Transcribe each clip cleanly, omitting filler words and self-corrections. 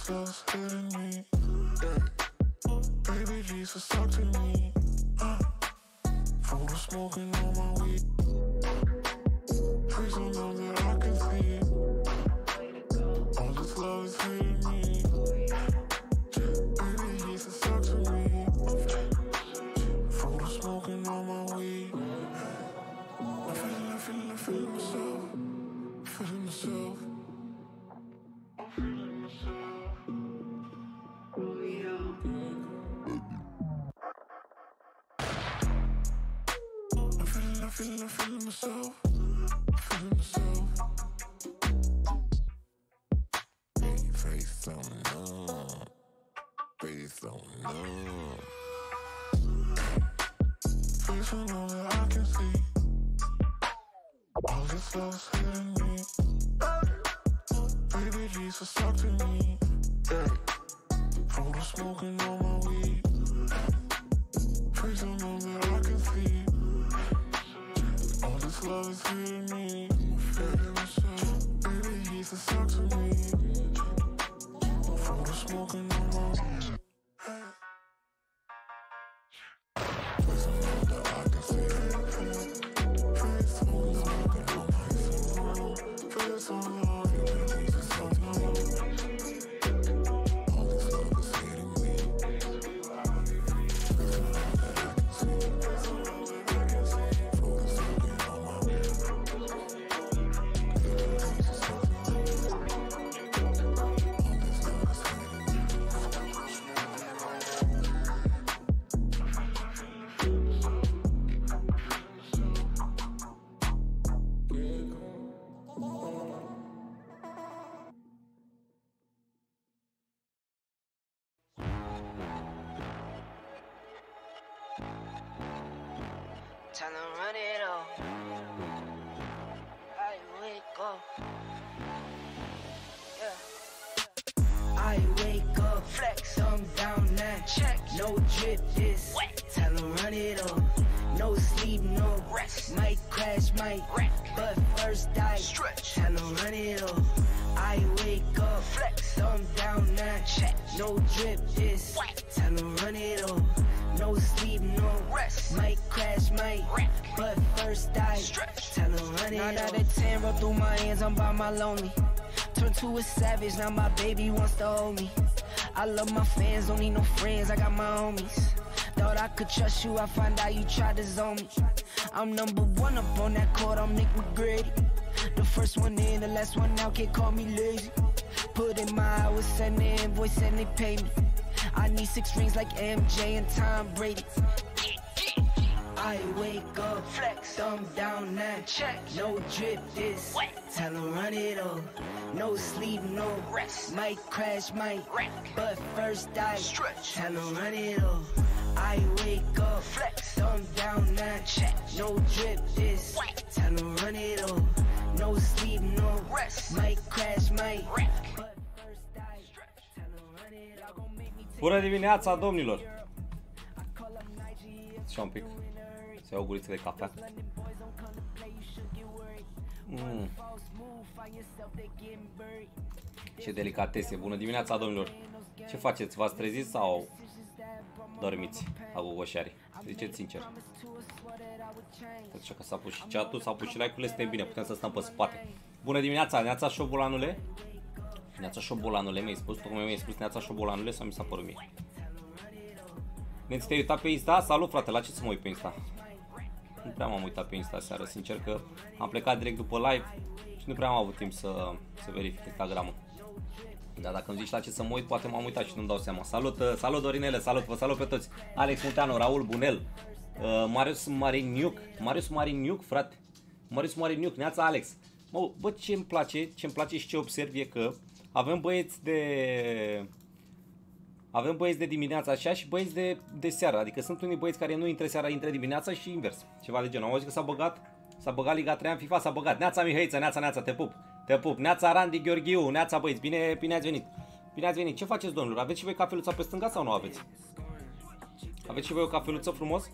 love's hitting me. Yeah. Baby Jesus, talk to me. Photo smoking on my weed. Please don't know that I can see. All this love is hitting me. Baby Jesus, talk to me. Photo smoking on my weed. I feel myself. Feeling myself. I'm feeling myself. I'm feeling myself. Feeling myself. Face on numb. Face on numb. Face on all that I can see. All this love's hitting me. Baby Jesus, talk to me. Yeah. Photo smoking on my weed. Face on all that I can see. All this love is hitting me. Feeling myself. Baby Jesus, talk to me. Photo smoking on my weed. Face on all that I can see. Face on all that I can see. Face on all that Jesus, talk to me. All this love is hitting me. Face on all that I can see. Face on all that I can see. Photo smoking on my weed. Jesus, talk to me. All this love is hitting me. Time to run it all. I wake up. Yeah. I wake up, flex, thumb down now. Check, no drip this. Tell 'em run it up. No sleep, no rest. Might crash, might wreck. But first I stretch. Tell 'em run it up. I wake up, flex, thumb down now. Check, no drip this. Tell 'em run it up. No sleep, no rest. Might crash, might wreck. But first I stretch. Tell 'em run it up. 9 out of 10 roll through my hands, I'm by my lonely. Turned to a savage, now my baby wants to hold me. I love my fans, don't need no friends, I got my homies. Thought I could trust you, I find out you tried to zone me. I'm number 1 up on that court, I'm Nick McGrady. The first one in, the last one out, can't call me lazy. Put in my hours, send the invoice and they pay me. I need 6 rings like MJ and Tom Brady. I wake up, flex, thumb down now. Check, no drip this. Tell 'em run it up. No sleep, no rest. Might crash, might wreck. But first I stretch. Tell 'em run it up. I wake up, flex, thumb down now. Check, no drip this. Tell 'em run it up. No sleep, no rest. Might crash, might wreck. But first I stretch. Tell 'em run it up. Bună dimineața, domnilor! Și un pic. Să iau o guriță de cafea. Ce delicatese! Bună dimineața, domnilor! Ce faceți? V-ați trezit sau dormiți, agogoșari? Ziceți sincer. Așa că s-a pus și chat-ul, s-a pus și like-urile, suntem bine, putem să stăm pe spate. Bună dimineața, Neața Șobolanule! Neața Șobolanule, mi-ai spus, tocmai mi-ai spus Neața Șobolanule sau mi s-a părut mie? Nenți, te-ai uitat pe Insta? Salut, frate, la ce să mă uit pe Insta? Nu prea m-am uitat pe Insta seară, sincer că am plecat direct după live și nu prea am avut timp să verific Instagram-ul. Dar dacă îmi zici la ce să mă uit, poate m-am uitat și nu-mi dau seama. Salut, salut Dorinele, salut, vă salut pe toți. Alex Munteanu, Raul Bunel, Marius Mariniuc, frate. Marius Mariniuc, Neața Alex. Mă, bă, ce-mi place și ce observ e că avem băieți de dimineața așa și băieți de seară. Adică sunt unii băieți care nu intră seara, intră dimineața și invers. Ceva de genul. Am auzit că s-a băgat Liga 3 în FIFA, s-a băgat. Neața Mihăiță, neața, te pup. Te pup. Neața Randy Gheorghiu, neața băieți. Bine ați venit. Bine ați venit. Ce faceți, domnilor? Aveți și voi cafeluța pe stânga sau nu aveți? Aveți și voi o cafeluță frumos?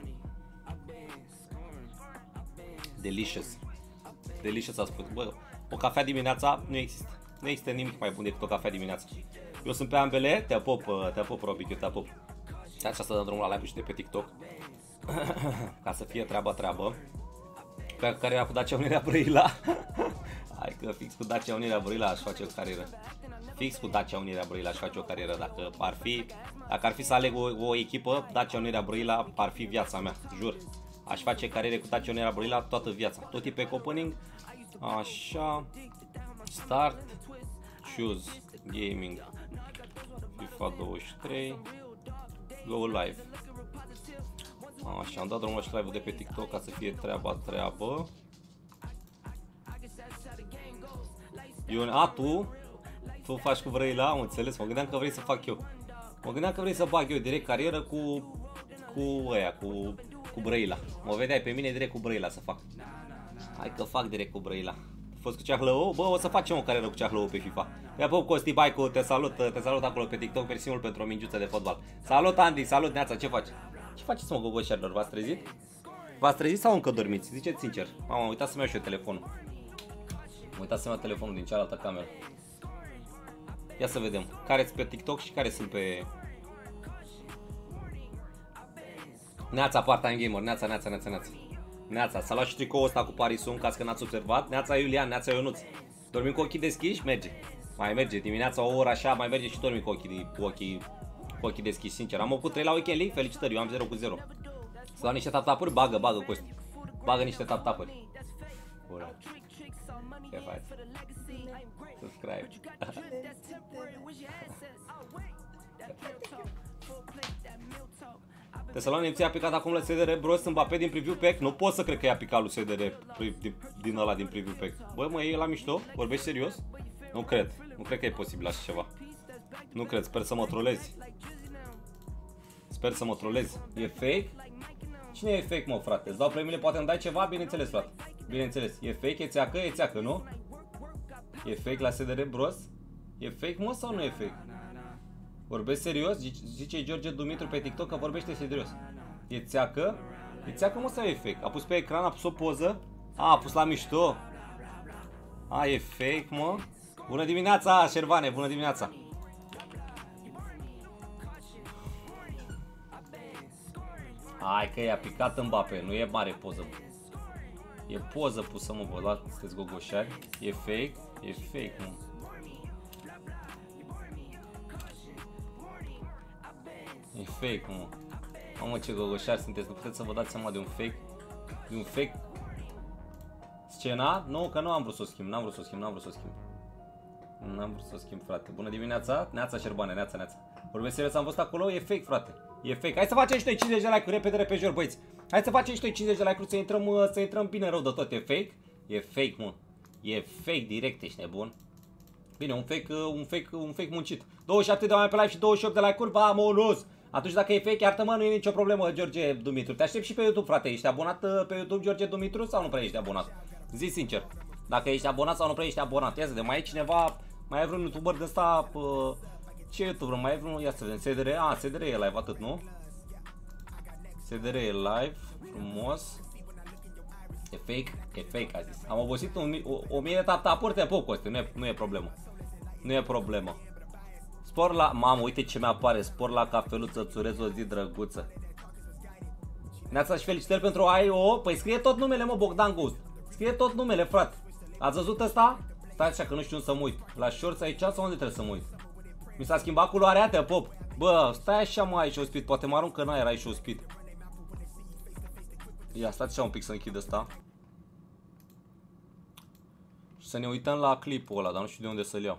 Delicious. Delicious a spus. Bă, O cafea dimineața nu există. Nu există nimic mai bun decât o cafea dimineața. Eu sunt pe ambele, te pup, Robic, eu te pup. De aceasta dăm drumul la live-ul și de pe TikTok. Ca să fie treabă. Pe care era cu Dacia Unirea Brăila. Hai că fix cu Dacia Unirea Brăila aș face o carieră. Fix cu Dacia Unirea Brăila aș face o carieră. Dacă ar fi să aleg o echipă, Dacia Unirea Brăila ar fi viața mea, jur. Aș face carieră cu Dacia Unirea Brăila toată viața. Tot e pe opening. Așa. Start. Choose. Gaming. FIFA 23. Go live. Așa, am dat drumul și live-ul de pe TikTok ca să fie treabă. Tu faci cu Brăila, am înțeles, mă gândeam că vrei să fac eu. Mă gândeam că vrei să bag eu direct carieră cu Brăila. Mă vedeai pe mine direct cu Brăila să fac. Hai că fac direct cu Brăila. A fost cu Ceahlău? Bă, o să facem o carieră cu Ceahlău pe FIFA. Ia pe Costi Baicu, te salut acolo pe TikTok, persimul pentru o mingiuță de fotbal. Salut Andy, salut Neața, ce faci? Ce faceți mă, gogoșerilor? V-ați trezit? V-ați trezit sau încă dormiți? Ziceți sincer. Mama, am uitat să-mi iau și eu telefonul. Am uitat să-mi iau telefonul din cealaltă cameră. Ia să vedem. Care sunt pe TikTok și care sunt pe... Neața, part-time gamer. Neața, s-a luat și tricoul ăsta cu Parisul, în caz că n-ați observat. Neața Iulian, Neața Ionuț. Dormim cu ochii deschiși? Merge. Mai merge. Dimineața o oră așa, mai merge și dormim cu ochii deschiși, sincer. Am oprit 3 la Weekend League, felicitări, eu am 0-0. Să dau niște tap-tapuri? Bagă, Costi. Bagă niște tap-tapuri. Bună. Ce faci? Subscribe. Tesalonic ți-a picat acum la SDR Bros Mbappé din preview pack? Nu pot să cred că i-a picat lui SDR din ăla din preview pack. Băi, mă, e la mișto? Vorbești serios? Nu cred că e posibil așa ceva. Nu cred, sper să mă trolezi. E fake? Cine e fake, mă, frate? Îți dau premiile, poate îmi dai ceva? Bineînțeles, frate. Bineînțeles. E fake? E țeacă, nu? E fake la SDR Bros? E fake, mă, sau nu e fake? Vorbești serios? Zice George Dumitru pe TikTok că vorbește serios. E țeacă? E țeacă, mă, sau e fake? A pus pe ecran, a pus o poză? A pus la mișto? E fake, mă? Bună dimineața, Șervane, bună dimineața! Hai că i-a picat Mbappé, nu e mare poză. E poză pusă, mă, bă, sunteți gogoșari. E fake? E fake, mă. E fake, mă. Mamă, ce gogoșari sunteți, nu puteți să vă dați seama de un fake? De un fake scena? Nu, că nu am vrut să o schimb, n-am vrut să o schimb, frate. Bună dimineața, Neața Șerbane, Neața. Vorbesc serios, am văzut acolo, e fake, frate. E fake. Hai să facem și noi 50 de like-uri repede jur, băieți. Hai să facem și noi 50 de like-uri să intrăm bine rău de tot. E fake? E fake, mă. E fake direct, ești nebun. Bine, un fake muncit. 27 de oameni pe live și 28 de like-uri, vamonos! Atunci dacă e fake, iartă-mă, nu e nicio problemă, George Dumitru. Te aștept și pe YouTube, frate. Ești abonat pe YouTube, George Dumitru, sau nu prea ești abonat? Zi sincer. Dacă ești abonat sau nu prea ești abonat. Ia să vedem, mai e cineva, mai e vreun YouTuber de ăsta, ce YouTuber, mai e vreun, ia să vedem, SDR, SDR e live, atât, nu? SDR e live, frumos. E fake, a zis. Am obosit 1000 de tap-tapuri, te pup, Costi, nu e problemă. Nu e problemă. Spor la... Mamă, uite ce mi-apare. Spor la cafeluță, îți urez o zi drăguță. Neața și felicitări pentru AIO. Păi scrie tot numele, mă, Bogdan Ghost. Scrie tot numele, frate. Ați văzut ăsta? Stai așa că nu știu unde să mă uit. La shorts aici sau unde trebuie să mă uit? Mi s-a schimbat culoarea, te pop. Bă, stai așa, mă, aici o speed. Poate mă arunc în aer aici o speed. Ia, stați așa un pic să închid ăsta. Și să ne uităm la clipul ăla, dar nu știu de unde să-l iau.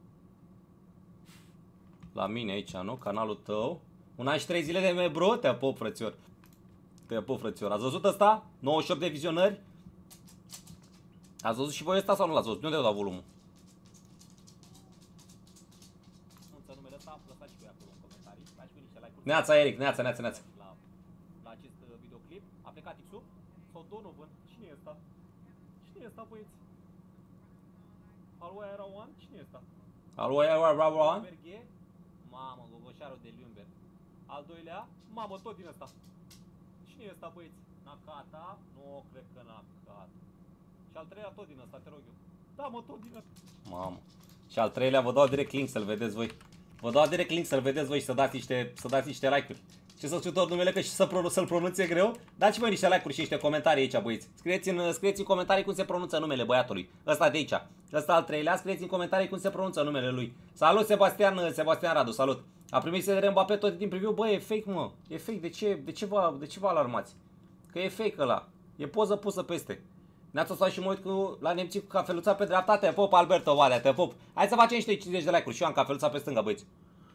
La mine aici, nu? Canalul tău. Un an și 3 zile de membru. Te apop, frățior. Ați văzut ăsta? 98 de vizionări. Ați văzut și voi ăsta sau nu l-ați văzut? De unde dau volumul? Neața, Eric, neața. La acest videoclip. A plecat X-ul? Sau Donovan? Cine e ăsta? Băieți? Alua era One? Cine e ăsta? Alua era One? Mamă, gogoșarul de Lumber. Al doilea, mamă, tot din ăsta. Cine e ăsta, băieți? Nakata? Nu, cred că Nakata. Și al treilea tot din ăsta, te rog eu. Da, mă, tot din asta. Mamă. Și al treilea vă dau direct link să-l vedeți voi. Vă dau direct link să-l vedeți voi și să dați niște like-uri. Ce să scriu tot numele, că și să-l pronunțe greu. Dați-mi voi niște like-uri și niște comentarii aici, băieți. Scrieți în comentarii cum se pronunță numele băiatului. Ăsta de aici. Ăsta al treilea, scrieți în comentarii cum se pronunță numele lui. Salut Sebastian Radu, salut. A primit să Mbappé tot din preview. Bă, e fake, mă. E fake. De ce vă alarmați? Că e fake ăla. E poză pusă peste. Ne-ați stat și mă uit la nemții cu cafeluța pe dreapta. Te pup, Alberto Valea, te pup. Hai să facem niște 50 de like-uri și eu am cafeluța pe stânga, băieți.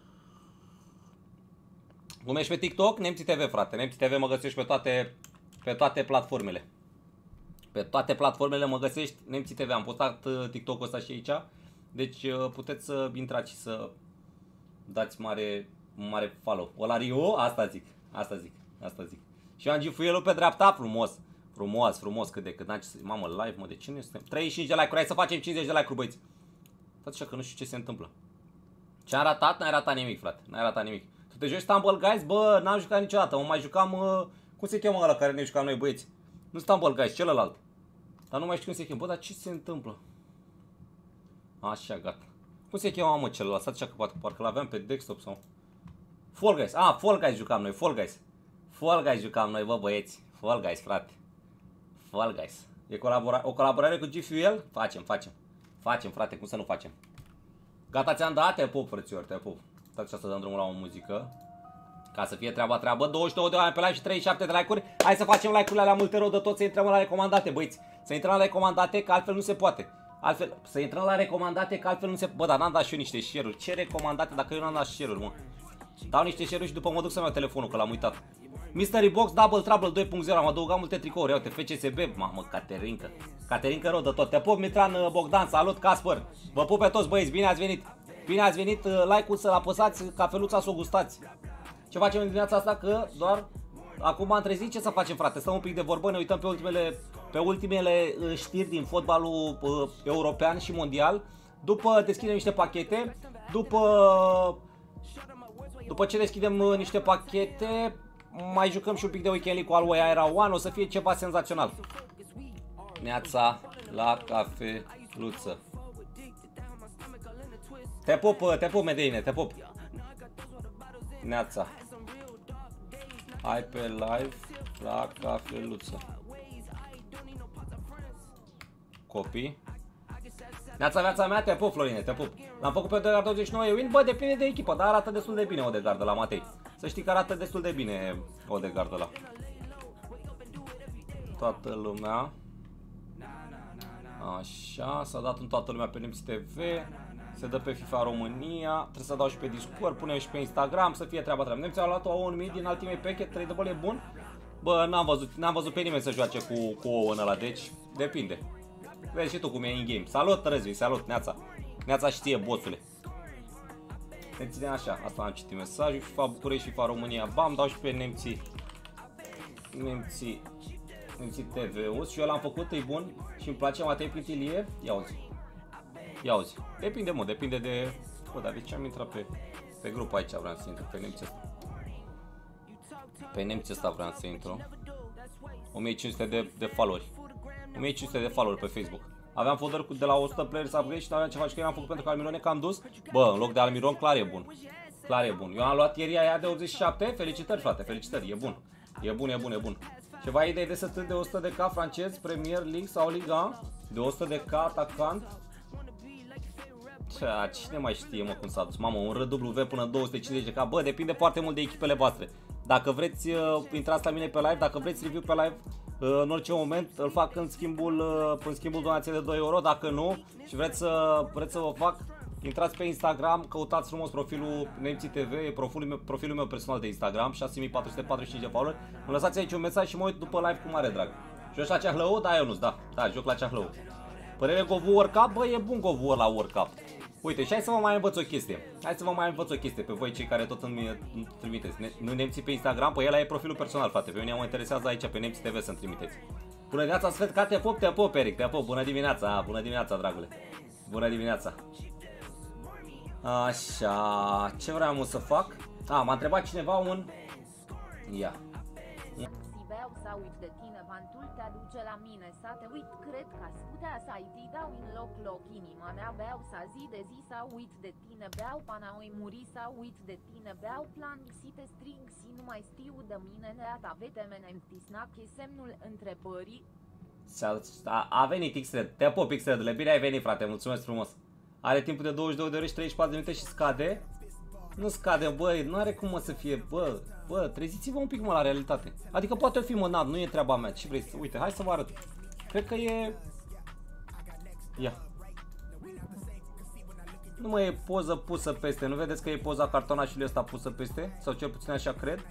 Cum ești pe TikTok? Nemții TV, frate. Nemții TV mă găsești pe toate platformele. Pe toate platformele mă găsești Nemții TV. Am postat TikTok-ul ăsta și aici. Deci puteți să intrați și să dați mare follow. Ola Rio? Asta zic. Și eu am gifuielul pe dreapta, frumos cât de cât. Mamă, live, mă, de ce nu suntem? 35 de like-uri, hai să facem 50 de like-uri, băieți. Stați așa că nu știu ce se întâmplă. Ce am ratat? N-ai ratat nimic, frate. N-ai ratat nimic. Tu te joci Stumble Guys? Bă, n-am jucat niciodată. Mă mai jucam, cum se cheamă ăla care ne jucam noi, băieți? Nu Stumble Guys, celălalt. Dar nu mai știu cum se cheamă. Bă, dar ce se întâmplă? Așa, gata. Cum se cheamă, mă, celălalt? Stați așa că parcă l-aveam pe desktop sau... Fall Guys. Ah, Fall Guys jucam noi, Fall Guys jucam noi, bă, băieți. Fall Guys, frate. Fall Guys. E o colaborare cu GFUL? Facem, frate, cum să nu facem? Gata, ți-am dat? Te pup, frățiori, te pup. Stați să dăm drumul la o muzică. Ca să fie treaba. 22 de oameni pe live și 37 de like-uri. Hai să facem like-urile alea multe rău de tot, să intrăm la recomandate, băieți. Să intrăm la recomandate, că altfel nu se poate. Să intrăm la recomandate, că altfel nu se... Bă, dar n-am dat și eu niște share-uri. Ce recomandate dacă eu n-am dat share-uri, mă? Dau niște share-uri și după mă duc să-mi iau telefonul, că l-am uitat. Mystery Box Double Trouble 2.0, am adăugat multe tricouri, uite, FCSB, mamă, Caterinca rău de tot. Te pup, Mitran Bogdan, salut, Casper. Vă pup pe toți, băieți, bine ați venit, like-ul să-l apăsați, cafeluța să o gustați. Ce facem în dimineața asta? Că doar acum am trezit, ce să facem, frate? Stăm un pic de vorbă, ne uităm pe ultimele știri din fotbalul european și mondial. După deschidem niște pachete, după ce deschidem niște pachete, mai jucăm și un pic de Weekend League cu Alway Aera One, o să fie ceva senzațional. Neața la cafeluță. Te pup, Medeine, te pup. Neața. Hai pe live la cafeluță. Copii. Neața, viața mea, te pup, Florine, te pup. L-am făcut pe Odegaard 29 win, bă, depinde de echipă, dar arată destul de bine Odegaard de la Matei. Să știi că arată destul de bine Odegaard de la. Toată lumea. Așa, s-a dat în toată lumea pe Nemții TV. Se dă pe FIFA România. Trebuie să dau și pe Discord, punem și pe Instagram, să fie treaba. Nemții au luat o 1.000 din Ultimate Packet, 3 de băl e bun. Bă, n-am văzut pe nimeni să joace cu ouă în ăla, deci depinde. Vezi și tu cum e in-game. Salut, Răzvi, salut, Neața. Neața și ție, boțule. Ne ținem așa, asta am citit mesajul. FIFA București, FIFA România, bam, dau și pe Nemții TV-ul. Și eu l-am făcut, e bun și îmi place Matei Plitilie. Ia uzi. Depinde, mă, depinde de... Bă, dar de ce am intrat pe grup aici, vreau să intru, pe Nemții ăsta. Pe Nemții ăsta vreau să intru. 1500 de followeri. 1500 de followeri pe Facebook. Aveam folder de la 100 players upgrade și n-aveam ce face, că eu am făcut pentru că Almiron că am dus. Bă, în loc de Almiron, clar e bun. Clar e bun. Eu am luat ieri aia de 87. Felicitări, frate, felicitări, e bun. E bun. Ceva idei de sătât de 100 de K francez, Premier League sau Liga? De 100 de K atacant? Cine mai știe, mă, cum s-a dus? Mamă, un RW până 250 de K. Bă, depinde foarte mult de echipele voastre. Dacă vreți, intrați la mine pe live. Dacă vreți review pe live, în orice moment îl fac în schimbul donației de 2 euro. Dacă nu și vreți să vă fac, intrați pe Instagram, căutați frumos profilul Nemții TV, e profilul meu personal de Instagram, 6445 de followeri. Îmi lăsați aici un mesaj și mă uit după live cu mare drag. Joci la Ceahlău? Da, eu nu, da, joc la Ceahlău. Părere Govu World Cup? Bă, e bun Govu la World Cup. Uite, și hai să vă mai învăț o chestie. Pe voi cei care tot îmi trimiteți. Nu Nemții pe Instagram, păi ăla e profilul personal, frate. Pe mine mă interesează aici pe Nemții TV să-mi trimiteți. Bună dimineața, Sfetca, te pup, Eric, te pup. Bună dimineața, dragule. Bună dimineața. Așa, ce vreau să fac? M-a întrebat cineva Ia. uit de tine, vantul te aduce la mine să te uit, cred că aș putea să-i dau în loc inima mea, beau să zi de zi să uit de tine, beau pana oi muri să uit de tine, beau plang si te string si nu mai știu de mine, neata vete menemtisnac e semnul întrebării. A venit X-Red, te pop X-Red-ule, bine ai venit frate, mulțumesc frumos. Are timpul de 22 de ore și 34 de minute și scade? Nu scade, bă, nu are cum să fie, bă, treziți-vă un pic mă la realitate. Adică poate fi mă, nu e treaba mea, ce vrei, uite, hai să vă arăt. Cred că e... Ia. Nu mai e poză pusă peste, nu vedeți că e poza cartonașului ăsta pusă peste? Sau cel puțin așa cred?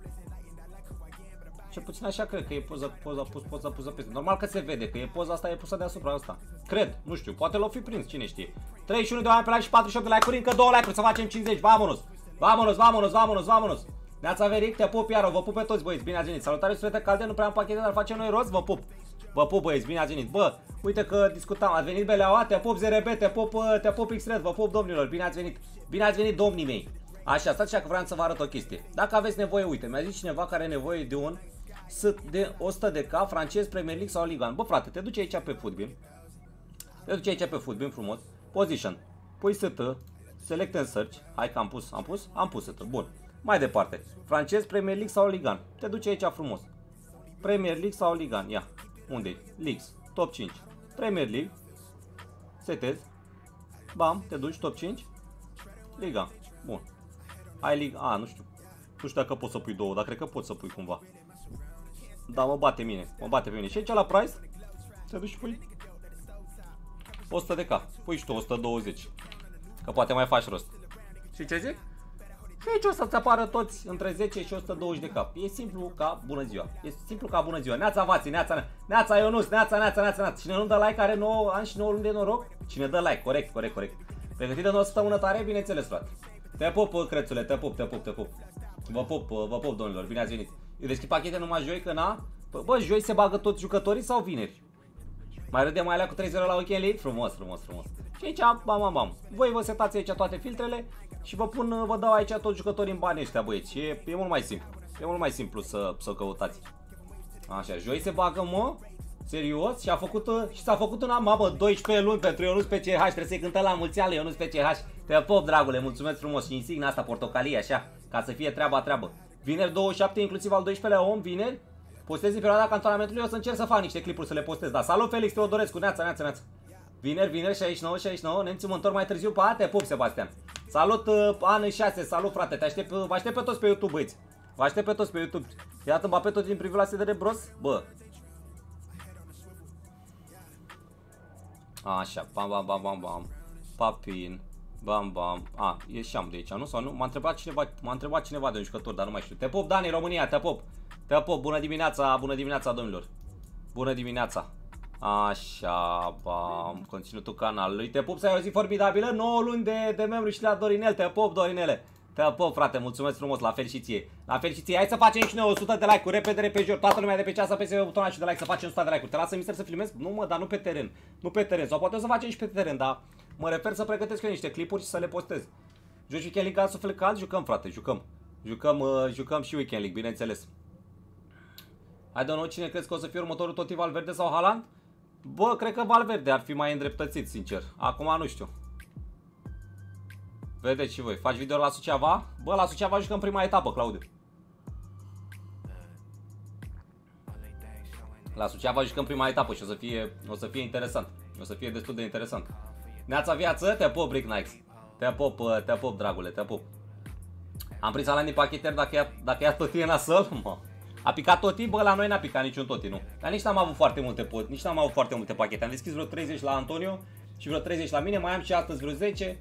Cel puțin așa cred că e poza pusă peste. Normal că se vede că e poza asta, e pusă deasupra asta. Cred, nu știu, poate l-o fi prins, cine știe. 31 de oameni pe like și 48 de like-uri, încă 2 like-uri să facem 50, vamonos! Vamonos! Ne-ați venit, te pup iară, vă pup pe toți băieți, bine ați venit. Salutare suflete calde, nu prea am pachete, dar facem noi rost, vă pup. Vă pup băieți, bine ați venit. Bă, uite că discutam, ați venit Beleaua, te pup ZRB, te pup X-Red, vă pup domnilor, bine ați venit. Bine ați venit domnii mei. Așa, stați așa că vreau să vă arăt o chestie. Dacă aveți nevoie, uite, mi-a zis cineva care are nevoie de un de 100 de K, francez, Premier League sau Liga 1. Bă frate, te duci aici pe Footbin. Te duci aici pe Footbin frumos. Position. Pui ST, select and search. Hai că am pus ST. Bun. Mai departe. Francez, Premier League sau Liga 1. Te duci aici frumos. Premier League sau Liga 1. Ia. Unde-i? Leagues. Top 5. Premier League. Setezi. Bam, te duci top 5. Liga. Bun. Ai Liga. Nu știu. Nu știu dacă poți să pui două, dar cred că poți să pui cumva. Da, mă bate pe mine. Și aici la price te duci și pui 100 de K. Pui și tu 120. Că poate mai faci rost. Și ce zic? Și aici o să-ți apară toți între 10 și 120 de K. E simplu ca bună ziua. Neața Vații, neața Ionuț, neața. Cine nu dă like are 9 ani și 9 luni de noroc. Cine dă like, corect. Pregătit de 9 săptămână tare, bineînțeles, frate. Te pup, crețule, te pup. Vă pup, domnilor, bine ați venit. Eu deschid pachete numai joi, că na? Bă, joi se bagă toți jucătorii sau vineri? Mai râdem mai alea cu 3-0 la Weekend League? Frumos. Și aici, bam. Voi vă setați aici toate filtrele și vă dau aici toți jucătorii în bani ăștia, băieți. Și e mult mai simplu. E mult mai simplu să căutați. Așa, joi se bagă, mă? Serios? Și s-a făcut una, mamă, 12 luni pentru Ionuț pe CH. Trebuie să-i cântăm la mulți ani Ionuț pe CH. Te pop, dragule, mulțumesc frumos. Și insigna asta portocalie, așa, ca să fie treabă. Vineri 27, inclusiv al 12-lea om, vineri. Postez în perioada cantonamentului, o să încerc să fac niște clipuri să le postez. Da, salut Felix Teodorescu, neața. Vineri 69, nemții mă întorc mai târziu pe te pup, Sebastian. Salut An 6, salut frate, vă aștept pe toți pe YouTube, băieți. Vă aștept pe toți pe YouTube. Iată Mbappé tot din privul la SDR Bros. Bă. Așa, bam. Papin. Bam. Ieșeam de aici, nu? Sau nu? M-a întrebat cineva de un jucător, dar nu mai știu. Te pup, Dani, România, te pup. Bună dimineața, domnilor. Bună dimineața. Așa, bam, conținutul canalului. Te pup să ai o zi formidabilă. 9 luni de membru și la Dorinel. Te pup, Dorinele. Te pup, frate, mulțumesc frumos, la fel și ție. Hai să facem și noi 100 de like-uri, repede, jur. Toată lumea de pe ceas să apese butonul și de like să facem 100 de like-uri. Te lasă mister să filmez? Nu, mă, dar nu pe teren. Sau poate o să facem și pe teren, dar mă refer să pregătesc eu niște clipuri și să le postez. Joci Weekend League la suflet cald? Jucăm, frate, jucăm și Weekend League, bineînțeles. I don't know, cine crezi că o să fie următorul Totti, Valverde sau Haaland? Bă, cred că Valverde ar fi mai îndreptățit, sincer. Acum nu știu. Vedeți și voi. Faci video la Suceava? Bă, la Suceava jucăm prima etapă, Claudiu. La Suceava jucăm prima etapă și o să fie interesant. O să fie destul de interesant. Neața viață, te pup, Rick Nikes. Te pup, dragule, te pup. Am prins ala din pacheteri dacă ia Totti în asăl, mă. A picat Totti? Bă, la noi n-a picat niciun Totti, nu. Dar nici n-am avut foarte multe pachete. Am deschis vreo 30 la Antonio și vreo 30 la mine. Mai am și astăzi vreo 10.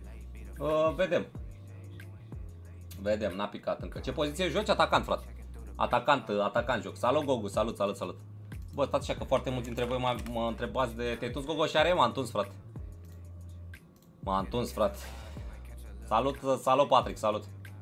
Vedem, n-a picat încă. Ce poziție joci? Atacant, frate. Atacant joc. Salut, Gogu, salut. Bă, stați așa că foarte mulți dintre voi mă întrebați de... Te-ai tuns, Gogoșare? M-am tuns, frate. Salut, Patrick, salut.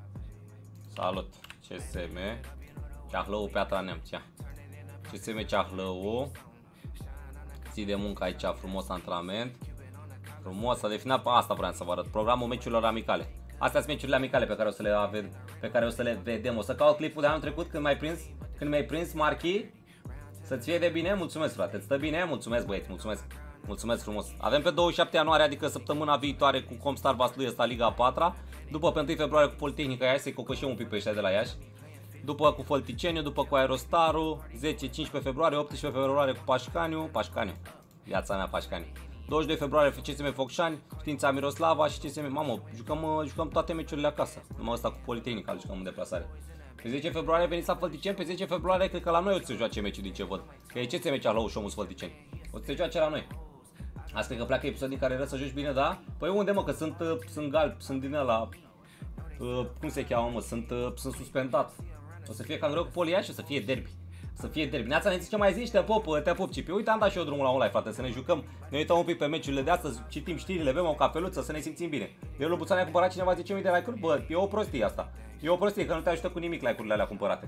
CSM. Ceahlău, Piatra Neamț. CSM Ceahlău. Zi de muncă aici, frumos antrenament. Frumos, a definat pe asta vreau să vă arăt. Programul meciurilor amicale. Astea sunt meciurile amicale pe care o să le vedem. O să caut clipul de anul trecut când mi-ai prins Marchi. Să-ți fie de bine, mulțumesc frate, îți stă bine? Mulțumesc băieți, mulțumesc. Mulțumesc frumos. Avem pe 27 ianuarie, adică săptămâna viitoare cu Comstar Vaslui ăsta Liga a 4-a. După pe 1 februarie cu Politehnica Iași, să-i cocășim un pic pe ăștia de la Iași. După cu Folticeniu, după cu Aerostaru, 10-15 februarie, 18 februarie cu Pașcaniu, viața mea Pașcani. 22 februarie FCSM Focșani, Știința Miroslava și CSM. Mamă, jucăm toate meciurile acasă. Numai ăsta cu Politehnica, îl jucăm în deplasare. Pe 10 februarie veniți la Fălticeni, pe 10 februarie cred că la noi o să se joace meciul din ce văd. Că e CSM la Ușomus Fălticeni. O să se joace la noi. Asta cred că pleacă episod din care vrei să joci bine, da? Păi unde mă, că sunt galbi, sunt din ăla, cum se cheamă mă, sunt suspendat. O să fie cam greu cu Polia și o să fie derby. Să fie derby. Neața ne zice ce mai zici, te pup, Cipi. Uite, am dat și eu drumul la online, frate, să ne jucăm. Ne uităm un pic pe meciurile de astăzi, citim știrile, bem o cafeluță, să ne simțim bine. Eu lui Buțan a cumpărat cineva 10.000 de like-uri, bă, e o prostie asta. E o prostie, că nu te ajută cu nimic like-urile alea cumpărate.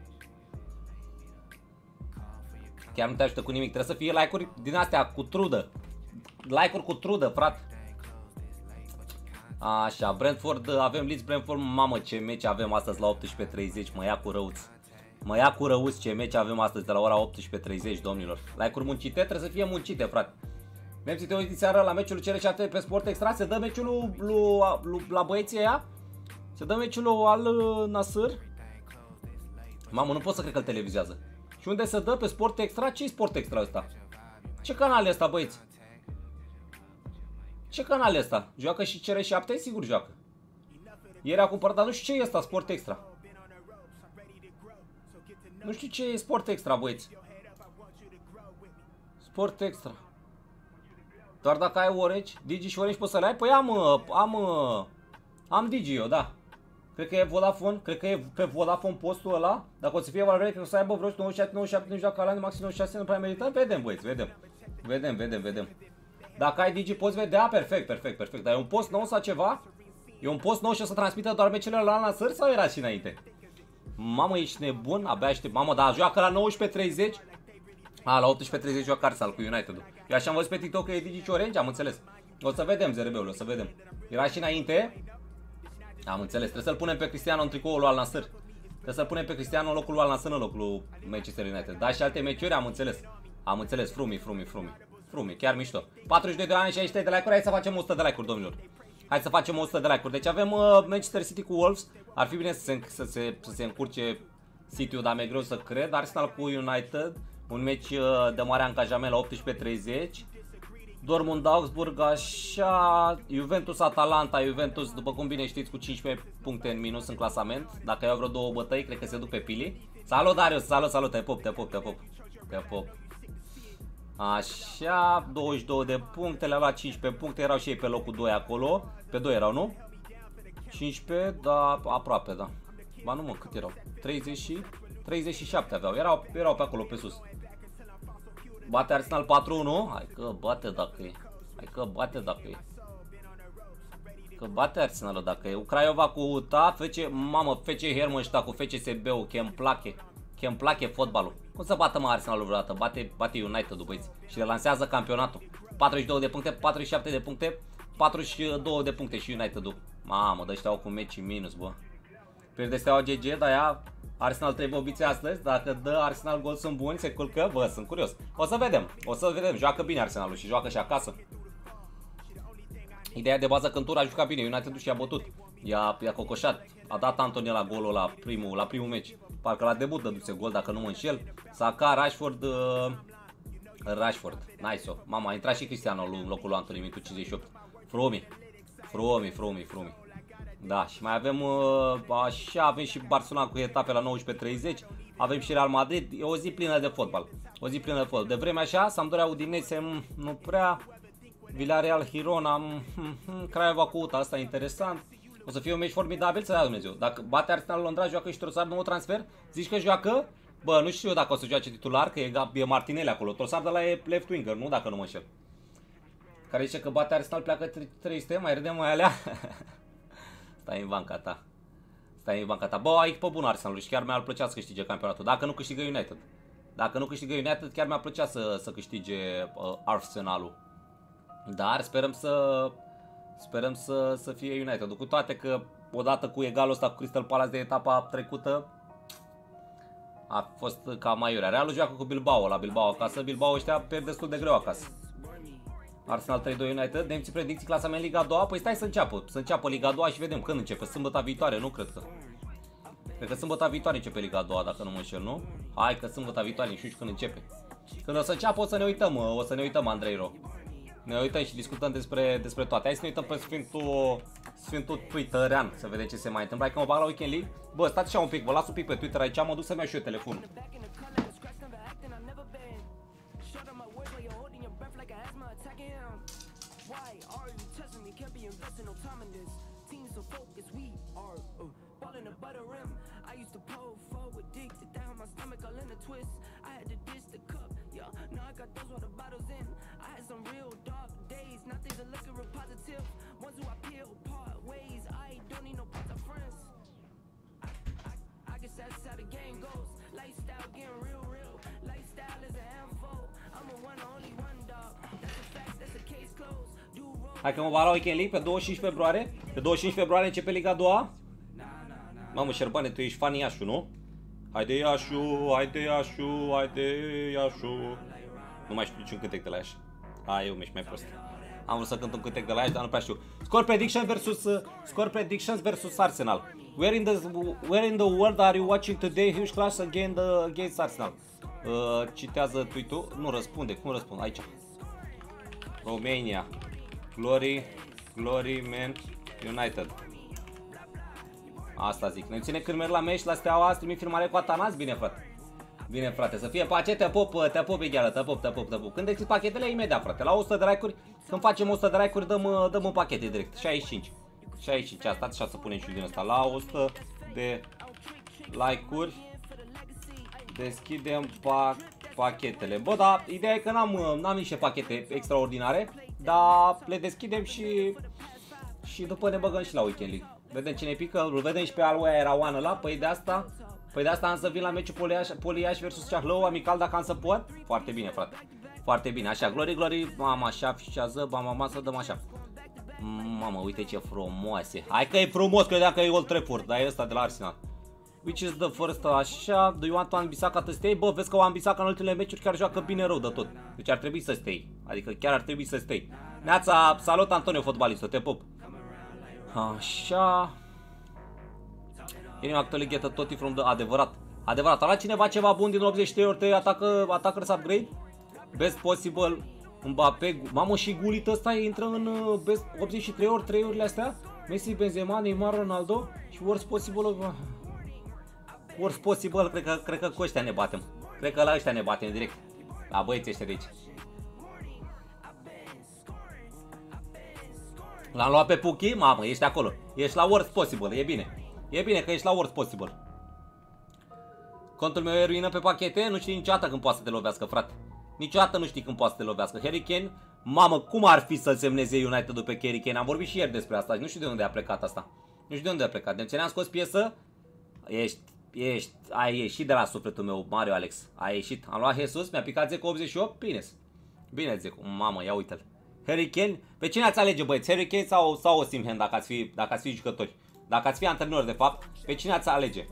Chiar nu te ajută cu nimic, trebuie să fie like-uri din astea cu trudă. Like-uri cu trudă, frate. Așa, Brentford, avem Leeds Brentford, mamă ce meci avem astăzi la 18:30, mă ia cu răuț. Mă ia cu răuț ce meci avem astăzi de la ora 18:30, domnilor. Like-uri muncite, trebuie să fie muncite, frate. Vrem să te uiți seara la meciul CR7 pe Sport Extra, se dă meciul la băieții aia? Se dă meciul al Nasr? Mamă, nu pot să cred că îl televizează. Și unde se dă? Pe Sport Extra? Ce-i Sport Extra ăsta? Ce canal e ăsta, băieți? Ce canal e ăsta? Joacă și CR7? Sigur joacă. Ieri a cumpărat, dar nu știu ce e ăsta, Sport Extra. Nu știu ce e Sport Extra, băieți. Sport Extra. Doar dacă ai Orange, Digi și Orange poți să le ai? Păi am Digi eu, da. Cred că e Vodafone, cred că e pe Vodafone postul ăla. Dacă o să fie valabil, cred că o să aibă vreo 97, nu joacă la maxim 96, nu prea merită. Vedem, băieți, vedem. Dacă ai Digi poți vedea, perfect. Dar e un post nou sau ceva? E un post nou și o să transmită doar meciurile la Nasr sau era și înainte? Mamă, ești nebun? Abia aștept. Mamă, dar joacă la 19:30? La 18:30 joacă Arsenal cu United-ul. Eu așa am văzut pe TikTok că e Digi și Orange, am înțeles. O să vedem, ZRB-ul, o să vedem. Era și înainte? Am înțeles. Trebuie să-l punem pe Cristiano în tricoul lui Al Nassr. Trebuie să-l punem pe Cristiano în locul lui Al Nassr, în locul lui Manchester United. Da, și alte meciuri, am înțeles. Am înțeles. Frumi, chiar mișto. 42 de ani, 63 de like-uri. Hai să facem 100 de like-uri, domnilor. Hai să facem 100 de like-uri. Deci avem Manchester City cu Wolves. Ar fi bine să se încurce City-ul, dar mi-e greu să cred. Arsenal cu United. Un meci de mare angajament la 18:30. Dortmund Augsburg, așa. Juventus Atalanta. Juventus, după cum bine știți, cu 15 puncte în minus în clasament. Dacă iau vreo două bătăi, cred că se duc pe pili. Salut, Darius, salut, te pup. Așa, 22 de puncte, le-au luat 15 puncte, erau și ei pe locul 2 acolo. Pe 2 erau, nu? 15, da, aproape, da. Ba nu mă, cât erau? 37 aveau, erau pe acolo, pe sus. Bate Arsenal 4-1? Hai că bate dacă e. Că bate Arsenalul dacă e. Craiova cu UTA, FC Hermannstadt cu FCSB-ul, că îmi place fotbalul. Cum să bată mă Arsenalul vreodată? Bate United-ul, băieți. Și relansează campionatul. 42 de puncte, 47 de puncte, 42 de puncte și United-ul. Mamă, dă ăștia au cu meci minus, bă. Pierde Steaua GG, dar ea Arsenal 3 bobițe astăzi. Dacă dă Arsenal gol sunt buni, se culcă. Bă, sunt curios. O să vedem. Joacă bine Arsenalul și joacă și acasă. Ideea de bază, când Tur a jucat bine, United-ul și-a bătut. I-a cocoșat. A dat Antony la golul la primul meci. Parcă la debut dăduse gol, dacă nu mă înșel. Saka, Rashford. Nice-o. Mama, a intrat și Cristiano în locul lui Antony, minutul 58. Frumi. Da, și mai avem așa, avem și Barcelona cu etape la 19:30. Avem și Real Madrid. E o zi plină de fotbal. De vreme așa, Sampdoria Udinese nu prea. Villarreal Girona, Craiova cu UTA, asta e interesant. O să fie un meci formidabil, să dea Dumnezeu. Dacă bate Arsenal Londra, joacă și Trossard, nou transfer. Zici că joacă? Bă, nu știu eu dacă o să joace titular, că e Martinelli acolo. Trossard de la e left winger, nu dacă nu mă înșel. Care zice că bate Arsenal, pleacă 300, mai râdem mai alea. Stai în banca ta. Bă, ai pe bun Arsenal și chiar mi-ar plăcea să câștige campionatul. Dacă nu câștigă United. Chiar mi-ar plăcea să câștige Arsenalul. Dar sperăm să fie United. Cu toate că odată cu egalul ăsta cu Crystal Palace de etapa trecută, A fost cam aiurea. Realul joacă cu Bilbao la Bilbao acasă. Bilbao ăștia pierd destul de greu acasă. Arsenal 3-2 United. Nemții predicții clasament Liga 2. Păi stai să înceapă Liga 2 și vedem când începe. Sâmbătă viitoare, nu cred că. Cred că sâmbătă viitoare începe Liga 2, dacă nu mă înșel, nu? Hai că sâmbătă viitoare, nu știu când începe. Când o să înceapă o să ne uităm, Andreiro. Ne uităm și discutăm despre toate. Hai să ne uităm pe Sfântul Twitterean, să vedem ce se mai întâmplă. Hai că mă bag la Weekend League. Bă, stați așa un pic, vă las un pic pe Twitter aici, mă duc să-mi iau și eu telefonul. Hai că mă bag la Weekend League pe 25 februarie. Pe 25 februarie începe Liga 2. Mamă, Șerbane, tu ești fan Iașu, nu? Haide Iașu, haide Iașu, haide Iașu. Nu mai știu niciun cântec de la Iași. Eu mi-ești mai prost. Am vrut să cânt un cântec de la Iași, dar nu prea știu. Score predictions versus Arsenal. Where in the world are you watching today? Huge clash against Arsenal. Citează tweet-ul. Nu răspunde. Cum răspund? Aici. Romania. Glory Man United. Asta zic. Ne ține când merg la meci la Steaua, trimit filmare cu Atanas? Bine, frate. Bine, frate. Să fie pace, te pop, Igheală, te pop. Când deschizi pachetele, imediat, frate. La 100 de like-uri, când facem 100 de like-uri, dăm un pachete direct. 65. Asta, așa să punem și din asta. La 100 de like-uri, deschidem pachetele. Bă, da, ideea e că n-am niște pachete extraordinare, dar le deschidem și după ne băgăm și la Weekend League. Vedem ce ne pică, îl vedem și pe Aloia Erawan ăla, păi de asta am să vin la meciul Poliaș versus Ceahlău, amical dacă am să pot. Foarte bine, frate. Foarte bine, așa, glory, mama, așa, fișează, mama, să dăm așa. Mamă, uite ce frumoase. Hai că e frumos, credeam că e Old Trafford, dar e ăsta de la Arsenal. Which is the first, așa, do you want to Wan-Bissaka to stay? Bă, vezi că Wan-Bissaka în ultimele meciuri chiar joacă bine rău de tot. Deci ar trebui să stay. Adică chiar ar trebui să stay. Neața, salut Antonio, fotbalistul, te pup. Așa. Inima actually get a toti from the... Adevărat. A luat cineva ceva bun din 83 ori 3 attackers upgrade? Best possible Mbappé. Mamă, și gulit ăsta intră în best 83 ori 3 urile astea? Messi, Benzema, Neymar, Ronaldo și worst possible. Worst possible, cred că cu ăștia ne batem. Cred că la ăștia ne batem direct. La băieții ăștia de aici. L-am luat pe Puki? Mamă, ești acolo. Ești la worst possible, e bine. E bine că ești la worst possible. Contul meu e ruină pe pachete, nu știi niciodată când poate să te lovească, frate. Niciodată nu știi când poate să te lovească. Harry Kane, mamă, cum ar fi să semneze United-ul pe Harry Kane? Am vorbit și ieri despre asta, nu știu de unde a plecat asta. Nu știu de unde a plecat. De ce ne-am scos piesă? Ai ieșit de la sufletul meu, Mario Alex. Ai ieșit. Am luat Jesus, mi-a picat Zeco 88, bine Zeco, mamă, ia uite-l. Harry Kane, pe cine ați alege, băieți? Harry Kane sau Osimhen, dacă ați fi jucători? Dacă ați fi antrenori, de fapt, pe cine ați alege?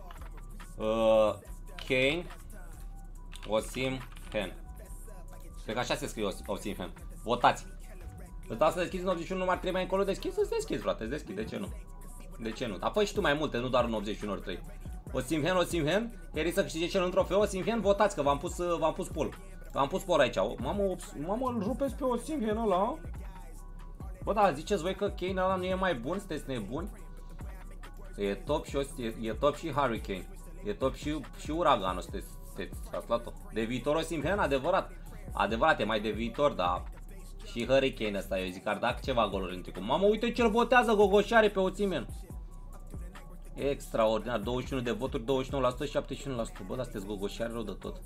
Kane, Osimhen. Cred că așa se scrie Osimhen. Votați. Îți dau să deschizi în 81 numai 3 mai încolo, deschizi? Să-ți deschizi, frate, deschizi, de ce nu? De ce nu? A fost și tu mai multe, nu doar în 81 ori 3. Osimhen, ieri să câștige cel un trofeu, Osimhen, votați că v-am pus poll. V-am pus poll aici. Mamă, îl rupeți pe Osimhen ăla? Bă, da, ziceți voi că Kane ăla nu e mai bun? Sunteți nebuni? E top și Harry Kane. E top și Uraganul, ați luat-o. De viitor Osimhen, adevărat, e mai de viitor, dar și Harry Kane ăsta, eu zic, ar da ceva goluri în trecut. Mamă, uite ce-l votează Gogoșare pe Osimhen. Extraordinar, 21 de voturi, 29%, 71%. Bă, dar sunteți Gogoșare rău de tot.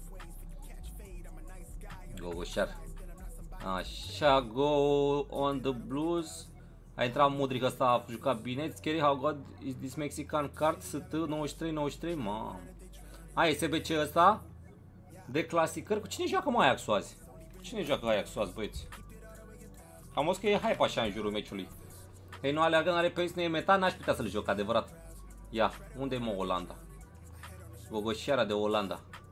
Gogoșar. Așa, go on the blues. A intrat Mudric, ăsta a jucat bine. Scary how god is this Mexican card? ST 93, mamă. Hai, SBC ăsta de clasicări. Cu cine joacă mai Ajax azi? Cu cine joacă Ajax azi, băieți? Am văzut că e hype așa în jurul meciului. Ei, nu aleargă, n-are pace, nu e meta, n-aș putea să-l joc, adevărat. Ia, unde e mă Olanda? Gogoșiara de Olanda.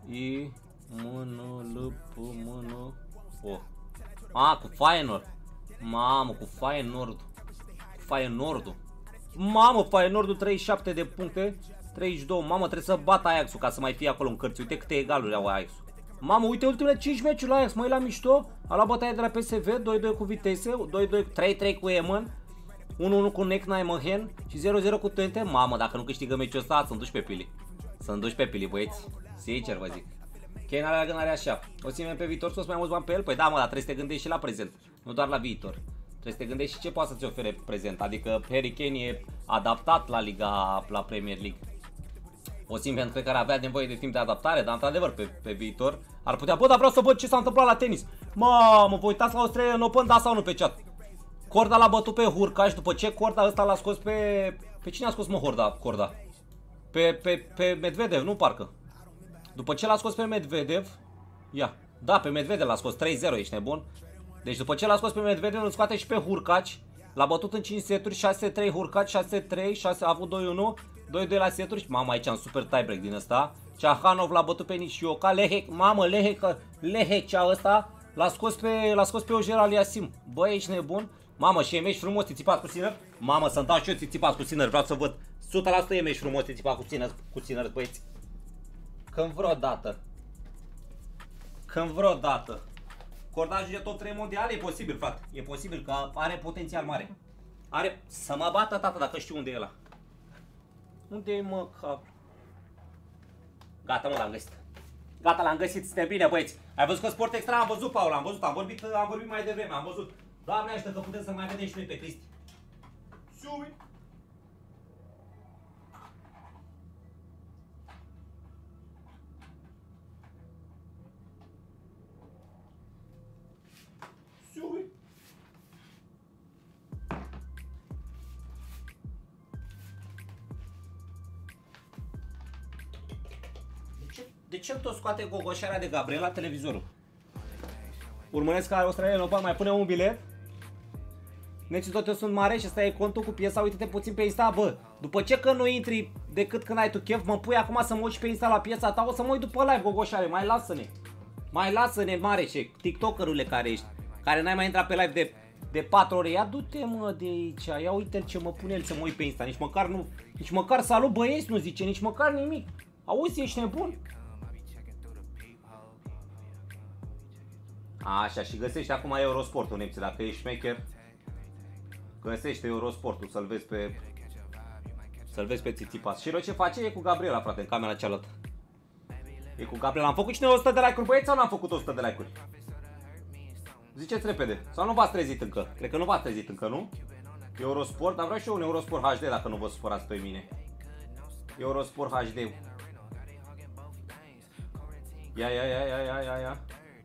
I, mână, L, P, mână, O. A, cu Feyenoord. Mamă, cu Feyenoord. Feyenoordul. Mamă, Feyenoordul 37 de puncte. 32. Mamă, trebuie să bată Ajax-ul ca să mai fie acolo în cărți. Uite câte egaluri au Ajax-ul. Mamă, uite ultimele 5 meciuri la Ajax. Măi, la mișto. A luat bătaie de la PSV. 2-2 cu Vitesse. 2-2, 3-3 cu Emmen. 1-1 cu Neck Nijmegen. Și 0-0 cu Twente. Mamă, dacă nu câștigă meciul ăsta, să-mi duci pe pili. Să-mi duci pe pili, băieți. Sincer vă zic. Kane are gândare așa. O ținem pe viitor, să mai mulți bani pe el? Păi da, mă, dar trebuie să te gândești și la prezent. Nu doar la viitor. Trebuie să te gândești și ce poate să-ți ofere prezent. Adică Harry Kane e adaptat la Liga, la Premier League. Osimhen cred că ar avea nevoie de timp de adaptare, dar într-adevăr pe viitor ar putea. Bă, dar vreau să văd ce s-a întâmplat la tenis. Mamă, vă uitați la Australian Open, da sau nu pe chat? Corda l-a bătut pe Hurkacz, după ce Corda ăsta l-a scos pe cine a scos mă Corda? Pe Medvedev, nu parcă. După ce l-a scos pe Medvedev, ia, da, pe Medvedev l-a scos 3-0, ești nebun? Deci după ce l-a scos pe Medvedev, îl scoate și pe Hurkacz. L-a bătut în 5 seturi, 6-3 Hurkacz, 6-3, a avut 2-1, 2-2 la seturi. Mamă, aici am super tiebreak din ăsta. Ceahanov l-a bătut pe Nishioka, Lehecea ăsta l-a scos pe Oger Aliasim. Bă, ești nebun? Mamă, și e meci frumos, țițipat cu Sinner. Mamă, să-mi dau și eu țițipat cu Sinner, vreau să văd. 100% e meci frumos, țițipat cu Sinner, băieți. Când vreodată. Corda ajunge top 3 mondial, e posibil, frate. E posibil, că are potențial mare. Are, să mă bată tata dacă știu unde e ăla. Unde e, mă, cap? Gata, mă, l-am găsit. Gata, l-am găsit, suntem bine, băieți. Ai văzut că Sport Extra? Am văzut, Paul, am văzut, am vorbit mai devreme, am văzut. Doamne ajută că putem să mai vedem și noi pe Cristi. Sui. Sui. De ce tot scoate gogoșarea de Gabriel la televizorul? Urmăresc ca Australia Open, mai pune un bilet. Deci toate sunt mare și ăsta e contul cu piesa, uite-te puțin pe Insta, bă. După ce că nu intri decât când ai tu chef, mă pui acum să mă uit pe Insta la piesa ta, o să mă uit după live, gogoșare, mai lasă-ne. Mai lasă-ne, mare, ce tiktokerule care ești, care n-ai mai intrat pe live de 4 ore. Ia du-te, mă, de aici, ia uite ce mă pune el să mă uit pe Insta, nici măcar salut băieți nu zice, nici măcar nimic. Auzi, ești nebun? Așa, și găsești acum Eurosportul, nepții, dacă ești șmecher. Găsește Eurosportul, să-l vezi pe Țițipas. Și ce face? E cu Gabriela, frate, în camera cealaltă. E cu Gabriela. Am făcut și noi 100 de like-uri, băieți, sau n-am făcut 100 de like-uri? Ziceți repede. Sau nu v-ați trezit încă? Cred că nu v-ați trezit încă, nu? Eurosport, dar vreau și eu un Eurosport HD dacă nu vă supărați pe mine. Eurosport HD. Ia.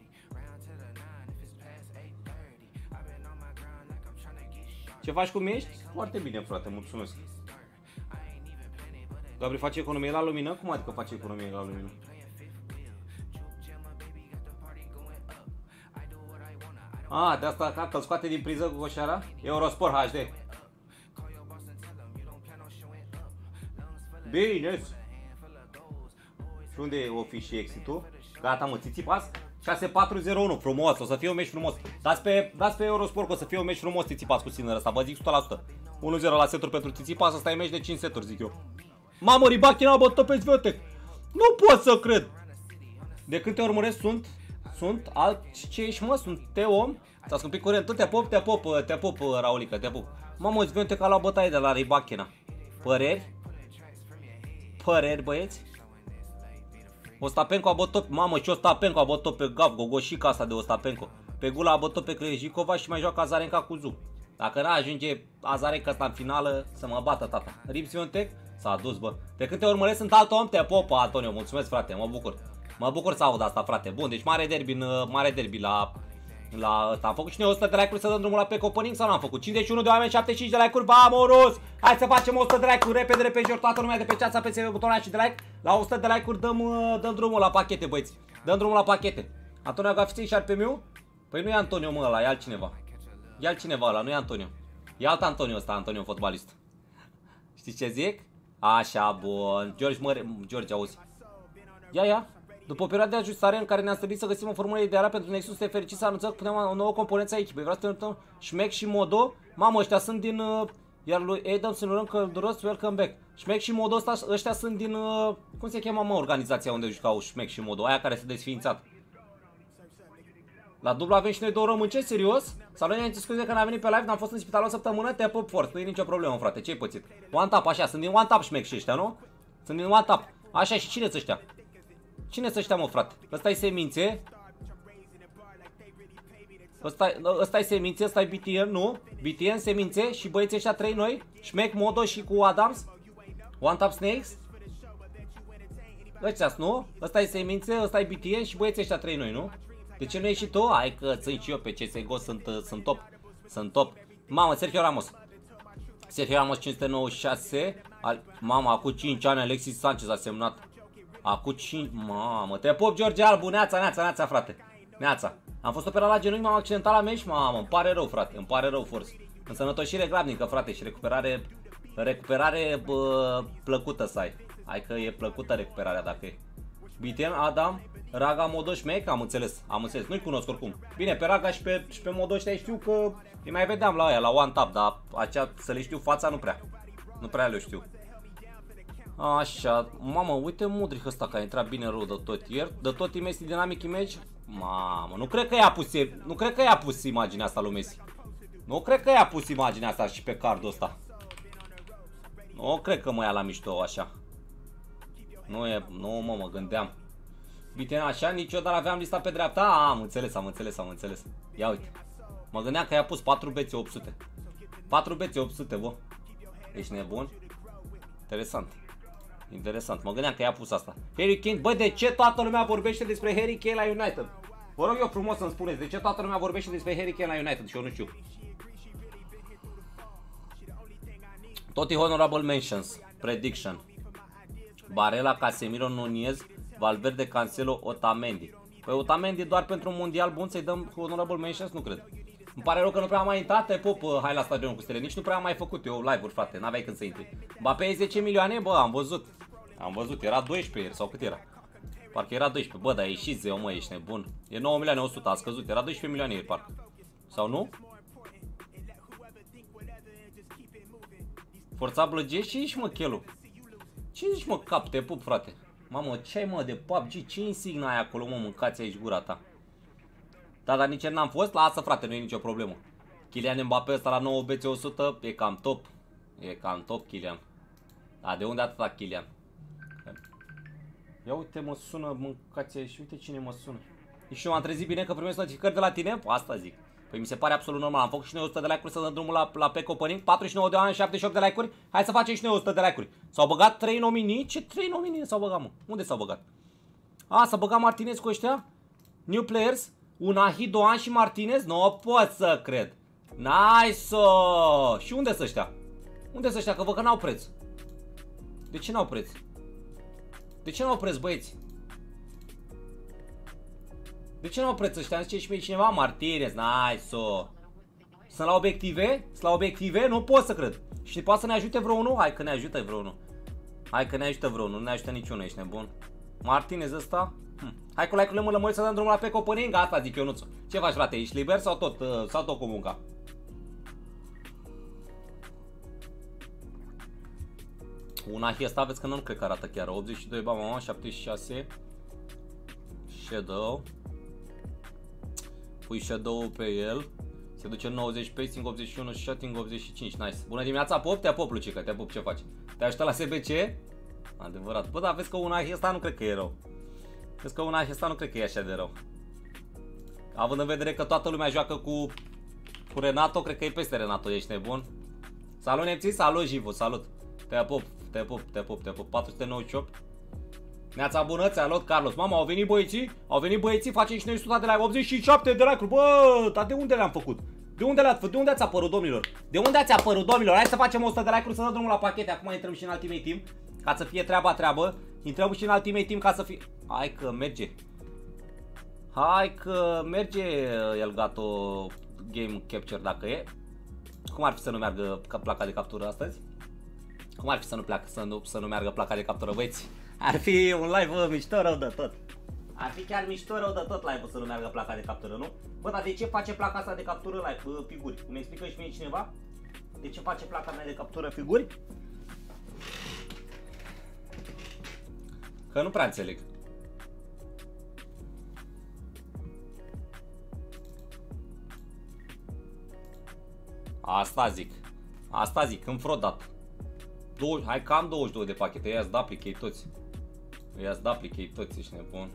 Ce faci, cum ești? Foarte bine, frate, mulțumesc. Gabri face economie la lumină? Cum adică face economie la lumină? De asta că-l scoate din priză cu goșara? Eurosport HD. Bine. Și unde e office și exit-ul? Gata, mă, Țițipas? 6-4-0-1, frumos, o să fie un meci frumos. Dați pe Eurosport că o să fie un meci frumos, Țițipas cu Sinner ăsta, vă zic 100%. 1-0 la seturi pentru Țițipas, ăsta e meci de 5 seturi, zic eu. Mamă, Rybakina a bătut pe Swiatek. Nu pot să cred. De câte ori urmăresc sunt ce ești, mă, sunt T-om. S-a scumpit curentul, te pup, Raulică, te pup. Mamă, Swiatek a luat bătaie de la Rybakina. Păreri, băieți? Ostapenko a bătut, mamă, și Ostapenko a bătut pe Gav, gogoșica asta de Ostapenko. Pe Gula a bătut pe Krejcikova și mai joacă Azarenka cu Zu. Dacă n-ajunge Azarenka asta în finală, să mă bată tata. Rip Swiatek s-a dus, bă. De câte ori urmăresc sunt alt om, te popă, Antonio, mulțumesc, frate, mă bucur. Mă bucur să aud asta, frate. Bun, deci mare derby la ăsta. Am făcut și noi 100 de like-uri să dăm drumul la Pack Opening sau n-am făcut? 51 de oameni, 75 de like-uri, vamonos! Hai să facem 100 de like-uri, repede, toată lumea de pe chat să apese butonul și de like. La 100 de like-uri dăm drumul la pachete, băieți. Dăm drumul la pachete. Antonio Gafiței și Arpemiu? Păi nu e Antonio, mă, ăla, e altcineva. E altcineva ăla, nu e Antonio. E alt Antonio ăsta, Antonio fotbalist. Știți ce zic? Așa, bun. George, auzi. Ia. După o perioadă de ajustare în care ne-am stabilit să găsim o formulă ideală pentru Nexus, suntem fericiți să anunțăm că putem o nouă componență a echipei. Vreau să te notăm Șmec și Modo. Mamă, ăștia sunt din... iar lui Adam să ne urăm călduros, welcome back. Șmec și Modo ăștia sunt din... cum se cheamă, mă, organizația unde jucau Șmec și Modo? Aia care s-a desființat. La dublu avem și noi 2 români, ce? Serios? Salut, ne-am scuze că n-am venit pe live, n-am fost în spital o săptămână, te pup force, nu e nicio problemă, frate, ce-ai pățit? One tap, așa, sunt din One tap Șmec și ăștia, nu? Sunt din One tap. Așa, și cine-s ăștia? Cine-s ăștia, mă, frate? Ăsta-i Semințe. Ăsta-i Semințe, ăsta-i BTN, nu? BTN, Semințe și băieții ăștia 3 noi, Șmec, Modo și cu Adams. One tap Snakes. Ăștia, nu? Ăsta-i Semințe, ăsta-i BTN și băieții ăștia 3 noi, nu? De ce nu ești și tu? Hai că sunt și eu pe CSGO, sunt top. Sunt top. Mamă, Sergio Ramos. Sergio Ramos 596. Mama, acum 5 ani Alexis Sanchez a semnat. Acum 5... Mamă, te pup, George Albu, neața, frate. Neața. Am fost operat la genunchi, m-am accidentat la meci, mamă, îmi pare rău, frate, îmi pare rău, forță. Însănătoșire grabnică, frate, și recuperare plăcută să ai. Hai că e plăcută recuperarea dacă e. BTN, Adam, Raga, Modo, Șmec, am înțeles. Nu-i cunosc oricum. Bine, pe Raga și pe Modo ăștia știu că îi mai vedeam la aia, la One Tap, dar acea, să le știu fața, nu prea le știu. Așa, mamă, uite Mudric ăsta care a intrat bine rău de tot ieri. De tot Messi Dynamic Image. Mamă, nu cred că i-a pus imaginea asta lui Messi. Nu cred că i-a pus imaginea asta și pe cardul ăsta. Nu cred că mă ia la mișto așa. Nu mă gândeam. Bine, așa, niciodată aveam lista pe dreapta. Am înțeles. Ia uite. Mă gândeam că i-a pus 4 bețe 800. 4 bețe 800, bă. Ești nebun? Interesant. Mă gândeam că i-a pus asta. Harry Kane, bă, de ce toată lumea vorbește despre Harry Kane la United? Vă rog eu frumos să-mi spuneți, de ce toată lumea vorbește despre Harry Kane la United și eu nu știu. Toti honorable mentions. Prediction. Barella, Casemiro, Nunez, Valverde, Cancelo, Otamendi. Păi Otamendi doar pentru un mondial bun să-i dăm honorable mentions? Nu cred. Îmi pare rău că nu prea am mai intrat, te pup, hai la stadionul cu stele. Nici nu prea am mai făcut eu live-uri, frate, n-aveai când să intri. Mbappé 10 milioane, bă, am văzut, era 12 ieri, sau cât era? Parcă era 12, bă, dar e și zeu, mă, ești nebun. E 9 milioane 100, a scăzut, era 12 milioane ieri, parcă. Sau nu? Forța blăgești și ești, mă, chelu. Ce zici, mă, cap, te pup, frate? Mamă, ce ai, mă, de PUBG? Ce insigna ai acolo, mă, mâncați aici gura ta? Da, dar nici n-am fost, lasă, frate, nu e nicio problemă. Kylian Mbappé ăsta la 9 bețe 100, e cam top. E cam top, Kylian. Da, de unde atâta Kylian? Ia uite, mă sună, mâncați aici, uite cine mă sună. Și eu m-am trezit bine că primesc notificări de la tine? Asta zic. Păi mi se pare absolut normal. Am făcut și noi 100 de like-uri să dăm drumul la Pack Opening. 49 de oameni, 78 de like-uri. Hai să facem și noi 100 de like-uri. S-au băgat 3 nominii. Ce 3 nominii s-au băgat, mă? Unde s-au băgat? S-a băgat Martinez cu ăștia? New players? Unahi, Doan și Martinez? Nu pot să cred. Nice-o! Și unde sunt ăștia? Unde sunt ăștia? Că văd că n-au preț. De ce n-au preț? De ce n-au preț, băieți? De ce n-au preț ăștia? Am zice și mie cineva? Martinez, nice-o! Sunt la obiective? Sunt la obiective? Nu pot să cred. Și poate să ne ajute vreunul? Hai că ne ajută vreunul. Hai că ne ajută vreunul, nu ne ajută niciunul, ești nebun. Martinez ăsta? Hai cu like-urile mă lămuri să dăm drumul la Pack Opening. Asta zic eu, Nuțu. Ce faci, frate? Ești liber sau tot cu munca? Unahi ăsta aveți că nu cred că arată chiar. 82, ba mama, 76. Shadow. Pui Shadow pe el. Se duce în 90 pacing, 81, shooting, 85. Nice. Bună dimineața, Pop. Te pup, Lucica. Te pup, ce faci? Te ajută la SBC? Adevărat. Bă, dar vezi că Unahi ăsta nu cred că e rău. Vezi că Unahi ăsta nu cred că e așa de rău. Având în vedere că toată lumea joacă cu Renato, cred că e peste Renato. Ești nebun? Salut, Nepții. Salut, Jivu. Salut. Te pup. 498. Neața bună, salut, Carlos. Mama, au venit băieții, facem și noi 100 de like, 87 de like-uri. Bă, dar de unde le-am făcut? De unde ați apărut, domnilor? De unde ați apărut, domnilor? Hai să facem 100 de like-uri, să dăm drumul la pachete. Acum intrăm și în Ultimate Team, ca să fie treabă. Intrăm și în Ultimate Team ca să fie... Hai că merge Elgato Game Capture dacă e. Cum ar fi să nu meargă placa de captură astăzi? Cum ar fi să nu meargă placa de captură, băieți? Ar fi un live mișto rău de tot. Ar fi chiar mișto rău de tot live-ul să nu meargă placa de captură, nu? Bă, dar de ce face placa asta de captură live figuri? Îmi explică și mie cineva? De ce face placa mea de captură figuri? Că nu prea înțeleg. Asta zic, înfrodat. Hai că am 22 de pachete, ia-ți duplicate toți. Ia-ți duplicate toți, ești nebun.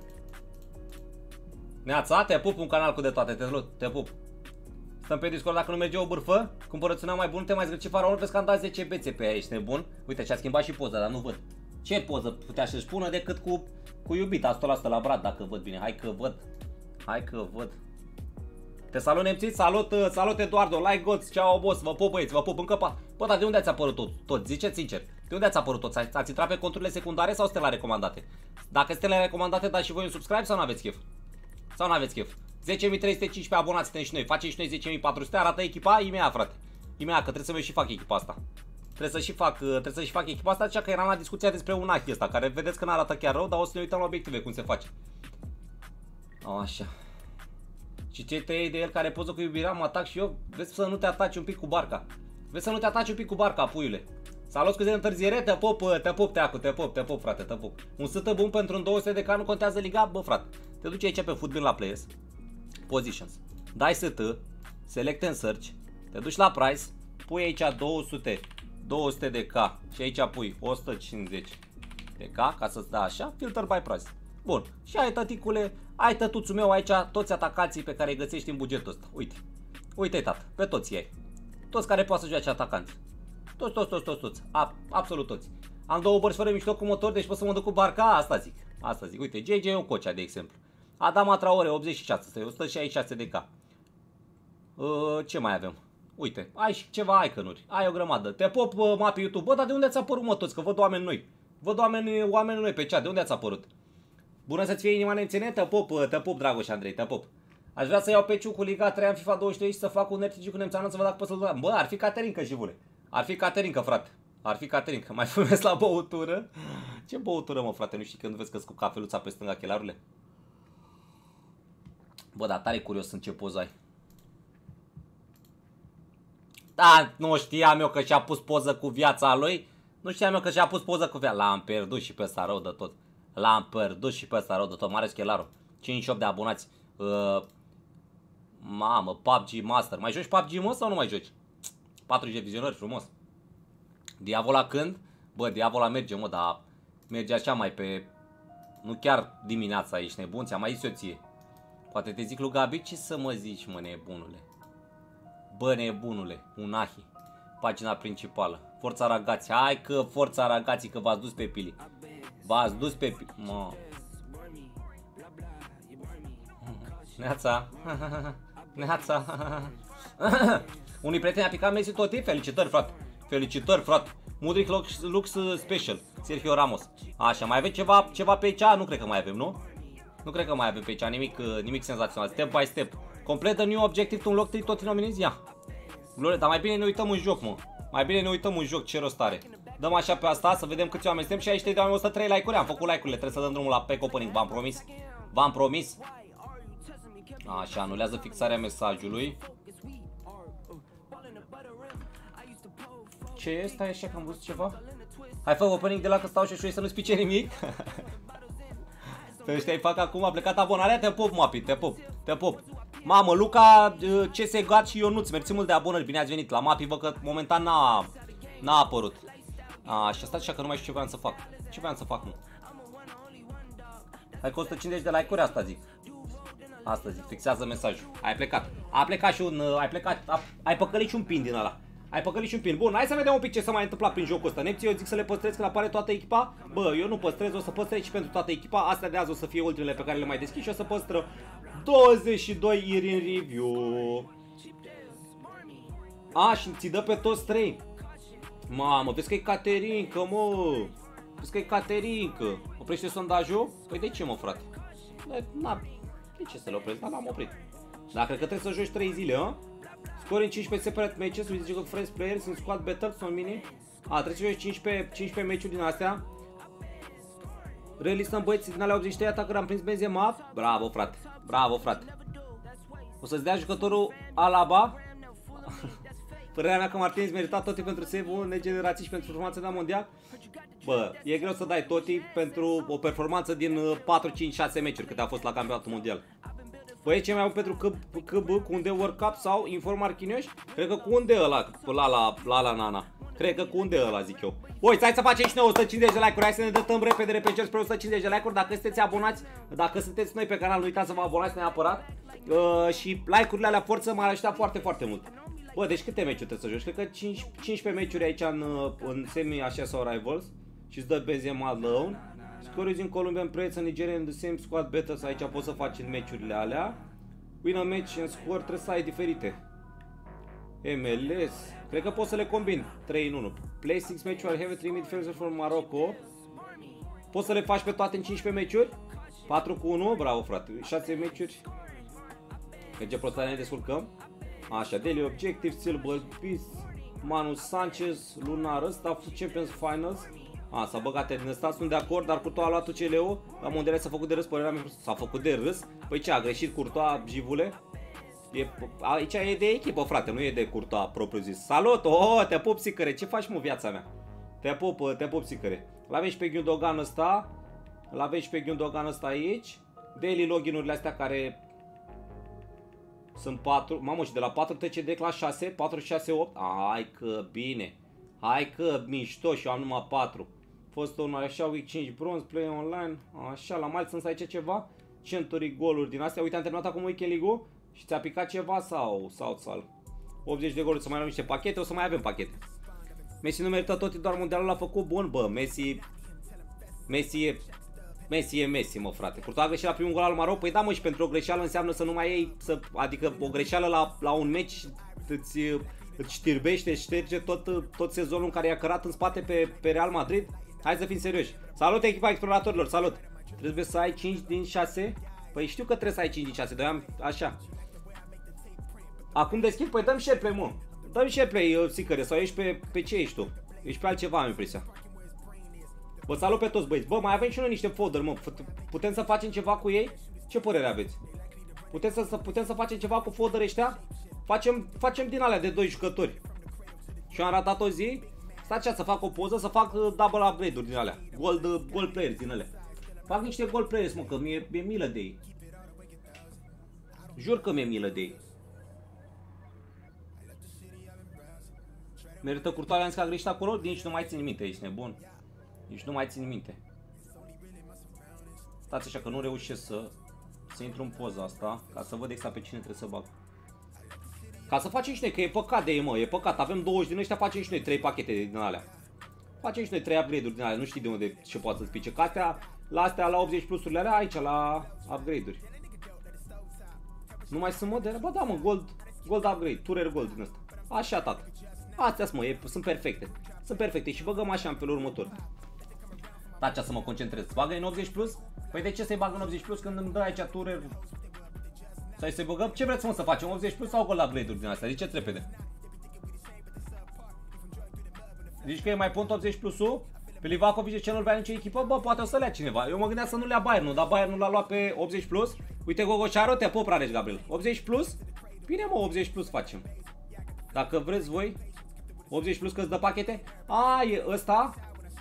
Neața, te pup un canal cu de toate, te pup. Stăm pe Discord, dacă nu merge o bârfă, cumpărățuna mai bună, te mai zgârci faraonul, vezi că am dat 10 bețe pe aia, ești nebun. Uite, și-a schimbat și poza, dar nu văd. Ce poză putea să-și pună decât cu iubita, 100% la Brad, dacă văd bine. Hai că văd. Te salut, nemțiți, salut Eduardo, like gods, ceau boss, vă pup băieți, vă pup încă pa. Bă, dar de unde ați apărut tot? Ziceți sincer, de unde ați apărut toți? Ați intrat pe conturile secundare sau sunteți la recomandate? Dacă sunteți la recomandate, dați și voi un subscribe sau nu aveți chef? Sau nu aveți chef? 10.315 abonați suntem și noi, facem și noi 10.400, arată echipa, imediat frate. Imediat, că trebuie să-mi și fac echipa asta. Trebuie să și fac echipa asta, așa că eram la discuția despre un achi ăsta, care vedeți că nu arată chiar rău, dar o să ne uităm la obiective, cum se face. Așa. Și ce te iei de el care poză cu iubirea, mă atac și eu? Vezi să nu te ataci un pic cu barca. Vezi să nu te ataci un pic cu barca, puiule. Salut, scuze de întârziere, te pup, te pup, frate, te pup. Un sâtă bun pentru un 200 de K, nu contează liga, bă, frate. Te duci aici pe Footbin la Players, Positions, dai ST, Select and Search, te duci la Price, pui aici 200 de K și aici pui 150 de K, ca să-ți dea așa, filter by price. Bun, și ai tăticule, ai tătuțul meu aici, toți atacații pe care îi găsești în bugetul ăsta. Uite, tată, pe toți ei. Toți care poate să joace atacanți. Toți. Absolut toți. Am două bărți fără mișto cu motor, deci pot să mă duc cu barca, asta zic. Uite, JJ Ococea, de exemplu. Adama Traore, 86, 166 de K. Ce mai avem? Uite, ai și ceva icon-uri, ai o grămadă. Te pop, mapi YouTube. Bă, dar de unde ați apărut, mă, toți? Că văd oameni noi. Văd oameni noi pe chat. De unde ați apărut? Bună să-ți fie inima nemțene, te pup, Dragoș Andrei, te pup. Aș vrea să iau pe Ciucu Liga 3 în FIFA 23 și să fac un RPG cu nemțeană să văd dacă pot să-l dau. Bă, ar fi Caterinca, jivule. Ar fi Caterinca, frate. Ar fi Caterinca. Mai fumez la băutură? Ce băutură, mă, frate? Nu știi când vezi că cu cafeluța pe stânga chelarurile? Bă, dar tare curios sunt ce poză ai. Da, nu știam eu că și-a pus poză cu viața lui. L-am pierdut și pe ăsta rău de tot. Mare Schelaru. 58 de abonați. Mamă, PUBG Master. Mai joci PUBG, mă, sau nu mai joci? 40 de vizionări, frumos. Diavola când? Bă, Diavola merge, mă, dar merge așa mai pe... Nu chiar dimineața, ești nebun, ți-am mai zis eu ție. Poate te zic lui Gabi, ce să mă zici, mă, nebunule? Bă, nebunule, un ahi. Pagina principală. Forța Ragați. Hai că Forța Ragații, că v-ați dus pe pili. V-ați dus pe pili. Mă. Neața. Unui prieten a picat Messi tot. Felicitări, frate. Mudric Lux Special. Sergio Ramos. Așa, mai avem ceva pe aici? Nu cred că mai avem, nu? Nu cred că mai avem pe aici nimic senzațional. Step by step. Complete the new objective to unlock 3 tot in ominizia. Dar mai bine ne uităm în joc, mă. Ce rost are. Dăm așa pe asta, să vedem câți oameni suntem. 63 de oameni, 103 like-uri. Am făcut like-urile, trebuie să dăm drumul la pack opening, v-am promis. Așa, anulează fixarea mesajului. Ce e? Stai așa că am văzut ceva. Hai, fă opening de la că stau și să nu spice nimic. Să ăștia-i fac acum, a plecat abonarea. Te pup, Mapi, te pup. Mamă, Luca, CS Gat și Ionuț, mersi mult de abonări, bine ați venit la Mapi, văd că momentan n-a apărut. Și stați așa că nu mai știu ce voiam să fac, nu. Hai că 150 de like-uri, asta zic, fixează mesajul. Ai păcălit și un pin din ăla. Bun, hai să vedem un pic ce s-a mai întâmplat prin jocul ăsta. Nepții, eu zic să le păstrez când apare toată echipa. Bă, eu nu păstrez, o să păstrez și pentru toată echipa. Astea de azi o să fie ultimele pe care le mai deschid și o să păstră 22 iri în review. Și ți dă pe toți 3. Mamă, vezi că e Caterinca, mă. Oprește sondajul? Păi de ce, mă, frate? De ce să le opresc? L-am oprit. Dar cred că trebuie să joci 3 zile, hă? Score in 15 separate matches with the friends players in squad battles on mini. Trebuie să joci 15 meciuri din astea. Relistăm băieții din alea 83 atacări, am prins Benzema. Bravo, frate. Bravo, frate. O să-ți dea jucătorul Alaba. Părerea mea că Martinez merita Totti pentru save-ul negenerații și pentru performanța la mondial. Bă, e greu să dai Totti pentru o performanță din 4, 5, 6 meciuri cât a fost la campionatul mondial. Băi, ce mai au pentru KB cu un de World Cup sau Inform Marquinhos? Cred că cu un de ăla, la Nana. Cred că cu un de ăla, zic eu. Băi, hai să facem și noi 150 de like-uri. Hai să ne dăm repede spre 150 de like-uri. Dacă sunteți abonați, dacă sunteți noi pe canal, nu uitați să vă abonați neapărat. Și like-urile alea forță m-ar ajuta foarte, foarte mult. Bă, deci câte meciuri trebuie să joci? Cred că 15 meciuri aici în semi așa sau rivals. Și îți dă Benzema alone. Scores in Colombian Preds and Nigeria in the same squad battles. Aici poți să faci în meciurile alea. Win a match and score, trebuie să ai diferite. MLS. Cred că poți să le combini 3 în 1. Play 6 match while have 3 midfielders from Morocco. Poți să le faci pe toate în 15 meciuri? 4 cu 1, bravo frate. 6 meciuri. Că ce prostă ne descurcăm. Așa, Daily Objective, Silver Peace, Manu Sanchez, Lunar ăsta, Champions Finals. S-a băgat din ăsta, sunt de acord, dar Courtois a luat UCL-ul. La mondiale s-a făcut de râs, părerea mea s-a făcut de râs. Păi ce, a greșit Courtois, jivule? Aici e de echipă, frate, nu e de Courtois propriu zis. Salut! Oh, te pup, sicăre, ce faci, mă, viața mea? Te pup, sicăre. L-avem și pe Gundogan ăsta. L-avem și pe Gundogan ăsta aici. Daily login-urile astea care sunt 4. Mamă, și de la 4 trece de la 6, 4, 6, 8. Hai că bine. Hai că mișto și eu am numai 4. Fost un așa, week 5 bronze, play online. Așa, la mai sunt aici ceva. Century goluri din astea. Uite, am terminat acum weekend League-ul. Și ți-a picat ceva sau 80 de goluri, să mai luăm niște pachete, o să mai avem pachete. Messi nu merită tot, doar mondialul l-a făcut bun, bă. Messi e Messi, mă, frate. Courtois a greșit la primul gol al Maroc. Păi da, mă, și pentru o greșeală înseamnă să nu mai iei, adică o greșeală la un meci îți știrbește, îți șterge tot sezonul în care i-a cărat în spate pe Real Madrid. Hai să fim serioși. Salut, echipa exploratorilor, salut. Trebuie să ai 5 din 6. Păi știu că trebuie să ai 5 din 6, dar am așa. Acum deschid, păi dăm share play, mă. Dăm share play, sicăre, sau ești pe ce ești tu? Ești pe altceva, am impresia. Vă salut pe toți, băieți. Bă, mai avem și noi niște folder, mă. Putem să facem ceva cu ei? Ce părere aveți? Putem să facem ceva cu folder ăștia? Facem din alea de 2 jucători. Și eu am ratat o zi. Stați așa, să fac o poză, să fac double upgrade-uri din alea. Gold players din alea. Fac niște gold players, mă, că mi-e milă de ei. Jur că mi-e milă de ei. Merită Courtois, că a greșit acolo? Nici nu mai țin minte, ești nebun. Nici nu mai țin minte. Stați așa că nu reușesc să intru în poza asta, ca să văd exact pe cine trebuie să bag. Ca să facem și noi, că e păcat de ei, mă, e păcat. Avem 20 din ăștia, facem și noi 3 pachete din alea. Facem și noi 3 upgrade-uri din alea, nu știi de unde ce poate să-ți pice. Că astea, la 80 plusurile alea, aici, la upgrade-uri. Nu mai sunt modele? Bă, da, mă, gold upgrade, turer gold din ăsta. Așa, tată. Astea sunt, mă, sunt perfecte. Sunt perfecte și băgăm așa în felul următor. Taci să mă concentrez. Bagă în 80 plus? Păi de ce să-i bag în 80 plus când îmi dă aici turer? Să-i băgăm? Ce vreți, mă, să facem? 80 plus sau gold upgrade-uri din astea? Ziceți repede. Zici că e mai pont 80 plusul? Pe Livakovic ce nu-l vrea nicio echipă? Bă, poate o să le ia cineva. Eu mă gândeam să nu le ia Bayern, dar Bayern nu l-a luat pe 80 plus. Uite, Gogoșaru, te pup, Rareș Gabriel. 80 plus? Bine, mă, 80 plus facem. Dacă vreți voi 80 plus, că-ți dă pachete? A, e ăsta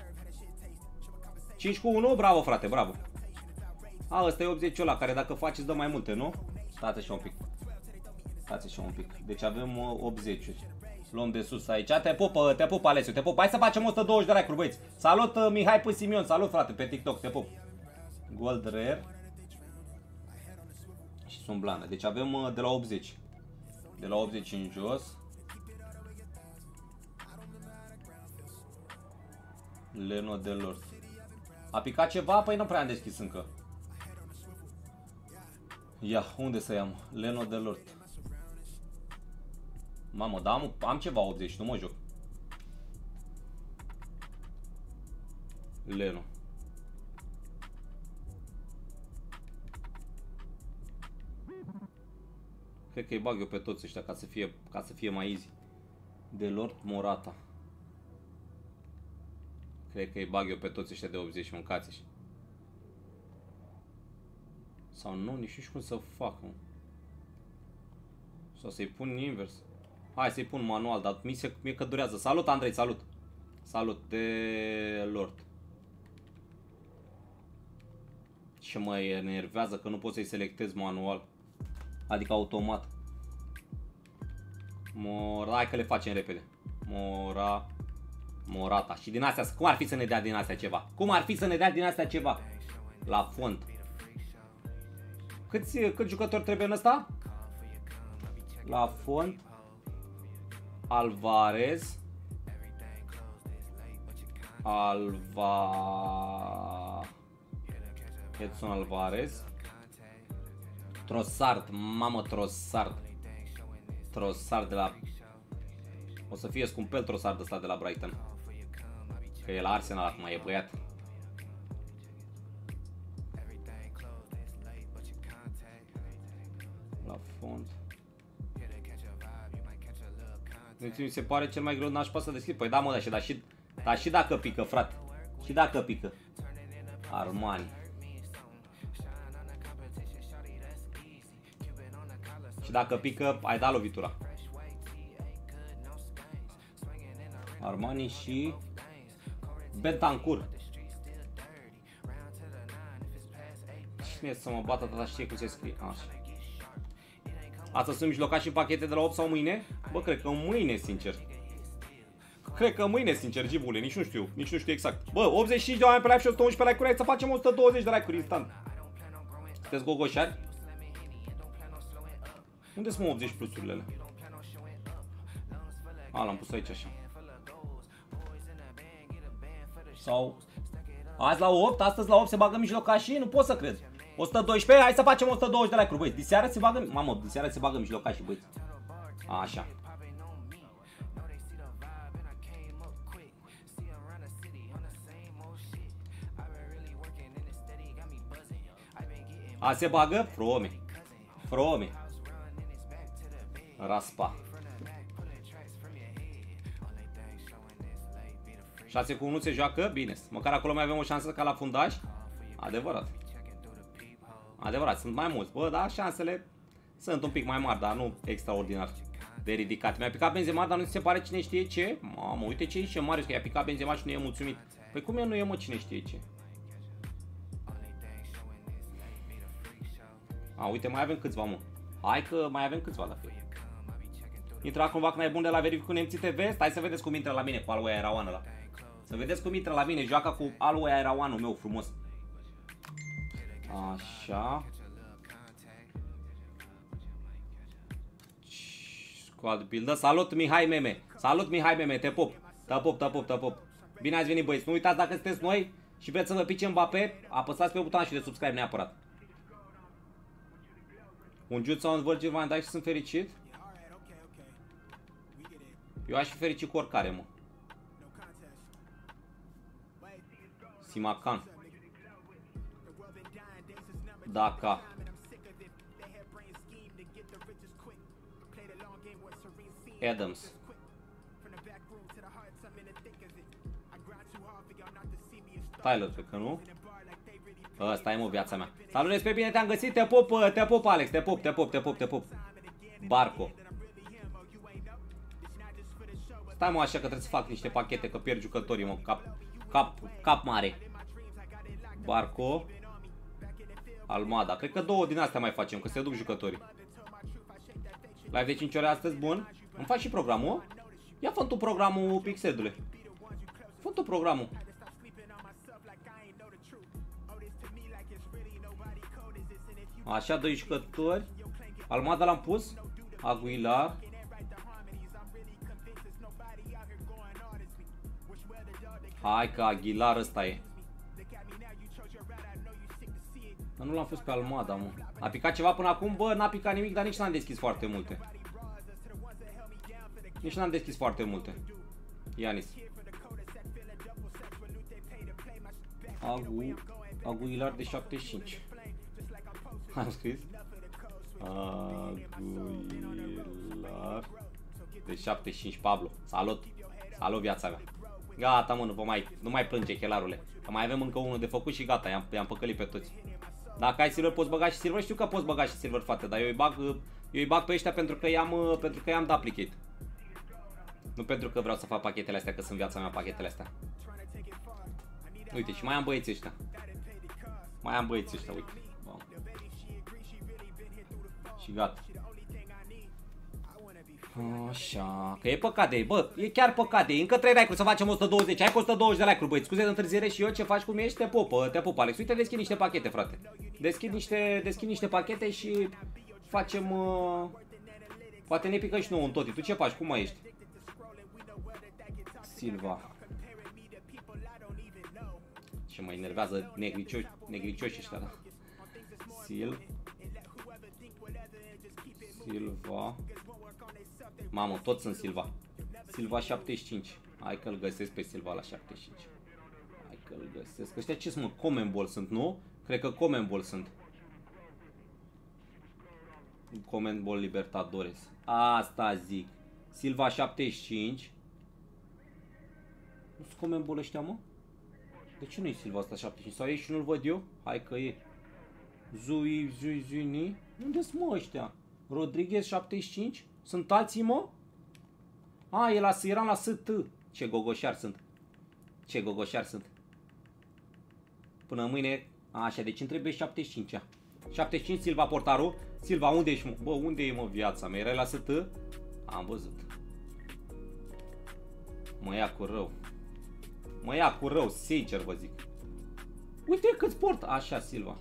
5 cu 1, bravo, frate, bravo. A, ăsta e 80 ăla, care dacă faci îți dă mai multe, nu? Stați așa un pic. Stați așa un pic. Deci avem 80. Luăm de sus aici. Te pup, Alesiu, te pup. Hai să facem 120 de like-uri, băieți. Salut, Mihai Păsimion, salut, frate, pe TikTok, te pup. Gold Rare. Și sunt blană. Deci avem de la 80. De la 80 în jos. Leno de Lord. A picat ceva? Păi nu prea am deschis încă. Ia, unde să iau? Leno de Lord. Mamă, da, am ceva 80, nu mă joc. Leno. Cred că îi bag eu pe toți ăștia ca să fie mai easy. De Lord Morata. Cred că îi bag eu pe toți ăștia de 80 și mâncați-și. Sau nu, nici nu știu cum să fac, mă. Sau să-i pun invers. Hai să-i pun manual, dar mie că durează. Salut, Andrei, salut. Salut, de Lord. Ce mă enervează că nu pot să-i selectez manual. Adică automat. Hai că le facem repede. Morata. Și din astea, cum ar fi să ne dea din astea ceva? Cum ar fi să ne dea din astea ceva? La font. Câți jucători trebuie în ăsta? La font. Alvarez. Edson Alvarez. Trossard, mamă, Trossard. Trossard de la... O să fie scumpel Trossard ăsta de la Brighton. Că e la Arsenal acum, e băiat. La font. Deci mi se pare cel mai greu, n-aș putea să deschid. Păi da, mă, dar și dacă pică, frate. Și dacă pică. Armani. Și dacă pică, ai dat lovitura. Armani și Bentancur. Cine să mă bată, tata știe cum se scrie. Așa. Astăzi sunt mijlocași și pachete de la 8 sau mâine? Bă, cred că mâine, sincer. Cred că mâine, sincer, Gibule, nici nu știu exact. Bă, 85 de oameni pe live și 111 like-uri, hai să facem 120 de like-uri instant. Sunteți gogoșari? Unde sunt 80 plusurile? A, l-am pus aici așa. Sau... Azi la 8, astăzi la 8 se bagă mijlocașii? Nu pot să cred. 112, hai să facem 120 de like-uri, băi. Diseară se bagă... Mamă, diseară se bagă mijlocașii, băi. Așa. A, se bagă? Frome. Raspa. 6 cu 1 se joacă? Bine. Măcar acolo mai avem o șansă ca la fundaj? Adevărat. Adevărat, sunt mai mulți. Bă, da, șansele sunt un pic mai mari, dar nu extraordinar de ridicate. Mi-a picat Benzema, dar nu se pare cine știe ce? Mamă, uite ce zice Marius, că i-a picat Benzema și nu e mulțumit. Păi cum nu e, mă, cine știe ce? A, uite, mai avem câțiva, mă. Hai că mai avem câțiva la fel. Intră acum vac nebun de la Verificul Nemții TV. Stai să vedeți cum intră la mine cu Alway Aerawan ăla. Să vedeți cum intră la mine, joacă cu Alway Aerawanul meu frumos. Așa. Squad builder. Salut Mihai Meme. Salut Mihai Meme, te pup. Te pup. Bine ați venit, băieți. Nu uitați, dacă sunteți noi și vreți să vă pice Mbappé, apăsați pe butonul și de subscribe neapărat. Un Jude sau un Virgil van Dijk și sunt fericit? Eu aș fi fericit cu oricare, mă. Simacan. Dacă. Adams. Tyler, cred că nu. Ăsta e, mă, viața mea. Salut, despre bine te-am găsit. Te pup, Alex. Te pup. Barco. Stai, mă, așa că trebuie să fac niște pachete, că pierd jucătorii, mă. Cap mare. Barco. Almada. Cred că două din astea mai facem, că se duc jucătorii. Live de 5 ore astăzi, bun. Îmi faci și programul? Ia fă tu programul, Pixedule. Fă tu programul. Așa, doi jucători. Almada l-am pus. Aguilar. Hai că Aguilar ăsta e. Dar nu l-am pus pe Almada, mă. A picat ceva până acum? Bă, n-a picat nimic, dar nici n-am deschis foarte multe. Ianis. Aguilar de 75. Am scris? Aguilar de 75, Pablo. Salut. Salut, viața mea. Gata, mă, nu mai plânge, chelarule. Că mai avem încă unul de făcut și gata, i-am păcălit pe toți. Dacă ai silver poți băga și silver, știu că poți băga și silver, frate, dar eu îi bag pe ăștia pentru că i-am duplicate. Nu pentru că vreau să fac pachetele astea, că sunt viața mea pachetele astea. Uite, și mai am băieții ăștia. Mai am băieții ăștia, uite. Bam. Și gata. Așa, că e păcat de ei, bă, e chiar păcat de ei. Încă 3 like-uri să facem 120, hai cu 120 de like-uri, băi. Scuze de întârziere și eu, ce faci, cum ești? Te pup, Alex. Uite, deschid niște pachete, frate. Deschid niște pachete și facem... Poate ne pică și nouă în toti. Tu ce faci? Cum mai ești? Silva. Ce mă enervează negricioși ăștia, da? Silva. Mamă, toți sunt Silva. Silva 75. Hai că-l găsesc pe Silva la 75. Hai că-l găsesc. Ăștia ce sunt, mă? Common Ball sunt, nu? Cred că Common Ball sunt. Common Ball Libertadores. Asta zic. Silva 75. Nu sunt Common Ball ăștia, mă? De ce nu-i Silva asta 75? Sau e și nu-l văd eu? Hai că e. Zuini. Unde sunt, mă, ăștia? Rodriguez 75? Sunt alții, mă? A, eram la ST. Ce gogoșari sunt. Până mâine. Așa, deci îmi trebuie 75. 75 Silva portarul. Silva, unde ești, mă? Bă, unde e, mă, viața mea? Erai la ST? Am văzut. Mă ia cu rău, sincer vă zic. Uite cât port. Așa, Silva.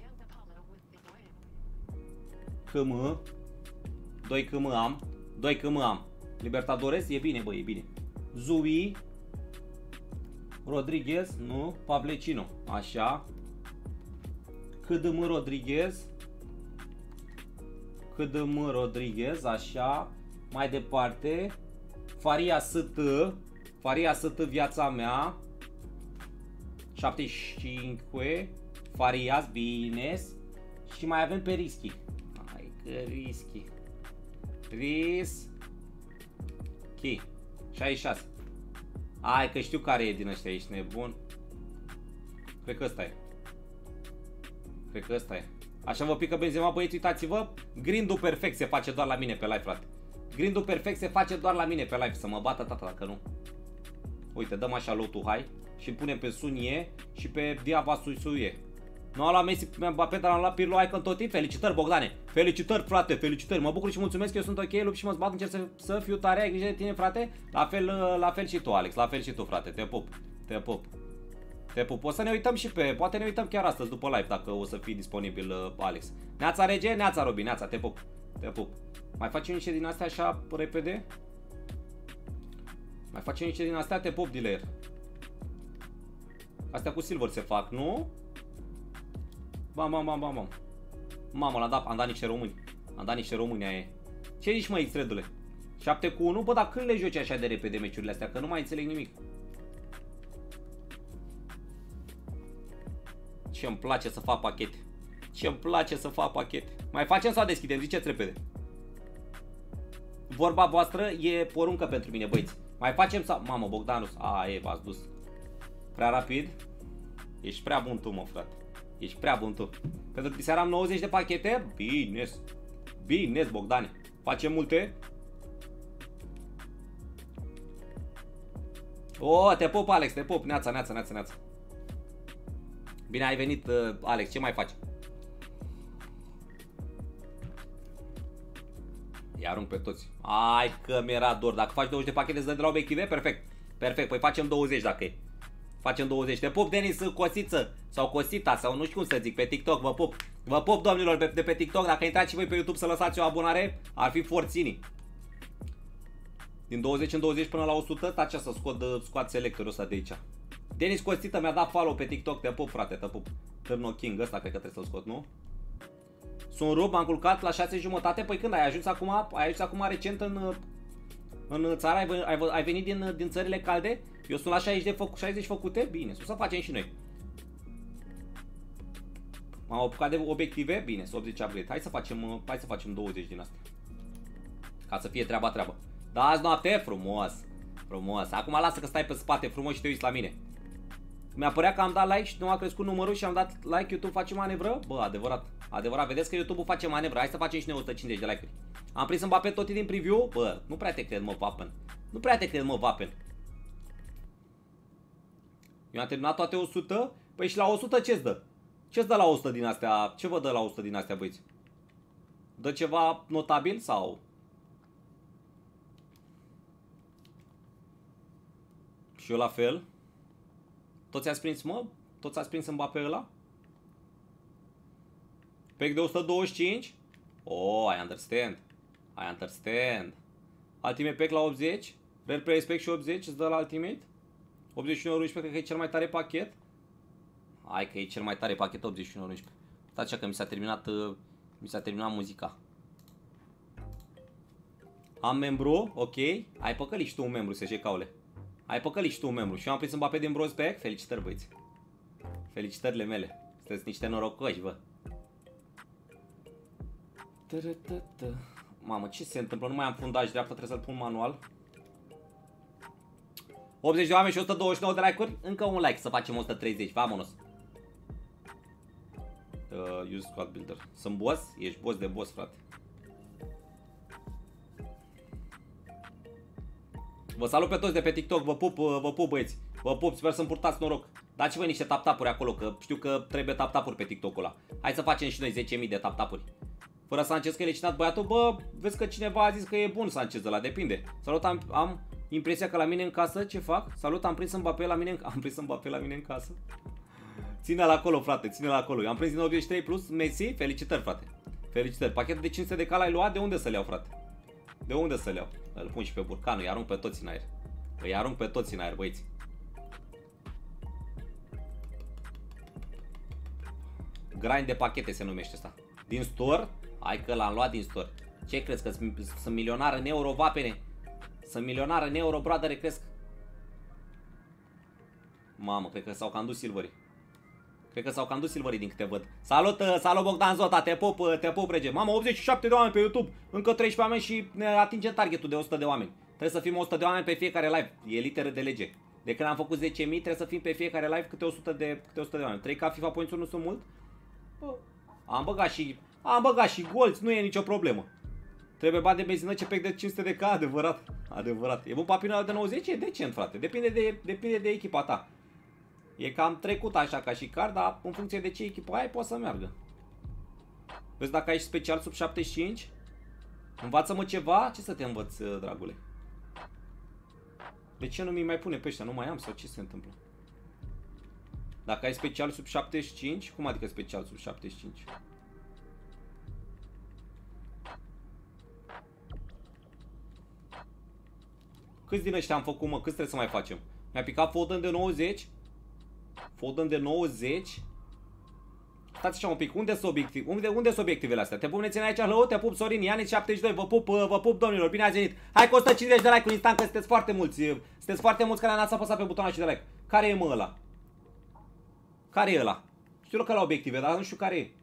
KM. 2 KM am. Libertadores, e bine, bă, e bine. Zui. Rodriguez, nu. Pavlecino, așa. KDM Rodriguez, așa. Mai departe. Faria ST, viața mea. 75. Farias, bine. Și mai avem pe Rischi. Hai că Rischi. 66. Hai că știu care e din ăștia, ești nebun. Cred că ăsta e. Așa vă pică Benzema, băieți, uitați-vă. Grindul perfect se face doar la mine pe live, frate. Grindul perfect se face doar la mine pe live. Să mă bată tata dacă nu. Uite, dăm așa low to high și punem pe Sunie și pe Diaba Suie. Nu am luat Messi, Mbappé, dar am luat Pirlo, hai că în tot timp. Felicitări, Bogdane. Felicitări, frate, felicitări. Mă bucur și mulțumesc că eu sunt ok, lup și mă zbat, încerc să fiu tare, ai grijă de tine, frate. La fel și tu, Alex, la fel și tu, frate. Te pup. O să ne uităm și poate ne uităm chiar astăzi după live, dacă o să fii disponibil, Alex. Neața Rege, neața Robin, neața, te pup. Mai facem niște din astea așa repede? Te pup, dealer. Astea cu silver se fac, nu? Bam. Mamă, am dat niște români. Aia e. Ce zici, mă, X-Redule? 7-1? Bă, dar când le joci așa de repede meciurile astea? Că nu mai înțeleg nimic. Ce-mi place să fac pachete. Mai facem sau deschidem? Ziceți repede. Vorba voastră e poruncă pentru mine, băieți. Mai facem sau... Mamă, Bogdanus. V-ați dus. Prea rapid? Ești prea bun tu, mă, frate. Pentru că seara am 90 de pachete? Bine, Bogdane. Facem multe? Te pup, Alex, te pup. Neața. Bine ai venit, Alex, ce mai faci? Îi arunc pe toți. Hai că mi-era dor. Dacă faci 20 de pachete îți dă de la obiective? Perfect, păi facem 20 dacă e. Facem 20. Te pup, Denis Cosiță sau Cosita sau nu știu cum să zic pe TikTok. Vă pup, domnilor, de pe TikTok. Dacă intrați și voi pe YouTube să lăsați o abonare, ar fi forțini. Din 20 în 20 până la 100, tacea să scoat selectorul ăsta de aici. Denis Cosită mi-a dat follow pe TikTok. Te pup, frate, te pup. Târno King, ăsta cred că trebuie să-l scot, nu? Sunt rup, m-am culcat la 6:30. Păi când ai ajuns acum recent în țară? Ai venit din țările calde? Eu sunt la 60 făcute? Bine, să facem și noi. M-am apucat de obiective? Bine, să 80 upgrade. Hai să facem 20 din astea. Ca să fie treaba. Da, azi noapte, frumos. Acum lasă că stai pe spate frumos și te uiți la mine. Mi-a părea că am dat like și nu a crescut numărul și am dat like, YouTube face manevră? Bă, adevărat. Adevărat, vedeți că YouTube-ul face manevră. Hai să facem și noi 150 de like-uri. Am prins Mbappé tot din preview? Bă, nu prea te cred, mă, Vapen. Nu prea te cred, mă, Vapen. Eu am terminat toate 100. Păi și la 100 ce-ți dă? Ce-ți dă la 100 din astea? Ce vă dă la 100 din astea, băieți? Dă ceva notabil sau? Și eu la fel. Toți ați prins, mă? Toți ați prins Mbappé ăla? Pack de 125? Oh, I understand. I understand. Ultimate pack la 80? Rare Play pack și 80 îți dă la Ultimate? 81,11 cred că e cel mai tare pachet. Hai că e cel mai tare pachet 81,11. Stați că mi s-a terminat muzica. Am membru, ok. Ai păcălit și tu un membru, să caule. Ai păcălit și tu un membru. Și eu am prins Mbappé din bronze pack. Felicitări, băieți. Felicitările mele. Sunteți niște norocoși, bă. Mamă, ce se întâmplă? Nu mai am fundaj dreaptă, trebuie să-l pun manual. 80 de oameni și 129 de like-uri. Încă un like să facem 130. Vamonos. Use squad builder. Sunt boss? Ești boss de boss, frate. Vă salut pe toți de pe TikTok. Vă pup, băieți. Vă pup, sper să-mi purtați noroc. Dați-vă niște tap-tap-uri acolo, că știu că trebuie tap-tap-uri pe TikTok-ul ăla. Hai să facem și noi 10.000 de tap-tap-uri. Fără Sanchez că e lecinat băiatul, bă, vezi că cineva a zis că e bun Sanchez ăla, depinde. Salut, am impresia că la mine în casă, ce fac? Salut, am prins Mbappé la mine în casă. Ține-l acolo, frate, ține-l acolo. Am prins din 83 plus Messi, felicitări, frate. Felicitări. Pachetul de 500 de cal ai luat, de unde să le iau, frate? De unde să le iau? Îl pun și pe burcan, îi arunc pe toți în aer. Îi arunc pe toți în aer, băieți. Grind de pachete se numește asta. Din store? Hai că l-am luat din store. Ce crezi, că sunt milionar în euro, Vapene? Sunt milionar în euro, brother, cresc. Mamă, cred că s-au cam dus silverii. Cred că s-au cam dus silverii din câte văd. Salut Bogdan Zota, te pup, rege. Mamă, 87 de oameni pe YouTube. Încă 13 oameni și ne atingem targetul de 100 de oameni. Trebuie să fim 100 de oameni pe fiecare live. E literă de lege. De când am făcut 10.000, trebuie să fim pe fiecare live câte 100 de oameni. 3K FIFA points nu sunt mult? Bă, am băgat și golți, nu e nicio problemă. Trebuie bani de benzină, ce pack de 500 de K, adevărat. Adevărat. E bun papinul de 90? E decent, frate. Depinde de echipa ta. E cam trecut așa ca și card, dar în funcție de ce echipă ai, poate să meargă. Vezi dacă ai special sub 75? Învață-mă ceva? Ce să te învăț, dragule? De ce nu mi mai pune pe ăștia? Nu mai am sau ce se întâmplă? Dacă ai special sub 75? Cum adică special sub 75? Câți din ăștia am făcut, mă? Câți trebuie să mai facem? Mi-a picat Foden de 90. Foden de 90. Stați așa un pic, unde sunt obiectivele astea? Te pup, ne ține aici, hello, te pup, Sorin, Ianic 72, vă pup, domnilor, bine ați venit. Hai cu 150 de like-uri instant, că sunteți foarte mulți. Sunteți foarte mulți care n-ați apăsat pe butonul și de like. Care e, mă, ăla? Care e ăla? Știu că la obiective, dar nu știu care e.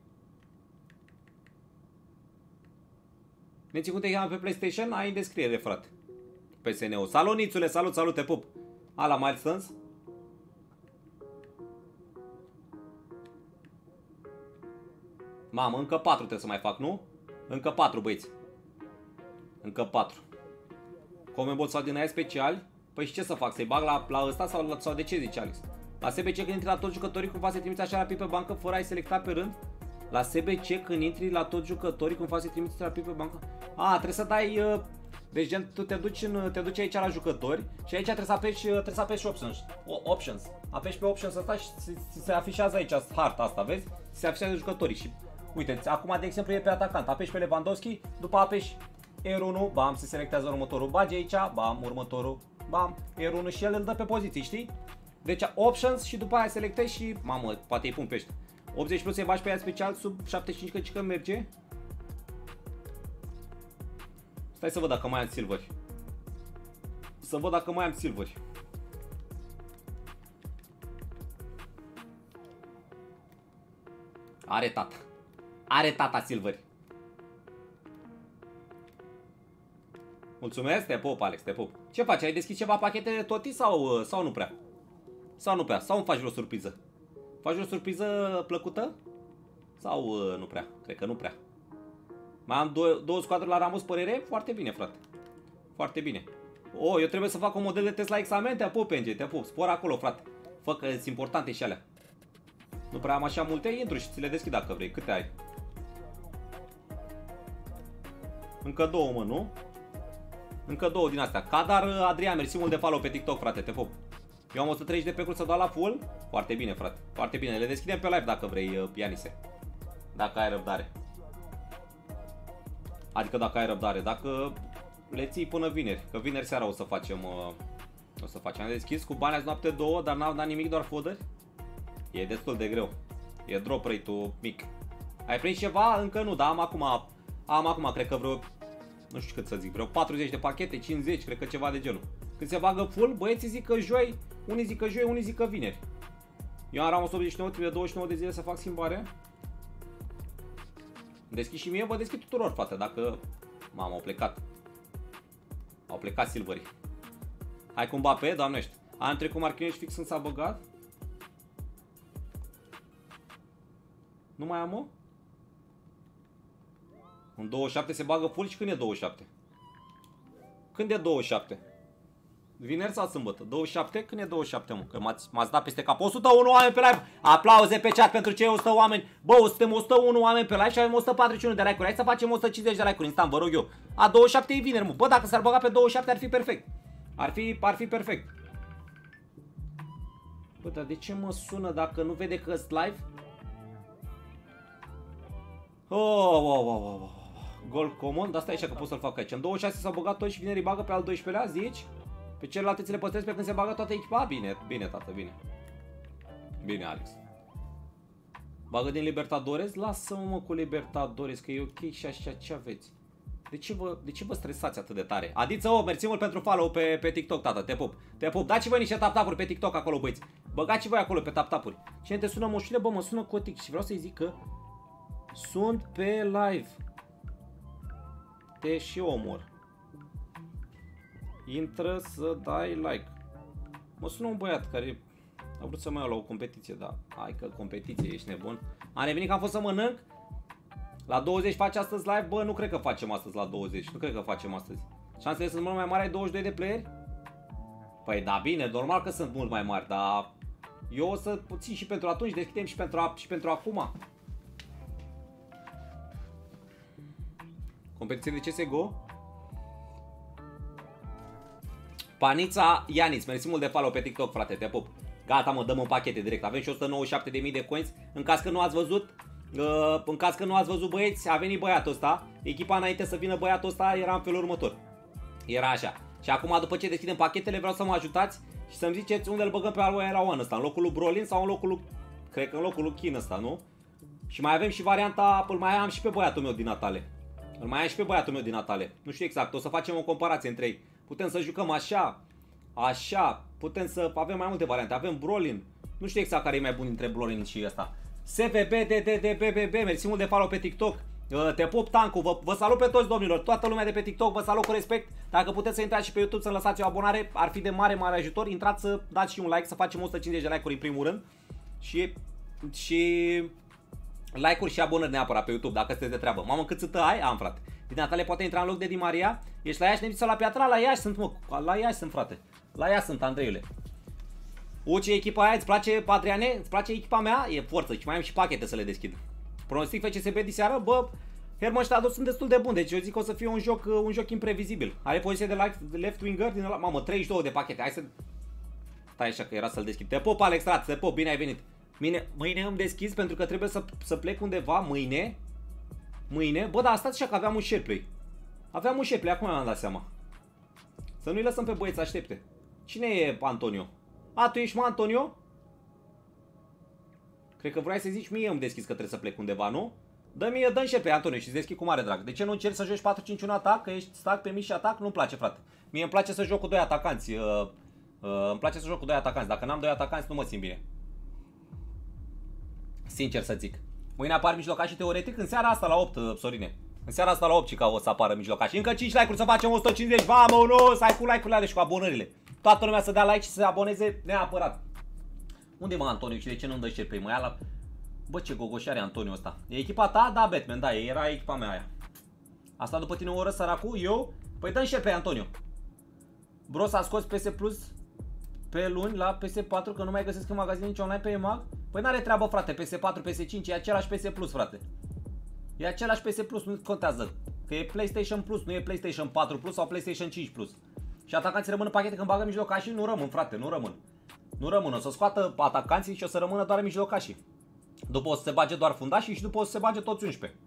Ne ții cum te cheamă pe PlayStation? Ai în descriere, frate. PSN-ul. Salut, Nițule, salut, te pup. Ala, Milestones. Mamă, încă 4 trebuie să mai fac, nu? Încă 4, băieți. Încă 4. Comebot sau din aia speciali? Păi și ce să fac? Să-i bag la ăsta sau de ce zice Alex? La SBC când intri la toți jucătorii cumva se trimiți așa rapid pe bancă fără a-i selecta pe rând? La SBC când intri la toți jucătorii cumva se trimiți rapid pe bancă? A, trebuie să dai... Deci gen, tu te duci aici la jucători și aici trebuie să apeși options. Apeși pe options ăsta și se afișează aici harta asta, vezi? Se afișează jucătorii și uite, acum de exemplu e pe atacant, apeși pe Lewandowski, după apeși R1, bam, se selectează următorul, bagi aici, bam, următorul, bam, R1 și el îl dă pe poziții, știi? Deci options și după aia selectezi și, mamă, poate îi pun pe ăștia. 80 plus să-i bagi pe ea special sub 75 că merge. Stai să văd dacă mai am silveri. Are tata silveri. Mulțumesc, te pup, Alex, te pup. Ce faci? Ai deschis ceva pachete de toti sau nu prea? Sau nu prea? Sau îmi faci vreo surpriză? Faci vreo surpriză plăcută? Sau nu prea? Cred că nu prea. Mai am două scoadre la Ramos părere? Foarte bine, frate. Foarte bine. Eu trebuie să fac un model de test la examen? Te apup, PNG, te apup. Spor acolo, frate. Fă că sunt importante și alea. Nu prea am așa multe, intru și ți le deschid dacă vrei. Câte ai? Încă două, mă, nu? Încă două din astea. Cadar Adrian, mersi mult de follow pe TikTok, frate, te pup. Eu am 130 de pe să dau la full. Foarte bine, frate. Foarte bine. Le deschidem pe live dacă vrei, Pianise. Dacă ai răbdare. Adică dacă ai răbdare. Dacă le ții până vineri. Că vineri seara o să facem. Am deschis cu bani azi noapte 2, dar n-am dat nimic, doar fodări. E destul de greu. E drop rate-ul mic. Ai prins ceva? Încă nu, dar am acum, cred că vreo, nu știu cât să zic, vreo 40 de pachete, 50, cred că ceva de genul. Când se bagă full, băieții zic că joi, unii zic că joi, unii zic că vineri. Eu am Ramos 89, trebuie 29 de zile să fac schimbare. Deschid și mie, vă deschid tuturor, frate, dacă... Mamă, au plecat. Au plecat silverii. Hai cu Mbappé, doamnești. Am trecut Marquinhos fix când s-a băgat. Nu mai am, mă? În 27 se bagă full și când e 27? Când e 27? Vineri sau sâmbătă? 27? Când e 27, mă? Că m-ați dat peste cap. 101 oameni pe live. Aplauze pe chat pentru cei 100 oameni. Bă, suntem 101 oameni pe live și avem 141 de like-uri. Hai să facem 150 de like-uri instant, vă rog eu. A 27 e vineri, mă. Bă, dacă s-ar băga pe 27 ar fi perfect. Ar fi perfect. Bă, dar de ce mă sună dacă nu vede că sunt live? Gol comun, dar stai așa că pot să-l fac aici. În 26 s-au băgat toți și vineri bagă pe al 12-lea, zici? Pe celelalte ți le păstrezi pe când se bagă toată echipa? Bine, bine, tată, bine. Bine, Alex. Bagă din Libertadores? Lasă-mă, mă, cu Libertadores, că e ok și așa, ce aveți? De ce vă stresați atât de tare? Adiță, mersi mult pentru follow pe TikTok, tată, te pup. Te pup. Dați-și voi niște tap-tap-uri pe TikTok acolo, băieți. Băgați-și voi acolo pe tap-tap-uri. Cine te sună, moșule? Bă, mă sună Cotic și vreau să-i zic că sunt pe live. Te și omor. Intră să dai like. Mă sună un băiat care a vrut să mă iau la o competiție, dar hai că competiție, ești nebun. Am revenit că am fost să mănânc. La 20 face astăzi live? Bă, nu cred că facem astăzi la 20. Nu cred că facem astăzi. Șansele sunt mult mai mari, ai 22 de playeri? Păi da, bine, normal că sunt mult mai mari, dar eu o să țin și pentru atunci, deschidem și pentru acum. Competiție de CSGO? Panița Ianis, mersi mult de follow pe TikTok, frate, te pup. Gata, mă, dăm în pachete direct. Avem și 197.000 de coins. În caz că nu ați văzut, băieți, a venit băiatul ăsta. Echipa înainte să vină băiatul ăsta era în felul următor. Era așa. Și acum, după ce deschidem pachetele, vreau să mă ajutați și să-mi ziceți unde îl băgăm pe Aloe la One ăsta. În locul lui Brolin sau în locul lui... Cred că în locul lui Kin ăsta, nu? Și mai avem și varianta, îl mai am și pe băiatul meu din Natale. Nu știu exact, o să facem o comparație între ei. Putem să jucăm așa, putem să avem mai multe variante. Avem Brolin, nu știu exact care e mai bun dintre Brolin și ăsta. SVBDDBBB, mersi mult de follow pe TikTok. Te pup, Tancu, vă salut pe toți, domnilor, toată lumea de pe TikTok, vă salut cu respect. Dacă puteți să intrați și pe YouTube să lăsați o abonare, ar fi de mare ajutor. Intrați să dați și un like, să facem 150 de like-uri în primul rând. Și like-uri și abonări neapărat pe YouTube, dacă sunteți de treabă. Mamă, cât țâtă ai? Am, frate. Din Natale poate intra în loc de Di Maria. Ești la Iași, Nemția sau la Piatra? La Iași sunt, mă. La Iași sunt, frate. La Iași sunt, Andreiule. Ce echipa aia? Îți place, Adriane? Îți place echipa mea? E forță și mai am și pachete să le deschid. Pronostic FCSB diseară? Bă, Hermannstadt sunt destul de bun, deci eu zic că o să fie un joc imprevizibil. Are poziție de left winger din ăla. Mamă, 32 de pachete. Hai să... Stai așa că era să-l deschid. Te pop, Alex Rat, te pop, bine ai venit. Mâine îmi deschis pentru că trebuie să plec undeva mâine. Bă, dar stați așa că aveam un shareplay. Acum mi-am dat seama. Să nu-i lăsăm pe băieți să aștepte. Cine e Antonio? A, tu ești, mă, Antonio? Cred că vrei să zici mie îmi deschis că trebuie să plec undeva, nu? Dă-mi shareplay, Antonio, și deschid cu mare drag. De ce nu încerci să joci 4-5-1 atac? Că ești stack pe mici și atac? Nu-mi place, frate. Mie îmi place să joc cu 2 atacanți. Dacă n-am 2 atacanți, nu mă simt bine. Sincer să zic. Mâine apar mijlocașii teoretic în seara asta la 8, Sorine. În seara asta la 8 ca o să apară mijlocașii. Încă 5 like-uri să facem 150. Vamonos! Hai cu like-urile alea și cu abonările. Toată lumea să dea like și să se aboneze neapărat. Unde mă Antonio și de ce nu-mi dă șerpei? Mă ia la... Bă, ce gogoșare Antonio ăsta. E echipa ta? Da, Batman, da, era echipa mea aia. Asta după tine o oră, săracu? Eu? Păi dă-mi șerpei, Antonio. Bro, s-a scos PS Plus pe luni la PS4, că nu mai găsesc în magazin nici online pe EMAG. Păi n-are treabă, frate, PS4, PS5, e același PS Plus, frate. E același PS Plus, nu contează. Că e PlayStation Plus, nu e PlayStation 4 Plus sau PlayStation 5 Plus. Și atacanții rămân în pachete când bagă mijlocașii, nu rămân, frate, nu rămân. Nu rămân, o să scoată atacanții și o să rămână doar mijlocașii. După o să se bage doar fundașii și după o să se bage toți 11.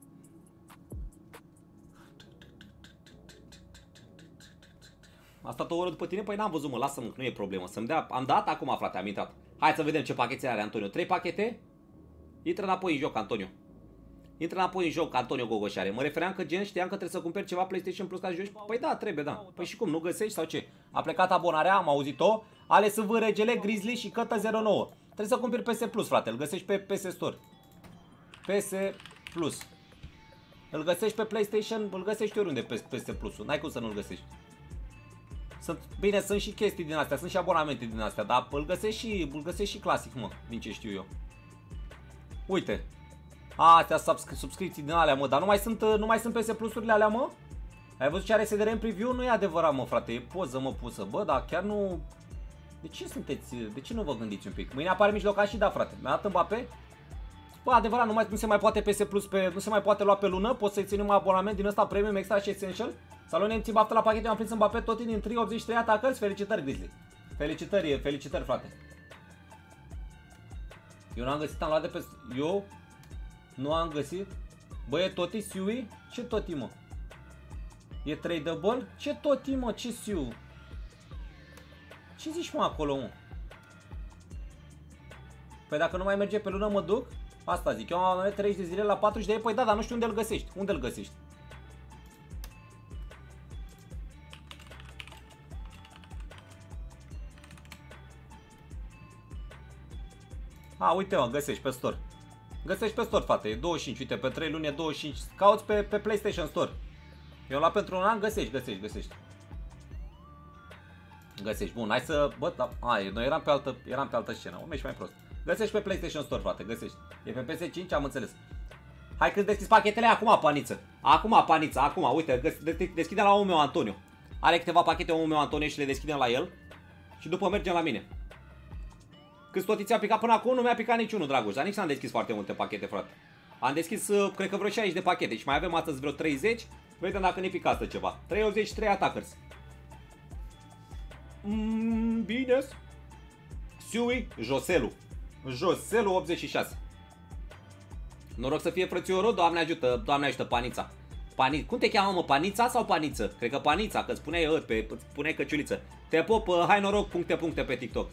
A stat o oră după tine? Păi n-am văzut, mă, lasă-mă, că nu e problemă. Să-mi dea, am dat, acum, frate, am intrat. Hai să vedem ce pachete are Antonio. 3 pachete? Intră înapoi în joc, Antonio. Intră înapoi în joc, Antonio Gogoșare. Mă refeream că gen știam că trebuie să cumperi ceva PlayStation Plus ca să joci. Păi da, trebuie, da. Păi și cum, nu găsești sau ce? A plecat abonarea, am auzit-o. ALSV, RGL, Grizzly și Cătă 09. Trebuie să cumperi PS Plus, frate. Îl găsești pe PS Store. PS Plus. Îl găsești pe PlayStation, îl găsești oriunde pe PS Plus-ul. N-ai cum să nu-l găsești. Bine, sunt și chestii din astea, sunt și abonamente din astea, dar îl găsești și clasic, mă, din ce știu eu. Uite. Astea subscripții din alea, mă, dar nu mai sunt PS Plus-urile alea, mă? Ai văzut ce are SDR în preview? Nu e adevărat, mă, frate, e poză, mă, pusă. Bă, dar chiar nu... De ce nu vă gândiți un pic? Mâine apare mijlocașii, da, frate. Mi-a dat Mbappé? Bă, adevărat, nu se mai poate PS Plus nu se mai poate lua pe lună, poți să-i ții numai abonament din ăsta premium, extra și essential. Salut, nemții, baftă la pachete, am prins Mbappé tot din 383 atacări. Felicitări, Grizzly. Felicitări, frate. Eu n-am găsit, am luat de pe... Eu nu am găsit. Bă, e Toti, Siui? Ce Toti, mă? E tradable? Ce Toti, mă? Ce Siu? Ce zici, mă, acolo, mă? Păi dacă nu mai merge pe lună, mă duc? Asta zic, eu am avut 30 de zile la 40 de lei. Păi da, dar nu știu unde îl găsești. Unde îl găsești? A, uite, mă, găsești pe store. Găsești pe store, frate, e 25, uite, pe 3 luni e 25. Cauți pe PlayStation Store. Eu la pentru un an găsești. Găsești, bun, hai să... Bă, da, noi eram pe altă scenă, o mergi mai prost. Găsești pe PlayStation Store, frate, găsești. E pe PS5, am înțeles. Hai că deschizi pachetele, acum, paniță. Acum, uite, deschidem la omul meu, Antonio. Are câteva pachete omul meu, Antonio, și le deschidem la el. Și după mergem la mine. Câți toți ți-a picat până acum, nu mi-a picat niciunul, Dragoș, dar nici n-am deschis foarte multe pachete, frate. Am deschis, cred că vreo 60 de pachete și mai avem astăzi vreo 30. Vedem dacă ne pică asta ceva. 383 attackers. Bine. Siui, Joselu 86. Noroc să fie frățiorul, Doamne ajută, Panița. Cum te cheamă, mă, Panița sau Paniță? Cred că Panița, că îți spuneai căciuliță. Te pop, hai noroc, puncte pe TikTok.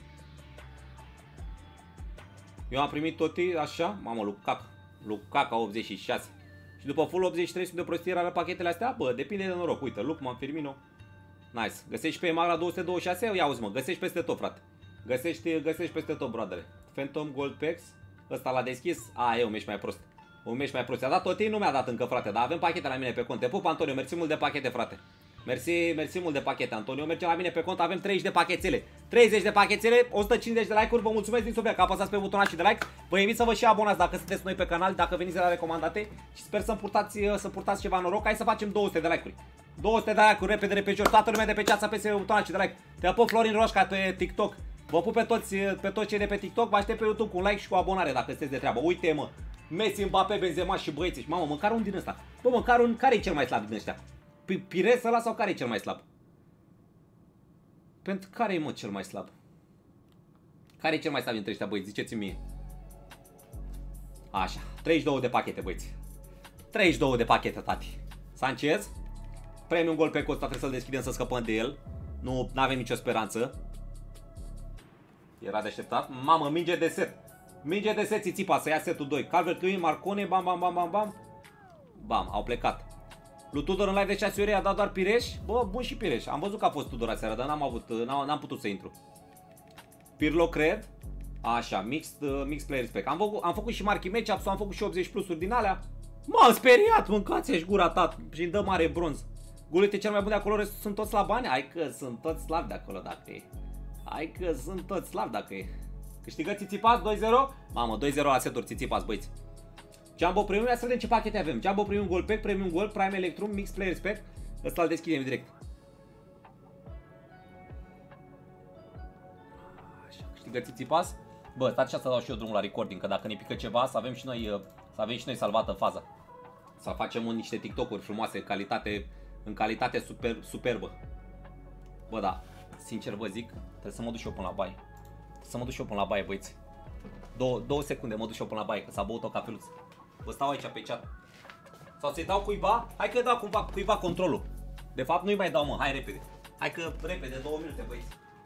Eu am primit toti așa, mamă, Lucaca 86. Și după full 83 sunt de prostie la pachetele astea? Bă, depinde de noroc, uite, Lukman, Firmino. Nice. Găsești pe EMAG la 226? Ia uzi, mă, găsești peste tot, frate. Găsești peste tot, broadere. Phantom Gold Packs, ăsta l-a deschis. Eu mergi mai prost. A dat toti, nu mi-a dat încă, frate, dar avem pachete la mine pe cont. Te pup, Antonio, mersi mult de pachete, frate. Mersi mult de pachete, Antonio. Merge la mine pe cont, avem 30 de pachetele. 30 de pachetele, 150 de like-uri. Vă mulțumesc din suflet că apăsați pe butonul și de like. Vă invit să vă și abonați dacă sunteți noi pe canal, dacă veniți de la recomandate. Și sper să purtați ceva noroc. Hai să facem 200 de like-uri. 200 de like-uri, repede, jos. Toată lumea de pe chat să apese pe butonul și de like. Te pup, Florin Roșca, pe TikTok. Vă pup pe toți cei de pe TikTok. Vă aștept pe YouTube cu un like și cu abonare dacă sunteți de treabă. Uite, mă. Messi, Mbappé, Benzema și băieții. Mamă, măcar un din ăsta. Bă, măcar un, care e cel mai slab din ăștia? Pires ăla sau care e cel mai slab? Pentru care e, mă, cel mai slab? Care e cel mai slab dintre ăștia, băieți? Ziceți-mi mie. Așa, 32 de pachete, băieți. 32 de pachete, tati. Sanchez. Premium gol pe Costa, trebuie să-l deschidem să scăpăm de el. Nu avem nicio speranță. Era de așteptat. Mamă, minge de set. Minge de set, Țițipa, să ia setul 2. Calvert-Lewin, Marcone, bam. Bam, au plecat. Lui Tudor în live de 6 ore a dat doar Pireș. Bă, bun și Pireș. Am văzut că a fost Tudor aseară, dar n-am putut să intru. Pirlo, cred. Așa, mixed player spec. Am făcut și marchi match-ups, am făcut și 80 plusuri din alea. M-am speriat, mâncați-și gura, tat. Și îmi dă mare bronz. Gulite cel mai bun de acolo, sunt toți slabani? Hai că sunt toți slabi de acolo dacă e. Câștigă Țițipas 2-0. Mamă, 2-0 la seturi Țițipas, băieți. Jumbo Premium, ia să vedem ce pachete avem. Jumbo Premium Gold Pack, Premium Gold, Prime Electrum, Mix Players Pack. Ăsta îl deschidem direct. Așa, câștigă Țițipas. Bă, stați așa să dau și eu drumul la recording, că dacă ne pică ceva, să avem și noi salvată faza. Să facem niște TikTok-uri frumoase, în calitate superbă. Bă, da, sincer vă zic, trebuie să mă duc și eu până la baie. Să mă duc și eu până la baie, băieți. 2 secunde, mă duc și eu până la baie, că s-a băut o cafeluță. Vă stau aici pe chat. Sau să-i dau cuiva? Hai că dau cuiva controlul. De fapt nu-i mai dau, mă, hai repede. Hai că repede, 2 minute, băieți.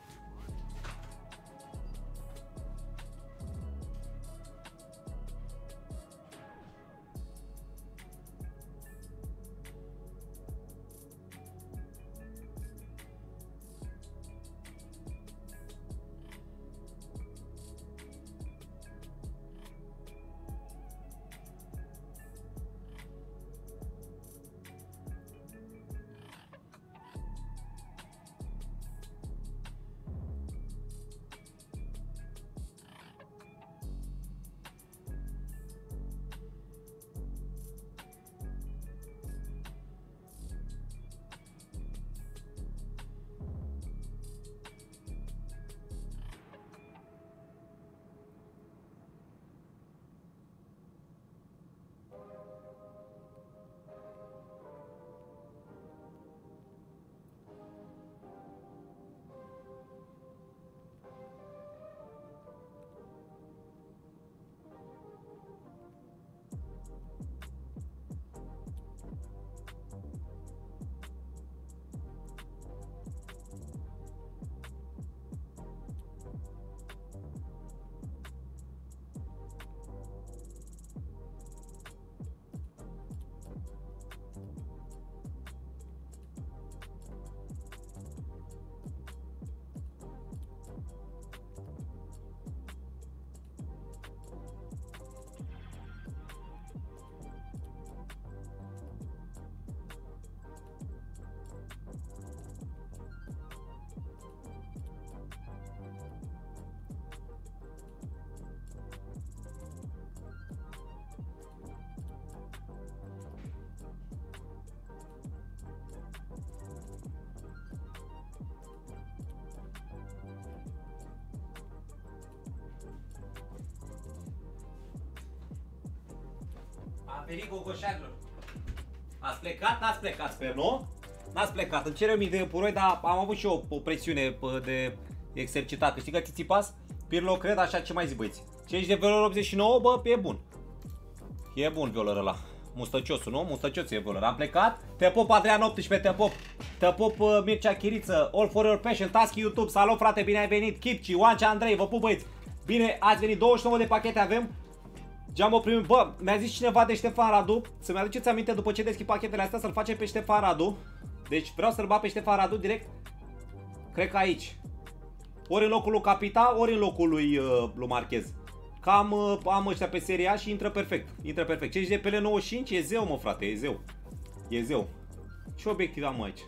A venit gogoșarilor. Ați plecat? N-ați plecat, sper, nu? N-ați plecat. Îmi cere 1000 de puroi, dar am avut și eu o presiune de exercitat. Știi că Țițipas? Pirlo, cred, așa, ce mai zi, băieți? 5 de violor 89, bă, e bun. E bun violor ăla. Mustăciosul, nu? Mustăciosul e violor. Am plecat. Te pop, Adrian 18, te pop. Te pop, Mircea Chiriță. All for your passion. Tasky YouTube. Salut, frate, bine ai venit. Kipci, Oancea, Andrei, vă pup, băieți. Bine, ați venit. 29 de pachete avem. Jumbo Premium. Bă, mi-a zis cineva de Ștefan Radu. Să-mi aduceți aminte după ce deschid pachetele astea să-l facem pe Ștefan Radu. Deci vreau să-l bat pe Ștefan Radu direct. Cred că aici. Ori în locul lui Capita, ori în locul lui Marchez. Cam am ăștia pe seria și intră perfect. Intră perfect. 5 de PL 95 e zeu, mă, frate, e zeu. E zeu. Ce obiectiv am aici?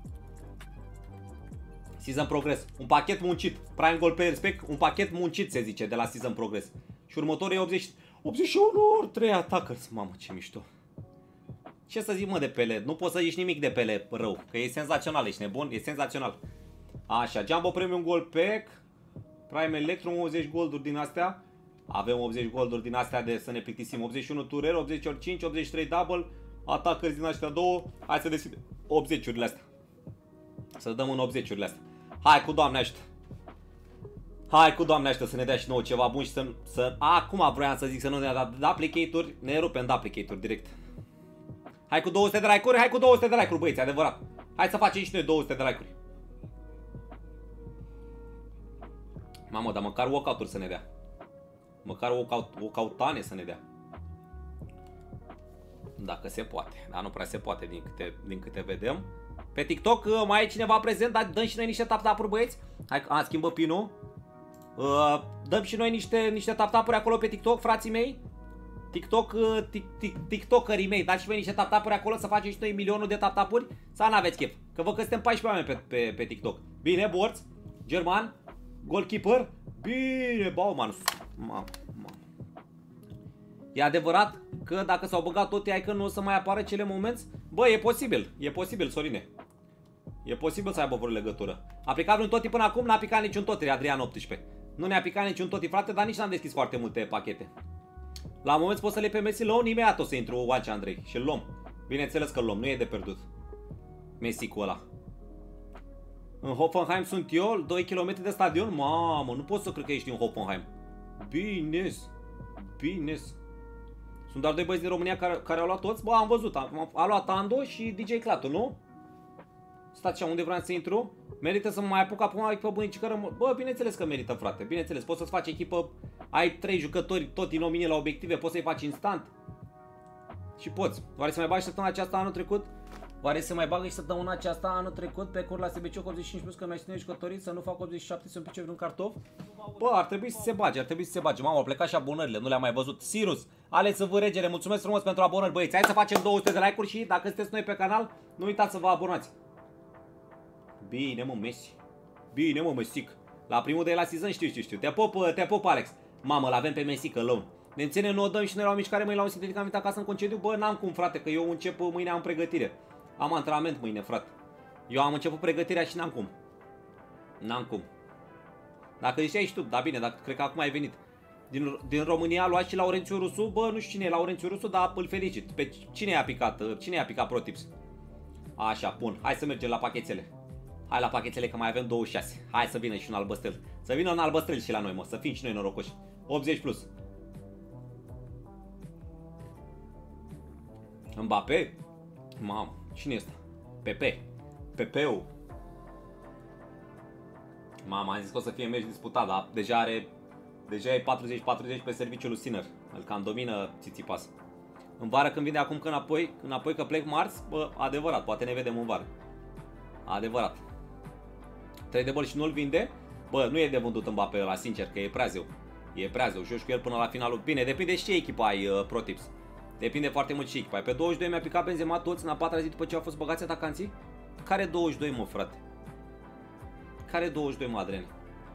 Season Progress. Un pachet muncit. Prime Gold Players Pack. Un pachet muncit, se zice, de la Season Progress. Și următorul e 81 ori 3 attackers. Mamă, ce mișto. Ce să zic, mă, de PL? Nu poți să zici nimic de PL rău. Că e senzațional, ești nebun? E senzațional. Așa, Jumbo Premium Gold Pack. Prime Electrum, 80 golduri din astea. Avem 80 golduri din astea de să ne plictisim. 81 turel, 80 ori 5, 83 double. Attackers din astea două. Hai să deschidem 80-urile astea. Să dăm în 80-urile astea. Hai cu Doamne ajută. Hai cu Doamne ajută să ne dea și nouă ceva bun și să... Acum vroiam să zic să nu ne dea duplicate-uri. Ne rupem duplicate-uri direct. Hai cu 200 de like-uri, hai cu 200 de like-uri, băieți, adevărat. Hai să facem și noi 200 de like-uri. Mamă, dar măcar walkout-uri să ne dea. Măcar walkout-ane să ne dea. Dacă se poate, dar nu prea se poate din câte vedem. Pe TikTok mai e cineva prezent, dar dăm și noi niște tap-tap-uri, băieți. Hai, schimbă pinul. Dăm și noi niște tap-tap-uri acolo pe TikTok, frații mei. TikTokerii mei, dați și voi niște tap-tap-uri acolo să facem și noi milionul de tap-tap-uri. Sau n-aveți chef? Că văd că suntem 14 oameni pe TikTok. Bine, Borț, German, Goalkeeper, Bine, Bauman. Mamă. E adevărat că dacă s-au băgat toate, ai că nu o să mai apară cele momenți? Bă, e posibil, Sorine. E posibil să aibă vreo legătură. A picat vreun toti până acum, n-a picat niciun toti, Adrian 18. Nu ne-a picat niciun toti, frate, dar nici n-am deschis foarte multe pachete. La moment poți să le pe Messi, luăm imediat o să intru Watch Andrei și îl luăm. Bineînțeles că îl luăm, nu e de pierdut. Messi-ul ăla. În Hoffenheim sunt eu, 2 km de stadion? Mamă, nu pot să cred că ești în Hoffenheim. Bines. Sunt doar 2 băieți din România care au luat toți? Bă, am văzut, a luat Ando și DJ Clatu, nu? Stați așa, unde vreau să intru? Merită să mă mai apuc acum pe bunicică? Bă, bineînțeles că merită, frate, bineînțeles. Poți să-ți faci echipă, ai 3 jucători tot din nomine la obiective, poți să-i faci instant. Și poți. Oare să mai bagi săptămâna aceasta anul trecut? Oare să mai bagă și săptămâna aceasta anul trecut pe cur la SBC 85 plus că mi-ai ținut jucătorii să nu fac 87 să-mi pice vreun cartof? Bă, ar trebui să se bage, Mamă, au plecat și abonările, nu le-am mai văzut. Sirus, Alex V. Regere, mulțumesc frumos pentru abonări, băieți. Hai să facem 200 de like-uri și dacă sunteți noi pe canal, nu uitați să vă abonați. Bine, mă, Messi. Bine, mă, Messic. La primul de la season știu. Te pop, Alex. Mamă, l-avem pe Messi alone. Ne ține, nu o dăm și noi la o mișcare mâine la un sintetic, am venit acasă în concediu. Bă, n-am cum, frate, că eu încep mâine, am pregătire. Am antrenament mâine, frate. Eu am început pregătirea și n-am cum. N-am cum. Dacă ziceai și tu, da bine, dacă cred că acum ai venit. Din România a luat și Laurențiu Rusu. Bă, nu știu cine e Laurențiu Rusu, dar îl felicit. Pe cine i-a picat? Cine i-a picat ProTips? Așa, bun. Hai să mergem la pachetele. Hai la pachetele că mai avem 26. Hai să vină și un albăstrel. Să vină un albăstrel și la noi, mă. Să fim și noi norocoși. 80 plus. Mbappé? Mamă, cine este? Pepe-ul. Mamă, am zis că o să fie meci disputat, dar deja e 40-40 pe serviciul lui Sinner. Îl cam domină Tsitsipas. În vară când vine acum că înapoi că plec marți, bă, adevărat, poate ne vedem în vară. Adevărat. 3 de băl și nu-l vinde? Bă, nu e de vândut Mbappé ăla, sincer, că e prea zeu. E prea zeu, joci cu el până la finalul. Bine, depinde și ce echipă ai, ProTips. Depinde foarte mult ce echipă ai. Pe 22 mi-a picat Benzema toți în a 4-a zi după ce au fost băgați atacanții? Care 22, mă, frate? Care 22, mă, Adrian?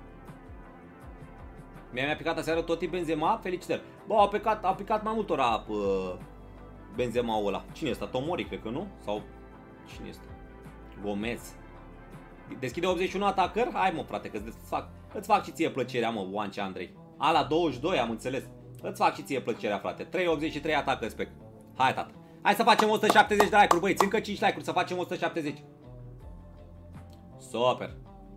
Mi-a picat aseară tot Benzema, felicitări. Bă, au picat mai multora Benzema-ul ăla. Cine este? Tomori, cred că nu? Sau cine este? Gomez. Deschide 81 atacări? Hai, mă, frate, că îți fac și ție plăcerea, mă, Oance Andrei. Ala 22, am înțeles. Îți fac și ție plăcerea, frate. 383 atacări, spec. Hai, tată. Hai să facem 170 de like-uri, băieți. Încă 5 like-uri să facem 170. Super.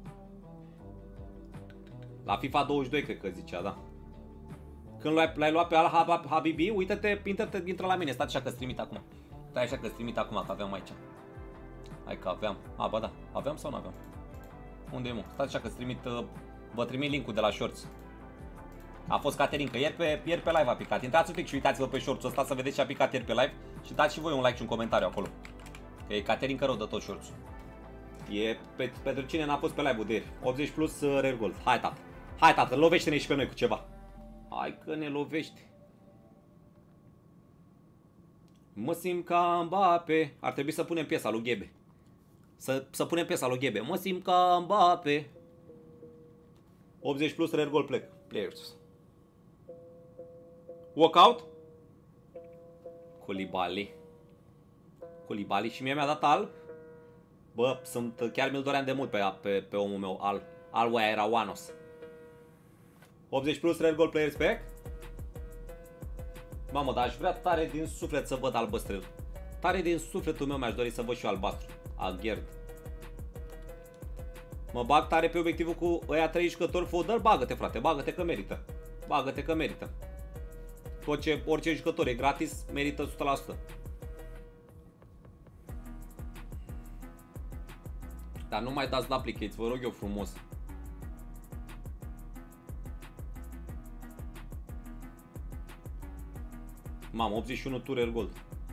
La FIFA 22 cred că zicea, da. Când l-ai luat pe Al Habibi, uită-te, intră la mine, stați așa că-ți trimit acum. Stai așa că-ți trimit acum, că aveam aici. Hai că aveam. A, ba da, aveam sau nu aveam? Unde e, mă? Stați așa că-ți trimit, vă trimit link-ul de la Shorts. A fost Caterinca, ieri pe live a picat. Intrați un pic și uitați-vă pe Shorts-ul ăsta să vedeți ce a picat ieri pe live. Și dați și voi un like și un comentariu acolo. Că e Caterinca rău de tot Shorts-ul. E pentru cine n-a fost pe live-ul de ieri. 80 plus Rare Gold. Hai, tată. Hai, tată, lovește-ne și pe noi cu ceva. Hai că ne lovește. Mă simt ca Mbappé. Ar trebui să punem piesa lui Ghebe. Să punem piesa lui Ghebe. Mă simt ca Mbappé. 80 plus Rare Gold Players. Walkout. Koulibaly și mie mi-a dat alb. Bă, chiar mi-l doream de mult pe omul meu, Al Erawanos. 80 plus Rare Gold Players Pack. Mamă, dar aș vrea tare din suflet să văd albăstrel. Tare din sufletul meu mi-aș dori să văd și eu albastru. Agerd. Mă bag tare pe obiectivul cu ăia 3 jucători fodder. Bagă-te, frate, bagă-te că merită. Bagă-te că merită. Orice jucător e gratis, merită 100%. Dar nu mai dați duplicates, vă rog eu frumos. Mamă, 81 Turel Gold.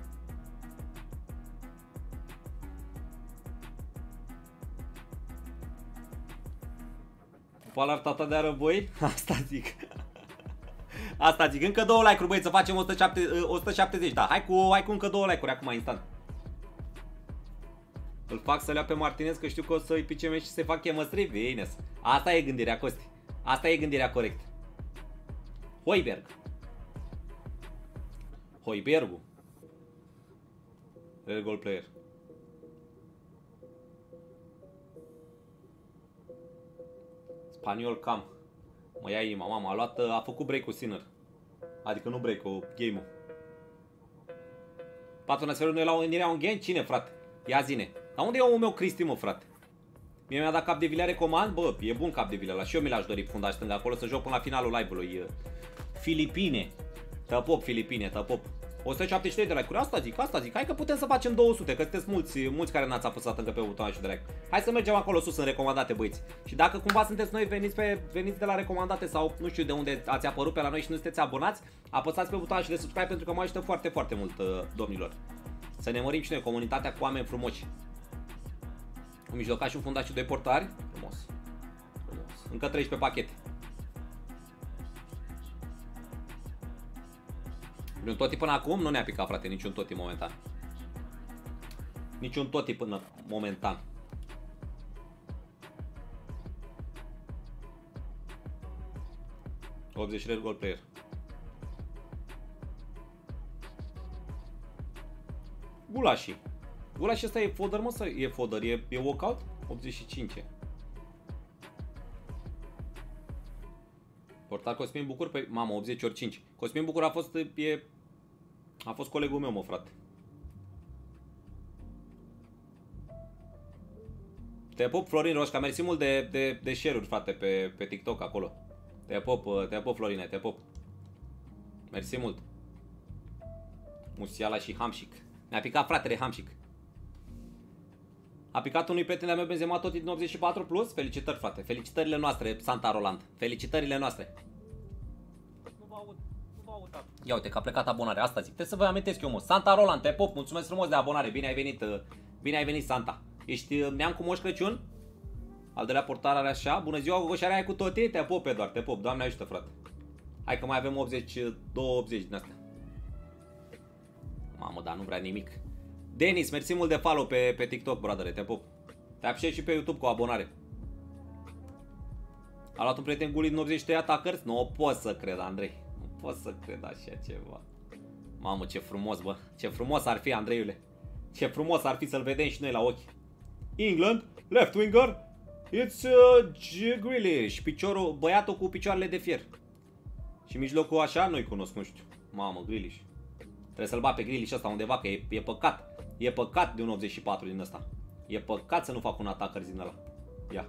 Palar tata de răboi? Asta zic. Asta zic. Încă 2 like-uri, băieți, să facem 170. Da, hai cu încă 2 like-uri acum instant. Îl fac să le ia pe Martinez că știu că o să-i pice meci și să-i fac chemistry. Bine. Asta e gândirea, Costi. Asta e gândirea corectă. Hoiberg. Hoibergu. Real goal player. Spaniol cam. Mă ia inima, mama, a făcut break-ul Sinner. Adică nu break-ul, game-ul. 4 transferuri noi la unirea un game? Cine, frate? Ia zine. Dar unde e omul meu Cristi, mă, frate? Mie mi-a dat cap de vilea recomand? Bă, e bun cap de vilea. Și eu mi l-aș dori fundaș stânga acolo să joc până la finalul live-ului. Filipine. Tăpop, Filipine, tăpop. 173 de like-uri. Asta zic. Hai că putem să facem 200, că sunteți mulți care n-ați apăsat încă pe butonul de like. Hai să mergem acolo sus în recomandate, băieți. Și dacă cumva sunteți noi, veniți de la recomandate sau nu știu de unde ați apărut pe la noi și nu sunteți abonați, apăsați pe butonul de subscribe pentru că mă ajută foarte, foarte mult, domnilor. Să ne mărim și noi comunitatea cu oameni frumoși. Un mijlocaș, un fundaș și 2 portari. Frumos. Încă 13 pachete. Un toti până acum nu ne-a picat, frate, niciun toti momentan. Niciun toti până momentan. ...80 goal player. Gulași ăsta e fodder, mă? E fodder, e walkout? 85. Portar Cosmin Bucur pe... Mamă, 80 ori 5. Cosmin Bucur a fost colegul meu, mă, frate. Te pup, Florin Roșca, mersi mult de share-uri, frate, pe TikTok acolo. Te pup, Florine, te pup. Mersi mult. Musiala și Hamșic. Mi-a picat fratele Hamșic. A picat unui prieten de-a meu Benzema tot din 84 plus. Felicitări, frate. Felicitările noastre, Santa Roland. Felicitările noastre. Nu vă aud, Ia uite că a plecat abonarea. Asta zic. Trebuie să vă amintesc eu, mă. Santa Roland, te pop. Mulțumesc frumos de abonare. Bine ai venit, Santa. Ești neam cu Moș Crăciun? Al doilea portar are așa. Bună ziua, gogoșarea ai cu toate. Te pop, Eduard, te pop. Doamne ajută, frate. Hai că mai avem 80 din astea. Mamă, dar nu vrea nimic. Denis, mersi mult de follow pe TikTok, brother, te pup. Te apșezi și pe YouTube cu o abonare. A luat un prieten gulit în 83 attackers? Nu pot să cred, Andrei. Nu pot să cred așa ceva. Mamă, ce frumos, bă. Ce frumos ar fi, Andreiule. Ce frumos ar fi să-l vedem și noi la ochi. England, left winger. It's Grealish, băiatul cu picioarele de fier. Și mijlocul așa, nu-i cunosc, nu știu. Mamă, Grealish. Trebuie să-l bat pe Grealish ăsta undeva, că e păcat. E păcat de un 84 din ăsta. E păcat să nu fac un attacker din ăla. Ia.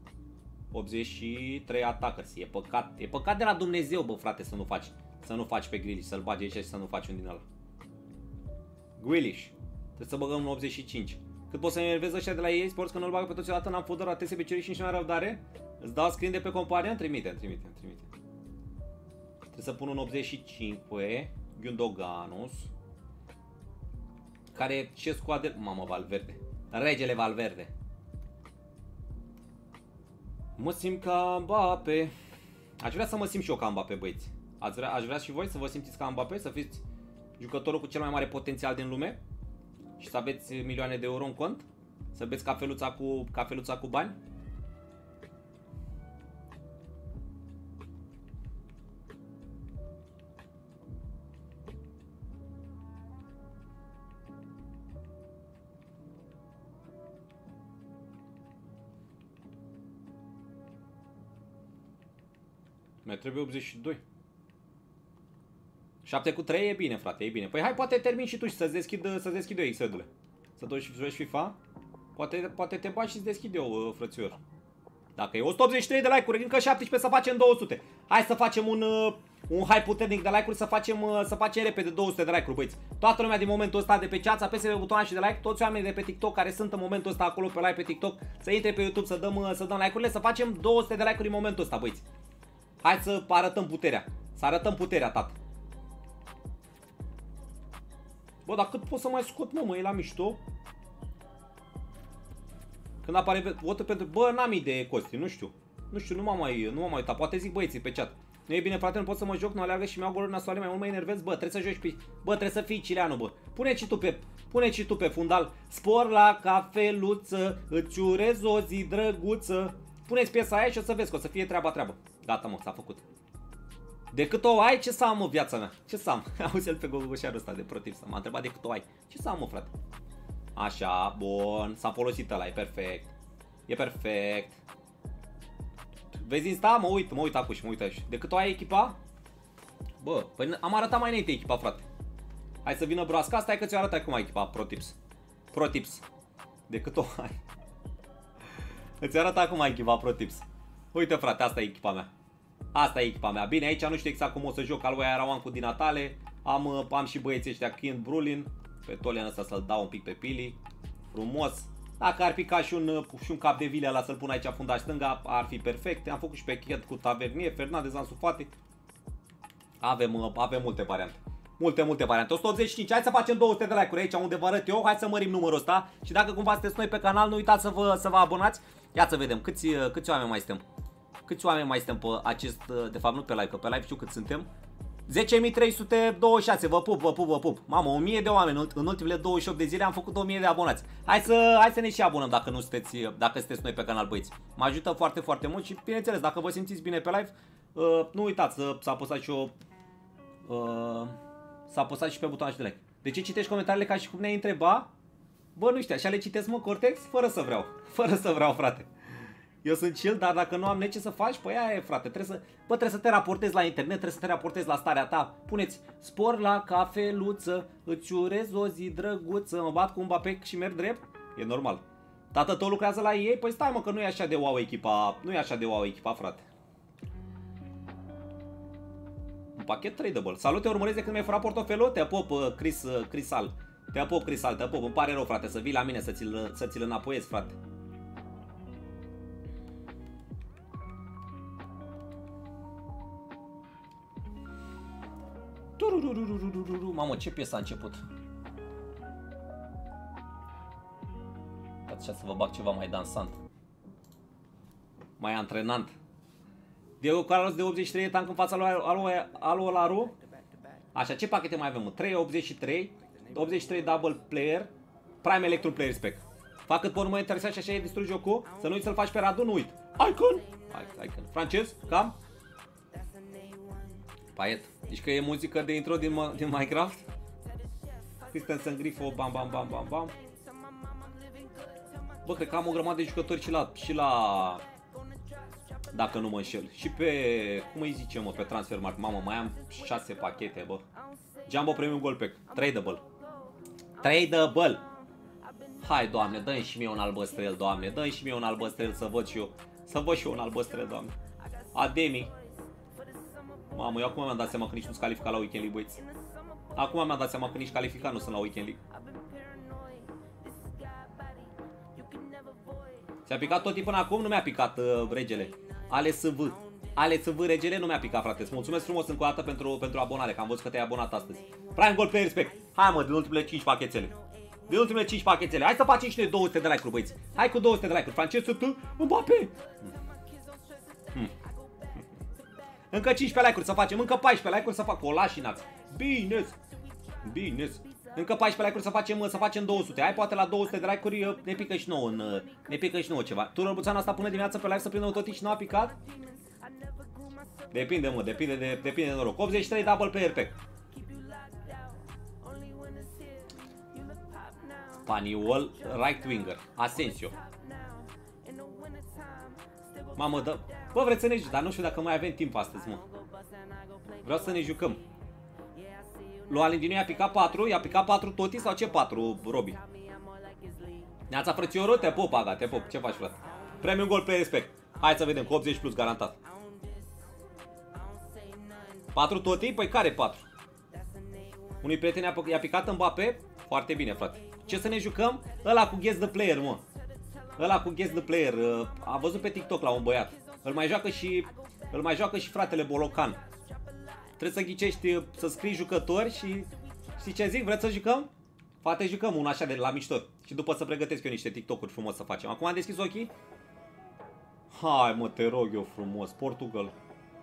83 attackers. E păcat. E păcat de la Dumnezeu, bă, frate, să nu faci pe Grealish, să-l bagi aici și să nu faci un din ăla. Grealish. Trebuie să băgăm un 85. Cât pot să-mi enervez ăștia de la EA Sports că nu-l bagă pe toți odată, n-am fodor la TSB Ceri și nici nu am răbdare? Îți dau screen de pe compania? Trimite. Trebuie să pun un 85 pe Gundoganus. Care ce scoade... Mamă, Valverde. Regele Valverde. Mă simt ca Mbappé. Aș vrea să mă simt și eu ca Mbappé, băieți. Aș vrea și voi să vă simțiți ca Mbappé, să fiți jucătorul cu cel mai mare potențial din lume și să aveți milioane de euro în cont, să beți cafeluța cu bani. Mai trebuie 82. 7 cu 3 e bine, frate, e bine. Păi hai, poate termin și tu și să-ți deschid eu X-ul. Să duci și joci FIFA. Poate te bagi și îți deschid eu, frățior. Dacă e 183 de like-uri, încă 17 să facem 200. Hai să facem un hype puternic de like-uri, să facem repede 200 de like-uri, băieți. Toată lumea din momentul ăsta de pe chat, apese pe butonul și de like, toți oamenii de pe TikTok care sunt în momentul ăsta acolo pe live pe TikTok, să intre pe YouTube, să dăm like-urile, să facem 200 de like-uri în momentul ăsta, băieți. Hai să arătăm puterea. Să arătăm puterea, tată. Bă, dar cât pot să mai scot, mă, e la mișto. Când apare votul pentru... Bă, n-am idee, Costi, nu știu. Nu m-am mai uitat. Poate zic băieții pe chat. Nu e bine, frate, nu pot să mă joc, nu aleargă și mi-au goluri nasoale, mai mult mă enervez. Bă, trebuie să joci pe... Bă, trebuie să fii Cileanu, bă. Pune și tu pe fundal. Spor la cafeluță, îți urez o zi drăguță. Puneți piesa aia și o să vezi că o să fie treaba. Gata, mă, s-a făcut. De cât o ai, ce să am, mă, viața mea? Ce să am? Auzi-l pe gogoșarul ăsta de ProTips. M-a întrebat de cât o ai. Ce să am, mă, frate? Așa, bun. S-a folosit ăla, e perfect. E perfect. Vezi Insta? Mă uit acum și mă uit aici. De cât o ai echipa? Bă, păi am arătat mai înainte echipa, frate. Hai să vină broasca, stai că ți-o arăt acum echipa ProTips. ProTips. De cât o ai? Îți arăt acum echipa ProTips. Uite, frate, asta e echipa mea. Asta e echipa mea. Bine, aici nu știu exact cum o să joc. Al lui Arawan cu din Natale. Am și băieții ăștia Kind Brulin. Pe Tolian ăsta să-l dau un pic pe Pili. Frumos. Dacă ar pica și un cap de vile ăla să-l pun aici fundaș stânga, ar fi perfect. Am făcut și pe Chet cu Tavernier, Fernandez, Ansu Fati. Avem multe variante. Multe variante. 185. Hai să facem 200 de like-uri aici unde vă arăt eu. Hai să mărim numărul ăsta. Și dacă cumva sunteți noi pe canal, nu uitați să vă abonați. Ia să vedem câți oameni mai suntem. Câți oameni mai suntem pe acest, de fapt nu pe live, că pe live știu cât suntem. 10.326, vă pup. Mamă, 1000 de oameni în ultimele 28 de zile am făcut 1000 de abonați. Hai să ne și abonăm dacă sunteți noi pe canal, băieți. Mă ajută foarte mult și bineînțeles, dacă vă simțiți bine pe live, nu uitați să apăsați și pe butonul de like. De ce citești comentariile ca și cum ne-ai întreba? Bă, nu știu, așa le citesc, mă, Cortex? Fără să vreau, frate. Eu sunt chill, dar dacă nu am ce să faci, păi aia e, frate, trebuie să te raportezi la internet, trebuie să te raportezi la starea ta. Puneți spor la cafeluță, îți urez o zi drăguță, mă bat cu Mbappé și merg drept? E normal. Tată tău lucrează la ei? Păi stai, mă, că nu e așa de wow echipa, frate. Un pachet tradable. Salut, te urmăresc de când mi-ai furat portofelul? Te apop, Crisal. Te apop. Îmi pare rău, frate, să vii la mine să ți-l înapoiez, frate. Mamă, ce piesă a început? Așa să vă bag ceva mai dansant, mai antrenant. Diego Carlos de 83 de tank în fața lui Olaru. Așa, ce pachete mai avem? 383, 83 double player, Prime Electrum Player Spec. Fac cât pe urmă interesat și așa e distrug jocul. Să nu uiți să-l faci pe Radu, nu uit. Icon. Francez, cam. Paiet. Deci că e muzică de intro din Minecraft? Christensen, Grifo, bam. Bă, cred că am o grămadă de jucători și la dacă nu mă înșel. Și pe, cum îi zice, mă, pe Transfermarkt. Mamă, mai am 6 pachete, bă. Jumbo Premium Gold Pack. Tradable. Hai, Doamne, dă-mi și mie un albăstrel, Doamne. Dă-mi și mie un albăstrel să văd și eu. Să văd și eu un albăstrel, Doamne. Ademi. Mamă, eu acum mi-am dat seama că nici nu-s calificat la Weekend League, băieți. Acum mi-am dat seama că nici calificat nu sunt la Weekend League. Ți-a picat tot până acum? Nu mi-a picat, regele. ALSV, regele, nu mi-a picat, frate. Îți mulțumesc frumos încă o dată pentru abonare, că am văzut că te-ai abonat astăzi. Prime Gold Player Spec. Hai, mă, din ultimele 5 pachetele. Hai să facem și noi 200 de like-uri, băieți. Hai cu 200 de like-uri. Francescu, tu, Mbappé. Încă 15 like-uri să facem, încă 14 like-uri să fac. O lași, nați. Bine. Încă 14 like-uri să facem 200. Hai, poate la 200 de like-uri ne pică și nouă ceva. Tu, Răbuțeanu, asta până dimineața pe live să prindă tot și nu a picat? Depinde, mă, depinde de noroc. 83 double player pack. Spaniol right winger. Asensio. Mamă, dă. Bă, vreți să ne jucăm, dar nu știu dacă mai avem timp astăzi, mă. Vreau să ne jucăm. Lui Alindinu i-a picat 4, i-a picat 4 Toti sau ce 4, Robi? Neața, frățiorul, te pop, Aga, te pop, ce faci, frate? Premium Gold Player Spec. Hai să vedem, cu 80 plus, garantat. 4 Toti? Păi care 4? Unui prieten i-a picat Mbappé? Foarte bine, frate. Ce să ne jucăm? Ăla cu Guess the Player, mă. Ăla cu Guess the Player. A văzut pe TikTok la un băiat. Îl mai joacă și fratele Bolocan. Trebuie să ghicești, să scrii jucători și... Știi ce zic? Vreți să jucăm? Fate, jucăm unul așa de la mișto. Și după să pregătesc eu niște TikTok-uri frumos să facem. Acum am deschis ochii? Hai, mă, te rog eu frumos. Portugal.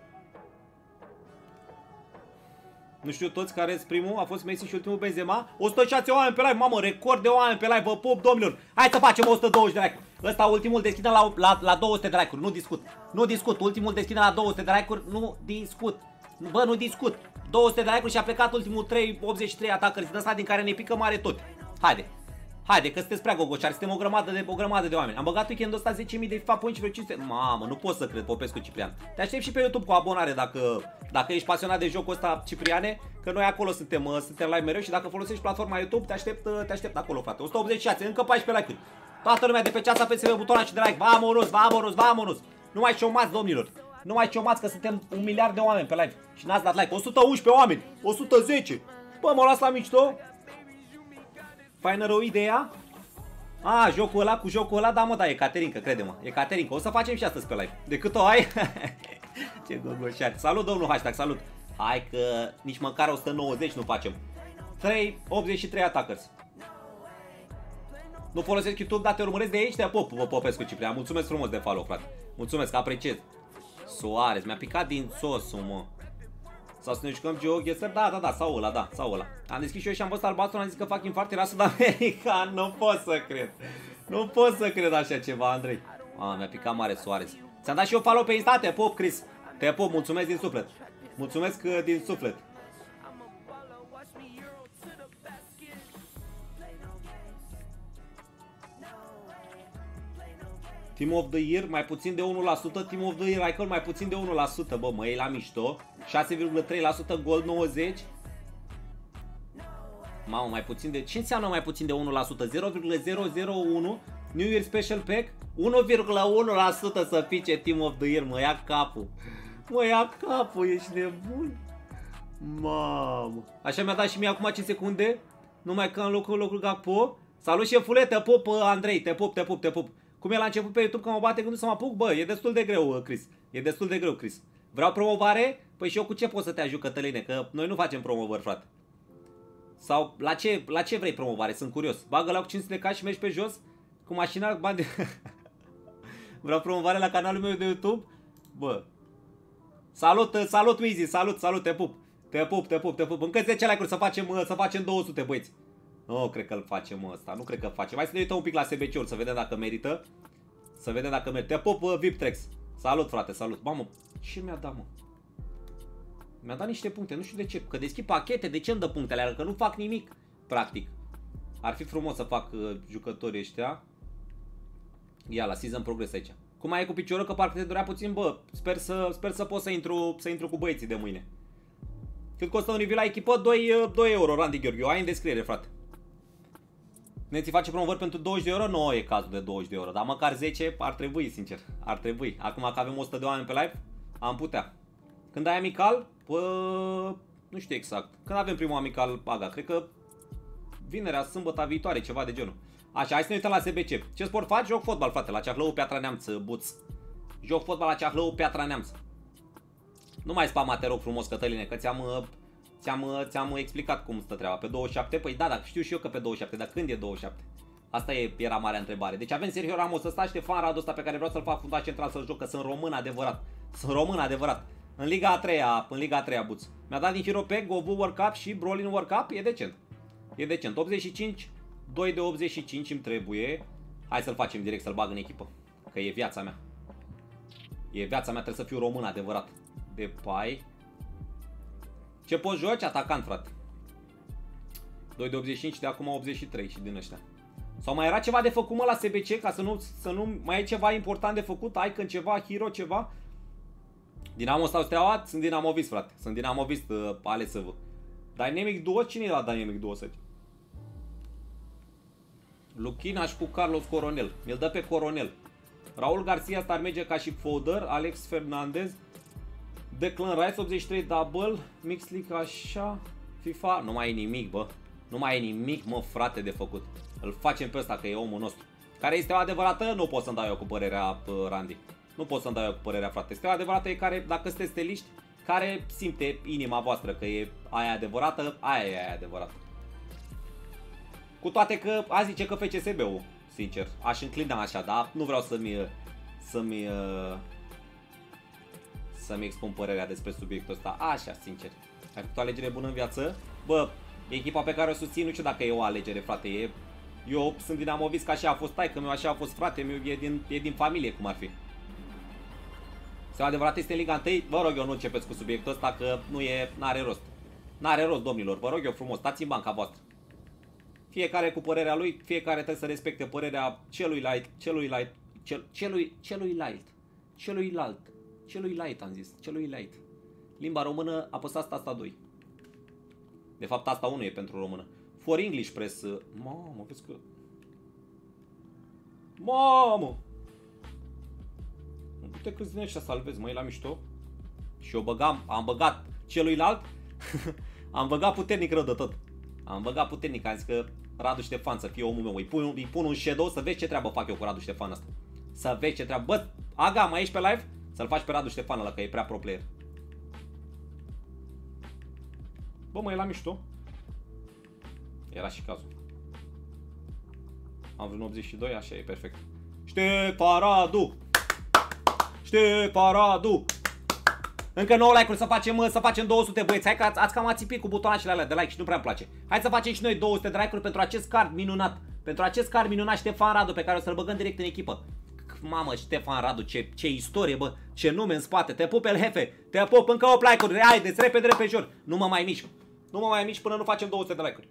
Nu știu toți care sunt primul, a fost Messi și ultimul Benzema. 106 oameni pe live, mamă, record de oameni pe live, vă pup, domnilor. Hai să facem 120 de like. Ăsta ultimul deschide la 200 de like-uri, nu discut. Nu discut, ultimul deschide la 200 de like-uri, nu discut. Bă, nu discut. 200 de like-uri și a plecat ultimul 383 atacări din ăsta din care ne pică mare tot. Haide. Haide, că sunteți prea gogoșari, suntem o grămadă de oameni. Am băgat weekendul ăsta 10.000 de FIFA points și vreo 500. Mamă, nu pot să cred, Popescu Ciprian. Te aștept și pe YouTube cu abonare dacă ești pasionat de jocul ăsta, Cipriane, că noi acolo suntem live mereu și dacă folosești platforma YouTube, te aștept acolo, frate. 186, încă 14 like-uri. Toată lumea de pe ceas apeți pe butonul de like. Vamonos. Nu mai ciomați, domnilor. Nu mai ciomați că suntem 1 miliard de oameni pe live și n-ați dat like. 111 oameni, 110. Bă, mă las la mișto. Faină rău ideea? A, jocul ăla, da mă, da, e Caterinca, crede-mă. E Caterinca, o să facem și astăzi pe live. De cât o ai? Ce gogoșari. Salut, domnul hashtag, salut. Hai că nici măcar 190 nu facem. 83 attackers. Nu folosesc YouTube, dar te urmăresc de aici, te Popescu Ciprian. Mulțumesc frumos de follow, frate. Mulțumesc, apreciez. Suarez, mi-a picat din sosul, mă. Sau să ne jucăm GeoGuessr? Da, sau ăla. Am deschis și eu și am văzut albastru, am zis că fac infart, era sud-american. Nu pot să cred. Nu pot să cred așa ceva, Andrei. Mi-a picat mare Suarez. Ți-am dat și eu follow pe Insta, te pup, Chris. Te pup, mulțumesc din suflet. Mulțumesc din suflet. Team of the Year, mai puțin de 1%. Team of the Year, Icon, mai puțin de 1%. Bă, mă iei la mișto. 6,3% Gold 90. Mamă, mai puțin de... Ce înseamnă mai puțin de 1%? 0,001 New Year Special Pack. 1,1% să pice Team of the Year. Mă ia capul. Ești nebun. Mamă. Așa mi-a dat și mie acum 5 secunde. Numai că în locul Gakpo. Salut șefule, te pup, Andrei. Te pup. Cum e la început pe YouTube că mă bate gândul să mă apuc? Bă, e destul de greu, Chris. Vreau promovare? Păi și eu cu ce pot să te ajut, Cătăline? Că noi nu facem promovări, frate. Sau la ce vrei promovare? Sunt curios. Bagă la cu 500 de cash și mergi pe jos cu mașina, bani de... Vreau promovare la canalul meu de YouTube? Bă. Salut, Wizy, salut, te pup. Încă 10 like-uri să facem 200, băieți. Nu cred că îl facem ăsta, nu cred că facem. Hai să ne uităm un pic la SBC-uri, să vedem dacă merită. Te pup, VIPTREX. Salut, frate, salut. Mamă, ce mi-a dat, mă? Mi-a dat niște puncte, nu știu de ce. Că deschid pachete, de ce îmi dă punctele alea? Că nu fac nimic, practic. Ar fi frumos să fac jucătorii ăștia. Ia la Season Progress aici. Cum ai cu piciorul, că parcă te durea puțin, bă. Sper să pot să intru cu băieții de mâine. Cât costă un review la echipă? 2 euro, Randy Gheorghiu. Ai în descriere, frate. Ne-ți face promovări pentru 20 de euro? Nu e cazul de 20 de euro, dar măcar 10 ar trebui, sincer. Ar trebui. Acum că avem 100 de oameni pe live, am putea. Când ai amical? Nu știu exact. Când avem primul amical, Aga? Cred că vinerea, sâmbătă viitoare, ceva de genul. Așa, hai să ne uităm la SBC. Ce sport faci? Joc fotbal, frate, la Ceahlău, Piatra Neamț, Buț. Joc fotbal la Ceahlău, Piatra Neamț. Nu mai spama, te rog frumos, Cătăline, că ți-am explicat cum stă treaba. Pe 27? Păi da, știu și eu că pe 27, dar când e 27? Asta era marea întrebare. Deci avem Sergio Ramos ăsta, Ștefan Radu ăsta pe care vreau să-l fac fundaș central să-l joc, că sunt român adevărat. În Liga a 3-a, Buț. Mi-a dat din Hero Pack, Govu World Cup și Brolin World Cup, e decent. 85, 2 de 85 îmi trebuie. Hai să-l facem direct, să-l bag în echipă, că e viața mea. Trebuie să fiu român adevărat. Depay. Ce poți joci? Atacant, frate. 2 de 85 de acum 83 și din ăștia. Sau mai era ceva de făcut, mă, la SBC, ca să nu mai e ceva important de făcut, Icon ceva, Hero ceva. Dinamo sau Steaua? Sunt dinamovist, frate. Sunt dinamovist, ales-vă. Dynamic 2? Cine e la Dynamic 2 să-ți? Luchinaș cu Carlos Coronel. Mi-l dă pe Coronel. Raul Garcia ar merge ca și Fodder. Alex Fernandez. Declan Rice 83 double. Mix League așa. FIFA. Nu mai e nimic, bă. Nu mai e nimic, mă, frate, de făcut. Îl facem pe ăsta, că e omul nostru. Care este o adevărată? Nu pot să-mi dau eu cu părerea, Randy. Nu pot să-mi dau eu cu părerea, frate. Este o adevărată e care, dacă sunteți steliști, care simte inima voastră că e aia adevărată, aia e adevărată. Cu toate că a zice că FCSB-ul, sincer, aș înclina așa, dar nu vreau să-mi expun părerea despre subiectul ăsta, așa, sincer. Ai făcut o alegere bună în viață? Bă, echipa pe care o susțin, nu știu dacă e o alegere, frate, Eu sunt dinamovist, că așa a fost taică meu, așa a fost frate meu, e din familie cum ar fi. Să adevărat este în Liga 1, vă rog eu nu începeți cu subiectul ăsta că n-are rost. N-are rost, domnilor, vă rog eu frumos, stați în banca voastră. Fiecare cu părerea lui, fiecare trebuie să respecte părerea celuilalt, am zis, celuilalt. Limba română, apăsați asta 2. De fapt asta 1 e pentru română. For English press. Mamă, vezi că... Mamă! Nu te crezi din ăștia salvezi, măi, la mișto. Și eu am băgat celuilalt. Am băgat puternic rău de tot. Am băgat puternic, am zis că Radu Ștefan să fie omul meu. Îi pun un shadow să vezi ce treabă fac eu cu Radu Ștefan ăsta. Să vezi ce treabă. Bă, Aga, mai ești pe live? Să-l faci pe Radu Ștefan ăla, că e prea pro player. Bă, mă, e la mișto. Era și cazul. Am vrut 82, așa e perfect. Ștefan Radu! Ștefan Radu! Încă 9 like-uri să facem 200, băieți. Hai că ați cam ațipit cu butonașele alea de like și nu prea îmi place. Hai să facem și noi 200 de like-uri pentru acest card minunat. Pentru acest card minunat Ștefan Radu, pe care o să-l băgăm direct în echipă. Mamă, Ștefan Radu, ce istorie, bă. Ce nume în spate. Te pup, Elhefe. Te pup, încă 8 like-uri. Haideți, repede, repejor. Nu mă mai mișc. Nu mă mai mișc până nu facem 200 de like-uri.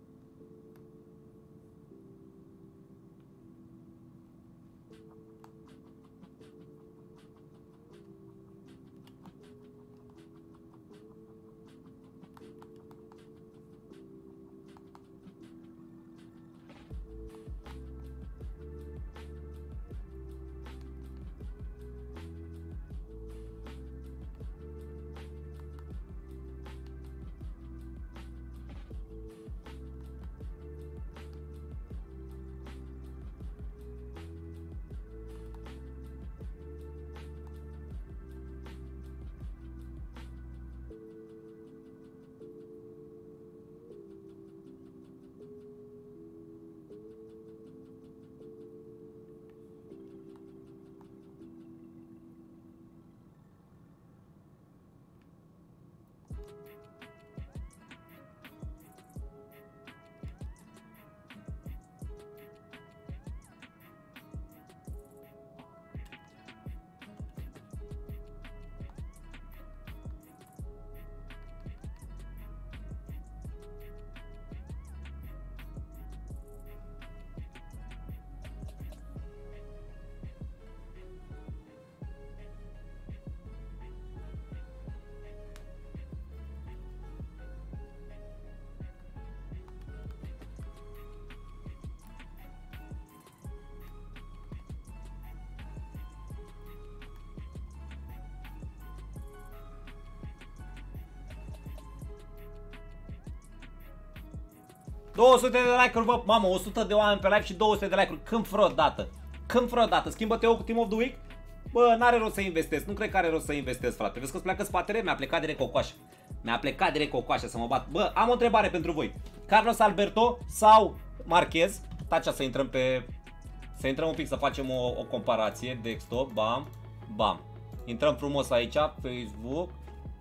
...200 de like-uri, bă, mamă, 100 de oameni pe live și 200 de like-uri, când vreodată. Când vreodată, schimbă-te eu cu Team of the Week. Bă, n-are rost să investesc, nu cred că are rost să investesc, frate. Vezi că-ți pleacă spatele? Mi-a plecat direct cocoașa. Mi-a plecat direct cocoașa să mă bat. Bă, am o întrebare pentru voi. Carlos Alberto sau Marquez? Tacea să intrăm pe... Să intrăm un pic să facem o comparație. Desktop, bam, bam. Intrăm frumos aici, Facebook.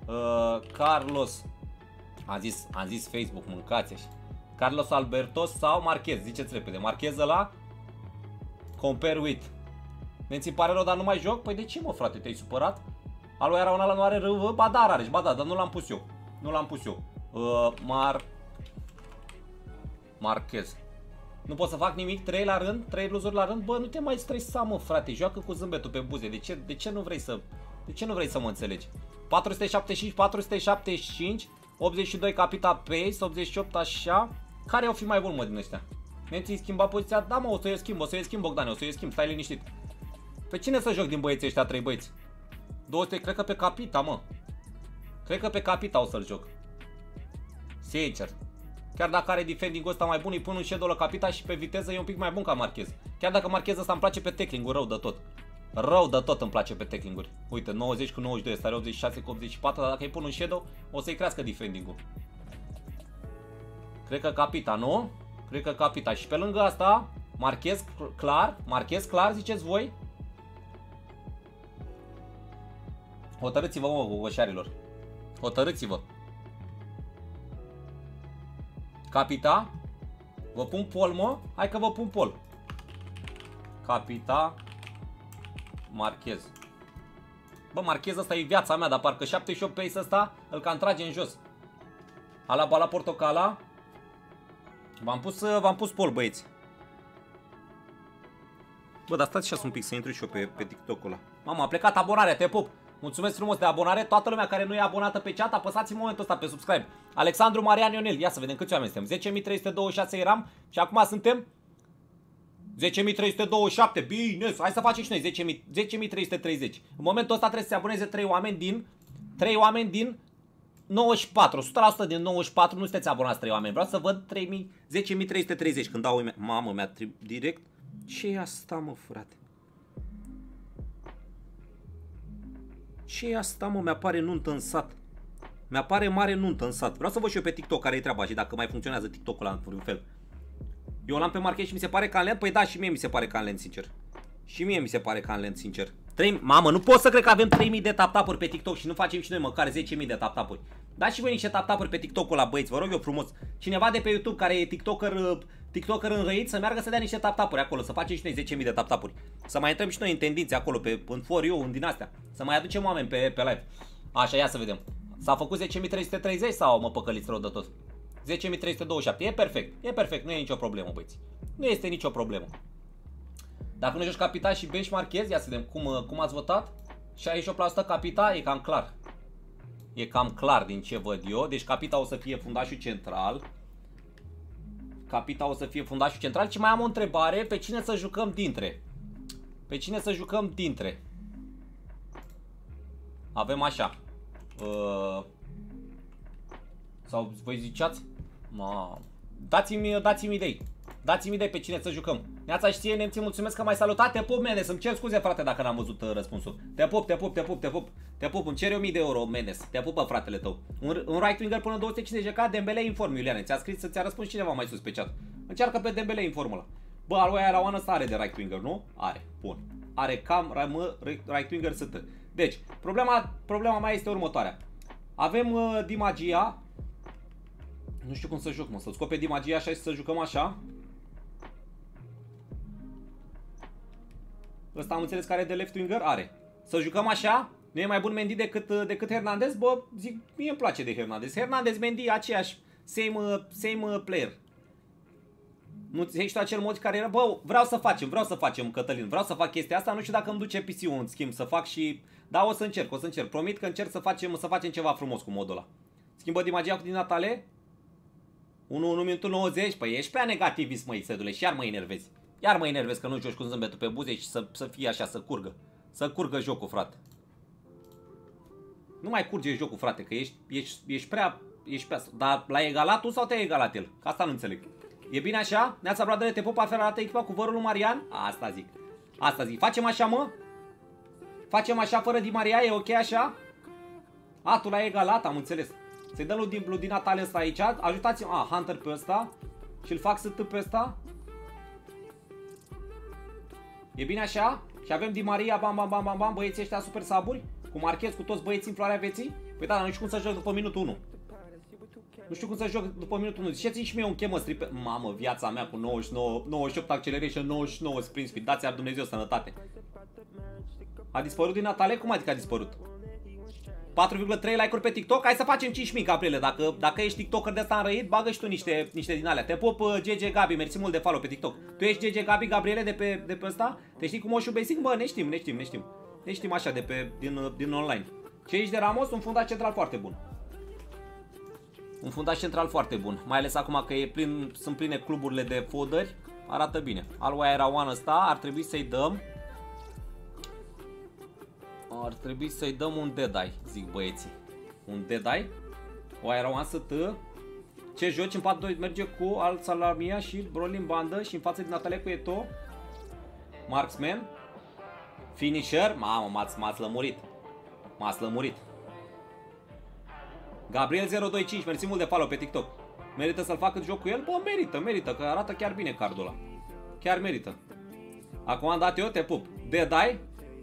Carlos... Am zis Facebook, mâncați așa. Carlos Alberto sau Marquez, ziceți repede. Marquez ăla? Compare with. Ți pare rău, dar nu mai joc? Păi de ce, mă, frate, te-ai supărat? Alu era un ala, nu are râu? Ba da, are, ba da, dar nu l-am pus eu. Nu l-am pus eu. Marquez. Nu pot să fac nimic, 3 la rând, 3 bluzuri la rând. Bă, nu te mai stresa, mă, frate, joacă cu zâmbetul pe buze. De ce nu vrei să mă înțelegi? 475, 475, 82 Capita Pace, 88 așa. Care au fi mai bun, mă, din ăștia? Mi-ai schimbat poziția? Da, mă, o să-i schimb, Bogdane, o să-i schimb, stai liniștit. Pe cine să joc din băieții ăștia, 3 băieți? 200, cred că pe Capita, mă. Cred că pe Capita o să-l joc. Sincer. Chiar dacă are defending-ul ăsta mai bun, îi pun un shadow la Capita și pe viteză e un pic mai bun ca Marquez. Chiar dacă Marquez ăsta îmi place pe tackling-uri rău de tot. Rău de tot îmi place pe tackling-uri. Uite, 90 cu 92, ăsta are 86 cu 84, dar dacă îi pun un shadow, o să-i crească defending-ul. Cred că Capita, nu? Cred că Capita. Și pe lângă asta, Marquez clar? Marquez clar, ziceți voi? Hotărâți-vă, mă, gogoșarilor. Hotărâți-vă. Capita? Vă pun pol, mă? Hai că vă pun pol. Capita Marchez. Bă, Marchez ăsta e viața mea, dar parcă 78 pace ăsta îl cam trage în jos. Alaba la portocala. V-am pus pol, băieți. Bă, dar stați așa un pic să intru și eu pe TikTok-ul ăla. Mamă, a plecat abonarea, te pup. Mulțumesc frumos de abonare. Toată lumea care nu e abonată pe chat, apăsați în momentul ăsta pe subscribe. Alexandru Marian Ionel. Ia să vedem câți oameni suntem. 10.326 eram și acum suntem 10.327. Bine, hai să facem și noi 10.330. În momentul ăsta trebuie să se aboneze 3 oameni din 94. 100% din 94 nu sunteți abonați 3 oameni. Vreau să văd 10.330 când dau, mamă, mi-a direct. Ce e asta, mă, frate? Ce e asta, mă? Mi-apare nuntă în sat. Mi-apare mare nuntă în sat. Vreau să văd și eu pe TikTok care e treaba și dacă mai funcționează TikTok-ul ăla într-un fel. Eu l-am pe Marchez și mi se pare ca în lent. Păi da, și mie mi se pare ca în lent, sincer. Și mie mi se pare ca în lent, sincer. 3... Mamă, nu pot să cred că avem 3000 de tap-tap-uri pe TikTok și nu facem și noi măcar 10.000 de tap-tap-uri. Dați și voi niște tap-tap-uri pe TikTok-ul ăla, băieți, vă rog eu frumos. Cineva de pe YouTube care e TikToker înrăit să meargă să dea niște tap-tap-uri acolo, să facem și noi 10.000 de tap-tap-uri. Să mai intrăm și noi în tendințe acolo, în for eu, în din astea. Să mai aducem oameni pe live. Așa, ia să vedem. S-a făcut 10.330 sau mă păcăliți rău de tot? 10.327, e perfect, nu e nicio problemă, băieți. Nu este nicio problemă. Dacă nu joci Capita și benchmarkezi, ia să vedem cum ați votat. 68% Capita, e cam clar. E cam clar din ce văd eu. Deci Capita o să fie fundașul central. Capita o să fie fundașul central. Și mai am o întrebare, pe cine să jucăm dintre? Pe cine să jucăm dintre? Avem așa. Sau voi ziceați? Dați-mi idei. Dați-mi idei pe cine să jucăm. Neața și ție, nemții, mulțumesc că m-ai salutat. Te pup, Menes, îmi cer scuze, frate, dacă n-am văzut răspunsul. Te pup, îmi cer 1000 de euro, Menes. Te pupă, fratele tău. Un right winger până 250k, Dembele inform, Iuliane. Ți-a scris să ți-a răspuns cineva mai sus pe chat. Încearcă pe Dembele informul ăla. Bă, Aloia Rawan ăsta are de right winger, nu? Are, bun. Are cam right winger ST. Deci, problema mai este următoarea. Avem Di Magia. Nu știu cum să joc, mă, să scop pe Di Magia așa și să jucăm așa. Ăsta am înțeles că are de left winger? Are. Să jucăm așa? Nu e mai bun Mendy decât Hernandez? Bă, zic, mie îmi place de Hernandez. Hernandez, Mendy, aceeași, same player. Nu ești acel mod care era, bă, vreau să facem, Cătălin, vreau să fac chestia asta, nu știu dacă îmi duce PC-ul în schimb să fac și, da, o să încerc, promit că încerc să facem ceva frumos cu modul ăla. Schimbă Di Magia cu din Natale? 1 minutul 90, păi ești prea negativist, măi, Sedule, și iar mă enervezi. Iar mă enervez că nu joci cu zâmbetul pe buze și să fie așa, să curgă jocul, frate. Nu mai curge jocul, frate, că ești prea, dar l-ai egalat tu sau te-ai egalat el? Că asta nu înțeleg. E bine așa? Neața, bradere, te pup, altfel arată echipa cu vărul lui Marian? Asta zic. Facem așa, mă? Facem așa fără Di Maria, e ok așa? A, tu l-ai egalat, am înțeles. Să-i dăm lui din Natale ăsta aici, ajutați-mă, Hunter pe ăsta și îl fac ST pe ăsta. E bine așa? Și avem Di Maria, bam, băieții ăștia super saburi, cu Marchez, cu toți băieții în floarea vieții. Păi da, nu știu cum să joc după minutul 1. Nu știu cum să joc după minutul 1. Ziceți-mi și mie un chemistry pe... Mamă, viața mea cu 99, 98 acceleration, 99 sprint speed. Dați-ar Dumnezeu sănătate. A dispărut din Natale? Cum adică a dispărut? 4,3 like-uri pe TikTok? Hai să facem 5.000, Gabriele. Dacă ești TikToker de ăsta înrăit, bagă și tu niște din alea. Te pup, GG Gabi, mersi mult de follow pe TikTok. Tu ești GG Gabi, Gabriele, de pe ăsta? Te știi cu Moșu Basic? Bă, ne știm. Ne știm așa, din online. Ce ești de Ramos? Un fundaș central foarte bun. Un fundaș central foarte bun. Mai ales acum că sunt pline cluburile de fodări. Arată bine. Aloia era one ăsta. Ar trebui să-i dăm... un Deadeye, zic băieții. Un Deadeye? O era one ST. Ce joci? În 4-2 merge cu Al Salamia și Broly în bandă și în față din Natalia cu Eto. Marksman. Finisher. Mamă, m-ați lămurit. M-ați lămurit. Gabriel 025, mersi mult de follow pe TikTok. Merită să-l fac în joc cu el? Bă, merită, că arată chiar bine cardul ăla. Chiar merită. Acum am dat eu, te pup. Deadeye.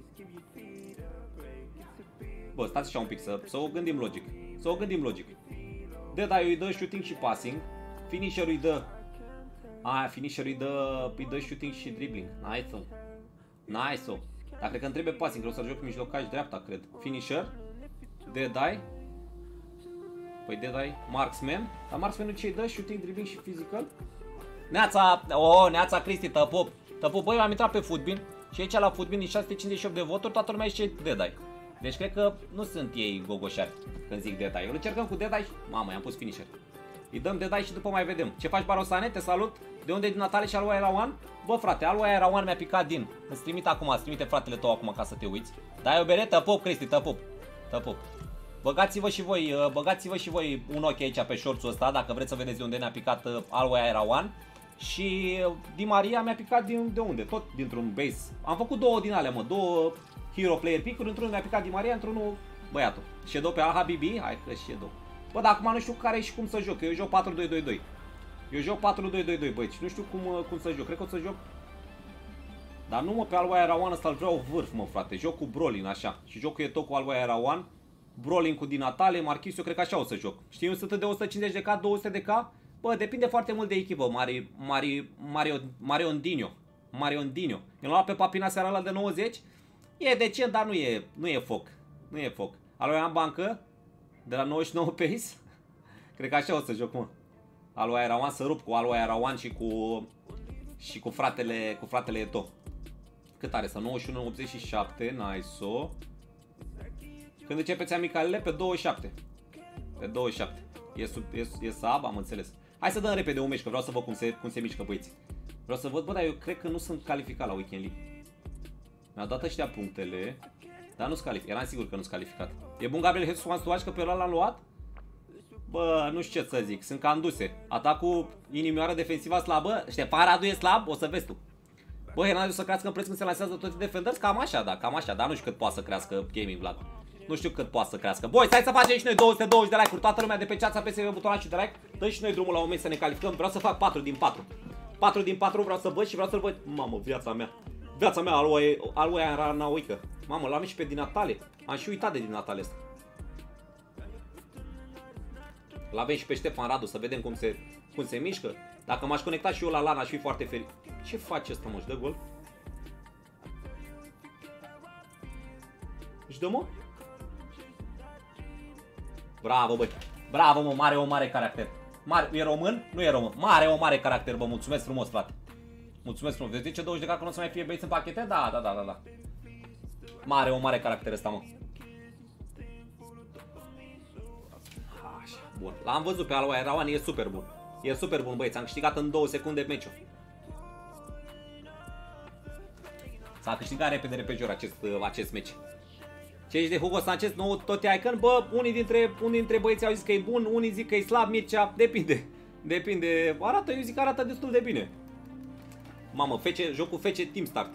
Bă, stați așa un pic, să o gândim logic. Deadeye îi dă shooting și passing. Finisher îi dă Aia, finisherul îi dă shooting și dribbling. Nice-o. Nice-o. Dar cred că îmi trebuie passing, că o să joc mijlocaș dreapta, cred. Finisher. Dead-eye. Păi Dead-eye. Marksman. Dar Marksman-ul ce-i dă? Shooting, dribbling și physical? Neața! Oh, neața Cristi, tăpup. Tăpup, băi, am intrat pe Footbin. Și aici la Footbin din 658 de voturi, toată lumea zice Dead-eye. Deci cred că nu sunt ei gogoșari când zic Dead-eye. Îl încercăm cu Dead-eye. Mamă, i-am pus finisher. Îi dăm Dead-eye și după mai vedem. Ce faci, Barosane? Te salut. De unde e din Natale și Alua era One? Bă, frate, Alua era One mi-a picat din. Îți trimit acum, îți trimite fratele tău acum ca să te uiți. Dai o bere? Tăpup, Cristi, tăpup. Tăpup. Băgați-vă și voi un ochi aici pe shorts-ul ăsta, dacă vreți să vedeți de unde ne-a picat Alua era One. Și Di Maria mi-a picat de unde? Tot dintr-un base. Am făcut două din alea, mă, două hero player pick-uri, într-unul mi-a picat Di Maria, într-unul băiatul. Shadow pe Al-Habibi? Hai că Shadow. Bă, dar acum nu știu care și cum să joc, eu joc 4-2-2-2. Eu joc 4-2-2-2, băi, și nu știu cum să joc, cred că o să joc. Dar nu mă, pe Alua era One ăsta îl vreau vârf, mă, frate, joc cu Brolin, așa. Și joc cu Eto'o cu Alua era One. Brolin cu Di Natale, Marchisio, cred că așa o să joc. Știi, un sătă de 150 de K, 200 de K? Bă, depinde foarte mult de echipă, Mariondinho. Eu l-am luat pe Papina seara la de 90. E decent, dar nu e foc. Nu e foc. Aloia în bancă, de la 99 pace. Cred că așa o să joc, mă. Aloia era One, să rup cu Aloia era One și cu fratele Eto'o. Cât are să? 91-87, nice-o. Când începeți amicalele? Pe 27. Pe 27. E sub, am înțeles. Hai să dăm repede un meci, că vreau să văd cum se mișcă băieții. Vreau să văd, bă, dar eu cred că nu sunt calificat la Weekend League. Mi-au dat ăștia punctele, dar nu-s calificat. Eram sigur că nu-s calificat. E bun Gabriel Jesus Wants to Watch, că pe ăla l-am luat? Bă, nu știu ce să zic, sunt cam duse. Atacul inimioară defensiva slabă. Ștefan Radu e slab? O să vezi tu. Bă, Hernandez să crească în preț când se lansează toate defenders? Cam așa, da, cam așa. Dar nu știu cât poate să crească Gaming Vlad. Nu știu cât poate să crească. Băi, stai să facem și noi 220 de like-uri. Toată lumea de pe chat să apese pe butonul și de like. Dă și noi drumul la un moment să ne calificăm. Vreau să fac 4 din 4. 4 din 4 vreau să văd și vreau să-l văd. Mamă, viața mea. Viața mea, Alua era Nauică. Mamă, l-am și pe Di Natale. Am și uitat de Di Natale ăsta. L-avem și pe Ștefan Radu, să vedem cum se mișcă. Dacă m-aș conecta și eu la LAN, aș fi foarte fericit. Ce face ăsta, mă? Își dă gol? Își dă, mă? Bravo, băi. Bravo, mă, mare, o mare caracter. Mare, e român? Nu e român. Mare, o mare caracter, bă. Mulțumesc frumos, frate. Mulțumesc frumos. Vedeți ce 20 de că nu o să mai fie băieți în pachete? Da. Mare, o mare caracter ăsta, mă. Așa, bun. L-am văzut pe Alua Erawan, e super bun. E super bun, băieți. Am câștigat în 2 secunde meciul. S-a câștigat repede acest meci. Ce zici de Hugo Sanchez, nou tot Icon? Bă, unii dintre băieți au zis că e bun, unii zic că e slab, Mircea, depinde. Arată, eu zic că arată destul de bine. Mamă, jocul FC Team Start.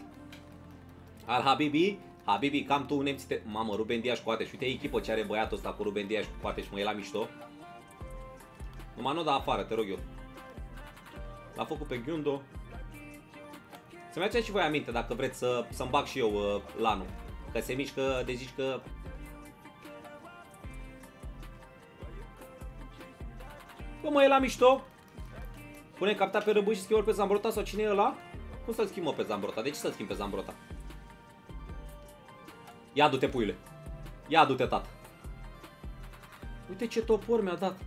Habibi, cam tu nemțite. Mamă, Ruben Dias cu Coateș. Uite echipă ce are băiatul ăsta cu Ruben Dias cu Coateș, mă, e la mișto. Numai nu da afară, te rog eu. L-a făcut pe Gyundo. Să-mi aduceți și voi aminte dacă vreți să-mi bag și eu lanul. Că se mișcă, de zici că... Bă, mă, e la mișto. Pune capta pe Răbui și schimbă pe Zambrota sau cine e ăla? Cum să-l schimbă pe Zambrota? De ce să-l schimb pe Zambrota? Ia du-te, puiule. Ia du-te, tată. Uite ce topor mi-a dat.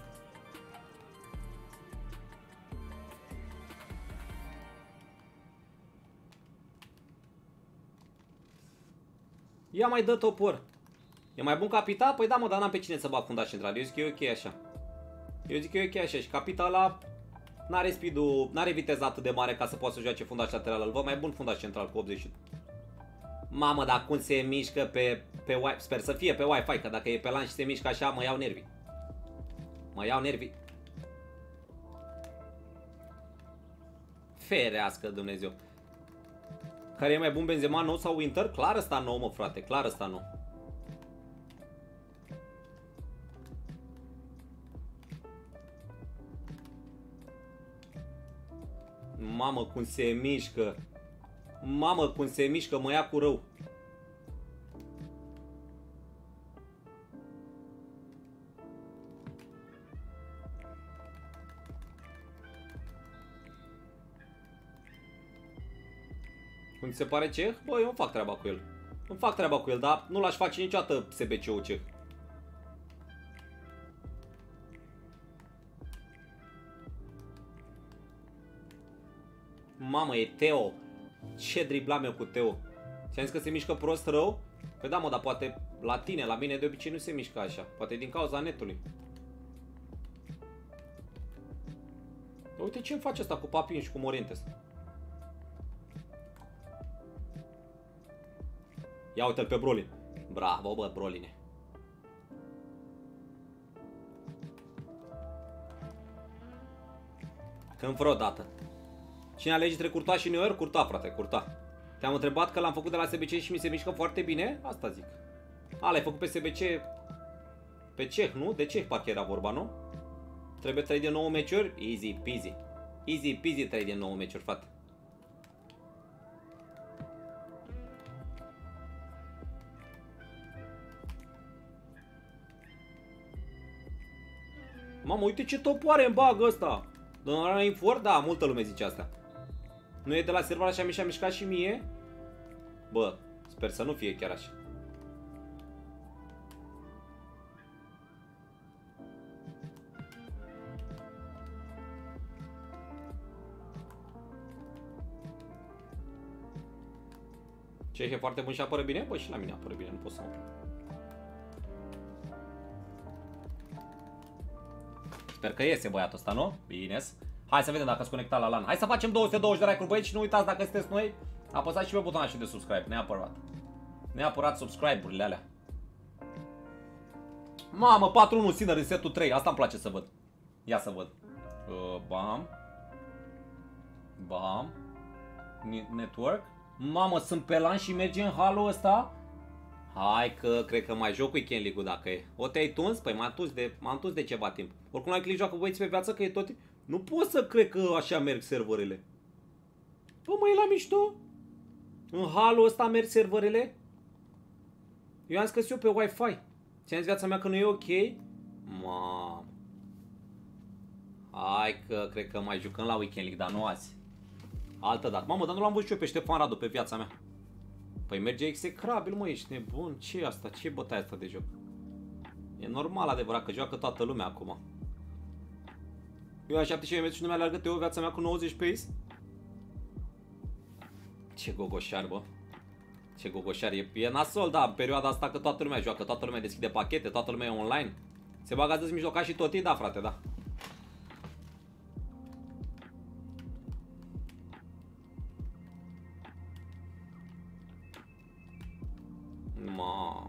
Ia mai dă topor. E mai bun Capita? Păi da, mă, dar n-am pe cine să bag fundaș central. Eu zic că e ok așa. Și Capita ăla n-are speed-ul, n-are viteza atât de mare ca să poată să joace fundaș lateral. Îl văd mai bun fundaș central cu 80. Mamă, dar cum se mișcă pe Wi-Fi? Sper să fie pe Wi-Fi, că dacă e pe LAN și se mișcă așa, mă iau nervii. Ferească Dumnezeu. Care e mai bun, Benzema nou sau Winter? Clar ăsta nou, mă, frate, clar ăsta nou. Mamă, cum se mișcă. Mă ia cu rău. Cum ți se pare ceh? Bă, eu îmi fac treaba cu el. Îmi fac treaba cu el, dar nu l-aș face niciodată SBC-ul ceh. Mamă, e Teo. Ce driblam eu cu Teo. Ți-am zis că se mișcă prost rău? Păi da, mă, dar poate la tine, la mine de obicei nu se mișcă așa. Poate din cauza netului. Uite ce îmi face asta cu Papin și cu Morientes. Ia uite-l pe Brolin. Bravo, bă, Broline. Când vreodată. Cine alege între Courtois și Neuer? Courtois, frate, Courtois. Te-am întrebat că l-am făcut de la SBC și mi se mișcă foarte bine? Asta zic. A, l-ai făcut pe SBC pe ceh, nu? De ceh parcă era vorba, nu? Trebuie 3 de 9 meciuri? Easy peasy. Easy peasy 3 de 9 meciuri, frate. Mamă, uite ce topoare îmi bagă ăsta. Doamna Infor? Da, multă lume zice asta. Nu e de la servar așa mi-a mișcat și mie? Bă, sper să nu fie chiar așa. Ce e foarte bun și apără bine? Bă, și la mine apără bine, nu pot să mă plâng. Sper că iese băiatul ăsta, nu? Bine. Hai să vedem dacă s-a conectat la LAN. Hai să facem 220 de like-uri, băieți, și nu uitați, dacă sunteți noi, apăsați și pe butonul și de subscribe, neapărat. Neapărat subscribe-urile alea. Mamă, 4-1 Sinner în setul 3, asta îmi place să văd. Ia să văd. Bam. Bam. Network. Mamă, sunt pe LAN și merge în halul ăsta? Hai că cred că mai joc Weekend League-ul dacă e. O te-ai tuns? Păi m-am tuns de ceva timp. Oricum la click joacă băieți pe viață că e tot... Nu pot să cred că așa merg serverele. Bă, mă, e la mișto? În halul ăsta merg serverele? Eu am scăs eu pe Wi-Fi. Ți-am zis viața mea că nu e ok? Mamă. Hai că cred că mai jucăm la Weekend League, dar nu azi. Altă dată. Mamă, dar nu l-am văzut eu pe Ștefan Radu pe viața mea. Păi merge execrabil, mă, ești nebun. Ce e asta? Ce e bătaia asta de joc? E normal, adevărat, că joacă toată lumea acum. Eu am 17 metri și nu mi-alergă Teo viața mea cu 90 pace? Ce gogoșar, bă. Ce gogoșar. E nasol, da, în perioada asta că toată lumea joacă, toată lumea deschide pachete, toată lumea e online. Se bagazează mijlocași și tot ei, da, frate, da. Mamă.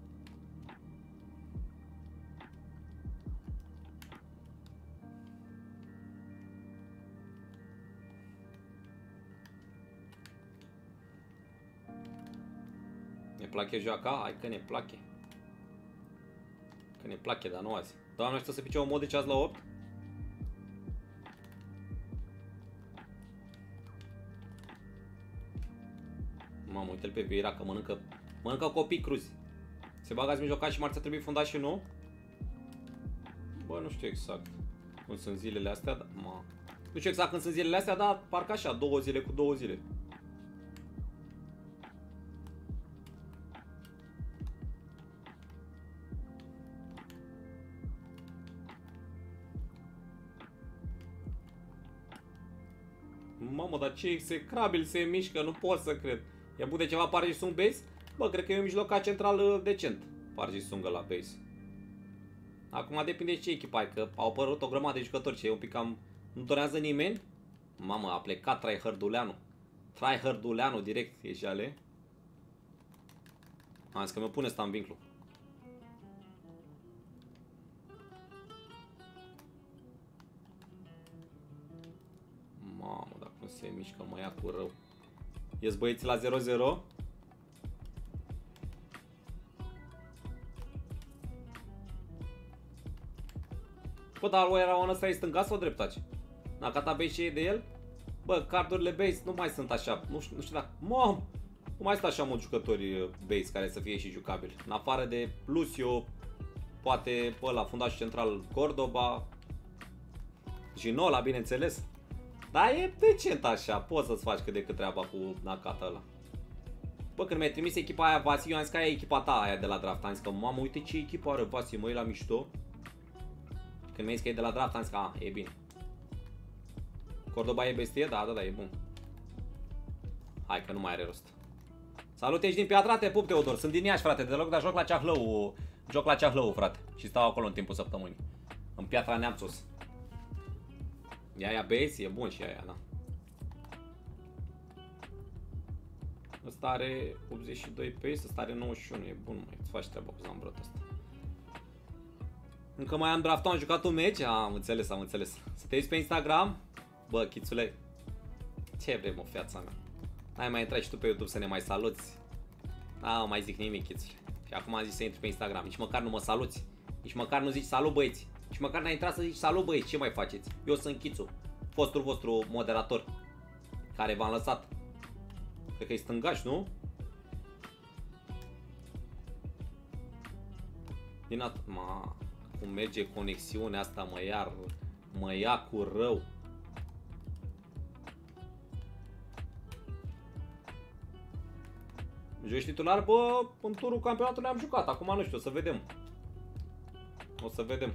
Ne place joaca? Hai că ne place. Că ne place, dar nu azi. Doamne, știu să pice un mod de ceas la 8? Mamă, uite-l pe Vieira că mănâncă copii cruzi. Se bagați mijlocași și marțea trebuie fundat și nu? Bă, nu știu exact cum sunt zilele astea, dar... Nu știu exact când sunt zilele astea, dar parcă așa, 2 zile cu 2 zile. Mamă, dar ce execrabil se mișcă, nu pot să cred. I-a bun de ceva Parji Sung base? Bă, cred că e un mijlocaș central decent. Parji Sung la base. Acum depinde ce echipa ai, că au apărut o grămadă de jucători, ce e un pic cam... Nu dorează nimeni? Mamă, a plecat Tryharduleanu. Tryharduleanu direct, e și ale. Am zis că mă pune ăsta în vinclu. Mamă, dacă nu se mișcă, mă ia cu rău. Ies băieții la 0-0. Bă, dar era un ăsta e stânga sau dreptace? Dacă ta base și de el? Bă, cardurile base nu mai sunt așa. Nu știu dacă... Mamă! Nu mai sunt așa mulți jucători base care să fie și jucabili. În afară de Lucio, poate ăla, fundașul central Cordoba. Ginola, bineînțeles. Dar e decent așa, poți să-ți faci cât de cât treaba cu Nakata ăla. Bă, când mi-ai trimis echipa aia, Vasi, eu am zis că aia e echipa ta aia de la draft. Am zis că, mamă, uite ce echipă are Vasi, mă, e la mișto. Când mi-ai zis că e de la draft, am zis că, a, e bine. Cordoba e bestie? Da, e bun. Hai că nu mai are rost. Salut, ești din Piatra, te pup, Teodor. Sunt din Iași, frate, deloc, dar joc la Ceahlău. Joc la Ceahlău, frate. Și stau acolo în timpul săptămânii. În Piatra Neamțos. E aia base, e bun și aia, da. Ăsta are 82 pace, ăsta are 91, e bun, mai îți faci treaba cu Zambrot ăsta. Încă mai am draftat, am jucat un match? Am înțeles. Să te uiți pe Instagram? Bă, chițule, ce vrei, mă, fiața mea? Hai, mai intrai și tu pe YouTube să ne mai saluți. Nu mai zic nimic, chițule. Și acum am zis să intri pe Instagram, nici măcar nu mă saluți. Nici măcar nu zici salut, băieți. Nici măcar n-ai intrat să zici salut, băieți, ce mai faceți? Eu sunt Chițu, fostul vostru moderator, care v-am lăsat. Cred că e stângaș, nu? Din atât, cum merge conexiunea asta, mă ia cu rău. Joci titular, bă, în turul campionatului am jucat, acum nu știu, o să vedem. O să vedem.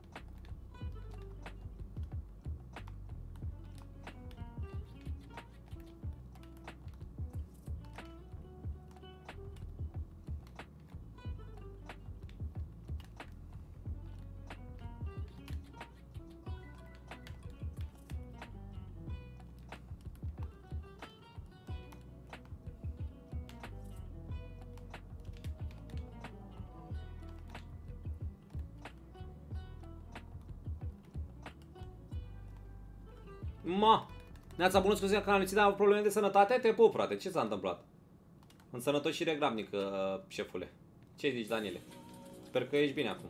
Neața, bună, scuze că am lipsit, dar probleme de sănătate? Te pup, frate, ce s-a întâmplat? În sănătoșire grabnică, șefule. Ce zici, Daniele? Sper că ești bine acum.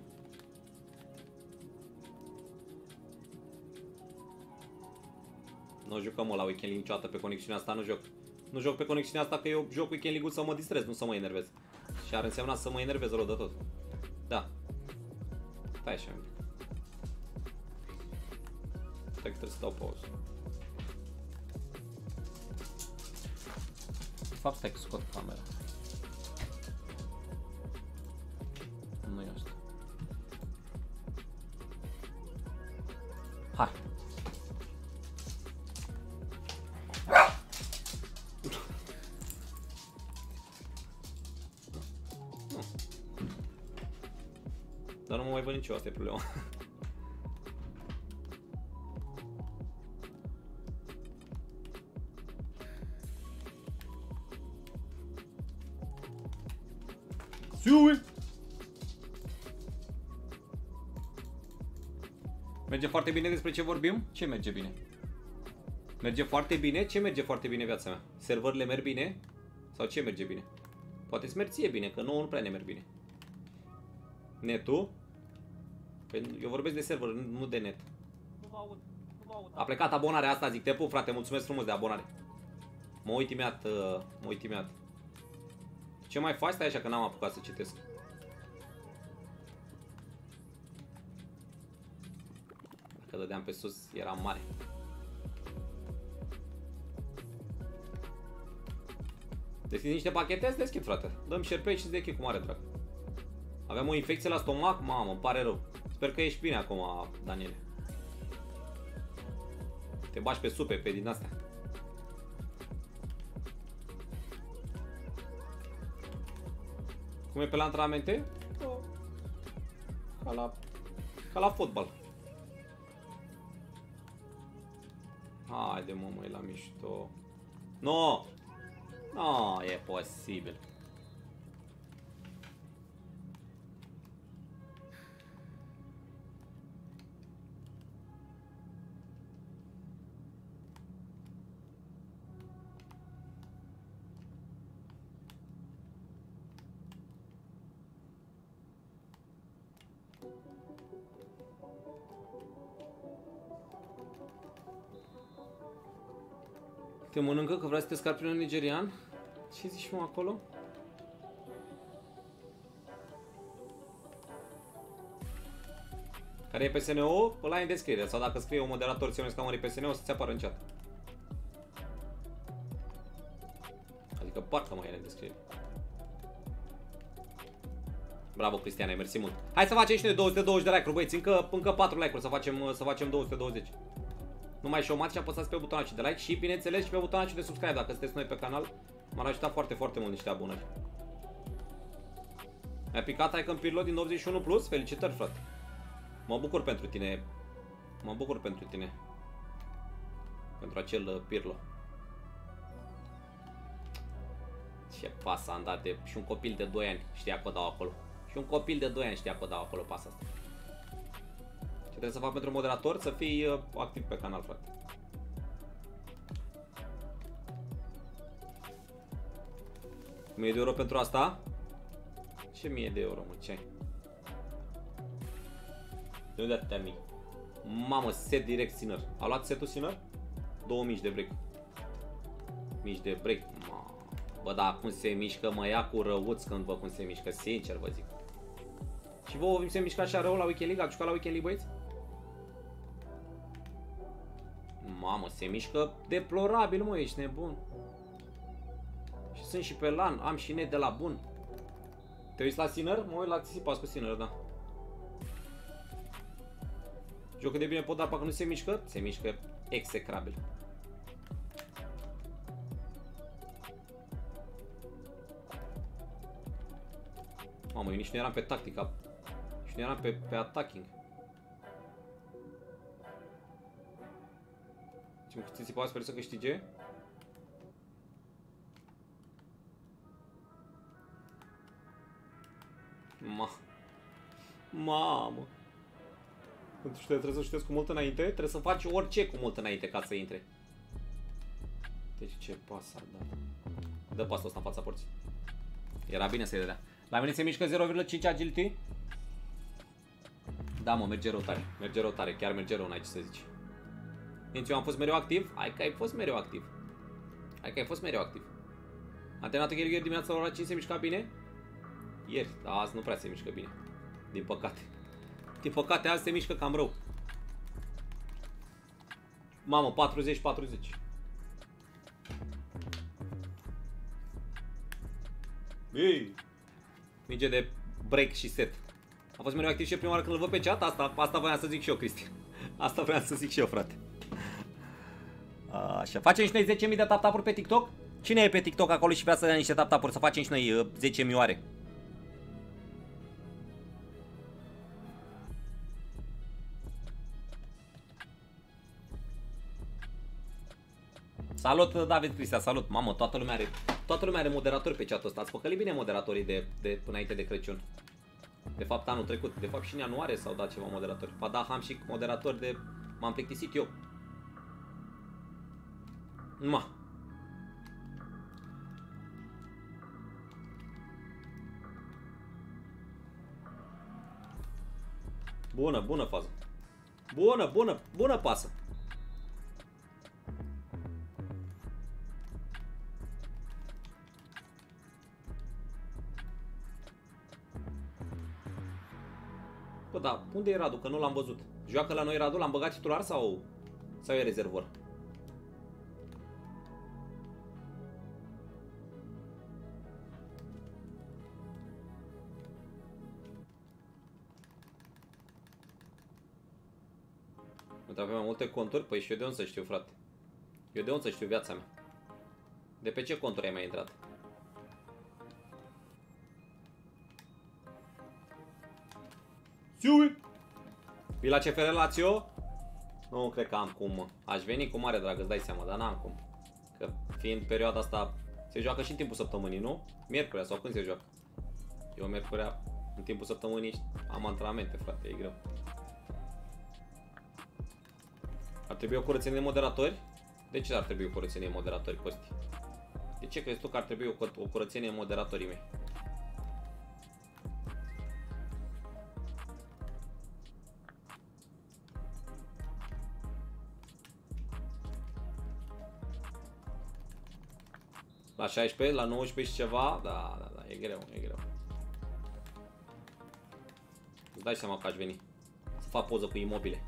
Nu jucăm, mă, la Weekend League niciodată pe conexiunea asta, nu joc. Nu joc pe conexiunea asta că eu joc Weekend League-ul să mă distrez, nu să mă enervez. Și ar însemna să mă enervez rău de tot. Da. Stai așa un pic. Stai că trebuie să dau pauză. De fapt, stai că scot camera. Nu e asta. Hai. Dar nu mă mai văd nici eu, asta e problema. Merge foarte bine, despre ce vorbim? Ce merge bine? Merge foarte bine? Ce merge foarte bine, viața mea? Serverele merg bine? Sau ce merge bine? Poate-ți merg ție bine, că nouă nu prea ne merg bine. Netul? Păi eu vorbesc de server, nu de net. A plecat abonarea asta, zic, te pup, frate, mulțumesc frumos de abonare. Mă uit imediat, Ce mai faci? Stai așa că n-am apucat să citesc. Dacă dădeam pe sus, era mare. Deschizi niște pachete? Îți deschid, frate. Dăm share și îți deschid cu mare drag. Aveam o infecție la stomac? Mamă, îmi pare rău. Sper că ești bine acum, Daniele. Te bași pe supe, pe din astea. Cum e pe la antrenamente? Ca la fotbal. Haide, mă, e la mișto. No! No, e posibil. Te mănâncă că vrei să te scapi prin un nigerian? Ce zici, mă, acolo? Care e PSNO? Ăla e în descriere. Sau dacă scrie un moderator ți-o scamării PSNO, o să-ți apară în chat. descriere. Bravo, Cristiane, mersi mult. Hai să facem și noi 220 de like-uri, băieți, încă 4 like-uri să facem 220. Numai și omați și apăsați pe butonul de like și, bineînțeles, și pe butonul de subscribe dacă sunteți noi pe canal. M-ar ajuta foarte, foarte mult niște abonări. Mi-a picat Icon Pirlo din 81 plus? Felicitări, frate. Mă bucur pentru tine. Mă bucur pentru tine. Pentru acel Pirlo. Ce pasă am dat de... Și un copil de 2 ani știa că dau acolo. Și un copil de 2 ani știa că dau acolo pasa asta. Ce trebuie să fac pentru moderator? Să fii activ pe canal, frate. $1000 de euro pentru asta? Ce 1000 de euro, mă, ce ai? De unde atâtea mii? Mamă, set direct Sinner. A luat setul Sinner? 2000 de break. Mici de break. Bă, da, cum se mișcă, mă ia cu răuț când văd cum se mișcă, sincer vă zic. Și vouă vi se mișcă așa rău la Weekend League? Ați jucat la Weekend League, băieți? Mamă, se mișcă deplorabil, mă, ești nebun. Și sunt și pe LAN, am și net de la bun. Te uiți la Sinner? Mă uit la Tsitsipas cu Sinner, da. Joc cât de bine pot, dar dacă nu se mișcă, se mișcă execrabil. Mamă, eu nici nu eram pe tactica. Și nu eram pe attacking. Ce-mi cu Tsitsipas, sper să câștige. Mamă. Pentru că trebuie să știți cu mult înainte. Trebuie să faci orice cu mult înainte ca să intre. Deci ce pas a dat. Dă pasul ăsta în fața porții. Era bine să-i dădea. La mine se mișcă 0,5 agility. Da, mă, merge rău tare. Merge rău tare, chiar merge rău, n-ai ce să zici. Nici eu am fost mereu activ. Hai că ai fost mereu activ. Hai că ai fost mereu activ. Am terminat ieri dimineața la ora 5, se mișca bine? Ieri, dar azi nu prea se mișcă bine. Din păcate. Din păcate, azi se mișcă cam rău. Mamă, 40-40. Ei! Minge de break și set. A fost mereu activ și prima oară când îl văd pe chat. Asta voiam să zic și eu, Cristi. Asta voiam să zic și eu, frate. Așa, facem și noi 10.000 de tap-tap-uri pe TikTok? Cine e pe TikTok acolo și vrea să dea niște tap-tap-uri? Să facem și noi 10 milioare. Salut, David Cristian, salut. Mamă, toată lumea are moderatori pe chatul ăsta. Ați păcălit bine moderatorii de înainte de Crăciun. De fapt, anul trecut. De fapt, și în ianuarie s-au dat ceva moderatori. Ba da, am și moderatori de... M-am plictisit eu. Ma. Bună fază. Bună pasă. Bă, da, unde e Radu? Că nu l-am văzut. Joacă la noi Radu? L-am băgat titular sau e rezervor? Uite, avem mai multe conturi? Păi și eu de unde să știu, frate? Eu de unde să știu viața mea? De pe ce conturi ai mai intrat? Vii la CFR Lazio? Nu cred că am cum, mă. Aș veni cu mare drag, îți dai seama, dar n-am cum. Că fiind perioada asta, se joacă și în timpul săptămânii, nu? Miercurea sau când se joacă? Eu miercurea, în timpul săptămânii, am antrenamente, frate, e greu. Ar trebui o curățenie de moderatori? De ce ar trebui o curățenie de moderatori, Costi? De ce crezi tu că ar trebui o curățenie de moderatorii mei? La 16, la 19 și ceva, da, e greu. Îți dai seama că aș veni să fac poză cu imobile.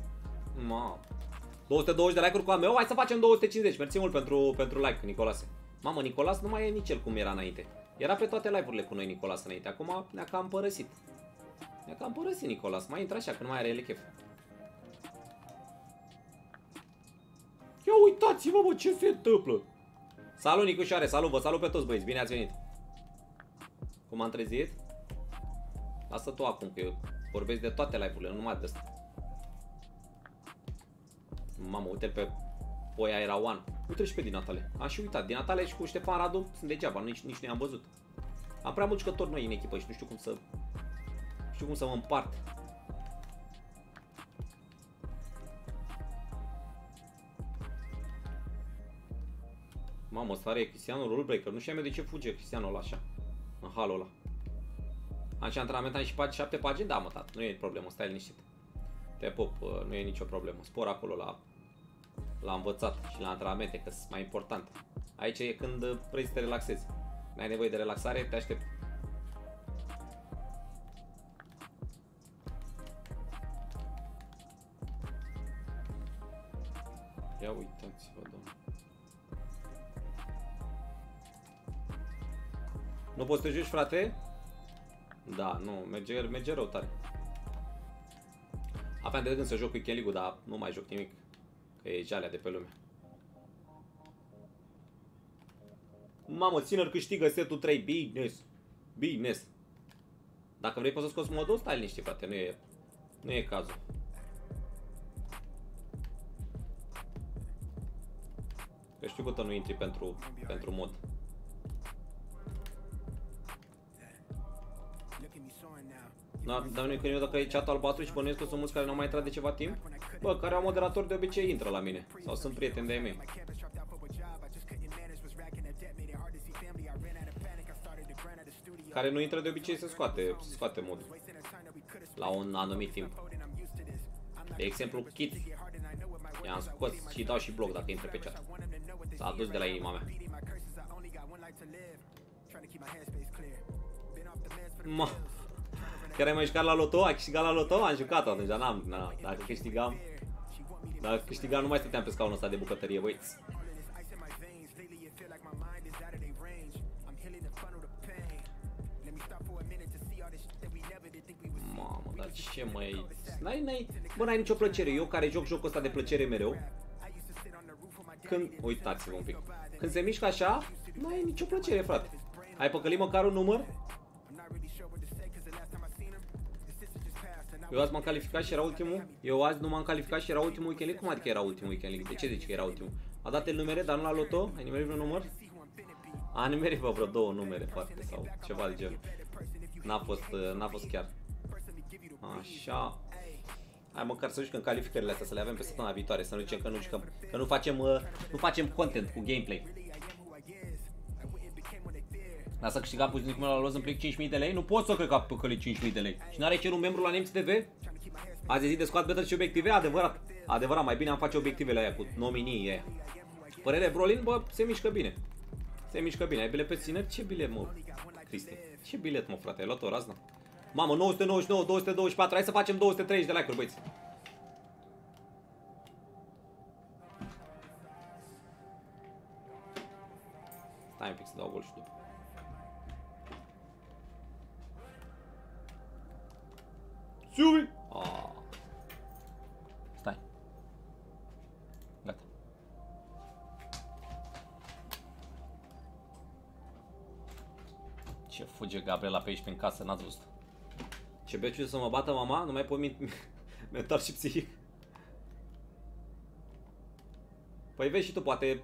Ma. 220 de like-uri cu al meu, hai să facem 250. Mersi mult pentru like, Nicolase. Mamă, Nicolas nu mai e nici el cum era înainte. Era pe toate live-urile cu noi Nicolas înainte. Acum ne-a cam părăsit. Ne-a cam părăsit Nicolas. Mai intră așa că nu mai are ele chef. Ia uitați-vă, bă, ce se întâmplă. Salut, Nicușoare, salut, vă salut pe toți, băieți, bine ați venit. Cum am trezit? Lasă tu acum, că eu vorbesc de toate live-urile, nu numai de asta. Mamă, uite-l pe Poia era One. Uite-l și pe din Natale. Am și uitat, din Natale și cu Ștefan Radu sunt degeaba, nici nu i-am văzut. Am prea mulți jucători noi în echipă și nu știu cum să mă împart. Mamă, ăsta are Cristiano Rulebreaker. Nu știu de ce fuge Cristiano ăla așa. În halul ăla. Am și antrenament, am și 7 pagini? Da, mă, tată, nu e problemă, stai liniștit. Te pup, nu e nicio problemă. Spor acolo la învățat și la antrenamente, că sunt mai importante. Aici e când vrei să te relaxezi. N-ai nevoie de relaxare, te aștept. Ia uitați-vă, domnule. Nu poți să te joci, frate? Da, nu, merge rău tare. Aveam de gând să joc Weekend League-ul, dar nu mai joc nimic. Că e jalea de pe lume. Mamă, Sinner câștigă setul 3. Business. Dacă vrei poți să scoți modul, stai liniștit, frate, nu e cazul. Că știu că tu nu intri pentru mod. Dar nu e că dacă e chat albastru și bănuiesc că sunt mulți care nu au mai intrat de ceva timp. Bă, care au moderator de obicei intră la mine. Sau sunt prieteni de-ai mei. Care nu intră de obicei se scoate modul. La un anumit timp. De exemplu, Kit. I-am scos și dau și bloc dacă intră pe chat. S-a adus de la inima mea. Chiar ai mai jucat la loto? Ai câștigat la loto? Am jucat atunci, dar n-am. Dacă câștigam, nu mai stăteam pe scaunul ăsta de bucătărie, băi. Mamă, dar ce mai... Bă, n-ai nicio plăcere. Eu care joc jocul ăsta de plăcere mereu. Când... Uitați-vă un pic. Când se mișcă așa, n-ai nicio plăcere, frate. Ai păcălit măcar un număr? Eu azi m-am calificat și era ultimul. Eu azi nu m-am calificat și era ultimul Weekend League. Cum adică era ultimul Weekend League? De ce zici că era ultimul? A dat el numere, dar nu la loto? Ai nimerit vreun număr? A nimerit vreo 2 numere, foarte, sau ceva de genul. N-a fost chiar. Așa. Hai măcar să jucăm calificările astea, să le avem pe săptămâna viitoare, să nu zicem că nu jucăm, că nu facem content cu gameplay. Lasă câștiga puțin la los în plic 5.000 de lei? Nu pot să cred că a păcălit 5.000 de lei. Și n-are cerut un membru la Nemți TV? Azi e zi de scoat better și obiective? Adevărat. Adevărat, mai bine am face obiectivele aia cu nominii aia. Părere Brolin, bă, se mișcă bine. Se mișcă bine. Ai bilet pe țineri? Ce bilet, mă, Cristi? Ce bilet, mă, frate? Ai luat o razna? Mamă, 999, 224. Hai să facem 230 de like-uri, băieți. Stai un pic să dau gol și după. Siui! Stai. Gata. Ce fuge Gabriela pe aici prin casă, n-ați văzut. Ce beciu să mă bată mama? Nu mai pot mental și psihic. Păi vezi și tu, poate...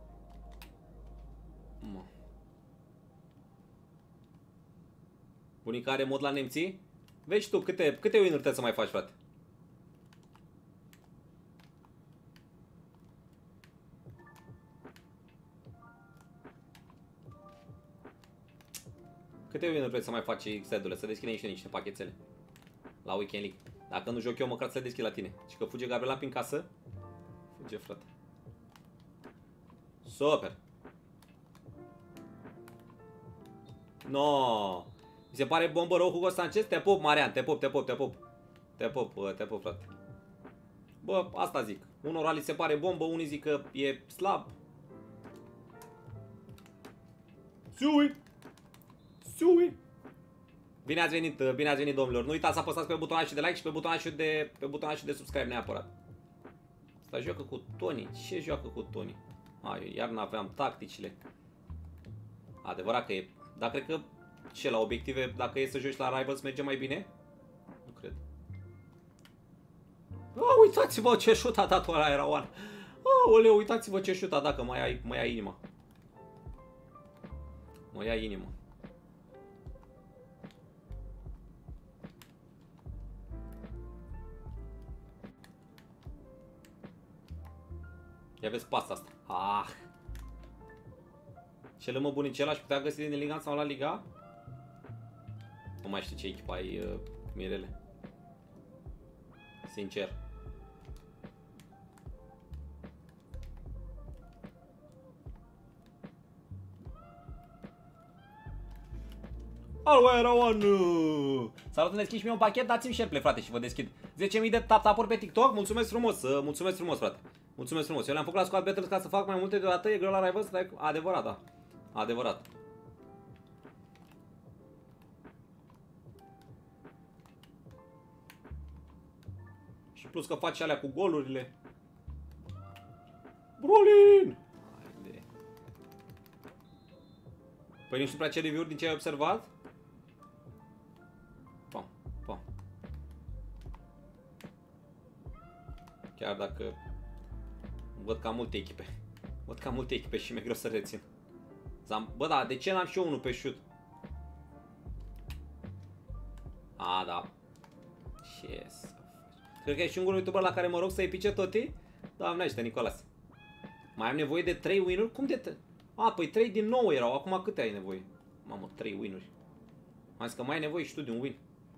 Bunica are mod la nemții? Vezi tu, câte win-uri trebuie să mai faci, frate? Câte win-uri trebuie să mai faci, Xedule? Să deschidem niște pachetele la Weekend League. Dacă nu joc eu, măcar să le deschid la tine. Și că fuge Gabriela prin casă? Fuge, frate. Super! No. Mi se pare bombă rău Hugo Sanchez? Te pup, Marian, te pup. Te pup, frate. Bă, asta zic. Unora li se pare bombă, unii zic că e slab. Sui. Bine ați venit, domnilor. Nu uitați să apăsați pe butonașul de like și pe butonașul de subscribe neapărat. Asta joacă cu Tony. Ce joacă cu Tony? Eu iar n-aveam tacticile. Adevărat că e. Dar cred că ce la obiective, dacă e să joci la Rivals, merge mai bine? Nu cred. Uitați-vă ce șut a dat ăla, era One. Oleu, uitați-vă ce șut a dat, că mă ia inima. Mă ia inima. Ia vezi pasta asta. Ce lămă bunicel aș putea găsi din Liga sau la Liga? Nu mai știu ce echipă ai, Mirele. Sincer. Alo, era One! Salut, îmi deschizi și mie un pachet, dați-mi share, frate, și vă deschid 10.000 de tap-tap-uri pe TikTok. Mulțumesc frumos, mulțumesc frumos, frate. Mulțumesc frumos. Eu le-am făcut la Squad Battles ca să fac mai multe deodată. E greu la Rivals, dar adevărat, da. Adevărat. Și plus că faci alea cu golurile. Brolin! Păi nu știu prea ce review-uri din ce ai observat? Pam. Chiar dacă văd cam multe echipe. Văd cam multe echipe și mi-e greu să rețin. Bă, da, de ce n-am și eu unul pe shoot? Da. Ce să faci? Cred că e singurul youtuber la care mă rog să-i pice toti? Doamne ajută, Nicolas. Mai am nevoie de 3 win-uri? Cum de 3? Păi 3 din 9 erau. Acum câte ai nevoie? Mamă, 3 win-uri. Am zis că mai ai nevoie și tu de un win.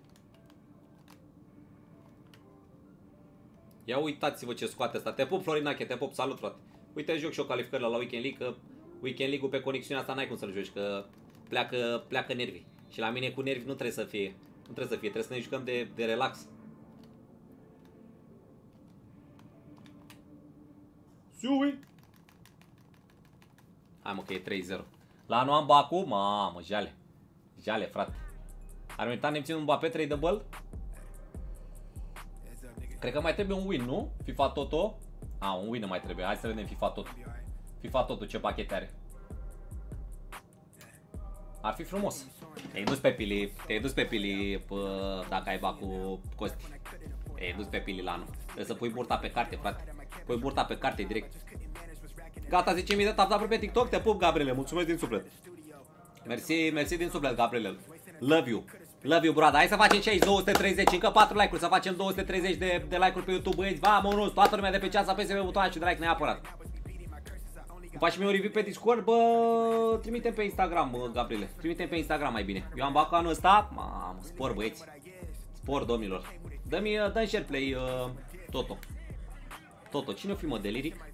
Ia uitați-vă ce scoate asta. Te pup, Florinache, te pup, salut, frate. Uite, joc și eu calificările la Weekend League, că Weekend League-ul pe conexiunea asta n-ai cum să-l joci, că pleacă nervii. Și la mine cu nervi nu trebuie să fie. Trebuie să ne jucăm de relax. Sui! Hai mă că e 3-0. La anul am Bacu, mamă, jale, frate. Ar merita nemții un Mbappé tradable? Cred că mai trebuie un win, nu? FIFA Toto? Un win mai trebuie. Hai să vedem FIFA Toto. FIFA Toto ce pachete are. Ar fi frumos. Te-ai dus pe pili, dacă ai Bacu, Costi. Te-ai dus pe pili la anul. Trebuie să pui burta pe carte, frate. Pui burta pe carte direct. Gata, 10.000 de tap-tap pe TikTok. Te pup, Gabriele. Mulțumesc din suflet. Mersi din suflet, Gabriele. Love you, brother. Hai să facem și aici 230, încă 4 like-uri, să facem 230 de like-uri pe YouTube, băieți. Vamonos, toată lumea de pe chat să apese pe butonul și de like neapărat. Îmi faci mie un review pe Discord, bă, trimitem pe Instagram, bă, Gabriele. Trimitem pe Instagram mai bine. Eu am Bacu anul ăsta. Mamă, spor, băieți. Spor, domnilor. Dă-mi share play, Toto. Cine o fi, mă, de Lyric?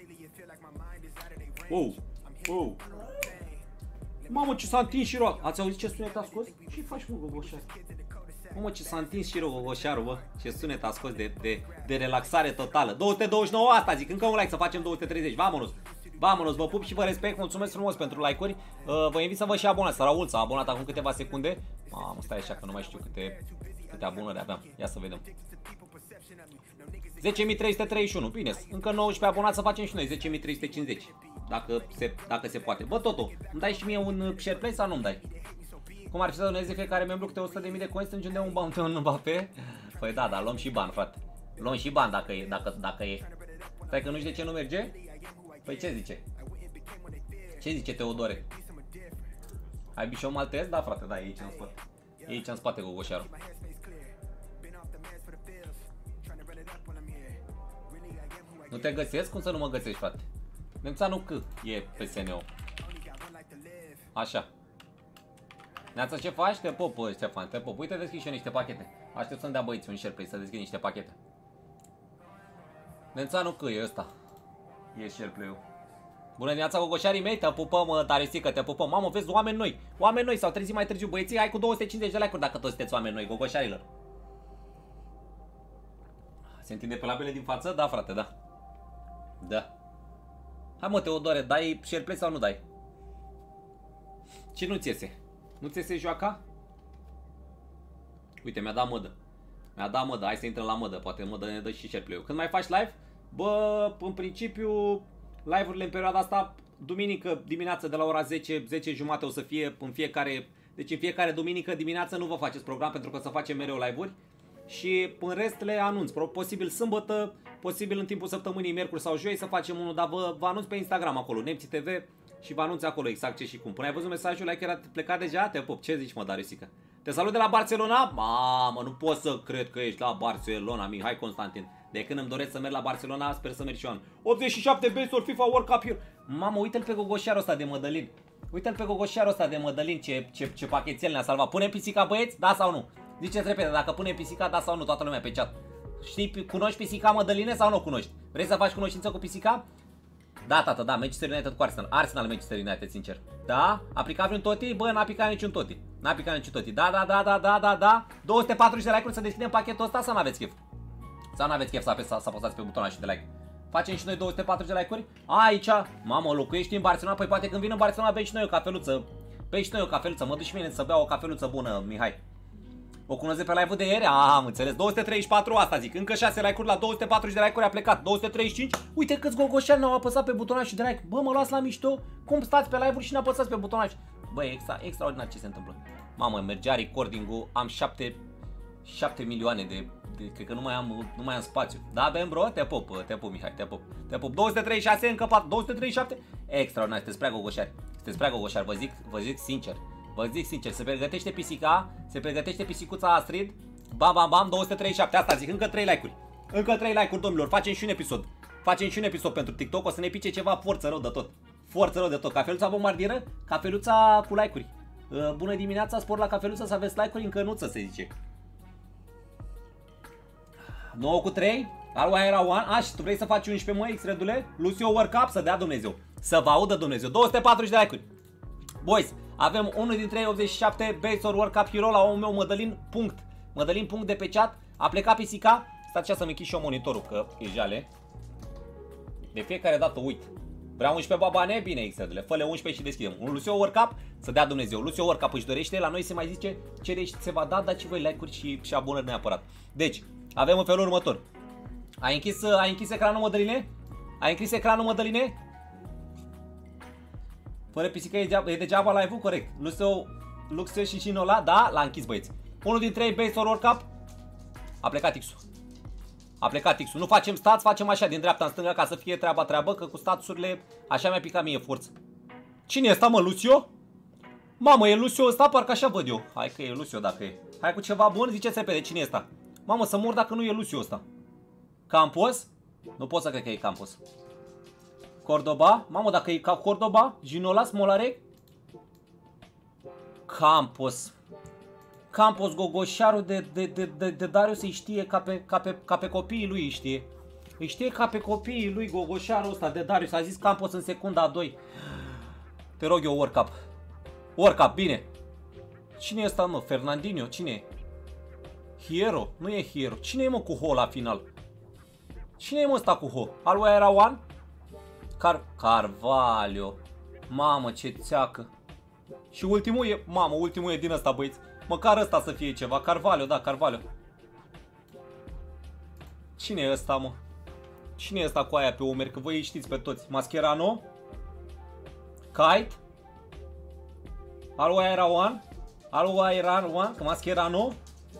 Wow. Mamă, ce s-a întins și roa. Ați auzit ce sunet a scos? Ce faci, mă, Gogoșar? Mamă, ce s-a întins și Gogoșarul, bă. Ce sunet a scos de relaxare totală. 229 asta, zic. Încă un like să facem 230. Vamonos, vă pup și vă respect. Mulțumesc frumos pentru like-uri. Vă invit să vă și abonați. Raul s-a abonat acum câteva secunde. Mamă, stai așa că nu mai știu câte abonări aveam. Ia să vedem. 10.331. Bine, încă 19 abonați să facem și noi 10.350. Dacă se poate. Bă, Toto, îmi dai și mie un share play sau nu-mi dai? Cum ar fi să doneze fiecare membru câte 100.000 de coins, strângem de un ban pe un Mbappé? Păi da, dar luăm și bani, frate. Luăm și bani dacă e. Stai că nu știi de ce nu merge? Păi ce zice? Ce zice Teodore? Ai bișou maltez? Da, frate, da, e aici în spate. E aici în spate, Gogoșarul. Nu te găsesc? Cum să nu mă găsești, frate? Nemțanu C e pe SNO. Așa. Neața, ce faci? Te pop, Ștefan, te pop. Uite, deschid și eu niște pachete. Aștept să-mi dea băieți un share play, să deschid niște pachete. Nemțanu C e ăsta. E share play-ul. Bună dimineața, Gogoșarii mei, te pupăm, Tarisică, te pupăm. Mamă, vezi, oameni noi. Oameni noi s-au trezit mai târziu, băieții. Hai cu 250 de like-uri dacă toți sunteți oameni noi, Gogoșarilor. Se întinde pe labele din față? Da, frate, da. Da. Hai, mă, Teodore, dai share play sau nu dai? Ce nu ți iese? Nu ți iese joaca? Uite, mi-a dat mădă. Mi-a dat mădă, hai să intrăm la mădă. Poate mădă ne dă și share play-ul. Când mai faci live? Bă, în principiu, live-urile în perioada asta, duminică dimineață de la ora 10, 10 jumate o să fie în fiecare... Deci în fiecare duminică dimineață nu vă faceți program pentru că să facem mereu live-uri. Și în rest le anunț. Posibil sâmbătă, posibil în timpul săptămânii, miercuri sau joi să facem unul, dar vă anunț pe Instagram acolo, Nemții TV, și vă anunț acolo exact ce și cum. Până ai văzut mesajul, like era plecat deja? Te pup, ce zici mă, Dariusica? Te salut de la Barcelona? Mamă, nu pot să cred că ești la Barcelona, Mihai Constantin. De când îmi doresc să merg la Barcelona, sper să merg și eu an. 87 base-uri FIFA World Cup Hero. Mamă, uite-l pe gogoșarul ăsta de Mădălin. Uite-l pe gogoșarul ăsta de Mădălin, ce pachetel ne-a salvat. Punem pisica, băieți? Da sau nu? Ziceți repede, dacă punem pisica, da sau nu, toată lumea pe chat. Știi, cunoști pisica, Mădăline, sau nu o cunoști? Vrei să faci cunoștință cu pisica? Da, tată, da, Manchester United cu Arsenal. Arsenal, Manchester United, sincer. Da? A picat vreun toti? Bă, n-a picat niciun toti. N-a picat niciun toti. Da. 240 de like-uri să deschidem pachetul ăsta sau n-aveți chef? Sau n-aveți chef să apăsați pe butonul și de like? Facem și noi 240 de like-uri? Aici, mamă, locuiești în Barcelona? Păi poate când vin în Barcelona bei și noi o cafeluță. Bei și noi o cafeluță, mă duc și mine să beau o cafeluță bună, Mihai. O cunoaște pe live-ul de ieri? Am înțeles. 234, asta zic. Încă 6 like-uri la 240 de like-uri a plecat. 235. Uite câți gogoșani ne-au apăsat pe butonaj de like. Bă, mă las la mișto. Cum stați pe live-uri și ne apăsați pe butonaj? Bă, extraordinar ce se întâmplă. Mamă, mergea recording-ul. Am 7 milioane de cred că nu mai am spațiu. Da, bem, bro? Te pup, Mihai, te pup. 236, încă 4, 237. Extraordinar, sunteți prea gogoșari. Sunteți prea gogoșari, vă zic sincer. Vă zic sincer, se pregătește pisica, se pregătește pisicuța Astrid. Bam, 237, asta zic, încă 3 like-uri. Încă 3 like-uri, domnilor, facem și un episod. Facem și un episod pentru TikTok, o să ne pice ceva forță rău de tot. Forță rău de tot. Cafeluța bombardieră, cafeluța cu like-uri. Bună dimineața, spor la cafeluță să aveți like-uri în cănuță, se zice. 9 cu 3, Alua era 1. Și tu vrei să faci 11, mă, X-Redule? Lucio World Cup, să dea Dumnezeu. Să vă audă Dumnezeu. 240 de like-uri. Boys, avem unul dintre 87 Base World Cup Hero la omul meu, Mădălin punct. Mădălin punct de pe chat. A plecat pisica. Stați așa să-mi închid și eu monitorul, că e jale. De fiecare dată uit. Vreau 11 babane? Bine, X-Redule. Fă-le 11 și deschidem. Un Lucio World Cup, să dea Dumnezeu. Lucio World Cup își dorește, la noi se mai zice cere și se va da, dați voi like-uri și abonări neapărat. Deci, avem în felul următor. Ai închis ecranul, Mădăline? Ai închis ecranul, Mădăline? Fără pisică e degeaba live-ul, corect. Luxo și Shinola, da, l-a închis, băieți. Unul dintre ei, Base World Cup. A plecat X-ul. A plecat X-ul. Nu facem stats, facem așa din dreapta în stânga ca să fie treabă, că cu statusurile așa mi-a picat mie forță. Cine e ăsta, mă, Lucio? Mamă, e Lucio ăsta? Parcă așa văd eu. Hai că e Lucio dacă e. Hai cu ceva bun, ziceți repede, cine e ăsta? Mamă, să mor dacă nu e Lucio ăsta. Campos? Nu pot să cred că e Campos. Cordoba? Mamă, dacă e ca Cordoba? Ginola, Smolarec? Campos, gogoșarul de Darius îi știe ca pe copiii lui îi știe. Îi știe ca pe copiii lui gogoșarul ăsta de Darius. A zis Campos în secunda a 2. Te rog eu, World Cup. World Cup, bine. Cine e ăsta, mă? Fernandinho? Cine e? Hierro? Nu e Hierro. Cine e, mă, cu Ho la final? Cine e, mă, ăsta cu Ho? Alua era one? Carvalho. Mamă, ce țeacă. Și ultimul e, mamă, ultimul e din ăsta, băieți. Măcar ăsta să fie ceva. Carvalho, da, Carvalho. Cine e ăsta, mă? Cine e ăsta cu aia pe umeri? Că voi îi știți pe toți. Mascherano? Kite? Alua era one? Alua era one? Că Mascherano?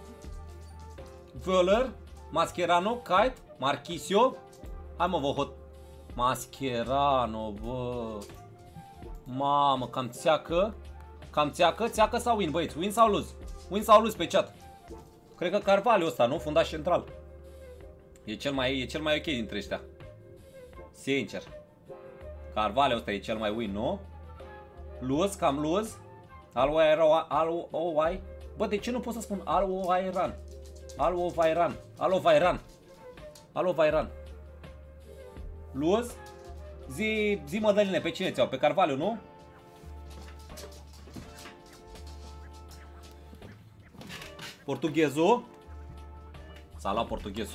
Völler? Mascherano? Kite? Marchisio? Hai, mă, vă hot. Mascherano, bă. Mamă, cam țeacă. Cam țeacă sau win, băieți? Win sau lose? Win sau lose pe chat? Cred că Carvalho ăsta, nu? Fundaș central. E cel mai ok dintre ăștia. Sincer. Carvalho ăsta e cel mai win, nu? Lose, cam lose. Al-Owai. Bă, de ce nu pot să spun Al-Owairan? Al-Owairan. Lose. Zi Mădăline, pe cine ți-au? Pe Carvalho, nu? Portughezul. S-a luat portughezul.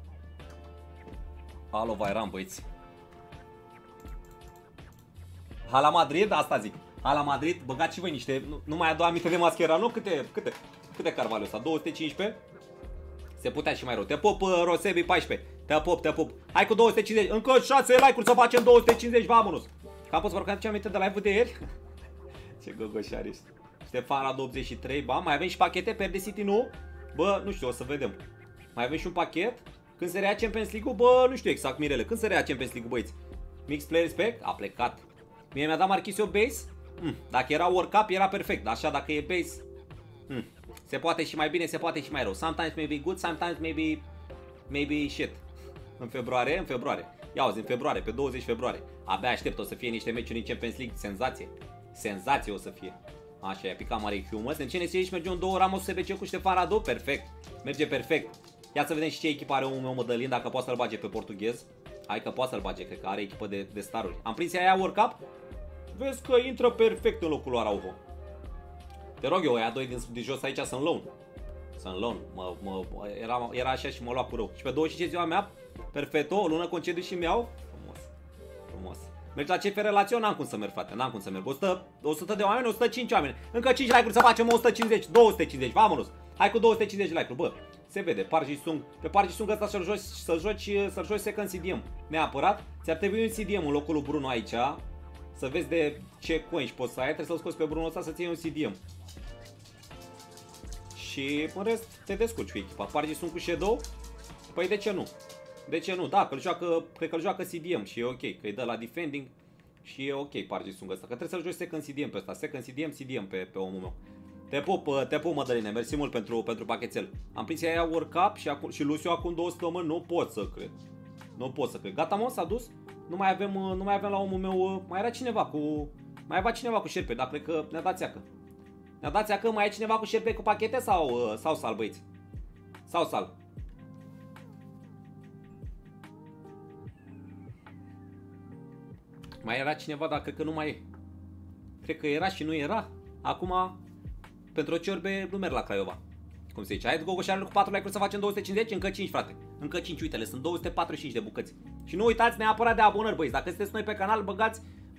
Al-Owairan, băieți. Hala Madrid, asta zic. Hala Madrid, băgați și voi niște, nu mai adu aminte de Mascherano, câte Carvalho ăsta? 215? Se putea și mai rău. Te pup, Rosebi 14. Te pup. Hai cu 250. Încă 6 like-uri să facem 250, vamonos. Că am pus parcă ce aminte de live-ul de ieri. Ce gogoșari ești. Ștefan la 83, ba, mai avem și pachete pe RD City, nu? Bă, nu știu, o să vedem. Mai avem și un pachet. Când se rea Champions League-ul, bă, nu știu exact, Mirele. Când se rea Champions League-ul, băieți? Mix Play Respect? A plecat. Mie mi-a dat Marchisio base. Dacă era World Cup, era perfect. Așa, dacă e base, se poate și mai bine, se poate și mai rău. Sometimes maybe good, sometimes maybe shit. În februarie. Ia auzi, în februarie, pe 20 februarie. Abia aștept, o să fie niște meciuri în Champions League. Senzație o să fie. Așa, i-a picat mare Hummus. În CNS aici merge un 2 Ramos SBC cu Ștefan Radu. Perfect. Merge perfect. Ia să vedem și ce echipă are omul meu Mădălin, dacă poate să-l bage pe portughez. Hai că poate să-l bage, cred că are echipă de staruri. Am prins aia World Cup. Vezi că intră perfect în locul lui Araujo. Te rog eu, aia doi de jos aici sunt loan. Era așa și mă lua cu rău. Și pe 25 ziua mea, perfecto, o lună concediu și mi-au. Frumos. Mergi la CF Relațion? N-am cum să merg, frate, n-am cum să merg. 100 de oameni, 105 oameni. Încă 5 like-uri să facem 150, 250, vamonos. Hai cu 250 like-uri, bă. Se vede, Parjisung. Pe Parjisung ăsta să-l joci second CDM. Neapărat. Ți-ar trebui un CDM în locul lui Bruno aici. Să vezi de ce coin poți să ai. Trebuie să-l scoți pe Bruno ăsta să-ți iei un CDM. Și în rest te descurci cu echipa. Parjisung cu Shadow? Păi de ce nu? De ce nu? Da, că cred că îl joacă CDM și e ok. Că îi dă la defending și e ok Parjisung ăsta. Că trebuie să-l joci second CDM pe ăsta. Second CDM pe omul meu. Te pup, Mădăline, mersi mult pentru pachetel. Am prins aia World Cup și Lucio acum 2 săptămâni, nu pot să cred. Gata, mă, s-a dus? Nu mai avem la omul meu, mai avea cineva cu șerpe, dar cred că ne-a dat țeacă. Mai e cineva cu șerpe cu pachete sau sal, băieți? Sau sal? Mai era cineva, dar cred că nu mai e. Cred că era și nu era. Acum, pentru o ciorbe nu merg la Craiova. Cum se zice? Hai gogoșarele cu 4 like-uri să facem 250? Încă 5, frate. Încă 5, uite-le, sunt 245 de bucăți. Și nu uitați neapărat de abonări, băieți. Dacă sunteți noi pe canal, băgați,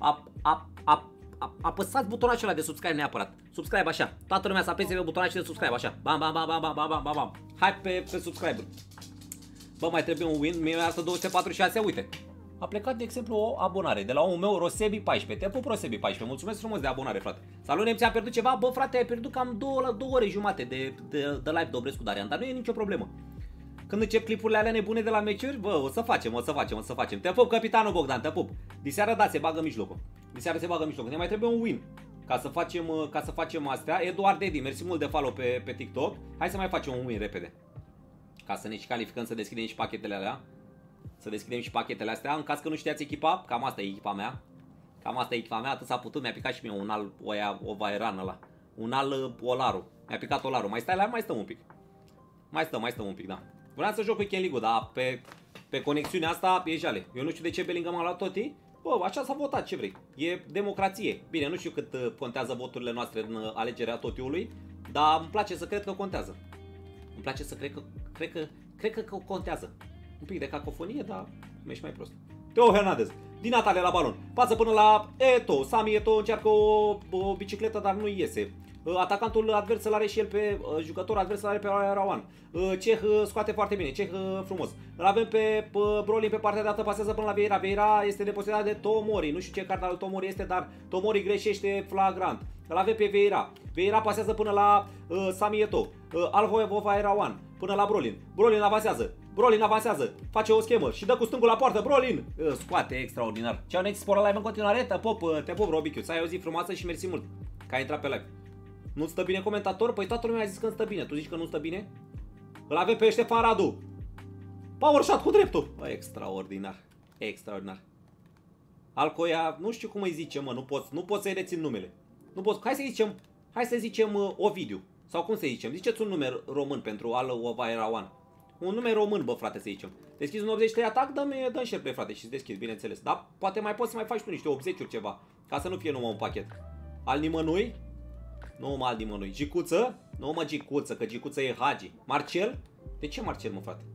apăsați butonul acela de subscribe neapărat. Subscribe așa. Toată lumea să apese pe butonul acela de subscribe așa. Bam. Hai pe subscribe. Bă, mai trebuie un win. Mie mi-arată 246, uite. A plecat, de exemplu, o abonare de la omul meu, Rosebi 14. Te pup, Rosebi 14. Mulțumesc frumos de abonare, frate. Salut, Nemți, am pierdut ceva? Bă, frate, ai pierdut cam 2 ore jumate de live Dobrescu Darian, dar nu e nicio problemă. Când încep clipurile alea nebune de la meciuri, bă, o să facem. Te pup, capitanul Bogdan, te pup. Diseară, da, se bagă în mijlocul. Ne mai trebuie un win ca să facem astea. Eduard Edi, mersi mult de follow pe TikTok. Hai să mai facem un win repede. Ca să ne și calificăm, să deschidem și pachetele alea. În caz că nu știați echipa, cam asta e echipa mea. Atât s-a putut, mi-a picat și mie un alt Ovairan ăla. Un alt Olaru. Mi-a picat Olaru. Mai stai la mai stăm un pic. Mai stăm un pic, da. Vreau să joc Weekend League-ul, dar pe conexiunea asta e jale. Eu nu știu de ce Bellingham a luat Totti. Bă, așa s-a votat, ce vrei. E democrație. Bine, nu știu cât contează voturile noastre în alegerea Totti-ului, dar îmi place să cred că contează. Cred că contează. Un pic de cacofonie, dar mergi mai prost. Teo Hernandez, din Natale la balon. Pasă până la Eto. Sami Eto încearcă o bicicletă, dar nu iese. Atacantul advers îl are și el pe jucător advers îl are pe Rawan. Ceh scoate foarte bine. Ceh frumos. Îl avem pe Brolin pe partea de altă, pasează până la Vieira. Vieira este deposedat de Tomori. Nu știu ce card al Tomori este, dar Tomori greșește flagrant. Îl avem pe Vieira. Vieira pasează până la Sami Eto. Alhoeva Rawan până la Brolin. Brolin avansează, face o schemă și dă cu stângul la poartă. Brolin scoate extraordinar. Ce-au next sport live în continuare? Te pop, Robichiu. Să ai o zi frumoasă și mersi mult că ai intrat pe live. Nu stă bine comentator? Păi toată lumea a zis că stă bine. Tu zici că nu stă bine? Îl avem pe Ștefan Radu. Power shot cu dreptul. Extraordinar. Alcoia, nu știu cum îi zice, mă, nu pot să-i rețin numele. Nu pot. Hai să zicem Ovidiu. Sau cum să zicem? Ziceți un nume român pentru Al Rawan. Un nume român, bă, frate, să zicem. Deschizi un 83 atac, dă-mi șerpe, frate, și deschizi, bineînțeles. Dar poate mai poți să mai faci tu niște 80-uri ceva. Ca să nu fie numai un pachet. Al nimănui? Nu, mă, al nimănui. Gicuță? Nu, mă, Gicuță, că Gicuță e Hagi. Marcel? De ce Marcel, mă, frate?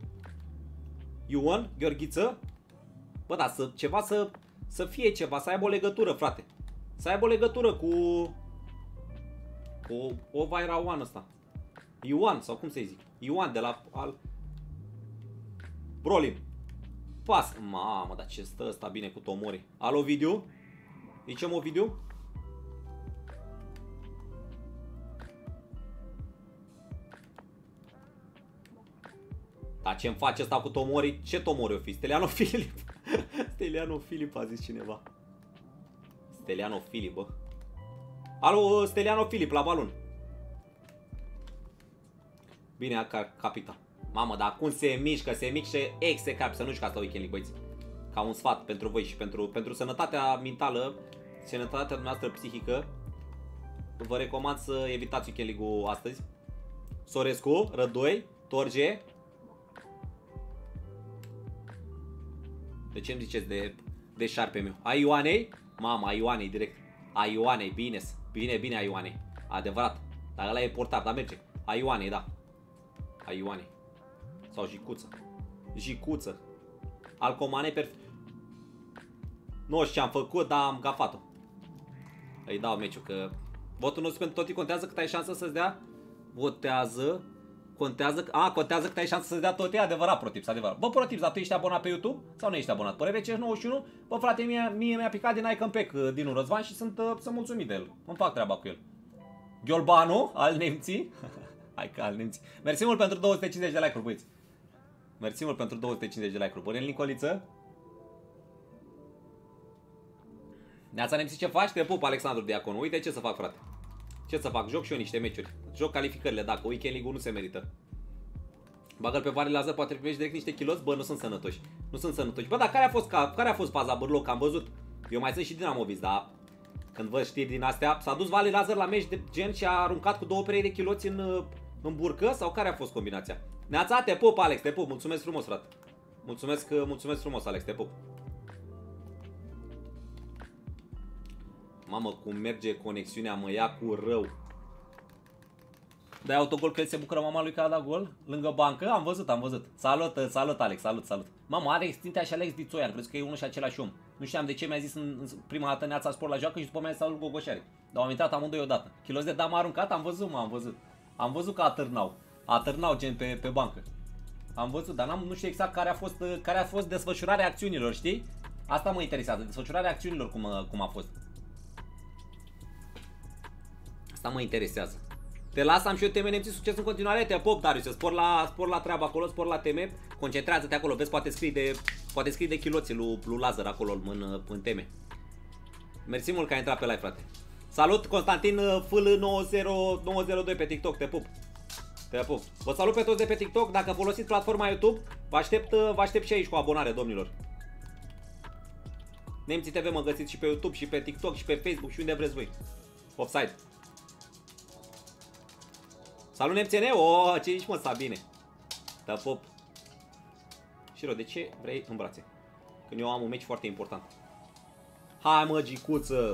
Ion? Gheorghiță? Bă, da, să fie ceva, să aibă o legătură, frate. Să aibă legătură cu Ova era Ioan ăsta. Ioan, sau cum să-i zic? Ioan de la Brolim. Pas. Mamă, dar ce stă ăsta bine cu Tomori. Alo, Ovidiu? Zicem Ovidiu? Dar ce-mi face ăsta cu Tomori? Ce Tomori o fi? Steliano Filip. Steliano Filip a zis cineva. Steliano Filip, bă. Alo, Steliano Filip, la balon. Bine, capita. Mamă, dar cum se mișcă execrab, să nu jucați la Weekend League, băieți. Ca un sfat pentru voi și pentru sănătatea mentală, sănătatea noastră psihică. Vă recomand să evitați Weekend League-ul astăzi. Sorescu, Rădoi, Torge. De ce îmi ziceți de șarpe meu? A Ioanei? Mama, a Ioanei direct. A Ioanei, bine a Ioanei. Adevărat. Dar ăla e portar, dar merge. A Ioanei, da. A Ioanei. Sau Jicuță. Jicuță. Alcomane perfect. Nu știu ce am făcut, dar am gafat-o. Îi dau meciul că votul nostru pentru toți contează cât ai șansă să-ți dea. Contează cât ai șansă să-ți dea tot. E adevărat, ProTips, adevărat. Bă, ProTips, dar tu ești abonat pe YouTube sau nu ești abonat? Părere CS91, bă, frate, mie mi-a picat din Icon Pack din un Răzvan și sunt mulțumit de el. Îmi fac treaba cu el. Ghiolbanu, al nemții. Hai că al nemții. Mersi mult pentru 250 de like-uri, băieți. Mersi mult pentru 250 de like-uri. Bănel Nicoliță. Neața nemții, ce faci? Te pup, Alexandru Diaconu. Uite ce să fac, frate. Ce să fac? Joc și eu niște meciuri. Joc calificările, dacă Weekend League-ul nu se merită. Bagă-l pe Vali Lazar, poate primești direct niște kiloți. Bă, nu sunt sănătoși. Nu sunt sănătoși. Bă, dar care a fost faza Bârloc? Am văzut. Eu mai sunt și Dinamovic, dar când văd știri din astea, s-a dus Vali Lazar la meci de gen și a aruncat cu 2 perei de kiloți în burcă? Sau care a fost combinația? Neața, te pup, Alex, te pup. Mulțumesc frumos, frate. Mulțumesc frumos, Alex, te pup. Mamă, cum merge conexiunea, mă ia cu rău. Dai autogol că el se bucură mama lui că a dat gol lângă bancă? Am văzut. Salut, Alex, salut. Mamă, are extintea și Alex Dițoian, crezi că e unul și același om. Nu știam de ce mi-a zis în prima dată Neața Sport la joacă și după mea Salut Gogoșari. Dar am intrat amândoi odată. Kilos de dam aruncat, am văzut. Am văzut că atârnau gen pe bancă. Am văzut, dar nu știu exact care a fost desfășurarea acțiunilor, știi? Asta mă interesează, desfășurarea acțiunilor cum a fost. Asta mă interesează. Te las, am și eu teme nemții, succes în continuare. Te pop, Darius, spor la treabă acolo, spor la teme. Concentrează-te acolo, vezi, poate scrie de chiloții lui Lazar acolo în teme. Mersi mult că ai intrat pe live, frate. Salut, Constantin FL902 pe TikTok, te pup. Vă salut pe toți de pe TikTok. Dacă folosiți platforma YouTube, vă aștept și aici cu abonare, domnilor. Nemții TV mă găsiți și pe YouTube, și pe TikTok, și pe Facebook, și unde vreți voi. Offside. Salut, nemțene! Ce ești, mă, Sabine? Te pup. Șiro, de ce vrei în brațe? Când eu am un meci foarte important. Hai, mă, Gicuță!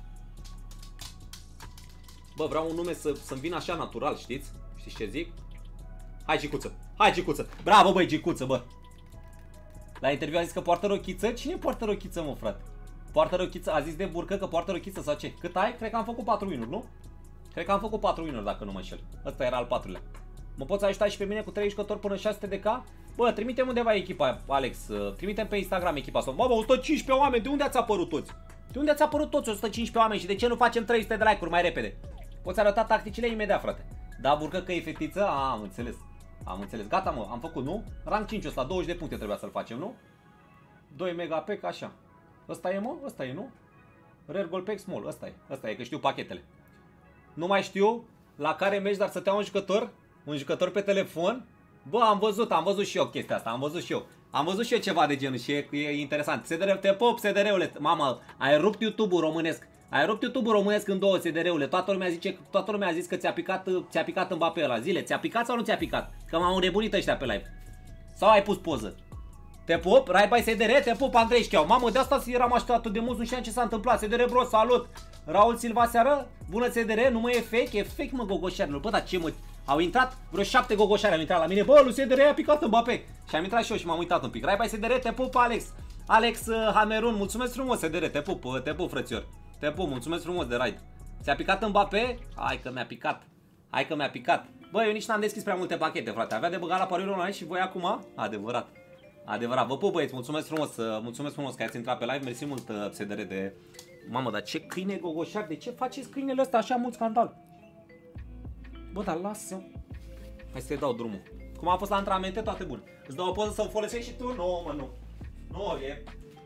Bă, vreau un nume să-mi vină așa natural, știți? Știți ce zic? Hai, Gicuță! Bravo, băi, Gicuță, bă! La interviu a zis că poartă rochiță? Cine poartă rochiță, mă, frate? Poartă rochiță? A zis de burcă că poartă rochiță sau ce? Cât ai? Cred că am făcut 4 win-uri, nu? Cred că am făcut 4 win-uri, dacă nu mă înșel. Ăsta era al 4-lea. Mă poți ajuta și pe mine cu 3 jucători până 600 de K? Bă, trimitem undeva echipa, Alex. Trimitem pe Instagram echipa asta. Bă, 115 oameni, de unde ați apărut toți? De unde ați apărut toți 115 oameni și de ce nu facem 300 de like-uri mai repede? Poți arăta tacticile imediat, frate. Da, burcă că e fetiță? Am înțeles. Gata, mă, am făcut, nu? Rang 5 ăsta, 20 de puncte trebuia să-l facem, nu? 2 megapack, așa. Ăsta e, mă? Ăsta e, nu? Rare Gold Pack Small, ăsta e, că știu pachetele. Nu mai știu la care mergi, dar să te iau un jucător pe telefon. Bă, am văzut și eu chestia asta, am văzut și eu ceva de genul și e interesant. SDR, te pop, SDR-ule, mamă, ai rupt YouTube-ul românesc în două, SDR-ule. Toată lumea a zis că ți-a picat Mbappé ăla. Zile, ți-a picat sau nu ți-a picat? Că m-au înnebunit ăștia pe live. Sau ai pus poză? Te pup, Raibai SDR, te pup, Andrei Șcheau. Mamă, de asta eram așteptat atât de mult, nu știam ce s-a întâmplat. SDR, bro, salut. Raul Silva seară, bună SDR, nu mă e fake, mă, gogoșarilor. Bă, dar ce, mă, au intrat vreo 7 gogoșari, au intrat la mine. Bă, lui SDR a picat Mbappé. Și am intrat și eu și m-am uitat un pic. Raibai SDR, te pup, Alex Hamerun, mulțumesc frumos, SDR, te pup, frățior. Te pup, mulțumesc frumos de raid. Ți-a picat Mbappé? Hai că mi-a picat. Hai că mi-a picat. Bă, eu nici n-am deschis prea multe pachete, frate. Avea de băgat la pariuri online și voi acum? Adevărat. Adevărat. Vă pup, băieți, mulțumesc frumos că ați intrat pe live. Mersi mult, SDR de... Mamă, dar ce câine gogoșar, de ce faceți câinele ăsta așa mult scandal? Bă, dar lasă. Hai să-i dau drumul. Cum a fost la antrenamente, toate bune. Îți dau o poză să o folosești și tu? Nu, mă, nu. Nu, e...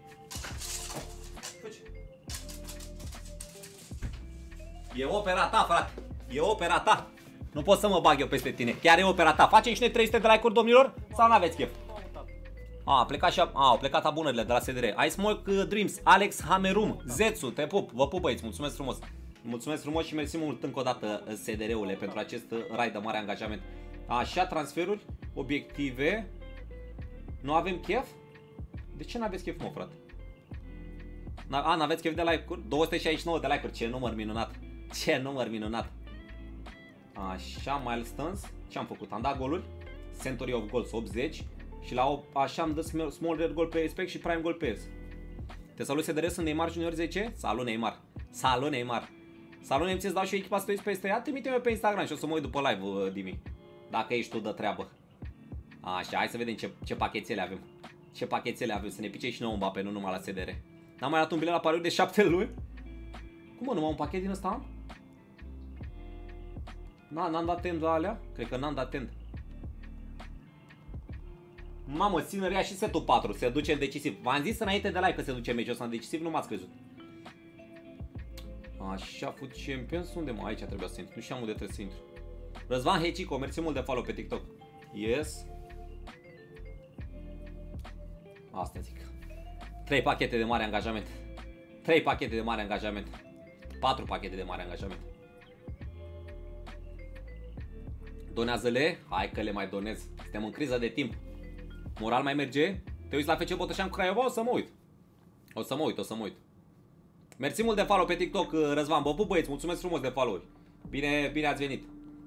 E opera ta, frate. E opera ta. Nu pot să mă bag eu peste tine. Chiar e opera ta. Facem și noi 300 de like-uri, domnilor? Sau n-aveți chef? Au plecat abonările de la SDR. I Smoke Dreams, Alex Hamerum, Zețu, te pup, vă pup, băieți, mulțumesc frumos. Mulțumesc frumos și mersi mult încă o dată, SDR-ule, pentru acest raid de mare angajament. Așa, transferuri, obiective. Nu avem chef? De ce n-aveți chef, mă, frate? N-aveți chef de like-uri? 269 de like-uri, ce număr minunat. Ce număr minunat. Așa, milestones. Ce am făcut? Am dat goluri. Century of Goals 80. Și la așa am dat Small Red Goal pe Respect și Prime Goal pe Te salut, SDR, sunt Neymar Junior 10. Salut, Neymar. Salut, Neymar. Salut, Neymar, ți-ți dau și eu echipa să pe ea. Trimite-mi pe Instagram și o să mă uit după live, Dimi. Dacă ești tu de treabă. Așa, hai să vedem ce pachetele avem. Ce pachetele avem, să ne pice și nouă Mbappé, nu numai la SDR. N-am mai luat un bilet la pariuri de 7 luni? Cum mă, numai un pachet din ăsta am? N-am dat tend la alea? Cred că n-am dat tend. Mamă, Sinner și setul 4, se duce în decisiv. V-am zis înainte de live că se duce meciul ăsta în decisiv, nu m-ați crezut. Așa, Foot Champions, unde mă? Aici trebuia să intru, nu știam unde trebuie să intru. Răzvan Hecico, mersi mult de follow pe TikTok. Yes. Asta zic. 3 pachete de mare angajament. 3 pachete de mare angajament. 4 pachete de mare angajament. Donează-le? Hai că le mai donez. Suntem în criză de timp. Moral mai merge? Te uiți la FC Botoșan cu Craiova? O să mă uit. O să mă uit. Mersi mult de follow pe TikTok, Răzvan. Vă pup, băieți, mulțumesc frumos de follow-uri. Bine ați venit.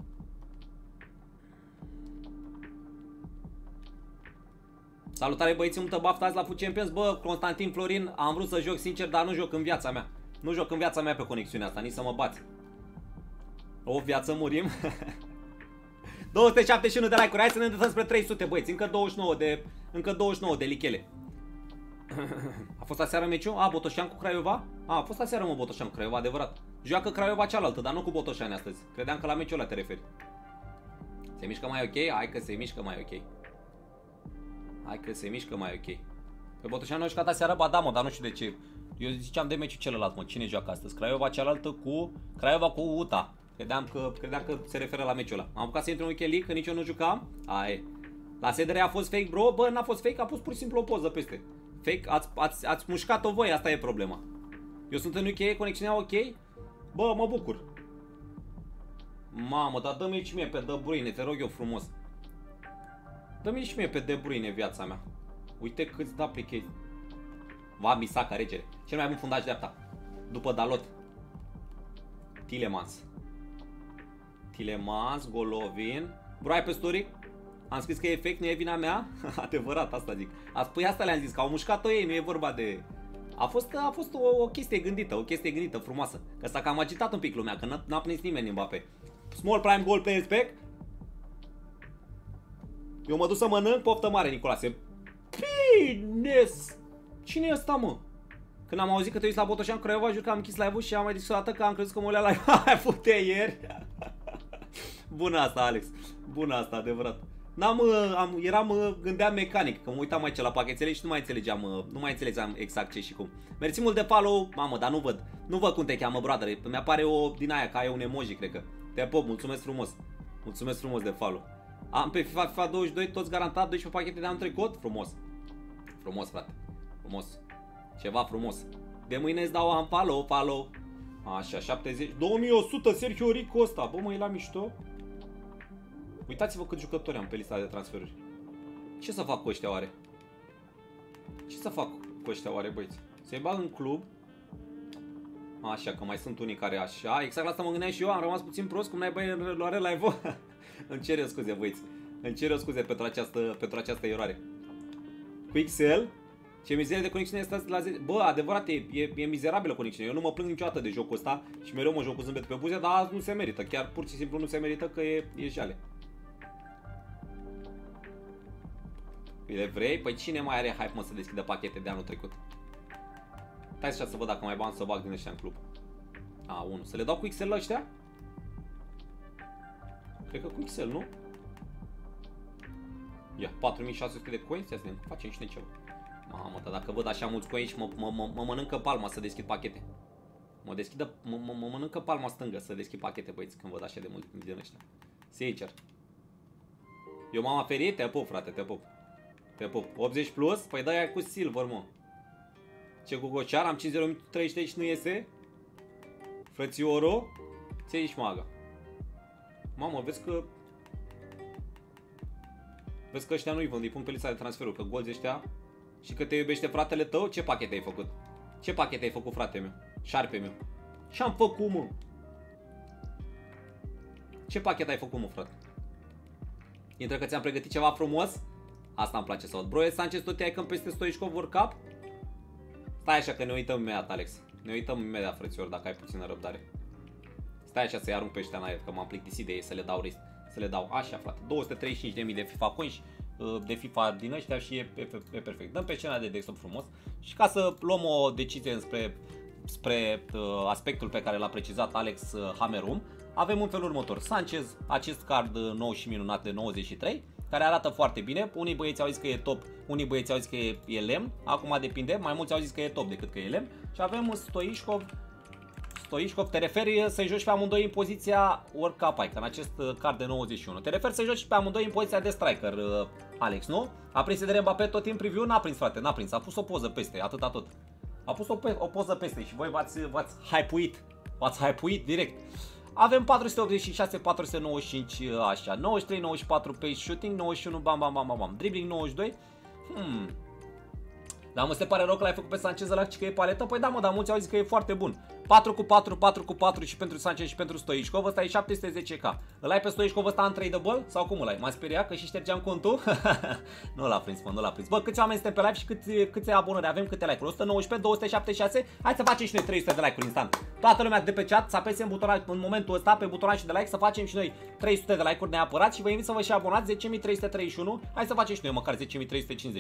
Salutare, băieți, multă baftă azi la Foot Champions. Bă, Constantin Florin, am vrut să joc sincer, dar nu joc în viața mea. Nu joc în viața mea pe conexiunea asta, nici să mă bați. O viață murim. 271 de like-uri, hai să ne îndreptăm spre 300, băieți, încă 29 de lichele. A fost aseară meciul? Botoșan cu Craiova? A fost aseară, mă, Botoșan cu Craiova, adevărat. Joacă Craiova cealaltă, dar nu cu Botoșani astăzi. Credeam că la meciul ăla te referi. Se mișcă mai ok? Hai că se mișcă mai ok. Hai că se mișcă mai ok. Pe Botoșani a jucat aseară? Ba da, mă, dar nu știu de ce. Eu ziceam de meciul celălalt, mă, cine joacă astăzi? Craiova cealaltă cu Craiova cu UTA. Credeam că se referă la meciul ăla. Am apucat să intru în Weekend League, că nici eu nu jucam. La SDR a fost fake, bro? Bă, n-a fost fake, a pus pur și simplu o poză peste. Fake, ați mușcat-o voi, asta e problema. Eu sunt în UK, conexiunea ok? Bă, mă bucur. Mamă, dar dă-mi și mie pe De Bruyne, te rog eu frumos. Dă-mi și mie pe De Bruyne viața mea. Uite câți da plichet. Va Misaka, regere. Cel mai bun fundaș dreapta. După Dalot. Tielemans, Golovin. Bro, ai pe story? Am scris că e fake, nu e vina mea? Adevărat, asta zic. Păi asta le-am zis, că au mușcat-o ei, nu e vorba de... A fost o chestie gândită, frumoasă. Că s-a cam agitat un pic lumea, că n-a prins nimeni Mbappé. Small Prime Goal pe Respect. Eu mă duc să mănânc, poftă mare, Nicolase. Pines! Cine e ăsta, mă? Când am auzit că te uiți la Botoșan Craiova, jur că am închis live-ul și am mai discutat că am crezut că mă lea live. Hai, fute ieri. Bună asta, Alex. Bună asta, adevărat. Gândeam mecanic, că mă uitam aici la pachetele și nu mai înțelegeam exact ce și cum. Mersi mult de follow, mamă, dar nu văd cum te cheamă, brother. Mi apare o din aia, ca e un emoji, cred că. Te pop, mulțumesc frumos. Mulțumesc frumos de follow. Am pe FIFA 22 toți garantat, 12 pachete de am trecut. Frumos. Frumos, frate. Frumos. Ceva frumos. De mâine îți dau am follow. Așa, 70. 2100 Sergio Rico ăsta. Bă, mă, e la mișto. Uitați-vă câți jucători am pe lista de transferuri. Ce să fac cu ăștia oare? Băieți? Se bag în club. Așa, că mai sunt unii care așa. Exact la asta mă gândeam și eu, am rămas puțin prost. Cum n-ai băi în reluare live-ul? Îmi cer eu scuze, băieți. Îmi cer eu scuze pentru această eroare. Cu XL. Ce mizerie de conexiune este la 10. Bă, adevărat, e mizerabilă conexiunea. Eu nu mă plâng niciodată de jocul ăsta și mereu mă joc cu zâmbet pe buze, dar azi nu se merită. Chiar pur și simplu nu se merită că e jale. Le vrei? Păi cine mai are hype, mă, să deschidă pachete de anul trecut? Stai așa să văd dacă mai bani să bag din ăștia în club. A, 1. Să le dau cu XL la ăștia? Cred că cu XL, nu? Ia, 4600 de coins, ia să ne facem și noi ceva. Mamă, dar dacă văd așa mulți coins, mă mănâncă palma să deschid pachete. Mă mănâncă palma stângă să deschid pachete, băieți, când văd așa de mult din ăștia. Sincer. Eu m-am aferit? Te pup, frate, te pup. Te pup. 80 plus? Păi dai cu silver, mă. Ce cu gociar? Am 5030 și nu iese? Frățiorul? Ți-ai aici maga. Mamă, vezi că ăștia nu-i vând, îi pun pe lista de transferuri, că golzi ăștia. Și că te iubește fratele tău? Ce pachete ai făcut? Ce pachete ai făcut, frate meu? Șarpe meu. Ce-am făcut, mă? Ce pachet ai făcut, mă, frate? Intră că ți-am pregătit ceva frumos? Asta îmi place să aud. Broie Sanchez, tot ai când peste Stoichkov World Cup? Stai așa că ne uităm imediat, Alex. Ne uităm imediat, frățior, dacă ai puțină răbdare. Stai așa să-i arunc pe ăștia în aer, că m-am plictisit de ei, să le dau rest. Să le dau așa, frate. 235.000 de FIFA coins, de FIFA din ăștia și e perfect. Dăm pe scena de desktop frumos. Și ca să luăm o decizie spre aspectul pe care l-a precizat Alex Hammerum, avem în felul următor. Sanchez, acest card nou și minunat de 93, care arată foarte bine. Unii băieți au zis că e top, unii băieți au zis că e lemn. Acum depinde, mai mulți au zis că e top decât că e lemn. Și avem Stoichkov, te referi să-i joci pe amândoi în poziția World Cup, în acest card de 91. Te referi să-i joci pe amândoi în poziția de striker, Alex, nu? A prins de Mbappé tot în preview? N-a prins, frate, n-a prins. A pus o poză peste, atâta tot. A pus o poză peste și voi v-ați hype-uit. V-ați hype-uit direct. Avem 486, 495 așa, 93, 94 pace shooting, 91 bam, dribbling 92. Dar mă se pare rău că l-ai făcut pe Sanchez ăla că e paletă? Păi da, mă, dar mulți au zis că e foarte bun. 4 cu 4, 4 cu 4 și pentru Sanchez și pentru Stoichkov, ăsta e 710k. Îl ai pe Stoichkov ăsta untradeable sau cum îl ai? M-a speriat că și ștergeam contul? Nu l-a prins, mă, nu l-a prins. Bă, câți oameni suntem pe live și câte abonări avem, câte like-uri? 119, 276. Hai să facem și noi 300 de like-uri instant. Toată lumea de pe chat să apese în momentul ăsta pe butonul de like să facem și noi 300 de like-uri neapărat și vă invit să vă și abonați 10.331. Hai să facem și noi măcar 10.350.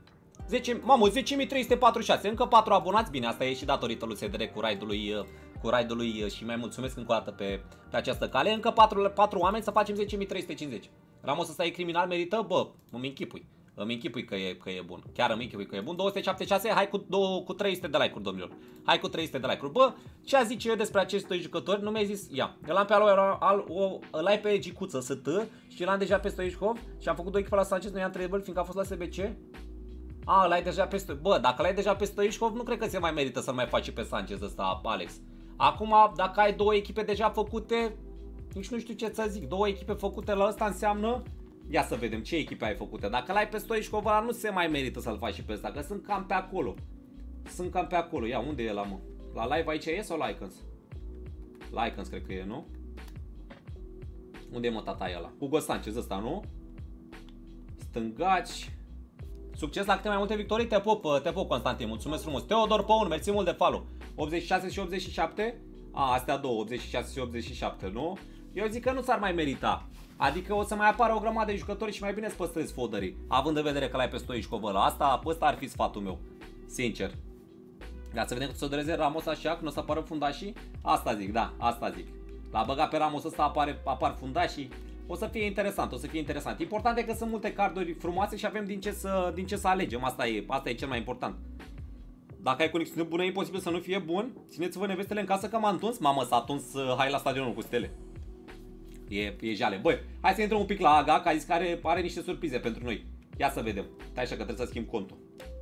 10.346, încă 4 abonați, bine, asta e și datorită lui SDR cu raidului și mai mulțumesc încă o dată pe această cale, încă 4 oameni să facem 10.350. Ramos ăsta e criminal, merită? Bă, îmi închipui că e bun, chiar îmi închipui că e bun. 276, hai cu 300 de like-uri, domnilor, hai cu 300 de like-uri. Bă, ce a zice eu despre acești doi jucători? Nu mi-ai zis, ia, eu l-am pe îl ai pe Gicuță, ST și l-am deja pe Stoichkov și am făcut 2 echipe la Sanchez, nu i-am treable, fiindcă a fost la SBC. A, l-ai deja pe Stoichkov. Bă, dacă l-ai deja pe Stoichkov, nu cred că se mai merită să-l mai faci și pe Sanchez ăsta, Alex. Acum, dacă ai 2 echipe deja făcute, nici nu știu ce să zic. 2 echipe făcute la ăsta înseamnă... Ia să vedem ce echipe ai făcute. Dacă l-ai pe Stoichkov, ăla nu se mai merită să-l faci și pe ăsta, că sunt cam pe acolo. Ia, unde e la, mă? La live aici e sau la Icons? La Icons cred că e, nu? Unde e, mă, tata ăla? Hugo Sanchez ăsta, nu? Stângaci... Succes la câte mai multe victorii, te pup, Constantin, mulțumesc frumos. Teodor Păun, mersi mult de follow. 86 și 87? A, astea două, 86 și 87, nu? Eu zic că nu s-ar mai merita. Adică o să mai apară o grămadă de jucători și mai bine îți păstrezi fodării, având în vedere că l-ai pe Stoichkov ăla. Ăsta ar fi sfatul meu, sincer. Ia să vedem cum se doreze Ramos așa, când o să apară fundașii. Asta zic, da, asta zic. La băgat pe Ramos ăsta apar fundașii. O să fie interesant, Important e că sunt multe carduri frumoase și avem din ce să alegem. Asta e cel mai important. Dacă ai conexiune bună, e imposibil să nu fie bun. Țineți-vă nevestele în casă că m-a întuns. Mamă, s-a atuns, hai la stadionul cu stele. E jale. Băi, hai să intrăm un pic la Aga, că a zis că are niște surprize pentru noi. Ia să vedem. Stai așa că trebuie să schimb contul.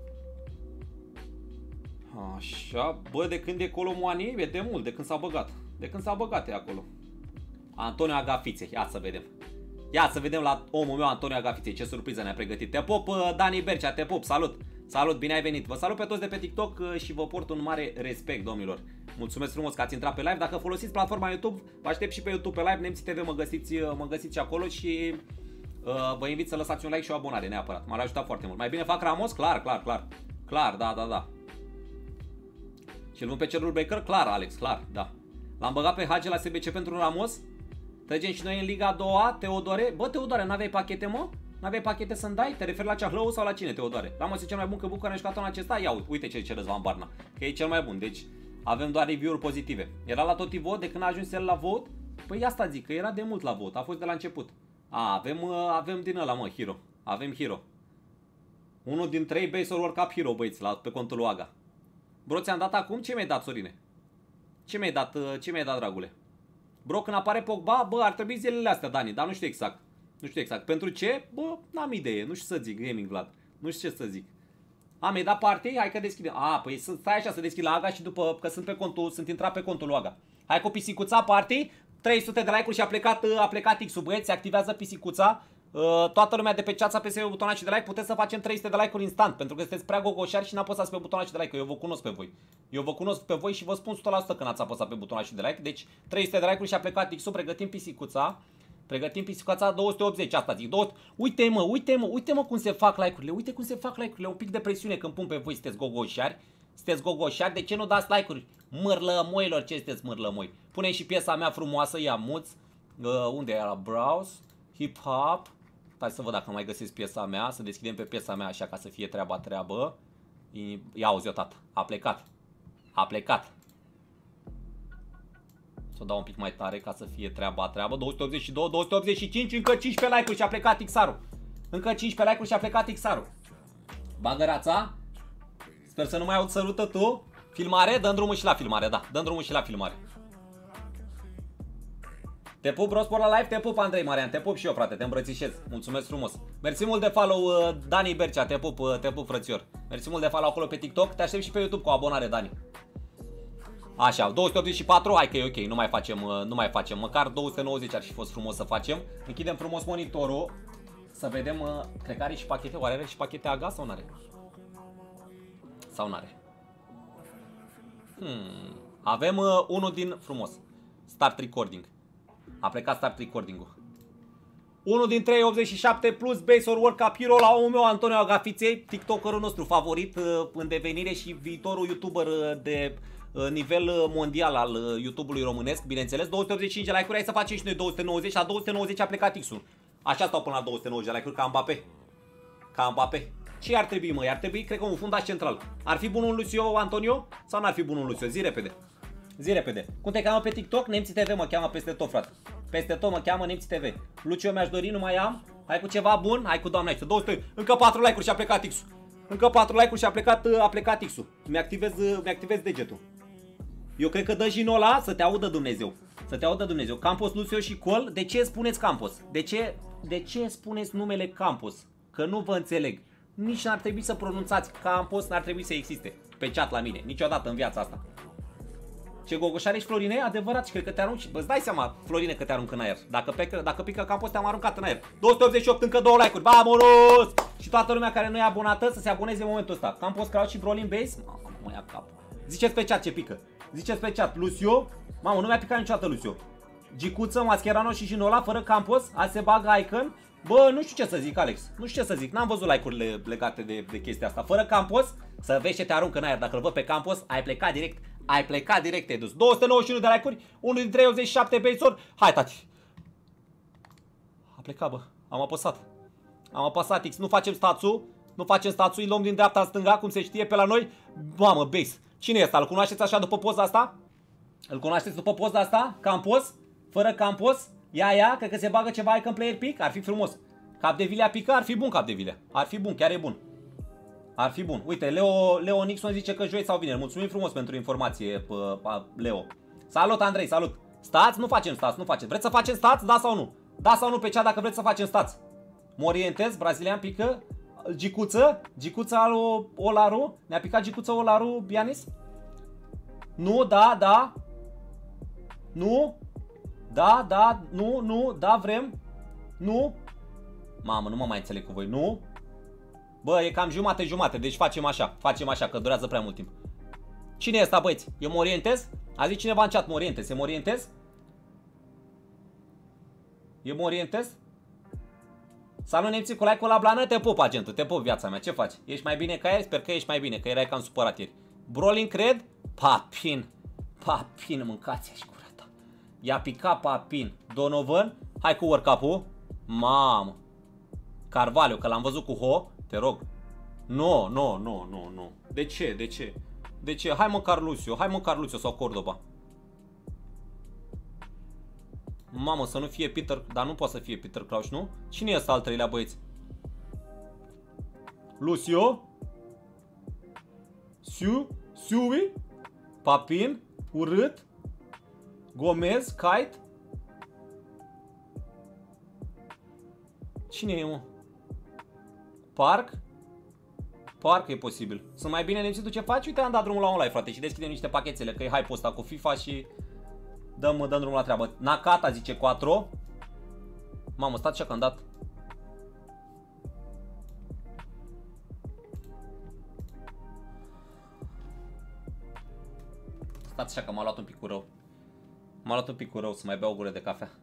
Așa, bă, de când e Colomoani? E de mult, de când s-a băgat. De când s-a băgat e acolo. Antonio Agafițe, ia să vedem. Ia să vedem la omul meu Antonio Agafițe ce surpriză ne-a pregătit. Te pup, Dani Bercea, te pup, salut. Salut, bine ai venit. Vă salut pe toți de pe TikTok și vă port un mare respect, domnilor. Mulțumesc frumos că ați intrat pe live. Dacă folosiți platforma YouTube, vă aștept și pe YouTube pe live. Nemții TV mă găsiți și acolo și vă invit să lăsați un like și o abonare neapărat. M-ar ajuta foarte mult. Mai bine fac Ramos? Clar. Clar, da. Și-l vând pe Celul Baker? Clar, Alex, clar, da. L-am băgat pe Hagi la SBC pentru Ramos. Trăgem și noi în Liga a doua, Teodore. Bă, Teodore, n-aveai pachete, mă? N-aveai pachete să-mi dai? Te referi la Ceahlău sau la cine, Teodore? Ramos e cel mai bun, că Bucur a jucat în acesta? Ia uite ce zice Răzvan Barna, că e cel mai bun, deci avem doar review-uri pozitive. Era la tot vot de când a ajuns el la vot? Păi asta zic, că era de mult la vot, a fost de la început. Avem din ăla, mă, Hero. Avem Hero. Unul din 3 Base World Cup Hero, băieți, pe contul lui Aga. Bro, ți-am dat acum? Ce mi-ai dat, Sorine? Ce mi-ai dat, dragule? Bro, când apare Pogba, bă, ar trebui zilele astea, Dani, dar nu știu exact. Nu știu exact. Pentru ce? Bă, n-am idee. Nu știu să zic, Gaming Vlad. Nu știu ce să zic. Mi-ai dat party? Hai că deschidem. Păi stai așa să deschid la Aga și după că sunt intrat pe contul lui Aga. Hai cu pisicuța party. 300 de like-uri și a plecat X-ul, băieți. Se activează pisicuța. Toată lumea de pe chat să apese pe butonul de like. Puteți să facem 300 de like-uri instant. Pentru că sunteți prea gogoșari și n-apăsați pe butonul de like. Eu vă cunosc pe voi. Eu vă cunosc pe voi și vă spun 100% că n-ați apăsat pe butonul de like. Deci 300 de like-uri și a plecat X-ul. Pregătim pisicuța. Pregătim pisicuța 280, asta zic. Uite mă cum se fac like-urile. Uite cum se fac like-urile. Un pic de presiune când pun pe voi, sunteți gogoșari. Sunteți gogoșari, de ce nu dați like-uri? Mârlămoilor, ce sunteți mârlămoi? Punem și piesa mea frumoasă, Iamuț. Unde era? Browse, Hip Hop. Hai să văd dacă mai găsesc piesa mea. Să deschidem pe piesa mea așa ca să fie treabă. Ia auzi-o, tată. A plecat. Să o dau un pic mai tare ca să fie treaba. 282, 285, încă 15 like-uri și a plecat Xaru. Încă 15 like-uri și a plecat Xaru. Bagă rața. Sper să nu mai aud sărută tu. Filmare? Dăm drumul și la filmare, da. Dăm drumul și la filmare. Te pup, Rospor la live, te pup, Andrei Marian, te pup și eu, frate, te îmbrățișez. Mulțumesc frumos. Mersi mult de follow, Dani Bercea, te pup, frățior. Mersi mult de follow acolo pe TikTok, te aștept și pe YouTube cu o abonare, Dani. Așa, 284, hai că e ok, nu mai facem, măcar 290 ar fi fost frumos să facem. Închidem frumos monitorul, să vedem, cred că are și pachete, oare are și pachete AGA sau n-are? Sau n-are? Avem unul din, frumos, Start Recording. A plecat Start Recording-ul. Unul din 387 plus Base World Cup Hero la omul meu, Antonio Agafiței, TikTokerul nostru favorit în devenire și viitorul YouTuber de nivel mondial al YouTube-ului românesc, bineînțeles. 285 de like-uri, hai să facem și noi 290, la 290 a plecat X-ul. Așa stau până la 290 de like-uri, ca Mbappé. Ce ar trebui, măi? Ar trebui, cred că, un fundaș central. Ar fi bun un Lucio, Antonio? Sau n-ar fi bun un Lucio? Zi repede. Cum te cheamă pe TikTok? Nemții TV mă cheamă peste tot, frate. Peste tot mă cheamă Nemții TV. Lucio mi-aș dori, nu mai am. Hai cu ceva bun, hai cu doamna aici. 200, încă 4 like-uri și a plecat X-ul. Încă 4 like-uri și a plecat X-ul. Mi-activez degetul. Eu cred că dă jinul ăla să te audă Dumnezeu. Campos, Lucio și Col. De ce spuneți Campos? De ce spuneți numele Campos? Că nu vă înțeleg. Nici n-ar trebui să pronunțați Campos, n-ar trebui să existe pe chat la mine, niciodată în viața asta. Ce gogoșare ești, Florine? Adevărat, și cred că te arunci. Îți dai seama, Florine, că te arunc în aer. Dacă pică Campos, te-am aruncat în aer. 288, încă 2 like-uri, vamonos! Și toată lumea care nu e abonată să se aboneze în momentul ăsta. Campos, Kraut și Brolin Base. Mamă, mă ia cap. Ziceți pe chat ce pică. Ziceți pe chat, Lucio. Mamă, nu mi-a picat niciodată Lucio. Gicuță, Mascherano și Ginola, fără Campos. Azi se bagă Icon. Bă, nu știu ce să zic, Alex. Nu știu ce să zic. N-am văzut like-urile legate de chestia asta. Fără Campos, să vezi ce te aruncă în aer. Dacă îl văd pe Campos, ai plecat direct, te-ai dus. 291 de like-uri, unul din 387 base-uri. Hai, tati. A plecat, bă. Am apăsat X. Nu facem stațul. Îi luăm din dreapta în stânga, cum se știe pe la noi. Mamă, base. Cine e ăsta? Îl cunoașteți așa după poza asta? Campos? Fără Campos? Ia, cred că se bagă ceva Icon Player Pick. Ar fi frumos. Capdevilea pică, ar fi bun Capdevilea. Ar fi bun, chiar e bun. Ar fi bun. Uite, Leo Nixon zice că joi sau vineri. Mulțumim frumos pentru informație, Leo. Salut, Andrei, salut. Stați? Nu facem stați, nu facem. Vreți să facem stați? Da sau nu? Da sau nu pe chat dacă vreți să facem stați. Mă orientez, brazilian pică. Gicuță al Olaru. Ne-a picat Gicuță Olaru, Bianis? Nu, da. Nu. Da, nu, da, vrem. Nu. Mamă, nu mă mai înțeleg cu voi. Nu. Bă, e cam jumate, deci facem așa, că durează prea mult timp. Cine e ăsta, băieți? Eu mă orientez? A zis cineva în chat, mă orientez. Eu mă orientez? Salut nemții cu like-ul la blană, te pup agentul, te pup viața mea, ce faci? Ești mai bine ca ieri? Sper că ești mai bine, că erai cam supărat ieri. Brolin cred? Papin, mâncați-aș gura ta. I-a picat Papin. Donovan, hai cu World Cup-ul. Mamă. Carvalho, că l-am văzut cu Ho, te rog. Nu. De ce? Hai măcar Lucio sau Cordoba. Mamă, să nu fie Peter, dar nu poate să fie Peter Crouch, nu? Cine e ăsta al treilea, băieți? Lucio? Siui? Papin? Urât? Gomez? Kite? Cine e, mă? Park e posibil. Sunt mai bine nemții, tu ce faci? Uite, am dat drumul la online, frate, și deschidem niște pachetele, că e hype-ul ăsta cu FIFA și dăm drumul la treabă. Nakata zice 4. Mamă, stați așa că am dat. Stați așa că m-a luat un pic cu rău. M-a luat un pic cu rău să mai beau o gură de cafea.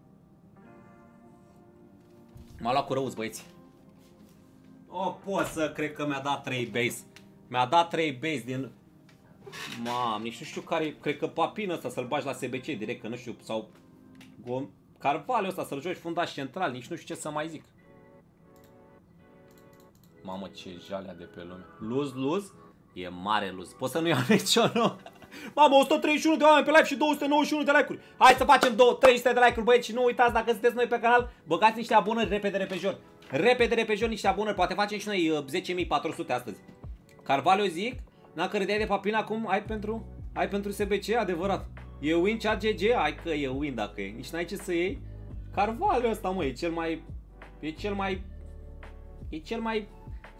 M-a luat cu rău, băieți. O, pot să cred că mi-a dat 3 base. Mi-a dat 3 base din... Mamă, nici nu știu care... Cred că Papin ăsta să-l bagi la SBC direct, că nu știu, sau... Carvalho ăsta să-l joci fundaș central, nici nu știu ce să mai zic. Mamă, ce jalea de pe lume. Luz? E mare luz. Poți să nu iau niciunul? Mamă, 131 de oameni pe live și 291 de like-uri. Hai să facem 300 de like-uri, băieți, și nu uitați, dacă sunteți noi pe canal, băgați niște abonări repede, repejor, niște abonări. Poate facem și noi 10.400 astăzi. Carvalho zic, n-am cărdeai de Papin acum, ai pentru SBC, adevărat. E win chat GG, hai că e win dacă e. Nici n-ai ce să iei. Carvalho ăsta, mă, e cel mai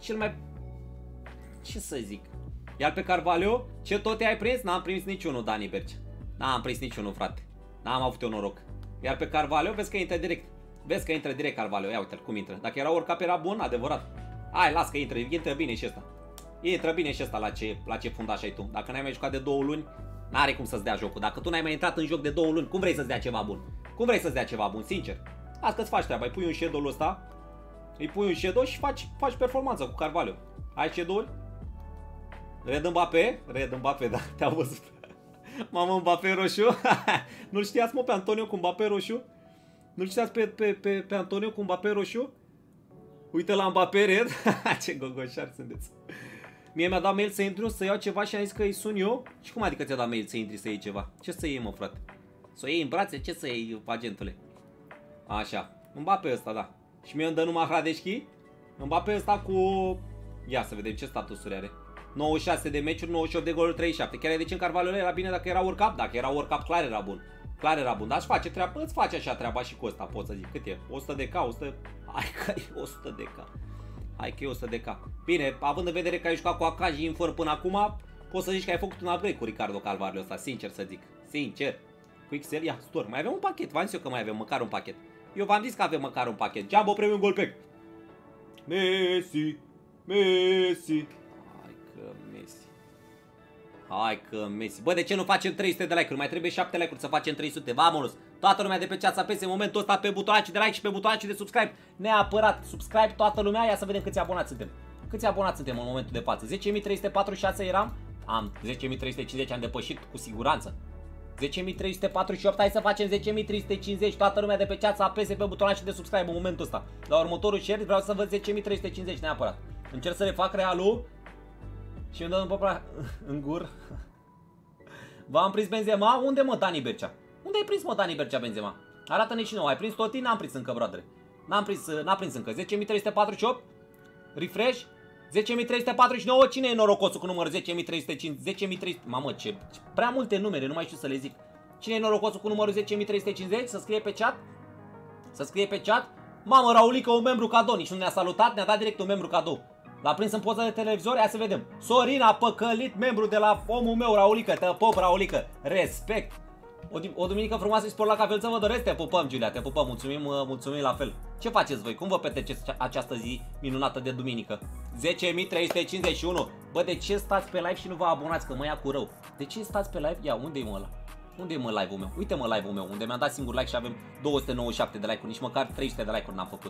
ce să zic. Iar pe Carvalho, ce toate ai prins? N-am prins niciunul, Dani Bercea. N-am prins niciunul, frate. N-am avut eu noroc. Iar pe Carvalho, vezi că intră direct. Carvalho, ia uite-l cum intră. Dacă era World Cup era bun, adevărat. Hai, las că intră bine și ăsta. Intră bine și ăsta la ce fundaș ai tu. Dacă n-ai mai jucat de 2 luni, n-are cum să-ți dea jocul. Dacă tu n-ai mai intrat în joc de 2 luni, cum vrei să-ți dea ceva bun? Sincer. Las că-ți faci treaba, îi pui un shadow-ul ăsta. Îi pui un shadow și faci performanță cu Carvalho. Ai shadow-uri? Red Mbappé, da, te-am văzut. Mamă, Mbappé roșu. Nu-l știați, mă, pe Antonio cu Mbappé roșu? Nu-l știați pe Antonio cu Mbappé roșu? Uite la Mbappé red. Ce gogoșari sunteți. Mie mi-a dat mail să intru să iau ceva și am zis că îi sun eu. Și cum adică ți-a dat mail să intri să iei ceva? Ce să iei, mă, frate? Să o iei în brațe? Ce să iei, agentule? Așa, Mbappé ăsta, da. Și mie îmi dă numai Hradeșchi. Mbappé ăsta cu... Ia să vedem ce statusuri are. 96 de meciuri, 98 de goluri, 37. Chiar de ce în Carvalho era bine dacă era World Cup? Dacă era World Cup, clar era bun. Dar își face treaba, îți face așa treaba și cu ăsta, pot să zic. Cât e? 100 de K, 100... Hai că e 100 de K. Hai că e 100 de K. Bine, având în vedere că ai jucat cu Akaji Infor până acum, poți să zici că ai făcut un upgrade cu Ricardo Carvalho ăsta, sincer să zic. Sincer. Cu XL, ia, store. Mai avem un pachet, v-am zis eu că mai avem măcar un pachet. Eu v-am zis că avem măcar un pachet. Jumbo Premium Gold Pack. Messi. Hai că Messi. Bă, de ce nu facem 300 de like-uri? Mai trebuie 7 like-uri să facem 300. Vamonos. Toată lumea de pe chat să apese în momentul ăsta pe butonacul de like și pe butonacul de subscribe. Neapărat subscribe toată lumea. Ia să vedem câți abonați suntem. Câți abonați suntem în momentul de față? 10.346 eram. Am 10.350, am depășit cu siguranță. 10.348, hai să facem 10.350. Toată lumea de pe chat să apese pe butonacul de subscribe în momentul ăsta. La următorul share vreau să văd 10.350 neapărat. Încerc să refac realul. Și îmi dă un popra în gur. V-am prins Benzema? Unde, mă, Dani Bercea? Unde ai prins, mă, Dani Bercea, Benzema? Arată-ne și nou. Ai prins Totti? N-am prins încă, brother. N-am prins încă. 10.348. Refresh. 10.349. Cine e norocosul cu numărul 10.350? 10.300. Mamă, ce prea multe numere, nu mai știu să le zic. Cine e norocosul cu numărul 10.350? Să scrie pe chat. Mamă, Raulică, un membru cadou. Nici nu ne-a salutat, ne-a dat direct un membru cadou. L-a prins în poza de televizor, hai să vedem. Sorin a păcălit, membru de la omul meu, Raulică. Te pop, Raulică. Respect. O duminică frumoasă și spor la cafel să vă doresc. Te pupăm, Giulia, te pupăm. Mulțumim la fel. Ce faceți voi? Cum vă petreceți această zi minunată de duminică? 10.351. Bă, de ce stați pe live și nu vă abonați? Că mă ia cu rău. De ce stați pe live? Ia, unde-i mă ăla? Unde e, mă, live-ul meu? Uite, mă, live-ul meu, unde mi-am dat singur like și avem 297 de like-uri. Nici măcar 300 de like-uri n-am făcut.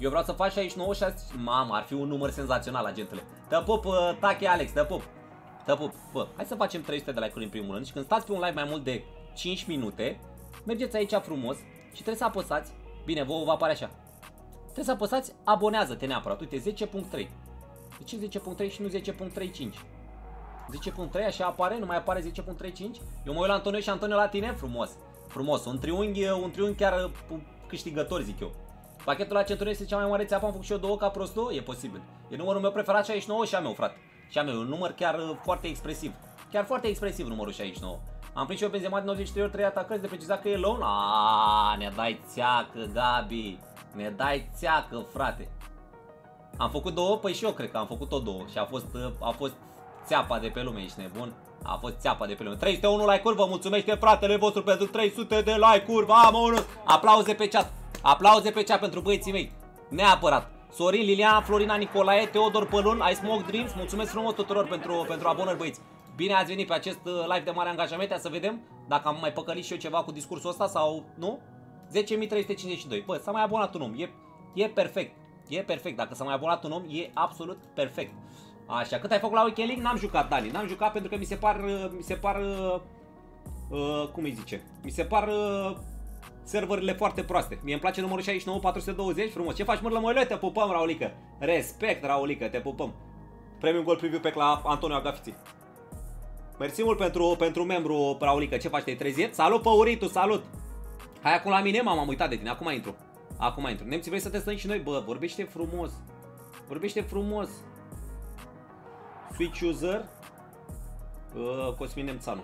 Eu vreau să faci 69 și mamă, ar fi un număr senzațional, agentele. Te pup, Tache Alex, te pup. Te pup. Bă, hai să facem 300 de like-uri în primul rând și când stați pe un live mai mult de 5 minute, mergeți aici frumos și trebuie să apăsați, bine, vouă va apare așa. Trebuie să apăsați abonează-te neapărat. Uite, 10.3. De ce 10.3 și nu 10.35? 10.3 așa apare, nu mai apare 10.35? Eu mă uit la Antonio și Antonio la tine, frumos. Frumos, un triunghi chiar câștigător, zic eu. Pachetul la centurion este cea mai mare țeapă, am făcut și eu 2 ca prostul? E posibil. E numărul meu preferat 69 și a meu, frate. Și a meu, un număr chiar foarte expresiv. Chiar foarte expresiv numărul 69. Am prins și eu Benzema din 93 ori 3 atacări, de precizat că e lone. Aaaa, ne dai țeacă, Gabi. Ne dai țeacă, frate. Am făcut 2, păi și eu cred că am făcut tot 2 și a fost țeapa de pe lume, ești nebun? A fost țeapa de pe lume. 301 like-uri, vă mulțumește fratele vostru pentru 300 de like-uri, vamos! Aplauze pe chat. Aplauze pe chat pentru băieții mei. Neapărat. Sorin, Liliana, Florina, Nicolae, Teodor Pălun, I Smoke Dreams. Mulțumesc frumos tuturor pentru abonări, băieți. Bine ați venit pe acest live de mare angajament. Să vedem dacă am mai păcălit și eu ceva cu discursul ăsta sau nu. 10.352. Bă, s-a mai abonat un om. E perfect. E perfect. Dacă s-a mai abonat un om, e absolut perfect. Așa, cât ai făcut la Weekend League? N-am jucat, Dani. N-am jucat pentru că mi se par cum îi zice? Mi se par serverele foarte proaste. Mie îmi place numărul 69 420, frumos. Ce faci, mărlă moile? Te pupăm, Raulică. Respect, Raulică, te pupăm. Premium Gold Preview pe la Antonio Agafiții. Mersi mult pentru membru, Raulică. Ce faci, te-ai trezit? Salut, Păuritu, salut. Hai acum la mine, m-am uitat de tine. Acum intru. Acum intru. Nemții, vrei să testăm și noi? Bă, vorbește frumos. Vorbește frumos. Switch user Cosmin Nemțanu.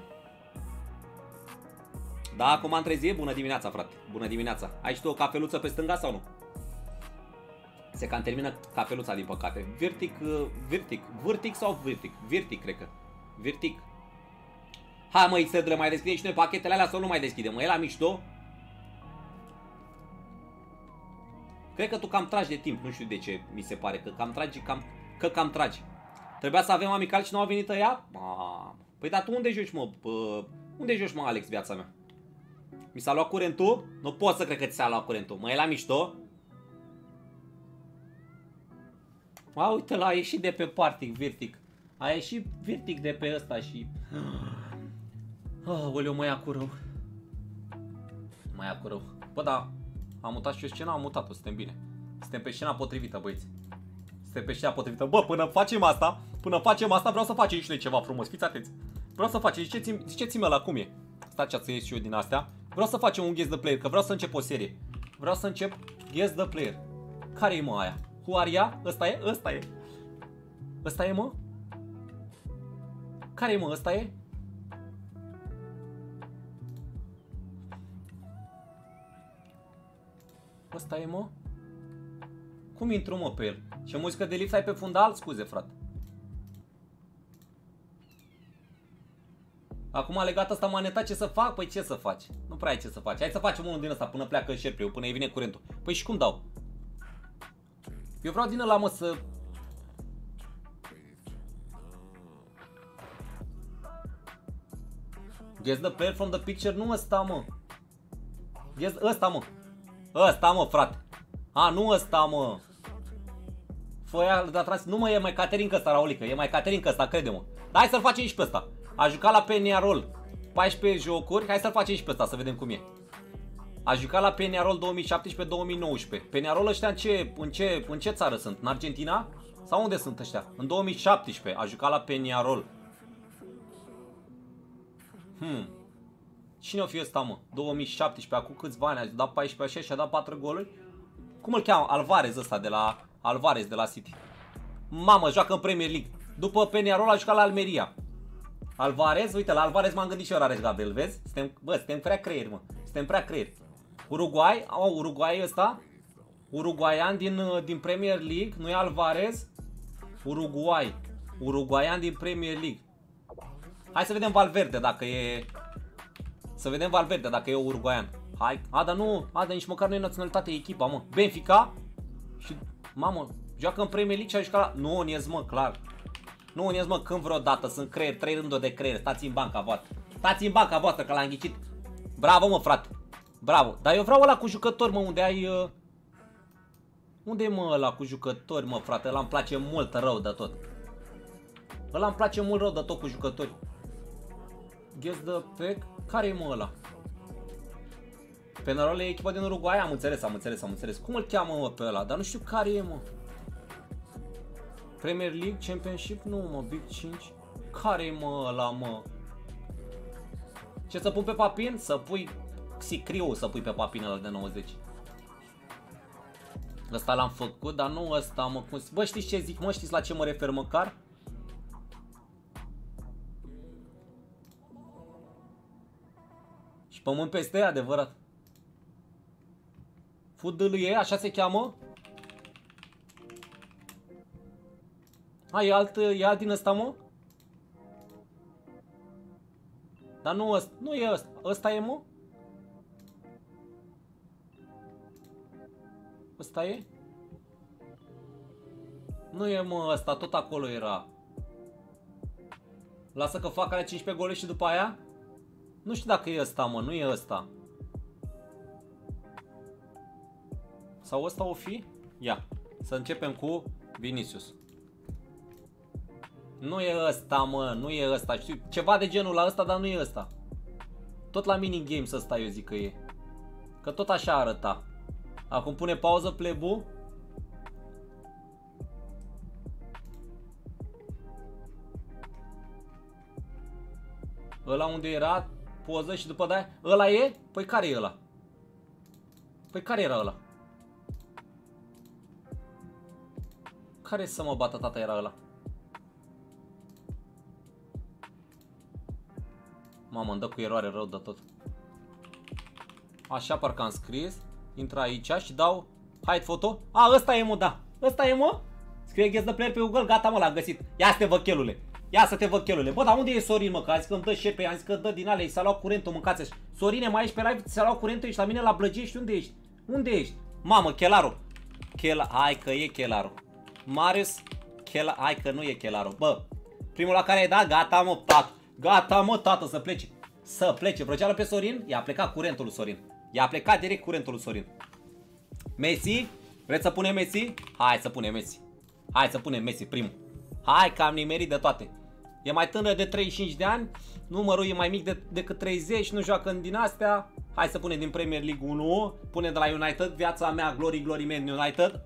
Da, acum am trezit. Bună dimineața, frate. Bună dimineața. Ai și tu o cafeluță pe stânga sau nu? Se cam termină cafeluța, din păcate. Virtic sau Virtic? Virtic, cred că. Virtic. Hai, mă, Xedule, mai deschidem și noi pachetele alea sau nu mai deschidem? Mă, e la mișto? Cred că tu cam tragi de timp. Nu știu de ce mi se pare. Că cam tragi. Trebuia să avem amical și nu a venit ea? Păi dar tu unde joci, mă? Unde joci, mă, Alex, viața mea? Mi s-a luat curentul? Nu pot să cred că ți s-a luat curentul. Mă, e la mișto? Uite, a ieșit de pe Partic, Virtic. A ieșit Virtic de pe ăsta și... Oleu, mă ia cu rău. Mă ia cu rău. Bă, da, am mutat și eu scena, am mutat-o, suntem bine. Suntem pe scena potrivită, băieți. Suntem pe scena potrivită. Bă, până facem asta, vreau să facem și noi ceva frumos. Fiți atenți. Vreau să facem, ziceți-mi ăla cum e. Stați să ies și eu din astea. Vreau să facem un guess the player, că vreau să încep o serie. Vreau să încep guess the player. Care-i, mă, aia? Who are ea? Ăsta e? Ăsta e. Ăsta e, mă? Care-i, mă? Ăsta e? Ăsta e, mă? Cum intru, mă, pe el? Ce muzică de lift ai pe fundal? Scuze, frate. Acum a legat asta maneta, ce să fac? Păi ce să faci? Nu prea ai ce să faci. Hai să facem unul din ăsta până pleacă șerpiul, până îi vine curentul. Păi și cum dau? Eu vreau din ăla, mă, să... Guess the player from the picture? Nu ăsta, mă. Guess... Ăsta, mă. Ăsta, mă, frate. Nu ăsta, mă. Foia de atras. Nu, mă, e mai Caterinca ăsta, Raulică. E mai Caterinca ăsta, crede-mă. Dar hai să-l facem și pe ăsta. A jucat la Peñarol 14 jocuri. Hai să-l facem și pe ăsta, să vedem cum e. A jucat la Peñarol 2017-2019. Peñarol ăștia în ce țară sunt? În Argentina? Sau unde sunt ăștia? În 2017 a jucat la Peñarol. Cine o fi ăsta, mă? 2017, acum câțiva ani, a dat 14 așa și a dat 4 goluri. Cum îl cheamă? Alvarez ăsta de la Alvarez de la City. Mamă, joacă în Premier League. După Peñarol a jucat la Almeria. Alvarez, uite, la Alvarez m-am gândit și eu, Rareș Gabriel, vezi? Suntem prea creieri, mă. Suntem prea creieri. Uruguay, Uruguay ăsta? Uruguayan din Premier League, nu e Alvarez? Uruguay. Uruguayan din Premier League. Hai să vedem Valverde dacă e... Să vedem Valverde dacă e uruguayan. Hai, dar nu, dar nici măcar nu e naționalitate, e echipa, mă. Benfica. Și, mamă, joacă în Premier League și a jucat la... Nu, Uniez, mă, clar. Nu, Uniez, mă, când vreodată, sunt creier, 3 rânduri de creier. Stați în banca voastră. Stați în banca voastră, că l-am ghicit. Bravo, mă, frate. Bravo. Dar eu vreau ăla cu jucători, mă, unde ai... Unde e mă ăla cu jucători, mă frate? Ăla îmi place mult rău de tot. Ăla îmi place mult rău de tot cu jucători. Guess the pack? Care e mă ăla? Penarol e echipa din Uruguay? Am înțeles. Cum îl cheamă mă pe ăla? Dar nu știu care e mă. Premier League, Championship? Nu mă, Big 5. Care e mă ăla mă? Ce să pun pe Papin? Să pui Sicriu, să pui pe Papin ăla de 90. Ăsta l-am făcut, dar nu ăsta mă. Bă, știți ce zic mă? Știți la ce mă refer măcar? Și pământ peste ea, adevărat. Fudălâie, așa se cheamă? A, e alt din ăsta, mă? Dar nu ăsta, nu e ăsta. Ăsta e, mă? Ăsta e? Nu e, mă, ăsta, tot acolo era. Lasă că fac alea 15 gole și după aia? Nu știu dacă e ăsta, mă, nu e ăsta. Sau ăsta o fi? Ia, să începem cu Vinicius. Nu e ăsta, mă, nu e ăsta. Știu ceva de genul la ăsta, dar nu e ăsta. Tot la minigames ăsta eu zic că e. Că tot așa arăta. Acum pune pauză plebu. Ăla unde era poză și după de-aia. Ăla e? Păi care e ăla? Păi care era ăla? Care să mă bată tata era ăla? Mamă, îmi dă cu eroare rău de tot. Așa parcă am scris. Intră aici și dau hide photo. A, ăsta e, mă, da. Ăsta e, mă. Scrie guess the player pe Google. Gata, mă, l-am găsit. Ia să te văd, chelule. Ia să te văd, chelule. Bă, dar unde e Sorin, mă? Că a zis că îmi dă șerpe. Am zis că dă din alea. I s-a luat curentul, mâncați -și. Sorine, mai ești pe live? Ți s-a luat curentul? Ești la mine la Blăgești? Unde ești? Unde ești? Mamă, Chelaru. Hai că e Chelaru. Marius. Hai că nu e Chelaru. Bă, primul la care ai dat? Gata, mă, tată. Gata, mă, tată, să plece. Să plece. Vrăgeală pe Sorin? I-a plecat curentul lui Sorin. I-a plecat direct curentul lui Sorin. Messi? Vreți să punem Messi? Hai să punem Messi. Hai să punem Messi primul. Hai că am nimerit de toate. E mai tânăr de 35 de ani. Numărul e mai mic decât 30. Nu joacă în din astea. Hai să punem din Premier League 1. Punem de la United. Viața mea, glory man United.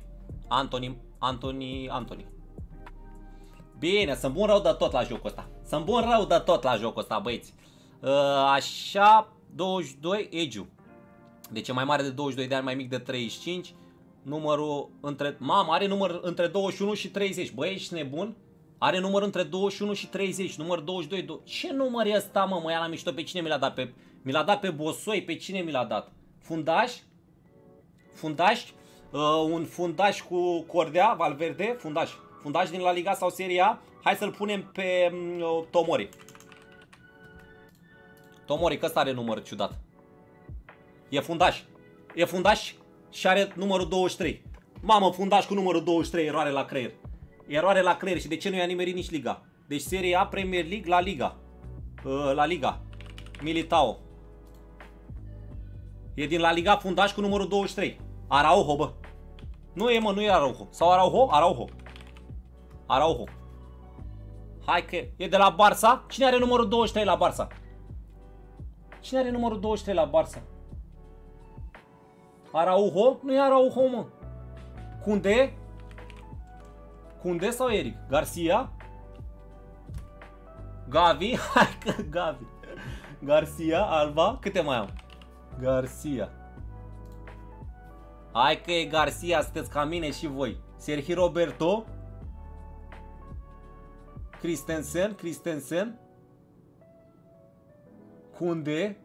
Anthony. Bine, sunt bun rău de tot la jocul ăsta. Sunt bun rău de tot la jocul ăsta, băieți. Așa, 22, Egiu. Deci e mai mare de 22 de ani, mai mic de 35. Numărul între... Mamă, are număr între 21 și 30. Băi, ești nebun? Are număr între 21 și 30. Număr 22. Ce număr e ăsta, mă? Mă ia la mișto. Pe cine mi l-a dat? Mi l-a dat pe Bosoi. Pe cine mi l-a dat? Fundaș? Fundaș? Un fundaș cu Cordea, Valverde. Fundaș din La Liga sau Serie A. Hai să-l punem pe Tomori. Tomori, că ăsta are număr ciudat. E fundaș. E fundaș și are numărul 23. Mamă, fundaș cu numărul 23, eroare la creier. Eroare la creier. Și de ce nu i-a nimerit nici Liga? Deci Serie A, Premier League, La Liga. La Liga. Militao. E din La Liga, fundaș cu numărul 23. Araujo, bă. Nu e, mă, nu e Araujo. Sau Araujo? Araujo. Hai că e de la Barça. Cine are numărul 23 la Barça? Cine are numărul 23 la Barça? Araujo? Nu e Araujo, mă. Kunde sau Eric? Garcia? Gavi? Hai că Gavi. Garcia, Alba. Câte mai am? Garcia. Hai că e Garcia, sunteți ca mine și voi. Sergio Roberto. Christensen. Kunde.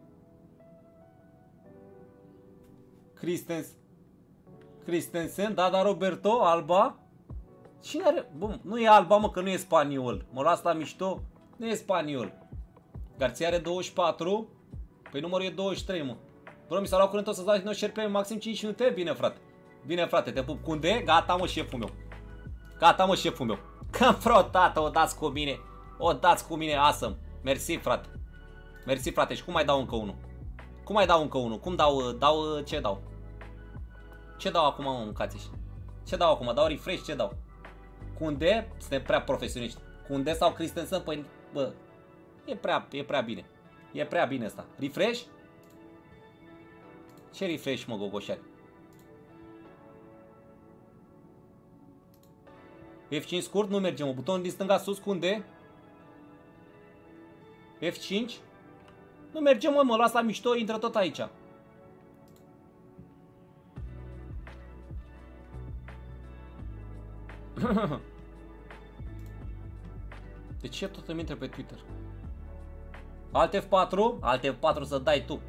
Christensen, da, Roberto, Alba. Cine are? Bun, nu e Alba, mă, că nu e spaniol. Mă las la mișto. Nu e spaniol. Garcia are 24. Păi numărul e 23, mă. Bro, mi s-a luat curentul să-ți dau din nou share pe maxim 5 minute. Bine, frate. Bine, frate, te pup. Kunde? Gata, mă, șeful meu. Gata, mă, șeful meu. Că tată, o dați cu mine. O dați cu mine, awesome. Mersi, frate. Mersi, frate. Și cum mai dau încă unul? Cum mai dau încă unul? Cum dau, ce dau? Ce dau acum, mă, mâncați-și? Ce dau acum? Dau refresh? Ce dau? Kunde? Suntem prea profesioniști. Kunde sau Christensen? Păi, bă, e prea bine. E prea bine asta. Refresh? Ce refresh, mă, gogoșari? F5 scurt? Nu merge, mă. Butonul din stânga sus, Kunde? F5? Nu merge, mă las la mișto, intră tot aici. De ce tot îmi intră pe Twitter? Alt F4? Alt F4 să dai tu.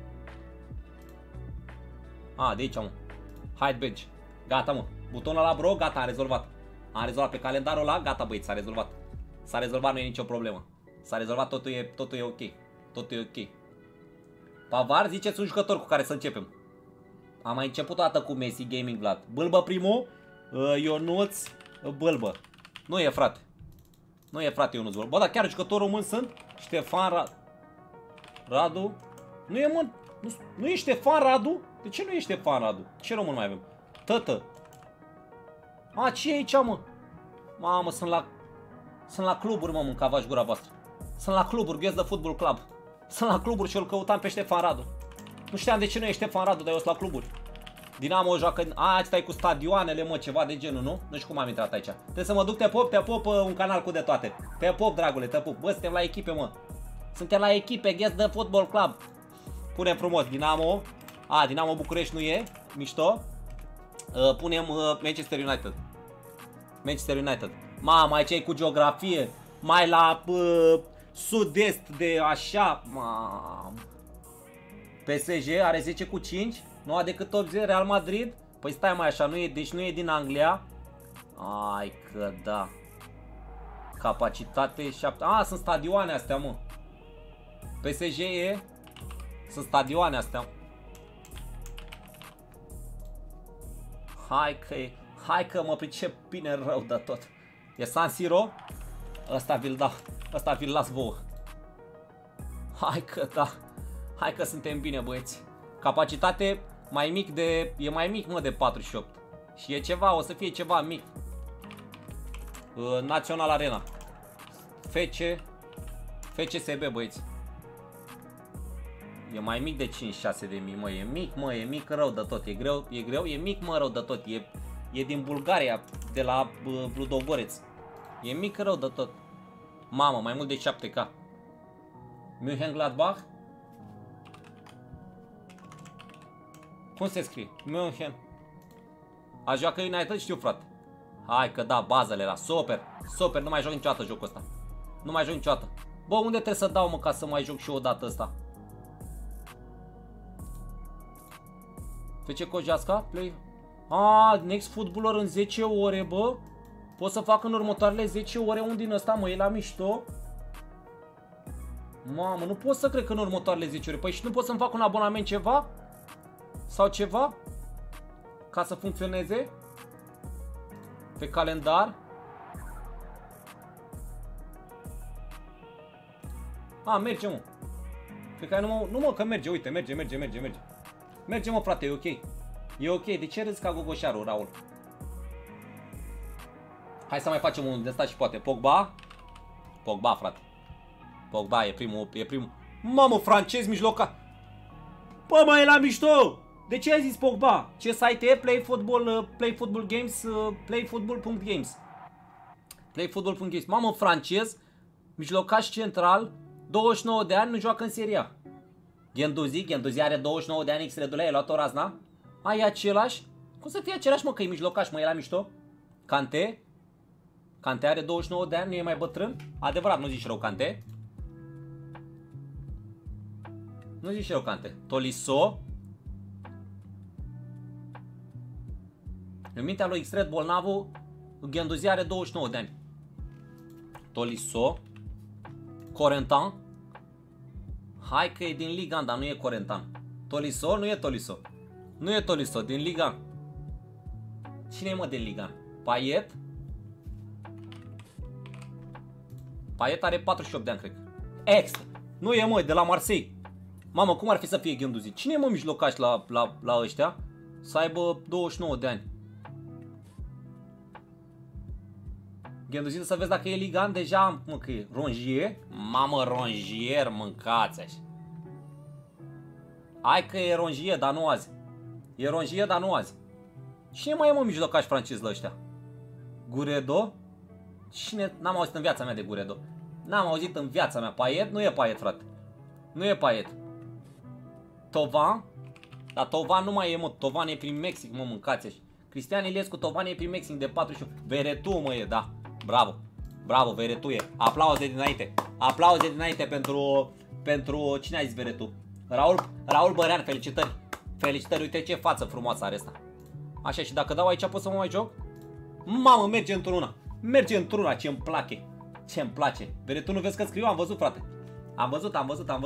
De aici, mă. Hide badge. Gata, mă. Butonul ăla, bro, gata, am rezolvat. Am rezolvat pe calendarul ăla, gata, băieți, s-a rezolvat. S-a rezolvat, nu e nicio problemă. S-a rezolvat, totul e ok. Totul e ok. Pavar, ziceți un jucător cu care să începem. Am mai început o dată cu Messi Gaming Vlad. Bâlbă primul, Ionuț, Bâlbă. Nu e, frate. Nu e, frate, Ionuț Bâlbă. Bă, dar chiar jucători români sunt? Ștefan Radu. Nu e, mă, nu e Ștefan Radu? De ce nu e Ștefan Radu? Ce român mai avem? Tătă. Ce e aici, mă? Mamă, sunt la cluburi, mă, mâncavași gura voastră. Sunt la cluburi, Gheață de Football Club. Sunt la cluburi și îl căutam pe Ștefan Radu. Nu știam de ce nu e Ștefan Radu, dar eu sunt la cluburi. Dinamo joacă... stai cu stadioanele, mă, ceva de genul, nu? Nu știu cum am intrat aici. Trebuie să mă duc, te pop un canal cu de toate. Te pop, dragule, te pop. Bă, suntem la echipe, mă. Suntem la echipe, Gheață de Football Club. Punem frumos, Dinamo. Dinamo București nu e, mișto. Punem Manchester United. Manchester United. Mamă, aici e cu geografie. Mai la sud-est de așa. Mamă. PSG are 10 cu 5. Nu a decât 80. Real Madrid. Păi stai mai așa, deci nu e din Anglia. Ai că da. Capacitate 7. Sunt stadioane astea, mă. PSG e. Sunt stadioane astea. Hai că mă pricep bine rău de tot. E San Siro? Ăsta vi-l dau. Ăsta vi-l las vouă. Hai că da. Hai că suntem bine, băieți. Capacitate mai mic de... E mai mic, mă, de 48. Și e ceva, o să fie ceva mic. Național Arena. FCSB, băieți. E mai mic de 5-6 de mii, mă. E mic, mă, e mic rău de tot. E greu, e mic, mă, rău de tot. E din Bulgaria, de la Ludogoreț. E mic rău de tot. Mamă, mai mult de 7K. Mönchengladbach? Cum se scrie? München. A joacă United, știu, frate. Hai că da, bazele era. Super, super, nu mai joc niciodată jocul ăsta. Nu mai joc niciodată. Bă, unde trebuie să dau, mă, ca să mai joc și eu odată ăsta? FC Cojeasca? Play. Next Footballer în 10 ore, bă. Pot să fac în următoarele 10 ore un din ăsta, mă, e la mișto. Mamă, nu pot să cred că în următoarele 10 ore. Păi și nu pot să-mi fac un abonament ceva? Sau ceva? Ca să funcționeze? Pe calendar? Merge, mă. Pe care nu mă, că merge, uite, merge. Merge, mă, frate, e ok. E ok, de ce râzi ca gogoșarul, Raul? Hai să mai facem unul de ăsta și poate. Pogba, frate. Pogba e primul. Mamă, francez mijloca. Bă, mai e la mișto. De ce ai zis Pogba? Ce site e? Playfootball Games, playfootball.games. Playfootball.games. Mamă, francez, mijlocaș central, 29 de ani, nu joacă în Serie A. Guendouzi are 29 de ani, X-Redulea, ai luat-o razna? E același? Cum să fie același, mă, că e mijlocaș, mă, e la mișto? Kanté are 29 de ani, nu e mai bătrân? Adevărat, nu zici rău, Kanté. Nu zici rău, Kanté. Tolisso. În mintea lui X-Red bolnavul, Guendouzi are 29 de ani. Tolisso. Corentin. Hai că e din Liga 1, dar nu e Corentin. Tolisso, nu e Tolisso. Nu e Tolisso, din Liga 1. Cine e, mă, din Liga 1? Payet. Payet are 48 de ani, cred. Extra. Nu e, mă, de la Marseille. Mamă, cum ar fi să fie Guendouzi? Cine e, mă, mijlocaș la ăștia? Să aibă 29 de ani. Gânduzi să vezi dacă e Ligan deja, mă, că e Rongier. Mamă, Rongier, mâncați așa. Hai că e Rongier, dar nu azi. E Rongier, dar nu azi. Cine mai e, mă, mijlocaș francez la ăștia? Guredo? Cine? N-am auzit în viața mea de Guredo. N-am auzit în viața mea. Payet? Nu e Payet, frate. Nu e Payet. Tovan? Dar Tovan nu mai e, mă. Tovan e prin Mexic, mă, mâncați așa. Cristian Iliescu, Tovan e prin Mexic de 41. Veretu, mă, e, da. Bravo. Bravo, Veretu e. Aplauze dinainte. Aplauze dinainte pentru cine a zis Veretu? Raul Bărean, felicitări. Felicitări, uite ce față frumoasă are asta. Așa, și dacă dau aici pot să mă mai joc? Mamă, merge într-una. Merge într-una, ce-mi place. Ce-mi place. Veretu, nu vezi că scriu? Am văzut, frate. Am văzut.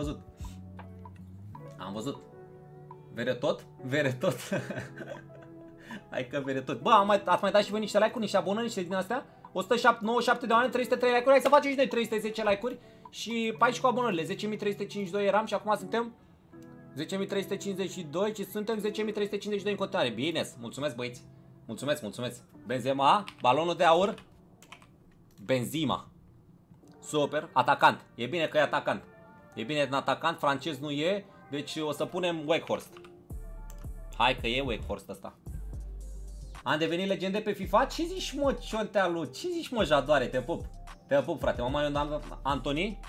Am văzut. Veretot? Veretot. Hai că Veretot. Bă, ați mai dat și voi niște like-uri, niște abonări, niște din astea? 197 de oameni, 303 like-uri. Hai să facem și noi 310 like-uri. Și 14 cu abonările. 10.352 eram și acum suntem 10.352 și suntem 10.352 în continuare. Bine, mulțumesc, băieți. Mulțumesc. Benzema, balonul de aur. Benzema. Super, atacant. E bine că e atacant. E bine în atacant, francez nu e. Deci o să punem Weghorst. Hai că e Weghorst ăsta. Am devenit legende pe FIFA? Ce zici, mă, Ciontealu? Ce zici, mă, Jadoare? Te pup. Te pup, frate. Mă mai Antony?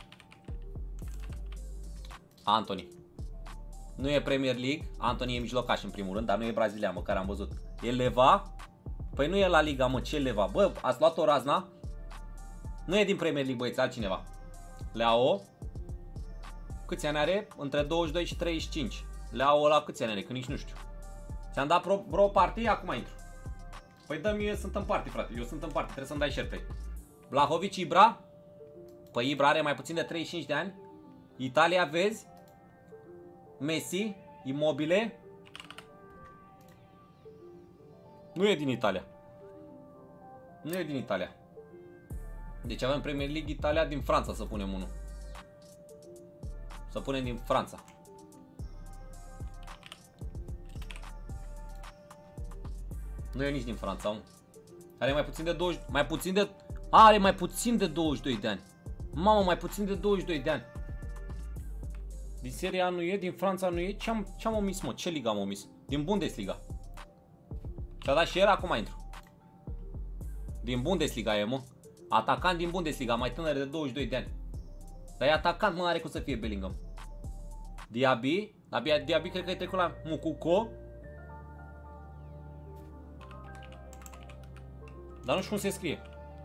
Antony. Nu e Premier League. Antony e mijlocaș în primul rând, dar nu e brazilian, măcar am văzut. E Leva? Păi nu e la Liga, mă, ce Leva? Bă, ați luat o razna? Nu e din Premier League, băieți, altcineva. Leao? Câți ani are? Între 22 și 35. Leao ăla câți ani are? Că nici nu știu. Ți-am dat bro party, acum intru. Păi dă-mi, eu sunt în party, frate. Eu sunt în party, trebuie să-mi dai share pe. Vlahovic, Ibra? Păi Ibra are mai puțin de 35 de ani. Italia, vezi? Messi? Immobile? Nu e din Italia. Nu e din Italia. Deci avem Premier League Italia, din Franța să punem unul. Să punem din Franța. Nu e nici din Franța, om. Are mai puțin de 20, are mai puțin de 22 de ani. Mamă, mai puțin de 22 de ani. Din Serie A nu e, din Franța nu e. Ce-am omis, mă? Ce liga am omis? Din Bundesliga. Și-a dat și el, acum intru. Din Bundesliga e, mă. Atacant din Bundesliga, mai tânăr de 22 de ani. Dar e atacant, mă, are cum să fie Bellingham. Diaby? Diaby cred că e trecut la Mukoko. Dar nu știu cum se scrie.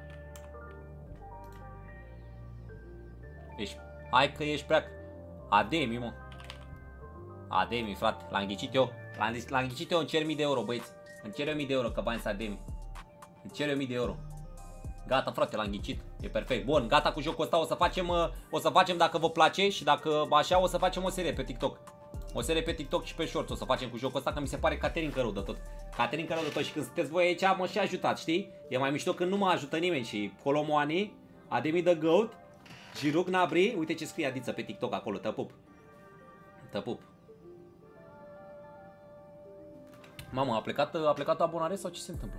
Hai că ești prea... Ademi, mă. Ademi, frate. L-am ghicit eu. L-am ghicit eu, îmi cer 1000 de euro, băieți. Îmi cer 1000 de euro, că bani să Ademi. Îmi cer 1000 de euro. Gata, frate, l-am ghicit. E perfect. Bun, gata cu jocul ăsta. O să facem dacă vă place și dacă așa o să facem o serie pe TikTok. O serie pe TikTok și pe Shorts o să facem cu jocul ăsta, că mi se pare Caterin rău de tot. Caterin rău de tot și când sunteți voi aici mă și ajutat, știi? E mai mișto când nu mă ajută nimeni și Colomoani, Ademi the Goat, Giroud Gnabry, uite ce scrie Adiță pe TikTok acolo, te pup. Te pup. Mamă, a plecat abonare sau ce se întâmplă?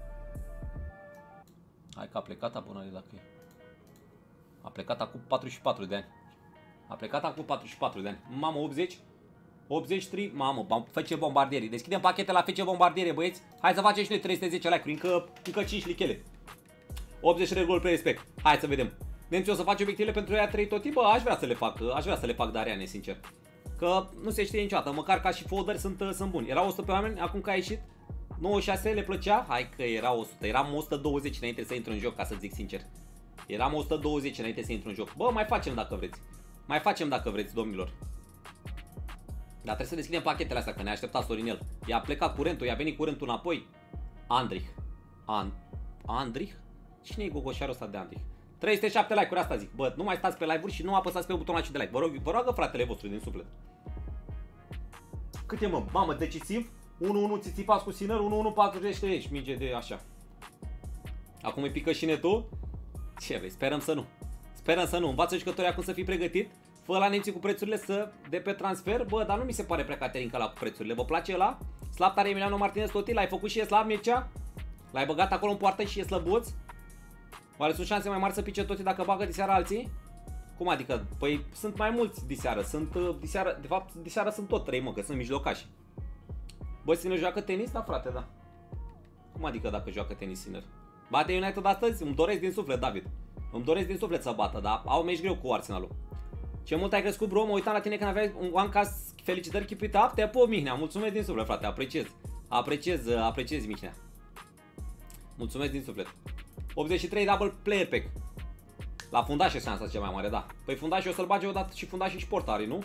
Hai că a plecat abonare dacă e. A plecat acum 44 de ani. A plecat acum 44 de ani. Mamă, 80. 83. Mamă, FC Bombardierii. Deschidem pachete la FC Bombardierii, băieți. Hai să facem și noi 310 like-uri. Încă 5 lichele. 80 reguli pe respect. Hai să vedem. Nemții o să faci obiectivele pentru ea 3 tot timpul? Aș vrea să le fac Dariane, sincer. Că nu se știe niciodată. Măcar ca și folderi sunt buni. Erau 100 pe oameni, acum că a ieșit 96, le plăcea? Hai că era 100. Eram 120 înainte să intru în joc, ca să zic sincer. Eram 120 înainte să intru în joc. Bă, mai facem dacă vreți. Mai facem dacă vreți, domnilor. Dar trebuie să deschidem pachetele astea, că ne-a așteptat Sorinel. I-a plecat curentul, i-a venit curentul înapoi. Andrich. Andrich? Cine e gogoșarul ăsta de Andrich? 307 like-uri, asta zic. Bă, nu mai stați pe live-uri și nu apăsați pe butonul acela de like. Vă roagă fratele vostru din suflet. Cât e, mă? Mamă, decisiv. 1-1 Țițipas cu Sinner, 1-1 40-30. Minge de așa. Acum îi pică și netul. Ce vrei? Sperăm să nu. Sperăm să nu. Învață jucătorii acum să fii pregătit. Fă la nemții cu prețurile de pe transfer. Bă, dar nu mi se pare prea Caterin la cu prețurile. Vă place ăla? Slab tare Emiliano Martinez Totil. L-ai făcut și e slab, Mircea? L-ai băgat acolo în poartă și e slăbuț? Oare sunt șanse mai mari să pice Totti dacă bagă diseară alții? Cum adică? Păi sunt mai mulți diseară. De fapt, diseară sunt tot 3, mă, că sunt mijlocași. Bă, Sinner joacă tenis? Da, frate, da. Cum adică dacă joacă tenis Sinner? Bate United astăzi? Îmi doresc din suflet, David. Îmi doresc din suflet să bată, dar au meci greu cu Arsenalul. Ce mult ai crescut, bro, mă uitam la tine când aveai un one cast. Felicitări, keep it up, te pup, Mihnea. Mulțumesc din suflet, frate, apreciez, Mihnea. Mulțumesc din suflet. 83 double player pack. La fundaș e șansa cea mai mare, da. Păi fundașii o să-l bage odată și fundașii și portari, nu?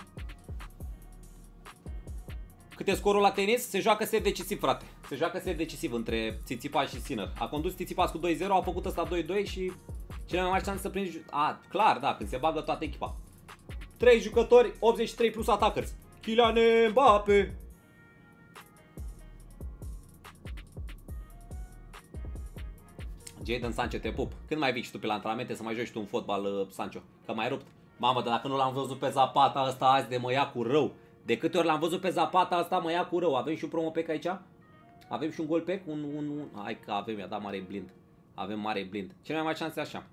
Cât e scorul la tenis? Se joacă set decisiv, frate. Se joacă set decisiv între Tsitsipas și Sinner. A condus Tsitsipas cu 2-0, a făcut ăsta 2-2 și cele mai mari șanse să prinzi... A, clar, da, când se bagă toată echipa. 3 jucători, 83 plus attackers. Kylian Mbappé. Jadon Sancho, te pup. Când mai vii și tu pe la antrenamente să mai joci tu un fotbal, Sancho? Că m-ai rupt. Mamă, dar dacă nu l-am văzut pe Zapata ăsta azi de mă ia cu rău. De câte ori l-am văzut pe Zapata ăsta mă ia cu rău. Avem și un promo pack aici? Avem și un gol pack? Hai că avem, i-a dat mare blind. Avem mare blind. Cele mai mari șanse așa.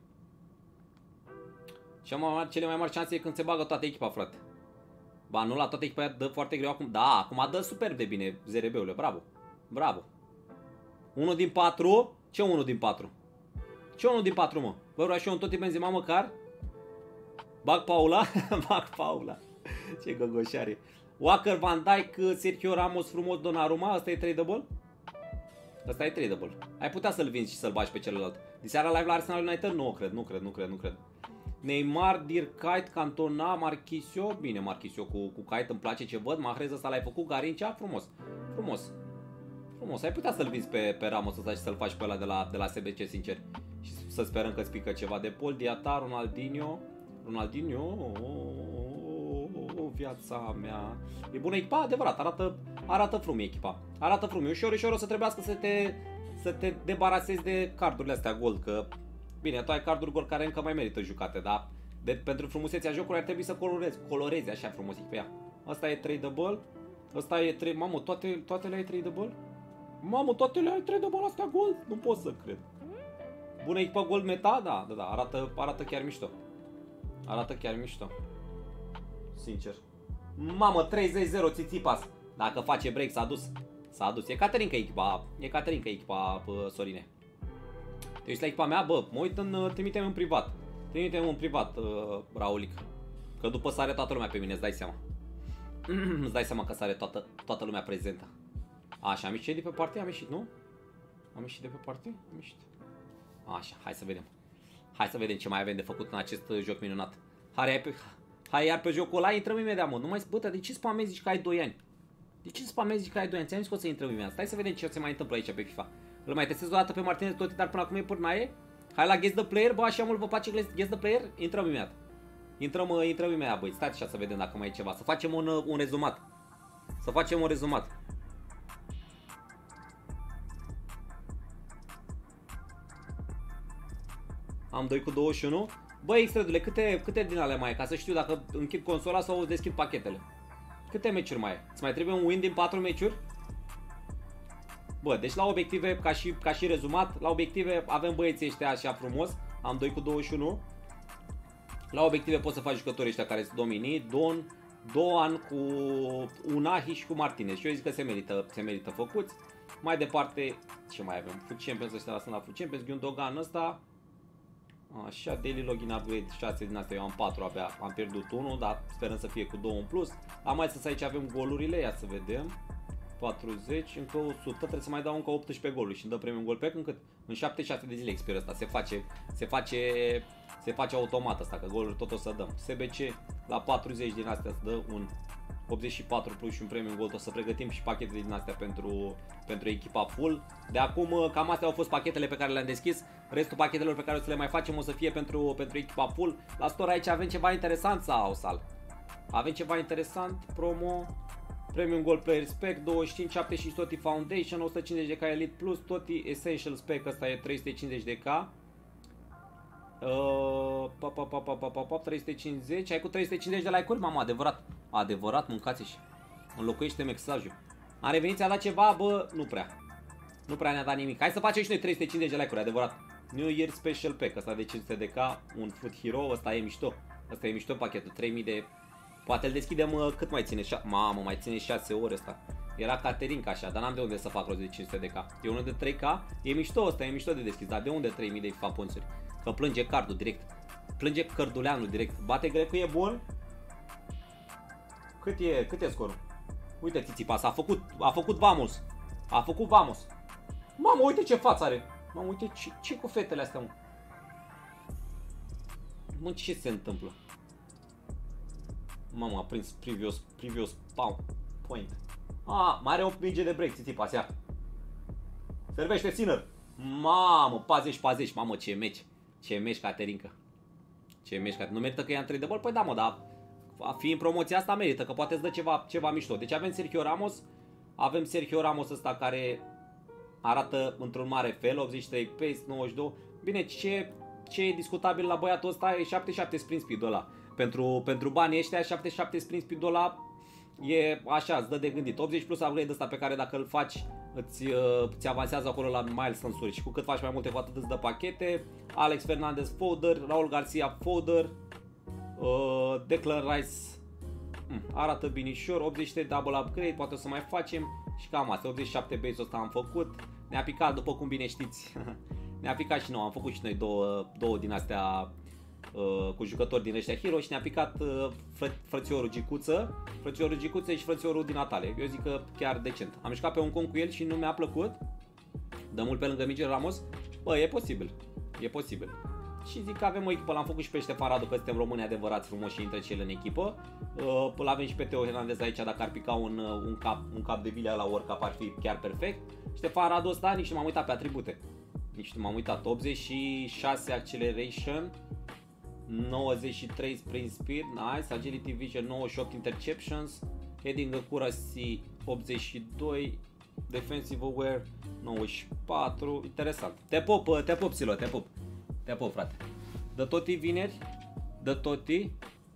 Cele mai mari șanse e când se bagă toată echipa, frate. Ba, nu la toată echipa dă foarte greu acum. Da, acum dă superb de bine ZRB-urile. Bravo. Bravo. 1 din 4. Ce 1 din 4? Ce 1 din 4, mă? Bă, vreau și eu un Totti Benzema măcar. Bag Paula. Bag Paula. Ce gogoșare. Walker, Van Dijk, Sergio Ramos, frumos, Donnarumma. Asta e tradable? Asta e tradable. Ai putea să-l vinzi și să-l bagi pe celălalt. Diseară live la Arsenal United? Nu cred. Neymar, Dirkite, Cantona, Marchisio. Bine, Marchisio cu Kite, îmi place ce văd. Mahrez ăsta l-ai făcut, Garincea, frumos. Ai putea să-l vinzi pe Ramos ăsta și să-l faci pe ăla de la SBC, sincer. Și să sperăm că îți pică ceva. De Paul, Diata, Ronaldinho, viața mea. E bună echipa, adevărat, arată frum echipa. Arată frum. Ușor o să trebuiască să te debarasezi de cardurile astea gold, că bine, tu ai carduri gold care încă mai merită jucate, dar pentru frumusețea jocului ar trebui să colorezi așa frumos pe ea. Asta e tradable. Asta e 3, mamă, toate le ai tradable? Mamă, toate le ai tradable astea gold? Nu pot să cred. Bună echipă gold meta? Da, arată chiar mișto. Arată chiar mișto. Sincer. Mamă, 30-0 Tsitsipas. Dacă face break s-a dus. E Caterinca echipa, Sorine. Te uiți la echipa mea? Bă, mă uit trimite-mi în privat. Raulic. Că după sare toată lumea pe mine, îți dai seama. Îți dai seama că sare toată lumea prezentă. Așa, am ieșit de pe party? Am ieșit, nu? Am ieșit de pe party? Am ieșit. Așa, hai să vedem. Hai să vedem ce mai avem de făcut în acest joc minunat. Hai iar pe jocul ăla, intrăm imediat, mă. Nu mai spune, de ce spamezi zici că ai 2 ani? De ce spamezi zici că ai 2 ani? Ți-am zis că o să intrăm imediat. Stai să vedem ce se mai întâmplă aici pe FIFA. Îl mai testez o dată pe Martinez Totti, dar până acum e pârnaie. Hai la Guess the Player, bă, așa mult vă place Guess the Player? Intrăm imediat. Intrăm imediat, băi. Stați așa să vedem dacă mai e ceva. Să facem un rezumat. Am 2 cu 21. Băi, Xtredule, câte din alea mai e? Ca să știu dacă închid consola sau deschid pachetele. Câte meciuri mai e? Îți mai trebuie un win din 4 meciuri? Bă, deci la obiective, ca și rezumat, la obiective avem băieții ăștia așa frumos. Am 2 cu 21. La obiective poți să faci jucătorii ăștia care sunt Domini, Doan cu Unahi și cu Martinez. Și eu zic că se merită făcuți. Mai departe, ce mai avem? Foot Champions ăștia sunt la Foot Champions, Gundogan ăsta. Așa, daily login upgrade 6 din astea, eu am 4 abia, am pierdut 1, dar sperăm să fie cu 2 în plus. Am mai să aici avem golurile, ia să vedem. 40, încă 100, trebuie să mai dau încă 18 goluri și îmi dă premium goal pack încât în 76 de zile expiră asta, se face automat asta, că goluri tot o să dăm. SBC la 40 din astea îți dă un 84 plus și un premium gold, o să pregătim și pachetele din astea pentru echipa full. De acum cam astea au fost pachetele pe care le-am deschis. Restul pachetelor pe care o să le mai facem o să fie pentru echipa full. La store aici avem ceva interesant sau Sal? Avem ceva interesant, promo, premium gold player spec, 25, 75 Totti Foundation, 150 de K Elite Plus, Totti Essential spec, ăsta e 350 de K. 350, ai cu 350 de like-uri? Mamă, adevărat, mâncați și înlocuiește mesajul. Am revenit, ți-a dat ceva? Bă, nu prea ne-a dat nimic. Hai să facem și noi 350 de like-uri, adevărat. New Year Special Pack, ăsta de 500 de K, un Food Hero, ăsta e mișto. Ăsta e mișto pachetul, 3000 de... Poate îl deschidem, cât mai ține? Mamă, mai ține 6 ore ăsta. Era Caterinca așa, dar n-am de unde să fac rost de 500 de K. E unul de 3K, e mișto ăsta, e mișto de deschis, dar de unde 3000 de faponțuri? Că plânge cardul direct. Plânge cărduleanul direct. Bate grecu, e bun? Cât e scorul? Uite Țițipas, a făcut Vamos. A făcut Vamos. Mamă, uite ce față are. Mamă, uite ce cu fetele astea, mă. Mă, ce se întâmplă? Mamă, a prins previous point. Mai are 8 minge de break, Țițipas, ia. Servește Sinner. Mamă, 40-40, mamă, ce meci, Caterinca. Ce meci, Caterinca. Nu merită că ia în 3 de bol? Păi da, mă, dar a fi în promoția asta merită, că poate îți dă ceva mișto. Deci avem Sergio Ramos ăsta care arată într-un mare fel, 83 pace, 92. Bine, ce e discutabil la băiatul ăsta e 77 sprint speed-ul ăla. Pentru banii ăștia, 77 sprint speed-ul ăla e așa, îți dă de gândit. 80 plus upgrade ăsta pe care dacă îl faci îți avansează acolo la milestones-uri și cu cât faci mai multe, cu atât îți dă pachete. Alex Fernandez Fodder, Raul Garcia Fodder, Declan Rice arată binișor, 83 double upgrade, poate o să mai facem și cam asta, 87 base ăsta am făcut. Ne-a picat, după cum bine știți, ne-a picat și nouă, am făcut și noi două din astea cu jucători din ăștia Hero și ne-a picat frățiorul Gicuță și frățiorul din Natale. Eu zic că chiar decent. Am jucat pe un con cu el și nu mi-a plăcut. Dă mult pe lângă Miguel Ramos. Bă, e posibil. Și zic că avem o echipă, l-am făcut și pe Ștefan Radu, că suntem români adevărați frumoși și intră și el în echipă. Îl avem și pe Teo Hernandez aici, dacă ar pica un cap de vilea la World Cup ar fi chiar perfect. Ștefan Radu ăsta, nici nu m-am uitat pe atribute. 86 acceleration, 93 sprint speed, nice, agility vision 98 interceptions, heading accuracy 82, defensive aware 94, interesant. Te pup, Silo, te pup, frate. Dă Toti vineri, dă Toti.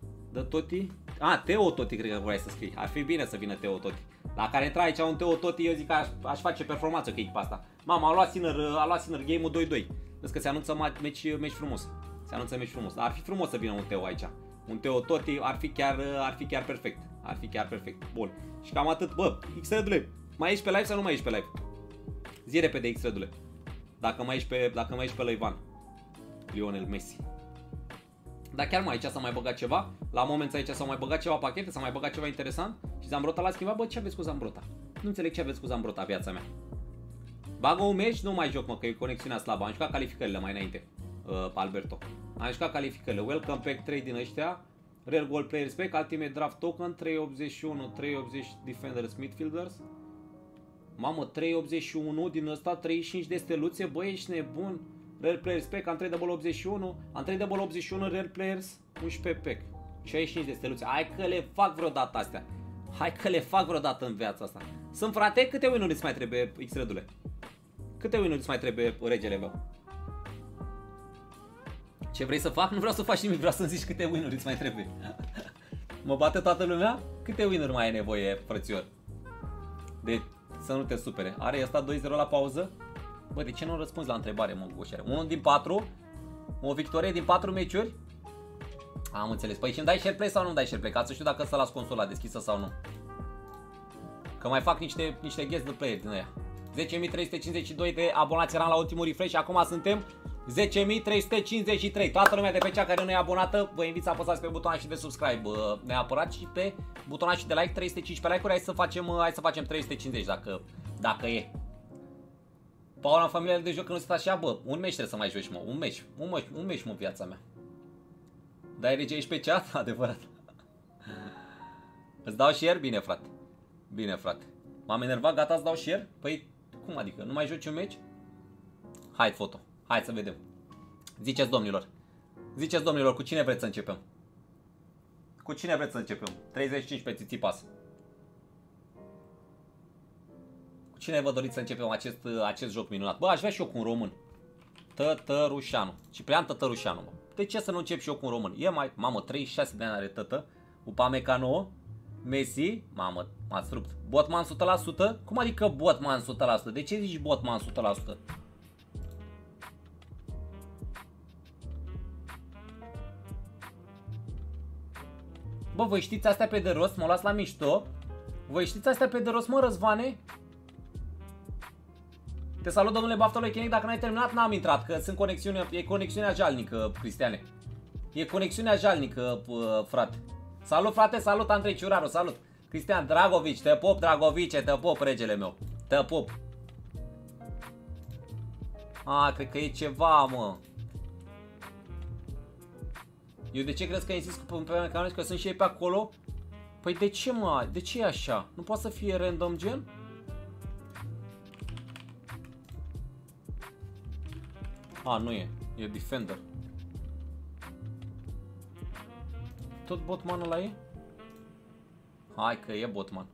Teo Toti cred că vrei să scrii. Ar fi bine să vină Teo Toti. Dacă ar intra aici un Teo Toti, eu zic că aș face performanță cu echipa asta. Mama, a luat Sinner game-ul 2-2. Vezi că se anunță meci frumos. Dar ar fi frumos să vină un Teo aici. Un Teo Toti ar fi chiar perfect. Bun. Și cam atât. Bă, X-Redule, mai ești pe live sau nu mai ești pe live? Zi repede, X-Redule. Dacă mai ești pe Leivan. Lionel Messi. Dar chiar aici s-a mai băgat ceva. La moment aici s-au mai băgat ceva pachete, s-a mai băgat ceva interesant. Și Zambrota l-a schimbat. Bă, ce aveți cu Zambrota? Nu înțeleg ce aveți cu Zambrota, viața mea. Bagă un meci, nu mai joc, mă, că e conexiunea slabă. Am jucat calificările mai înainte, Alberto. Am jucat calificările. Welcome pack 3 din ăștia. Rare Gold Players Pack, Ultimate Draft Token, 381, 380 Defenders Midfielders. Mamă, 381 din ăsta, 35 de steluțe, bă, ești nebun. Rare Players Pack, am 3 double 81, am 3 double 81 Rare Players, 11 pack, 65 de steluțe. Hai că le fac vreodată astea. Hai că le fac vreodată în viața asta. Sunt, frate, câte win-uri îți mai trebuie, X-Redule? Câte win-uri îți mai trebuie, regele meu? Ce vrei să fac? Nu vreau să faci nimic, vreau să-mi zici câte win-uri îți mai trebuie. Mă bate toată lumea? Câte win-uri mai ai nevoie, frățior? Deci, să nu te supere. Are ăsta 2-0 la pauză? Bă, de ce nu răspunzi la întrebare, mă, Goșare? 1 din 4? O victorie din 4 meciuri? Am înțeles. Păi și îmi dai share play sau nu dai share play? Ca să știu dacă să las consola deschisă sau nu. Că mai fac niște guest de player din aia. 10.352 de abonați eram la ultimul refresh și acum suntem 10.353. Toată lumea de pe cea care nu e abonată, vă invit să apăsați pe butonul și de subscribe neapărat și pe butonul și de like, 315 like-uri. Hai să facem 350 dacă e. Paula, în familia de joc, că nu se așa, bă, un meci trebuie să mai joci, mă, un meci, mă, viața mea. Dai rege, ești pe chat? Adevărat. Îți dau share? Bine, frate. M-am enervat, gata, îți dau share? Păi, cum adică, nu mai joci un meci? Hai, foto, hai să vedem. Ziceți, domnilor, cu cine vreți să începem? 35 pe Țițipas. Cu cine vă doriți să începem acest joc minunat? Bă, aș vrea și eu cu un român. Tătărușanu. Ciprian Tătărușanu, mă. De ce să nu încep și eu cu un român? E mai... Mamă, 36 de ani are tătă. Upamecano. Messi. Mamă, m-ați rupt. Botman 100%? Cum adică Botman 100%? De ce zici Botman 100%? Bă, voi știți astea pe de rost? Mă luați la mișto? Voi știți astea pe de rost, mă, Răzvane? Te salut, domnule Baftoloi Chenic, dacă n-ai terminat, n-am intrat, că sunt conexiune, e conexiunea jalnică, Cristiane. E conexiunea jalnică, frate. Salut, frate, salut, Andrei Ciuraru, salut. Cristian Dragovici, te pup, Dragovice, te pup, regele meu. Te pup. A, cred că e ceva, mă. Eu de ce crezi că insist pe canal, că sunt și ei pe acolo? Păi de ce, mă? De ce e așa? Nu poate să fie random gen? A, nu e. E Defender. Tot botman ăla e? Hai că e botman.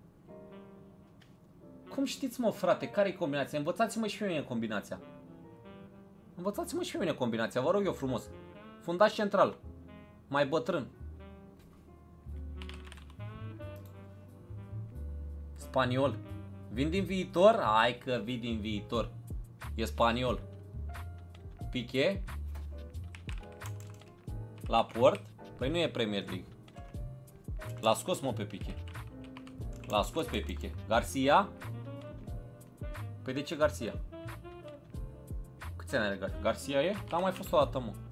Cum știți, mă, frate, care-i combinația? Învățați-mă și pe mine combinația. Învățați-mă și pe mine combinația, vă rog eu frumos. Fundaș central. Mai bătrân. Spaniol. Vin din viitor? Hai că vin din viitor. E spaniol. Piqué. La port. Păi nu e Premier League. L-a scos, mă, pe Piqué. L-a scos pe Piqué. Garcia. Păi de ce Garcia? Câți ani are Garcia e? N-a mai fost o dată, mă.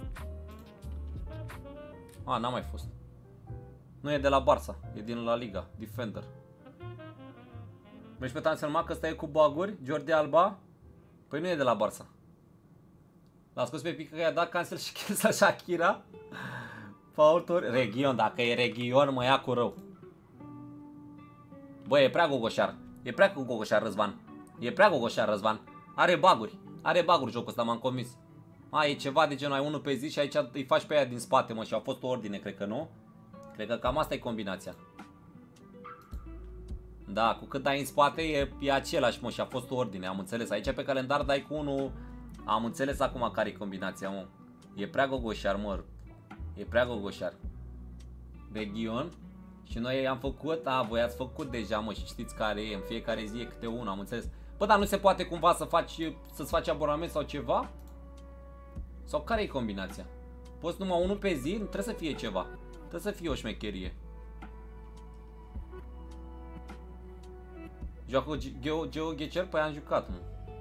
A, n-a mai fost. Nu e de la Barça. E din La Liga. Defender. Mergi pe Tanselma că ăsta e cu baguri. Jordi Alba. Păi nu e de la Barça. L-a scos pe Piqué că i-a dat cancel și Chesa Shakira. Faulturi. Region. Dacă e region, mă ia cu rău. Bă, e prea gogoșar. E prea gogoșar, Răzvan. E prea gogoșar, Răzvan. Are baguri. Are baguri jocul ăsta, m-am convins. A, e ceva de genul, ai unul pe zi și aici îi faci pe aia din spate, mă, și a fost o ordine, cred că nu? Cred că cam asta e combinația. Da, cu cât dai în spate e același, mă, și a fost o ordine, am înțeles. Aici pe calendar dai cu unul. Am înțeles acum care e combinația, mă. E prea gogoșar, mă. E prea gogoșar. Region. Și noi am făcut, a, voi ați făcut deja, mă, și știți care e. În fiecare zi e câte unul, am înțeles. Bă, dar nu se poate cumva să-ți faci abonament sau ceva? Sau care e combinația? Poți numai unul pe zi? Nu trebuie să fie ceva. Trebuie să fie o șmecherie. Joacă Geo Ghecer? Păi am jucat, mă.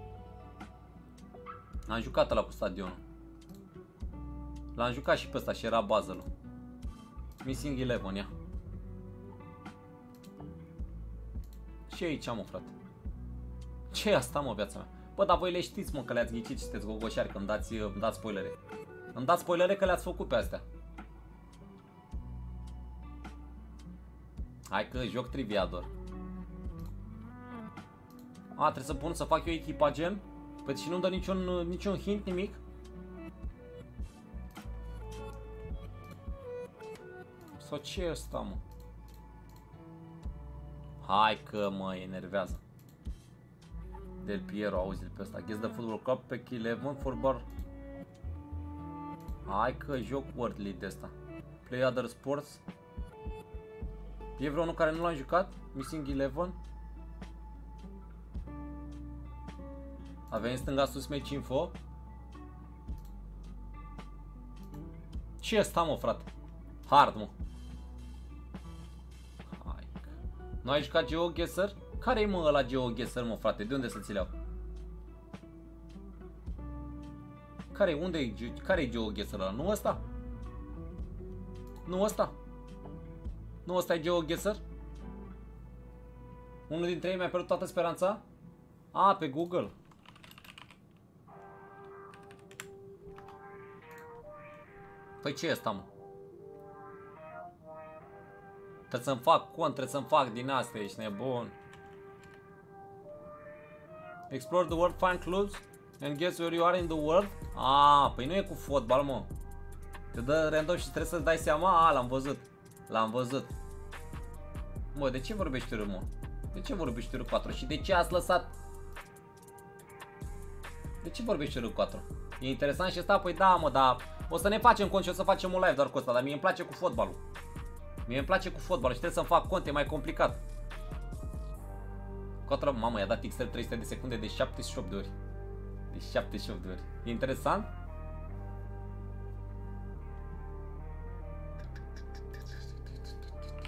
Am jucat ăla cu stadionul. L-am jucat și pe ăsta și era Basel-ul. Missing 11, ia. Ce e aici, mă, frate? Ce e asta, mă, viața mea? Bă, dar voi le știți, mă, că le-ați ghicit și sunteți gogoșari, că îmi dați spoilere. Îmi dați spoilere că le-ați făcut pe astea. Hai că joc trivia doar. A, trebuie să pun să fac eu echipa gen? Păi și nu-mi dă niciun hint, nimic? Sau ce e ăsta, mă? Hai că mă enervează. Del Piero, auzi-l pe ăsta. Guess the Football Club, Pack 11, Football. Hai că joc World League de ăsta. Play Other Sports. E vreunul care nu l-am jucat? Missing 11. Avem în stânga sus match info. Ce e ăsta, mă, frate? Hard, mă. Hai. Nu ai jucat GeoGuessr? Care-i, mă, ăla GeoGuessr, mă, frate? De unde să ți le iau? Care-i GeoGuessr ăla? Nu ăsta? Nu ăsta? Nu ăsta e GeoGuessr? Unul dintre ei mi-a pierdut toată speranța? A, pe Google. Păi ce e ăsta, mă? Trebuie să-mi fac cont, trebuie să-mi fac din astea, ești nebun. Explore the world, find clues and guess where you are in the world. Ah, păi nu e cu fotbal, mă. Te dă random și trebuie să-ți dai seama. Ah, l-am văzut. L-am văzut. Mă, de ce vorbești urât, mă? De ce vorbești urât 4? Și de ce ați lăsat? De ce vorbești urât 4? E interesant și ăsta? Păi da, mă, dar o să ne facem cont și o să facem un live doar cu ăsta. Dar mie îmi place cu fotbalul. Mie îmi place cu fotbalul și trebuie să-mi fac cont, e mai complicat. 4, mamă, i-a dat XL 300 de secunde de 78 de ori. De 78 de ori. E interesant?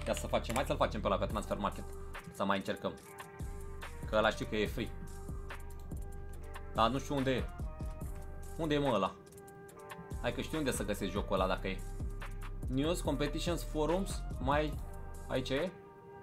Ia să facem, hai să-l facem pe ăla pe Transfer Market. Să mai încercăm. Că ăla știu că e free. Dar nu știu unde e. Unde e mă ăla? Hai că știu unde să găsesc jocul ăla dacă e. News, Competitions, Forums. Mai... Aici e?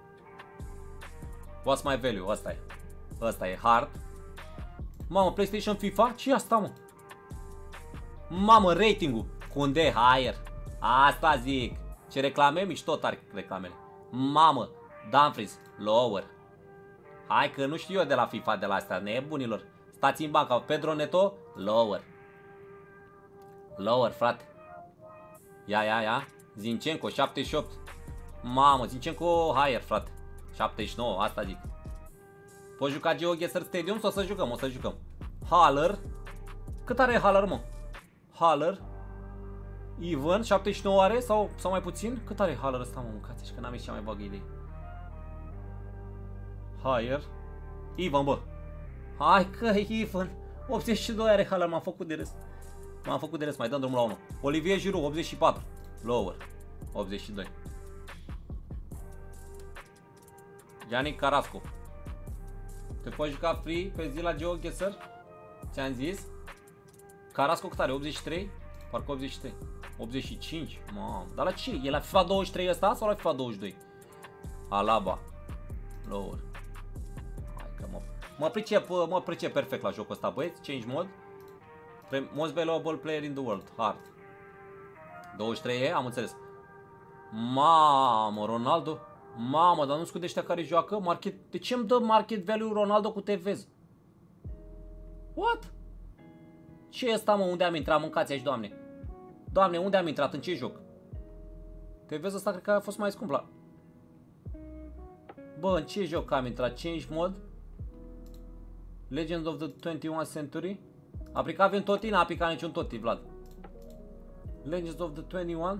What's my value? Asta e. Asta e hard. Mamă, PlayStation FIFA? Ce e asta, mă? Mamă, ratingul. Unde? Higher. Asta zic. Ce reclame? Mișto tare reclamele. Mamă, Dumfries. Lower. Hai că nu știu eu de la FIFA de la astea, nebunilor. Stați în banca. Pedro Neto. Lower. Lower, frate. Ia. Zinchenko, 78. Mamă, Zinchenko higher, frate. 79, asta zic. Poți juca GeoGuessr Stadium sau să jucăm? O să jucăm. Haller. Cât are Haller, mă? Haller. Even, 79 are sau mai puțin? Cât are Haller ăsta, mă, mâncați-și, că n-am ieșit cea mai vagă idee. Higher. Even, bă. Hai că Even. 82 are Haller, m-am făcut de râs. Mai dăm drumul la 1. Olivier Giroud, 84. Lower. 82. Yannick Carrasco. Te poți juca free pe zi la GeoGuessr? Ți-am zis. Carrasco cât are? 83? Parcă 83. 85? Mamă. Dar la ce? E la FIFA 23 ăsta sau la FIFA 22? Alaba. Lower. Hai că mă pricep perfect la jocul ăsta, băieți. Change mode. Most valuable player in the world. Hard. 23 e? Am înțeles. Mamă, Ronaldo. Mamă, dar nu-ți cu de ăștia care joacă? Market... De ce îmi dă market value Ronaldo cu TVZ? What? Ce e ăsta, mă? Unde am intrat? Mâncați aici, doamne. Doamne, unde am intrat? În ce joc? TVZ ăsta cred că a fost mai scump la... Bă, în ce joc am intrat? Change mode? Legend of the 21 Century? Aplicat în toti? N-a aplicat niciun toti, Vlad. Legends of the 21?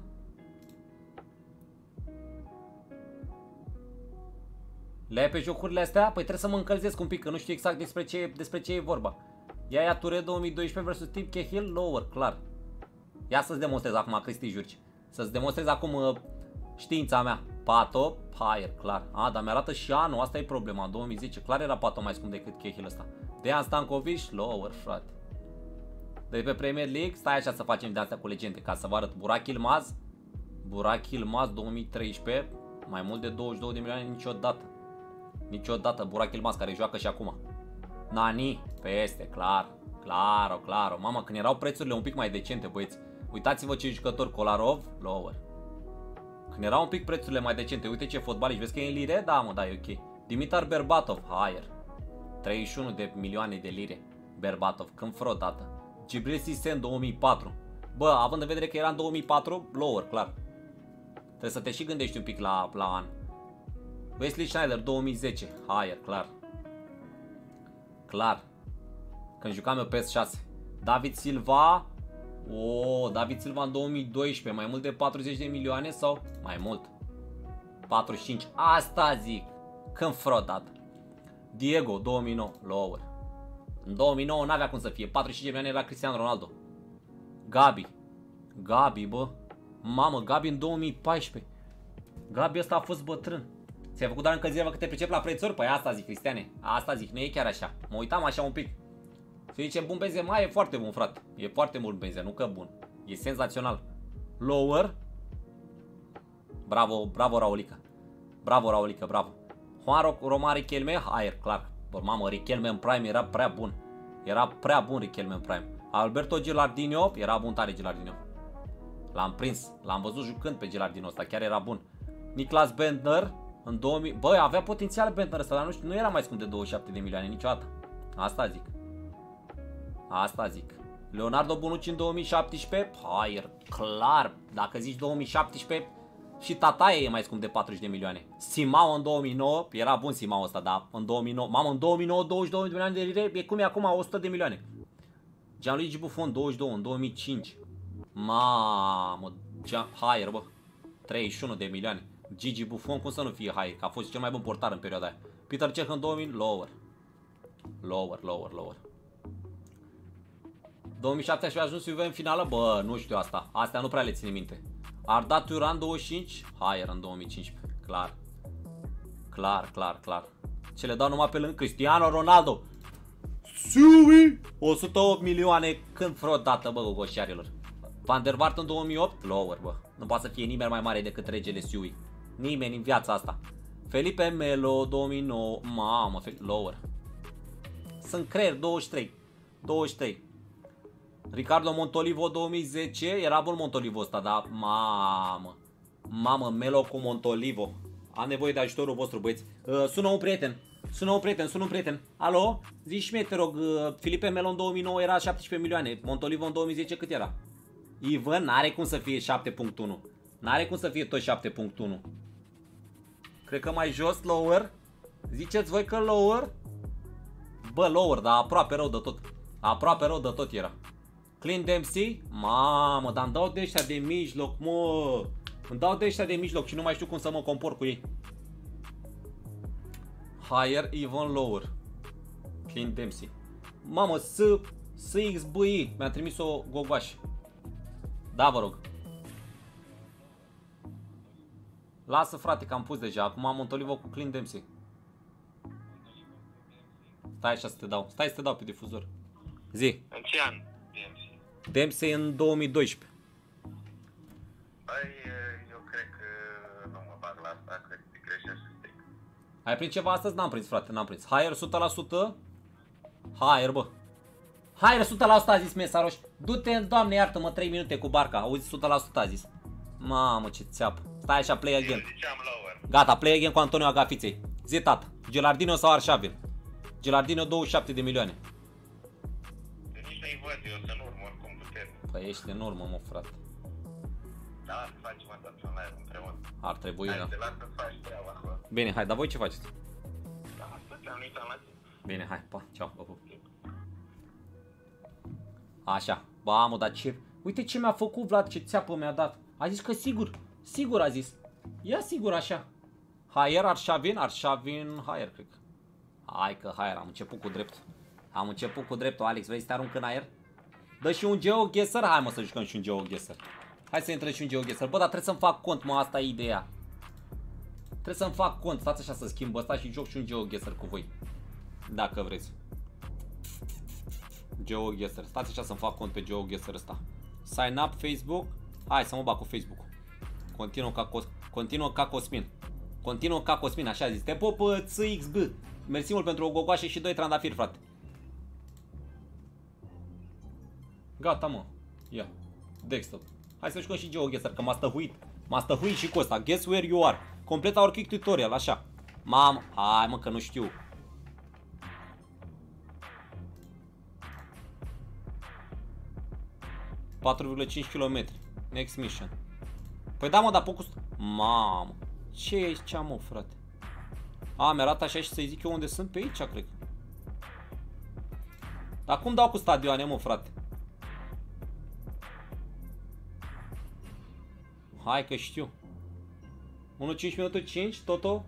Le ai pe jocurile astea? Păi trebuie să mă încălzesc un pic, că nu știu exact despre ce e vorba. Ia Ture 2012 vs Tim Cahill, lower, clar. Ia să-ți demonstrez acum, Cristi Jurci. Să-ți demonstrez acum știința mea. Pato, higher, clar. A, dar mi-arată și anul, asta e problema, 2010. Clar era Pato mai scump decât Cahill ăsta. Dejan Stankovic, lower, frate. De pe Premier League, stai așa să facem de astea cu legende, ca să vă arăt. Burak Yilmaz 2013, mai mult de 22 de milioane niciodată. Niciodată, Burak Yilmaz, care joacă și acum. Nani, peste, clar. Claro. Mamă, când erau prețurile un pic mai decente, băieți. Uitați-vă ce jucători, Kolarov, lower. Când erau un pic prețurile mai decente, uite ce fotbaliști, vezi că e în lire? Da, mă, da, e ok. Dimitar Berbatov, higher. 31 de milioane de lire. Berbatov, când vreodată. Gibril Cissé 2004. Bă, având în vedere că era în 2004, lower, clar. Trebuie să te și gândești un pic la an. Wesley Sneijder 2010, higher, clar. Când jucam eu PS6. David Silva. David Silva în 2012, mai mult de 40 de milioane sau mai mult? 45. Asta zic. Când vreodată. Diego 2009, lower. În 2009 n-avea cum să fie. 45 de milioane era Cristiano Ronaldo. Gabi, bă. Mamă, Gabi în 2014. Gabi ăsta a fost bătrân. Ți-ai făcut doar încălzire că te pricep la prețuri? Păi asta zic, Cristiane. Asta zic, nu e chiar așa. Mă uitam așa un pic. Se zice bun Benzema, e foarte bun, frate. E foarte mult Benzema, nu că bun. E senzațional. Lower. Bravo Raulica. Bravo. Juan Román Riquelme, higher, clar. Bă, mamă, Riquelme în prime era prea bun. Era prea bun Riquelme în prime. Alberto Gilardino, era bun tare Gilardino. L-am prins, l-am văzut jucând pe Gilardino ăsta, chiar era bun. Niklas Bentner în 2000, băi, avea potențial Bentner ăsta, dar nu era mai scump de 27 de milioane niciodată. Asta zic. Leonardo Bonucci în 2017, higher, clar. Dacă zici 2017, și Tataie e mai scump de 40 de milioane. Simao în 2009, era bun Simao ăsta, dar în 2009, mamă, în 2009 22 de milioane de lire, e cum e acum 100 de milioane. Gianluigi Buffon 22 în 2005. Mamă, higher, bă. 31 de milioane. Gigi Buffon, cum să nu fie higher, că a fost cel mai bun portar în perioada aia. Peter Cech în 2000, lower. 2017 a ajuns Juve în finală, bă, nu știu asta. Astea nu prea le țin minte. Arda Turan 25, higher în 2015. Clar. Clar. Ce le dau numai pe lângă Cristiano Ronaldo. Sui! 108 milioane când vreodată, bă, gogoșarilor. Van der Vaart în 2008? Lower, bă. Nu poate să fie nimeni mai mare decât regele Sui. Nimeni în viața asta. Felipe Melo, 2009. Mamă, lower. Sunt creier, 23. Ricardo Montolivo, 2010. Era bun Montolivo ăsta, dar mamă, Melo cu Montolivo. Am nevoie de ajutorul vostru, băieți. Sună un prieten. Alo? Zici mie, te rog, Felipe Melo în 2009 era 17 milioane. Montolivo în 2010 cât era? Ivan, n-are cum să fie 7.1. N-are cum să fie tot 7.1. Cred că mai jos, lower. Ziceți voi că lower? Bă, lower, dar aproape rău de tot. Aproape rău de tot era. Clint Dempsey? Mamă, dar îmi dau de ăștia de mijloc, mă. Îmi dau de ăștia de mijloc și nu mai știu cum să mă compor cu ei. Higher, even lower. Clint Dempsey. Mamă, SXBI. Mi-a trimis o gogoașă. Da, vă rog. Lasă, frate, că am pus deja. Acum am Montolivo cu Clint Dempsey. Stai așa să te dau. Stai să te dau pe difuzor. Zi. În ce an Dempsey? Dempsey în 2012. Băi, eu cred că nu mă bag la asta, cred că greșești un pic. Ai prins ceva astăzi? N-am prins, frate, n-am prins. Higher 100%. Higher, bă. Higher 100% a zis Mesaroș. Du-te, Doamne, iartă-mă, 3 minute cu barca. Auzi, 100% a zis. Mamă, ce țeapă. Stai așa, play again. Eu ziceam lower. Gata, play again cu Antonio Agafiței. Zi, tată. Gilardino sau Arșavin? Gilardino 27 de milioane. Eu nici nu-i văd, eu să nu urmă oricum putem. Păi ești în urmă, mă, frate. Da, facem atât live împreună. Ar trebui, Hai, da. te las să faci treaba acolo. Bine, hai, dar voi ce faceți? Da, stăteam, uitam la tine. Bine, hai, pa, ceau, pa, pa. Așa, ba, mă, dar ce... Uite ce mi-a făcut Vlad, ce țeapă mi-a dat. A zis că sigur a zis. Ia sigur așa. Haier, Arșavin, Haier, cred. Hai că Haier, am început cu drept. Am început cu dreptul, Alex, vrei să te arunc în aer? Dă și un GeoGuessr, hai mă să jucăm și un GeoGuessr. Hai să intrăm și un GeoGuessr. Bă, dar trebuie să-mi fac cont, mă, asta e ideea. Trebuie să-mi fac cont, stați așa să schimb ăsta și joc și un GeoGuessr cu voi. Dacă vreți. GeoGuessr, stați așa să-mi fac cont pe GeoGuessr ăsta. Sign up Facebook. Hai să mă bag cu Facebook. Continuă ca Cosmin, așa zis. Te pop XB. Mersi mult pentru o gogoașă și 2 trandafiri, frate. Gata, mă. Ia. Desktop. Hai să jucăm și GeoGuessr, că m-a stăhuit. M-a stăhuit și cu ăsta. Guess where you are. Completa our quick tutorial, așa. Mamă, hai mă că nu știu. ...4,5 km. Next mission. Păi da, mă, dar pocus... Mamă. Ce e aici, mă, frate? A, mi-arată așa și să-i zic eu unde sunt? Pe aici, cred. Dar cum dau cu stadioane, mă, frate? Hai că știu. 1,5 minute 5, Toto.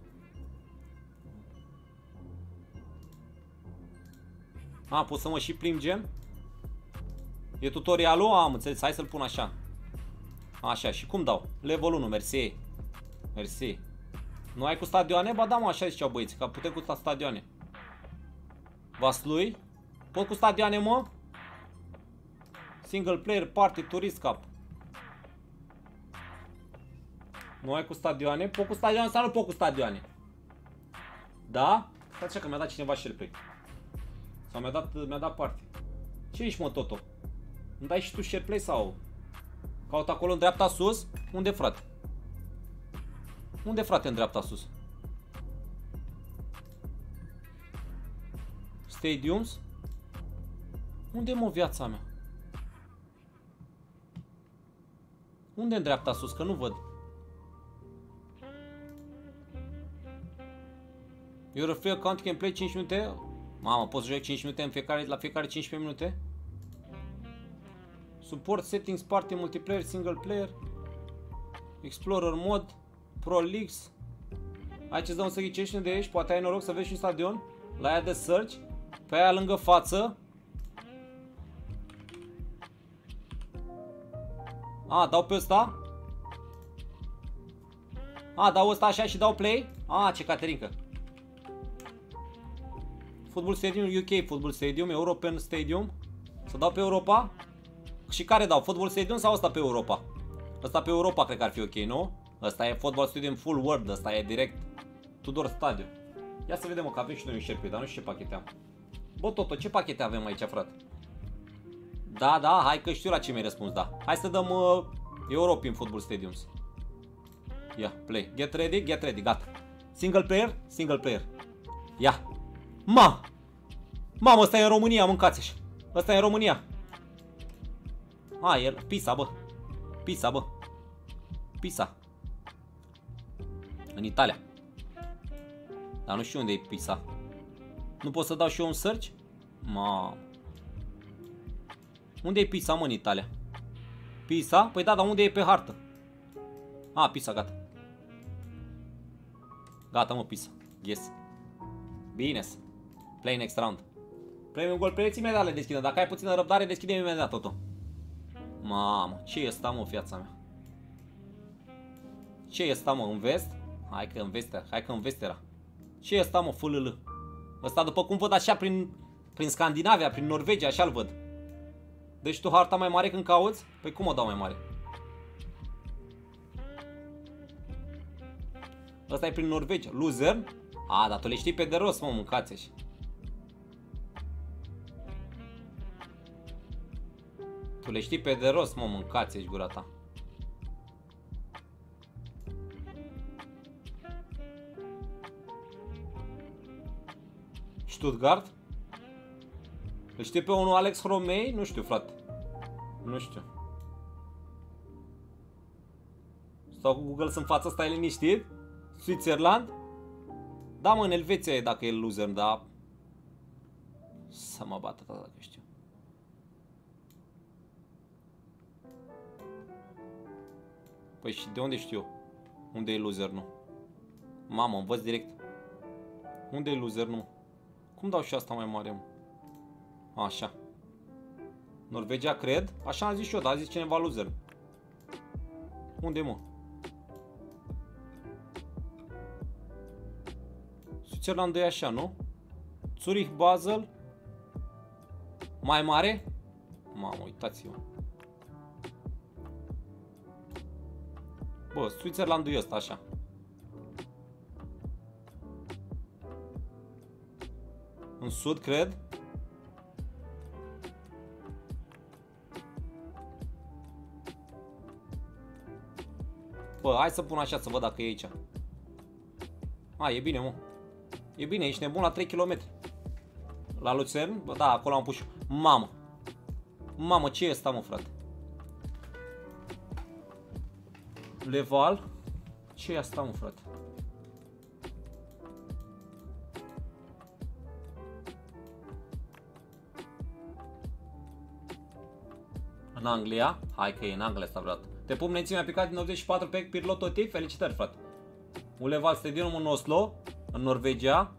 A, pot să mă și plimb gen? E tutorialul? Am înțeles, hai să-l pun așa. Așa, și cum dau? Level 1, mersi. Mersi. Nu ai cu stadioane? Ba da, mă, așa ziceau băieți, că putem cu stadioane. Vaslui? Pot cu stadioane, mă? Single player, party, turist cap. Nu ai cu stadioane? Pot cu stadioane sau nu pot cu stadioane? Da? Stai așa că mi-a dat cineva SharePlay. Sau mi-a dat party. Ce ești, mă, Toto? Îmi dai și tu SharePlay sau? Caut acolo în dreapta sus? Unde, frate? Unde, frate, în dreapta sus? Stadiums? Unde, mă, viața mea? Unde în dreapta sus? Că nu văd. Your free account can play 5 minute? Mamă, poți să joci 5 minute la fiecare 15 minute? Support settings, party, multiplayer, single player, Explorer mod, Pro Leagues. Aici îți dăm să ghicești unde ești, poate ai noroc să vezi și un stadion. La aia de search, pe aia lângă față. A, dau pe ăsta. A, dau ăsta așa și dau play? A, ce Caterinca. Football Stadium UK, Football Stadium, European Stadium. Să dau pe Europa? Și care dau? Football Stadium sau ăsta pe Europa? Ăsta pe Europa cred că ar fi ok, nu? Ăsta e Football Stadium Full World, ăsta e direct Tudor Stadium. Ia să vedem, că avem și noi un șerpe, dar nu știu ce pachete am. Bă, Toto, ce pachete avem aici, frate? Da, da, hai că știu la ce mi-ai răspuns, da. Hai să dăm European Football Stadiums. Ia, play. Get ready, gata. Single player, single player. Ia. Mamă, ăsta e în România, mâncați așa. Ăsta e în România. A, el, Pisa, bă. Pisa, bă. Pisa. În Italia. Dar nu știu unde e Pisa. Nu pot să dau și eu un search? Mamă. Unde e Pisa, mă, în Italia? Pisa? Păi da, dar unde e pe hartă? A, Pisa, gata. Gata, mă, Pisa. Yes. Bine. Play next round. Premium gol, preț imediat le deschidem. Dacă ai puțină răbdare, deschidem imediat totul. Mamă, ce e ăsta, mă, viața mea? Ce e ăsta, mă, în vest? Hai că în vest era. Ce e ăsta, mă, FLL? Ăsta, după cum văd așa prin Scandinavia, prin Norvegia, așa-l văd. Deci tu harta mai mare când cauți? Păi cum o dau mai mare? Ăsta e prin Norvegia. Luzern? A, dar tu le știi pe de rost, mă, mâncați așa. Tu le știi pe de rost, mă, mâncați ești gura ta. Stuttgart? Îl știi pe unul Alex Romei? Nu știu, frate. Nu știu. Stau cu Google în față, stai liniștit. Switzerland? Da, mă, în Elveția e dacă e loser, dar... Să mă bată tata dacă știu. Păi și de unde știu? Unde e loser, nu? Mamă, învăț direct. Unde e loser, nu? Cum dau și asta mai mare, mă? Așa. Norvegia, cred. Așa am zis și eu, dar a zis cineva loser. Unde, mă? Switzerland e așa, nu? Zurich, Basel. Mai mare? Mamă, uitați-vă. Bă, Switzerlandul e ăsta, așa. În sud, cred. Bă, hai să pun așa să văd dacă e aici. A, e bine, mă. E bine, ești nebun la 3 km. La Lucern? Bă, da, acolo am pus. Mamă. Mamă, ce e ăsta, mă, frate? Leval? Ce e asta, mă, frate? În Anglia? Hai că e în Anglia asta vreodată. Te pup, Nenții, mi-a picat din 84 pe Pirlo Tip. Felicitări, frate. Uleval Stadium în Oslo, în Norvegia.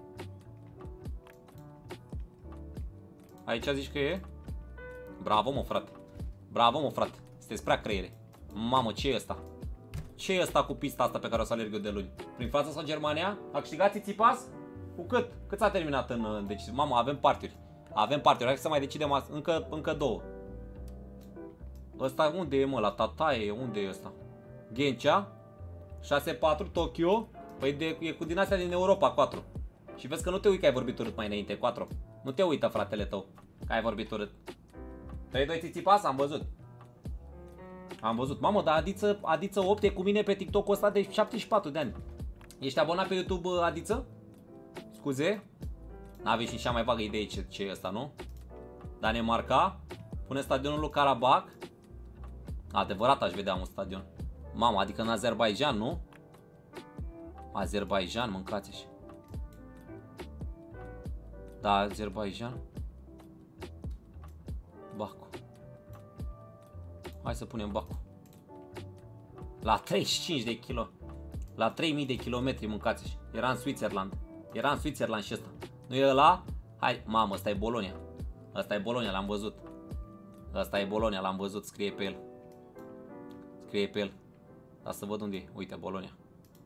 Aici zici că e? Bravo, mă, frate. Bravo, mă, frate. Sunteți prea creiere. Mamă, ce e ăsta? Ce e ăsta cu pista asta pe care o să alerg eu de luni? Prin Franța sau Germania? A câștigat Tsitsipas? Cu cât? Cât s-a terminat în decizie? Mamă, avem partiuri. Avem partiuri. Hai să mai decidem încă două. Ăsta unde e, mă? La Tataie? Unde e ăsta? Ghencea? 6-4, Tokyo. Păi e cu din astea din Europa, 4. Și vezi că nu te uiți că ai vorbit urât mai înainte, 4. Nu te uită, fratele tău, că ai vorbit urât. 3-2 Tsitsipas, am văzut. Am văzut. Mamă, dar Adiță 8 e cu mine pe TikTok-ul ăsta de 74 de ani. Ești abonat pe YouTube, Adiță? Scuze? N-aveți și cea mai vagă idee ce e ăsta, nu? Danemarca. Pune stadionul lui Karabakh. Adevărat aș vedea un stadion. Mamă, adică în Azerbaijan, nu? Azerbaijan, mâncați și. Da, Azerbaijan. Baku. Hai să punem Baku. La 35 de kilo. La 3000 de kilometri, mâncați și. Era în Switzerland. Era în Switzerland și ăsta. Nu e ăla? Hai, mamă, ăsta e Bologna. Ăsta e Bologna, l-am văzut. Ăsta e Bologna, l-am văzut, scrie pe el. Scrie pe el. Dar să văd unde e. Uite, Bologna.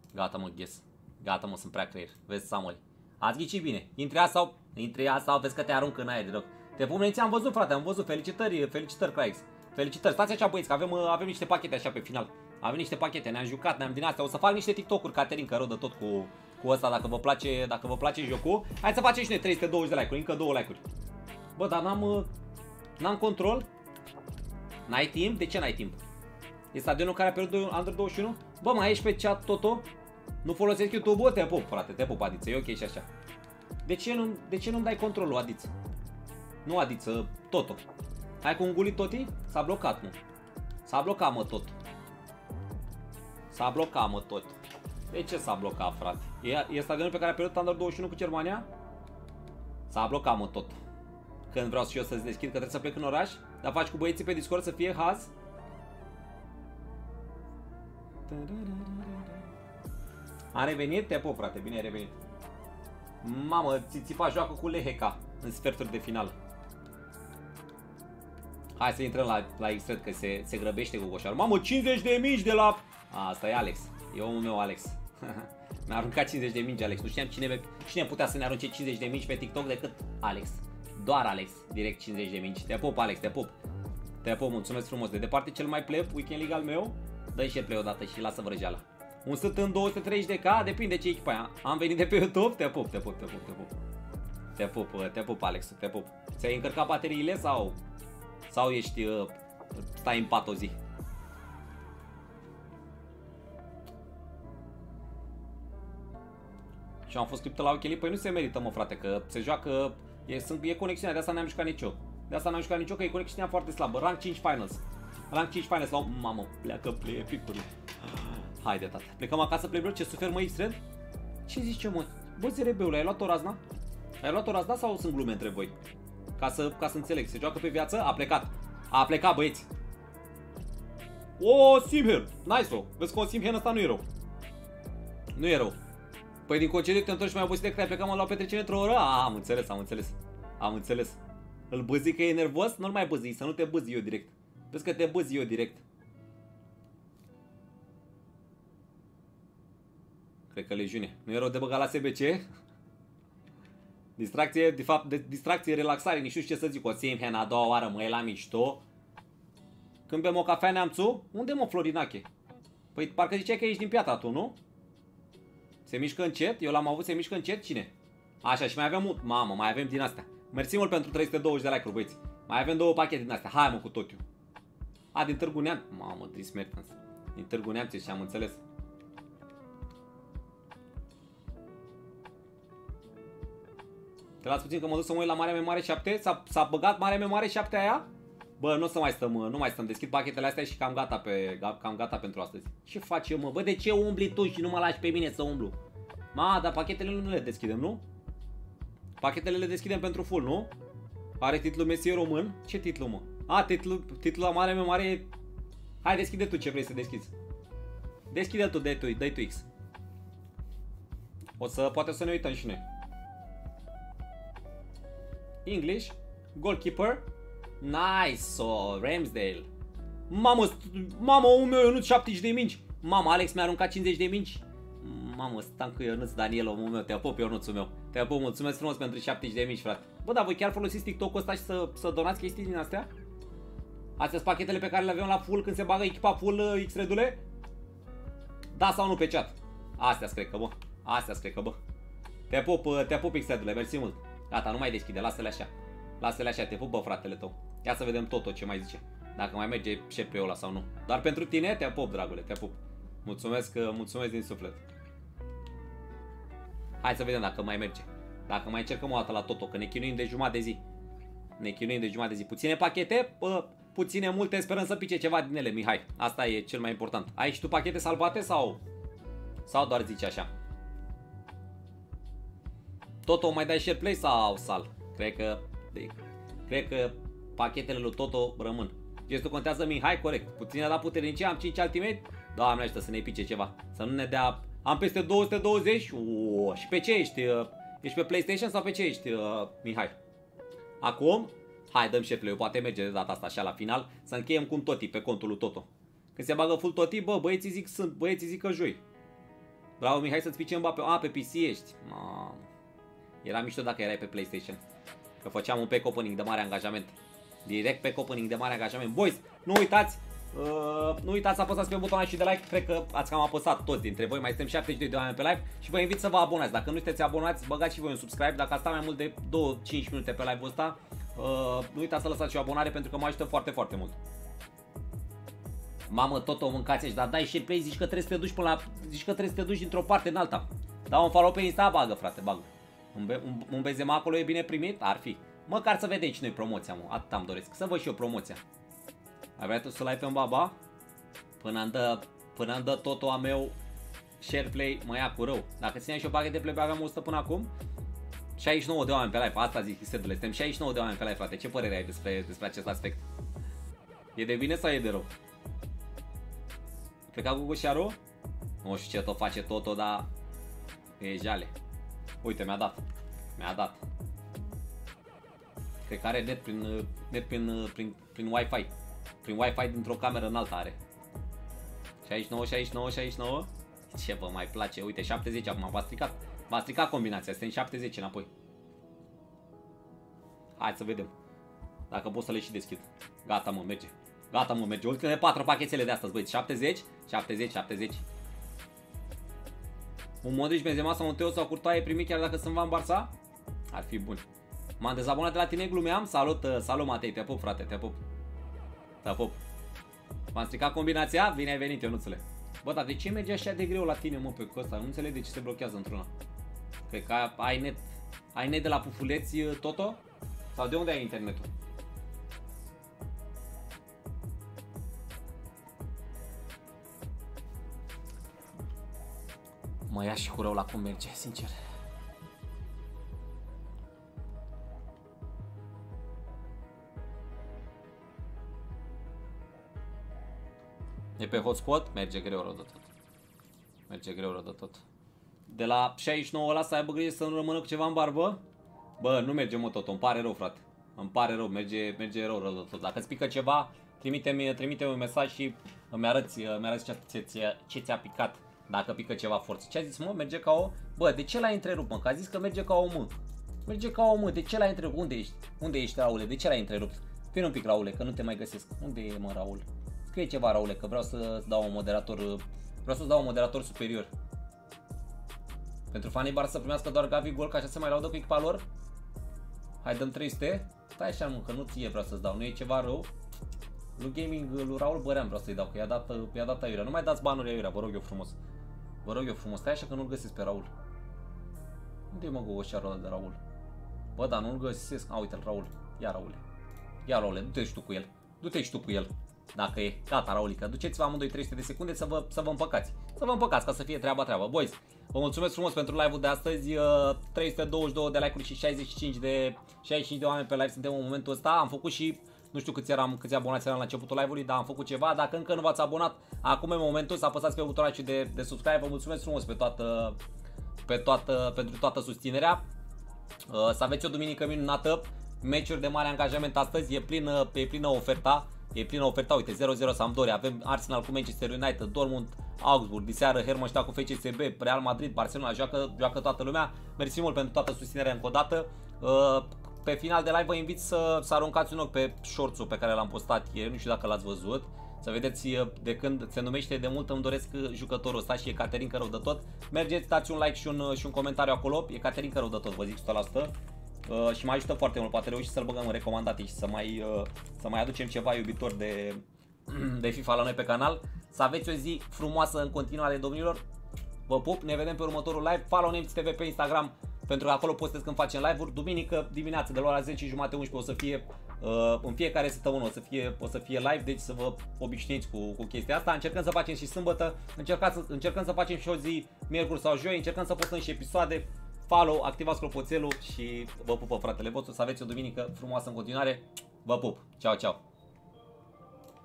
Gata mă, ghes. Gata mă, sunt prea creier. Vezi, Samuel. Ați ghicit bine. Intri sau vezi că te aruncă în aer deloc. Te pumeți, am văzut, frate, am văzut. Felicitări, Craix. Felicitări. Stați așa, băieți, că avem niște pachete așa pe final. Avem niște pachete, ne-am jucat, ne-am din astea. O să fac niște TikTok-uri, Caterin, că rodă tot cu ăsta, dacă vă place jocul. Hai să facem și noi 320 de like-uri, încă 2 like-uri. Bă, dar n-am control. N-ai timp? De ce n-ai timp? E stadionul care a pierdut Under 21? Bă, mai ești pe chat, Toto? Nu folosesc YouTube-ul? Te pup, frate, te pup, Adiță, e ok și așa. De ce nu-mi dai controlul, Adiță? Nu, Adiță, Toto. Hai cu un gulit, Toti? S-a blocat, mă. S-a blocat, mă, tot. S-a blocat, mă, tot. De ce s-a blocat, frate? E stadionul pe care a pierdut Under 21 cu Germania? S-a blocat, mă, tot. Când vreau și eu să-ți deschid, că trebuie să plec în oraș, dar faci cu băieții pe Discord să fie haz. A revenit? Te pup, frate, bine ai revenit. Mamă, Țițipa joacă cu Leheca în sferturi de finală. Hai să intrăm la X-Red, că se grăbește cu goșarul. Mamă, 50 de mingi de la... Asta e Alex, e omul meu, Alex. Mi-a aruncat 50 de mingi, Alex. Nu știam cine putea să ne arunce 50 de mingi pe TikTok decât Alex. Doar Alex, direct 50 de mingi. Te pup, Alex, te pup. Te pup, mulțumesc frumos. De departe cel mai pleb Weekend League al meu. Dă-i share play odată și lasă vrăjeala. Un săt în 230 de K, depinde ce echipa aia. Am venit de pe YouTube, te pup. Te pup, Alex, te pup. Ți-ai încărcat bateriile sau ești stai în pat o zi? Și am fost criptă la Weekend League, păi nu se merită, mă, frate, că se joacă, e conexiunea, de asta n-am jucat nicio. De asta n-am jucat nicio, că e conexiunea foarte slabă. Rank 5 Finals. Rank 5 Finals la... Mamă, pleacă play epic-uri. Haide, tata. Plecăm acasă, play, ce sufer, mă, X-Red? Ce zici, mă? Bă, Zerebeule, ai luat o razna? Ai luat o razna sau sunt glume între voi? Ca să înțeleg, se joacă pe viață? A plecat, băieți. O, Simher, nice-o. Vezi că un Simher ăsta nu e rău. Nu e rău. Păi din concediu te întorci mai obosit decât ai plecat, mă, la o petrecere într-o oră? Am înțeles. Îl băzi că e nervos? Nu-l mai băzi, să nu te băzi eu direct. Vezi că te băzi eu direct. Cred că legiune. Nu e rău de băgat la SBC? Distracție, de fapt, distracție, relaxare, nici nu știu ce să zic. O Simhen a doua oară, mă, e la mișto. Când bem o cafea, neamțu? Unde, mă, Florinache? Păi parcă ziceai că ești din Piatra tu, nu? Se mișcă încet? Eu l-am avut, se mișcă încet? Cine? Așa, și mai avem mult. Mamă, mai avem din astea. Mersi mult pentru 320 de like-uri, băieți. Mai avem 2 pachete din astea. Hai, mă, cu totul. A, din Târgu Neamț. Mamă, Dris Mertens. Din Târgu Neamț și am înțeles. Te las puțin că mă duc să mă uit la Marea Memoare 7. S-a băgat Marea Memoare 7 aia? Bă, nu o să mai stăm, nu mai stăm. Deschid pachetele astea și cam gata pentru astăzi. Ce faci eu, mă? Bă, de ce umbli tu și nu mă lași pe mine să umblu? Ma, dar pachetele nu le deschidem, nu? Pachetele le deschidem pentru full, nu? Are titlul Messi român? Ce titlu, mă? A, titlul la Marea Memoare. Hai, deschide tu ce vrei să deschizi. Deschide tu, dai tu X. Poate o să ne uităm și noi. English, goalkeeper, nice, Ramsdale. Mamă, omul meu, Ionuț, 70 de mingi. Mamă, Alex mi-a aruncat 50 de mingi. Mamă, Stancu Ionuț, Daniel, omul meu, te pup, Ionuțul meu. Te pup, mulțumesc frumos pentru 70 de mingi, frate. Bă, dar voi chiar folosiți TikTok-ul ăsta și să donați chestii din astea? Astea sunt pachetele pe care le avem la full când se bagă echipa full, X-Redule? Da sau nu pe chat? Astea-s cred că, bă. Astea-s cred că, bă. Te pup, X-Redule, mersi mult. Gata, nu mai deschide, lasă-le așa. Lasă-le așa, te pup, bă, fratele tău. Ia să vedem tot ce mai zice. Dacă mai merge șerpe ăla sau nu. Dar pentru tine, te pup, dragule, te pup. Mulțumesc din suflet. Hai să vedem dacă mai merge. Dacă mai încercăm o dată la Toto, că ne chinuim de jumătate de zi. Puține pachete, puține multe, sperăm să pice ceva din ele, Mihai. Asta e cel mai important. Ai și tu pachete salvate sau doar zici așa? Toto, mai dai share play sau sal? Cred că pachetele lui Toto rămân. Gestul contează, Mihai, corect. Puține la puternicie, am 5 ultimate. Doamne ajută să ne pice ceva. Să nu ne dea... Am peste 220. Și pe ce ești? Ești pe PlayStation sau pe ce ești, Mihai? Acum, hai, dăm share play-ul. Poate merge de data asta așa la final. Să încheiem cu un Toti pe contul lui Toto. Când se bagă full Toti, bă, băieții zic că joi. Bravo, Mihai, să-ți pice Mbappé. A, pe PC ești. Era mișto dacă erai pe PlayStation. Că făceam un pack opening de mare angajament. Direct pack opening de mare angajament. Boys, nu uitați. Nu uitați să apăsați pe butonul și de like. Cred că ați cam apăsat toți dintre voi. Mai suntem 72 de oameni pe live. Și vă invit să vă abonați. Dacă nu sunteți abonați, băgați și voi un subscribe. Dacă ați stat mai mult de 2-5 minute pe live-ul ăsta, nu uitați să lăsați și o abonare, pentru că mă ajută foarte, foarte mult. Mamă, tot o mâncați aici, dar dai share play, zici că trebuie să te duci până la... Zici că trebuie să te duci dintr-o parte în alta. Dau un follow pe Insta, bagă, frate, bagă. Un Benzema acolo e bine primit? Ar fi. Măcar să vedem și noi promoția, mă. Atât am doresc. Să văd și eu promoția. Ai vrea tu să-l ai pe Mbaba? Până îmi dă totul a meu share play, mă ia cu rău. Dacă țineam și o pachet de play, aveam 100 până acum. 69 de oameni pe live, asta zic, sedule. Suntem 69 de oameni pe live, frate. Ce părere ai despre acest aspect? E de bine sau e de rău? Pleca cu Goșaru? Nu știu ce tot face Toto, dar e jale. Uite, mi-a dat. Cred că are net prin Wi-Fi. Prin Wi-Fi dintr-o cameră în alta are. 69. Ce vă mai place? Uite, 70 acum, v-a stricat combinația, suntem 70 înapoi. Hai să vedem dacă pot să le și deschid. Gata, mă, merge. Ultimele 4 pachetele de astăzi, băieți. 70. Un Modric, Benzema sau un Teo sau Courtois e primit chiar dacă sunt Van Barça? Ar fi bun. M-am dezabonat de la tine, glumeam. Salut Matei, te pup, frate, te pup. M-am stricat combinația? Bine ai venit, Ionuțule. Bă, dar de ce merge așa de greu la tine, mă, pe ăsta? Nu înțeleg de ce se blochează într-una. Cred că ai net de la pufuleți, Toto? Sau de unde ai internetul? Mă ia și cu rău la cum merge, sincer. E pe hotspot? Merge greu rău de tot. De la 69 ăla să aibă grijă să nu rămână cu ceva în barbă? Bă, nu merge, mă, tot. Îmi pare rău, frate. Merge rău de tot. Dacă îți pică ceva, trimite-mi un mesaj și îmi arăți ce ți-a picat. Dacă pică ceva forță. Ce a zis, mă? Merge ca o... Bă, de ce l-ai întrerupt, mă? Că a zis că merge ca o mă. De ce l-ai întrerupt? Unde ești, Raule? De ce l-ai întrerupt? Vino un pic, Raule, că nu te mai găsesc. Unde e, mă, Raul? Scrie ceva, Raule, că vreau să-ți dau un moderator. Vreau să-ți dau un moderator superior. Pentru fanii Barça să primească doar Gavi gol, că așa se mai laudă cu echipa lor. Hai, dăm 300. Stai așa, mă, că nu ție vreau să-ți dau. Nu e ceva rău. Lui Gaming, lui Raul Bărean vreau să-i dau, că i-a dat aiurea. Nu mai dați banuri aiurea, vă rog eu frumos. Stai așa că nu-l găsesc pe Raul. Unde e, mă, gogoșarul ăla de Raul? Bă, dar nu-l găsesc. A, uite-l, Raul. Ia, Raule, du-te și tu cu el. Dacă e. Gata, Raulica. Duceți-vă amândoi 300 de secunde să vă împăcați. Ca să fie treaba. Boys, vă mulțumesc frumos pentru live-ul de astăzi. 322 de like-uri și 65 de oameni pe live suntem în momentul ăsta. Am făcut și, nu știu câți abonați eram la începutul live-ului, dar am făcut ceva. Dacă încă nu v-ați abonat, acum e momentul să apăsați pe butonul de subscribe. Vă mulțumesc frumos pentru toată susținerea. Să aveți o duminică minunată. Meciuri de mare angajament astăzi. E plină oferta. Uite, 0-0 Sampdoria, avem Arsenal cu Manchester United, Dortmund, Augsburg, diseară Hermannstadt cu FCSB, Real Madrid, Barcelona, joacă toată lumea. Mersi mult pentru toată susținerea încă o dată. Pe final de live vă invit să aruncați un ochi pe shorts-ul pe care l-am postat ieri, nu știu dacă l-ați văzut. Să vedeți de când se numește De mult îmi doresc jucătorul ăsta și e Caterinca rău de tot. Mergeți, dați un like și un comentariu acolo, e Caterinca rău de tot, vă zic 100%. Și mă ajută foarte mult, poate reuși să-l băgăm în recomandate și să mai aducem ceva iubitori de FIFA la noi pe canal. Să aveți o zi frumoasă în continuare, domnilor. Vă pup, ne vedem pe următorul live. Follow Nemți TV pe Instagram, pentru că acolo postez când facem live-uri. Duminică dimineață de la ora 10:30, 11 o să fie în fiecare săptămână o să fie live, deci să vă obișnuiți cu chestia asta. Încercăm să facem și sâmbătă, încercăm să facem și o zi miercuri sau joi, încercăm să postăm și episoade. Follow, activați clopoțelul și vă pupă fratele vostru. Să aveți o duminică frumoasă în continuare. Vă pup. Ciao, ciao.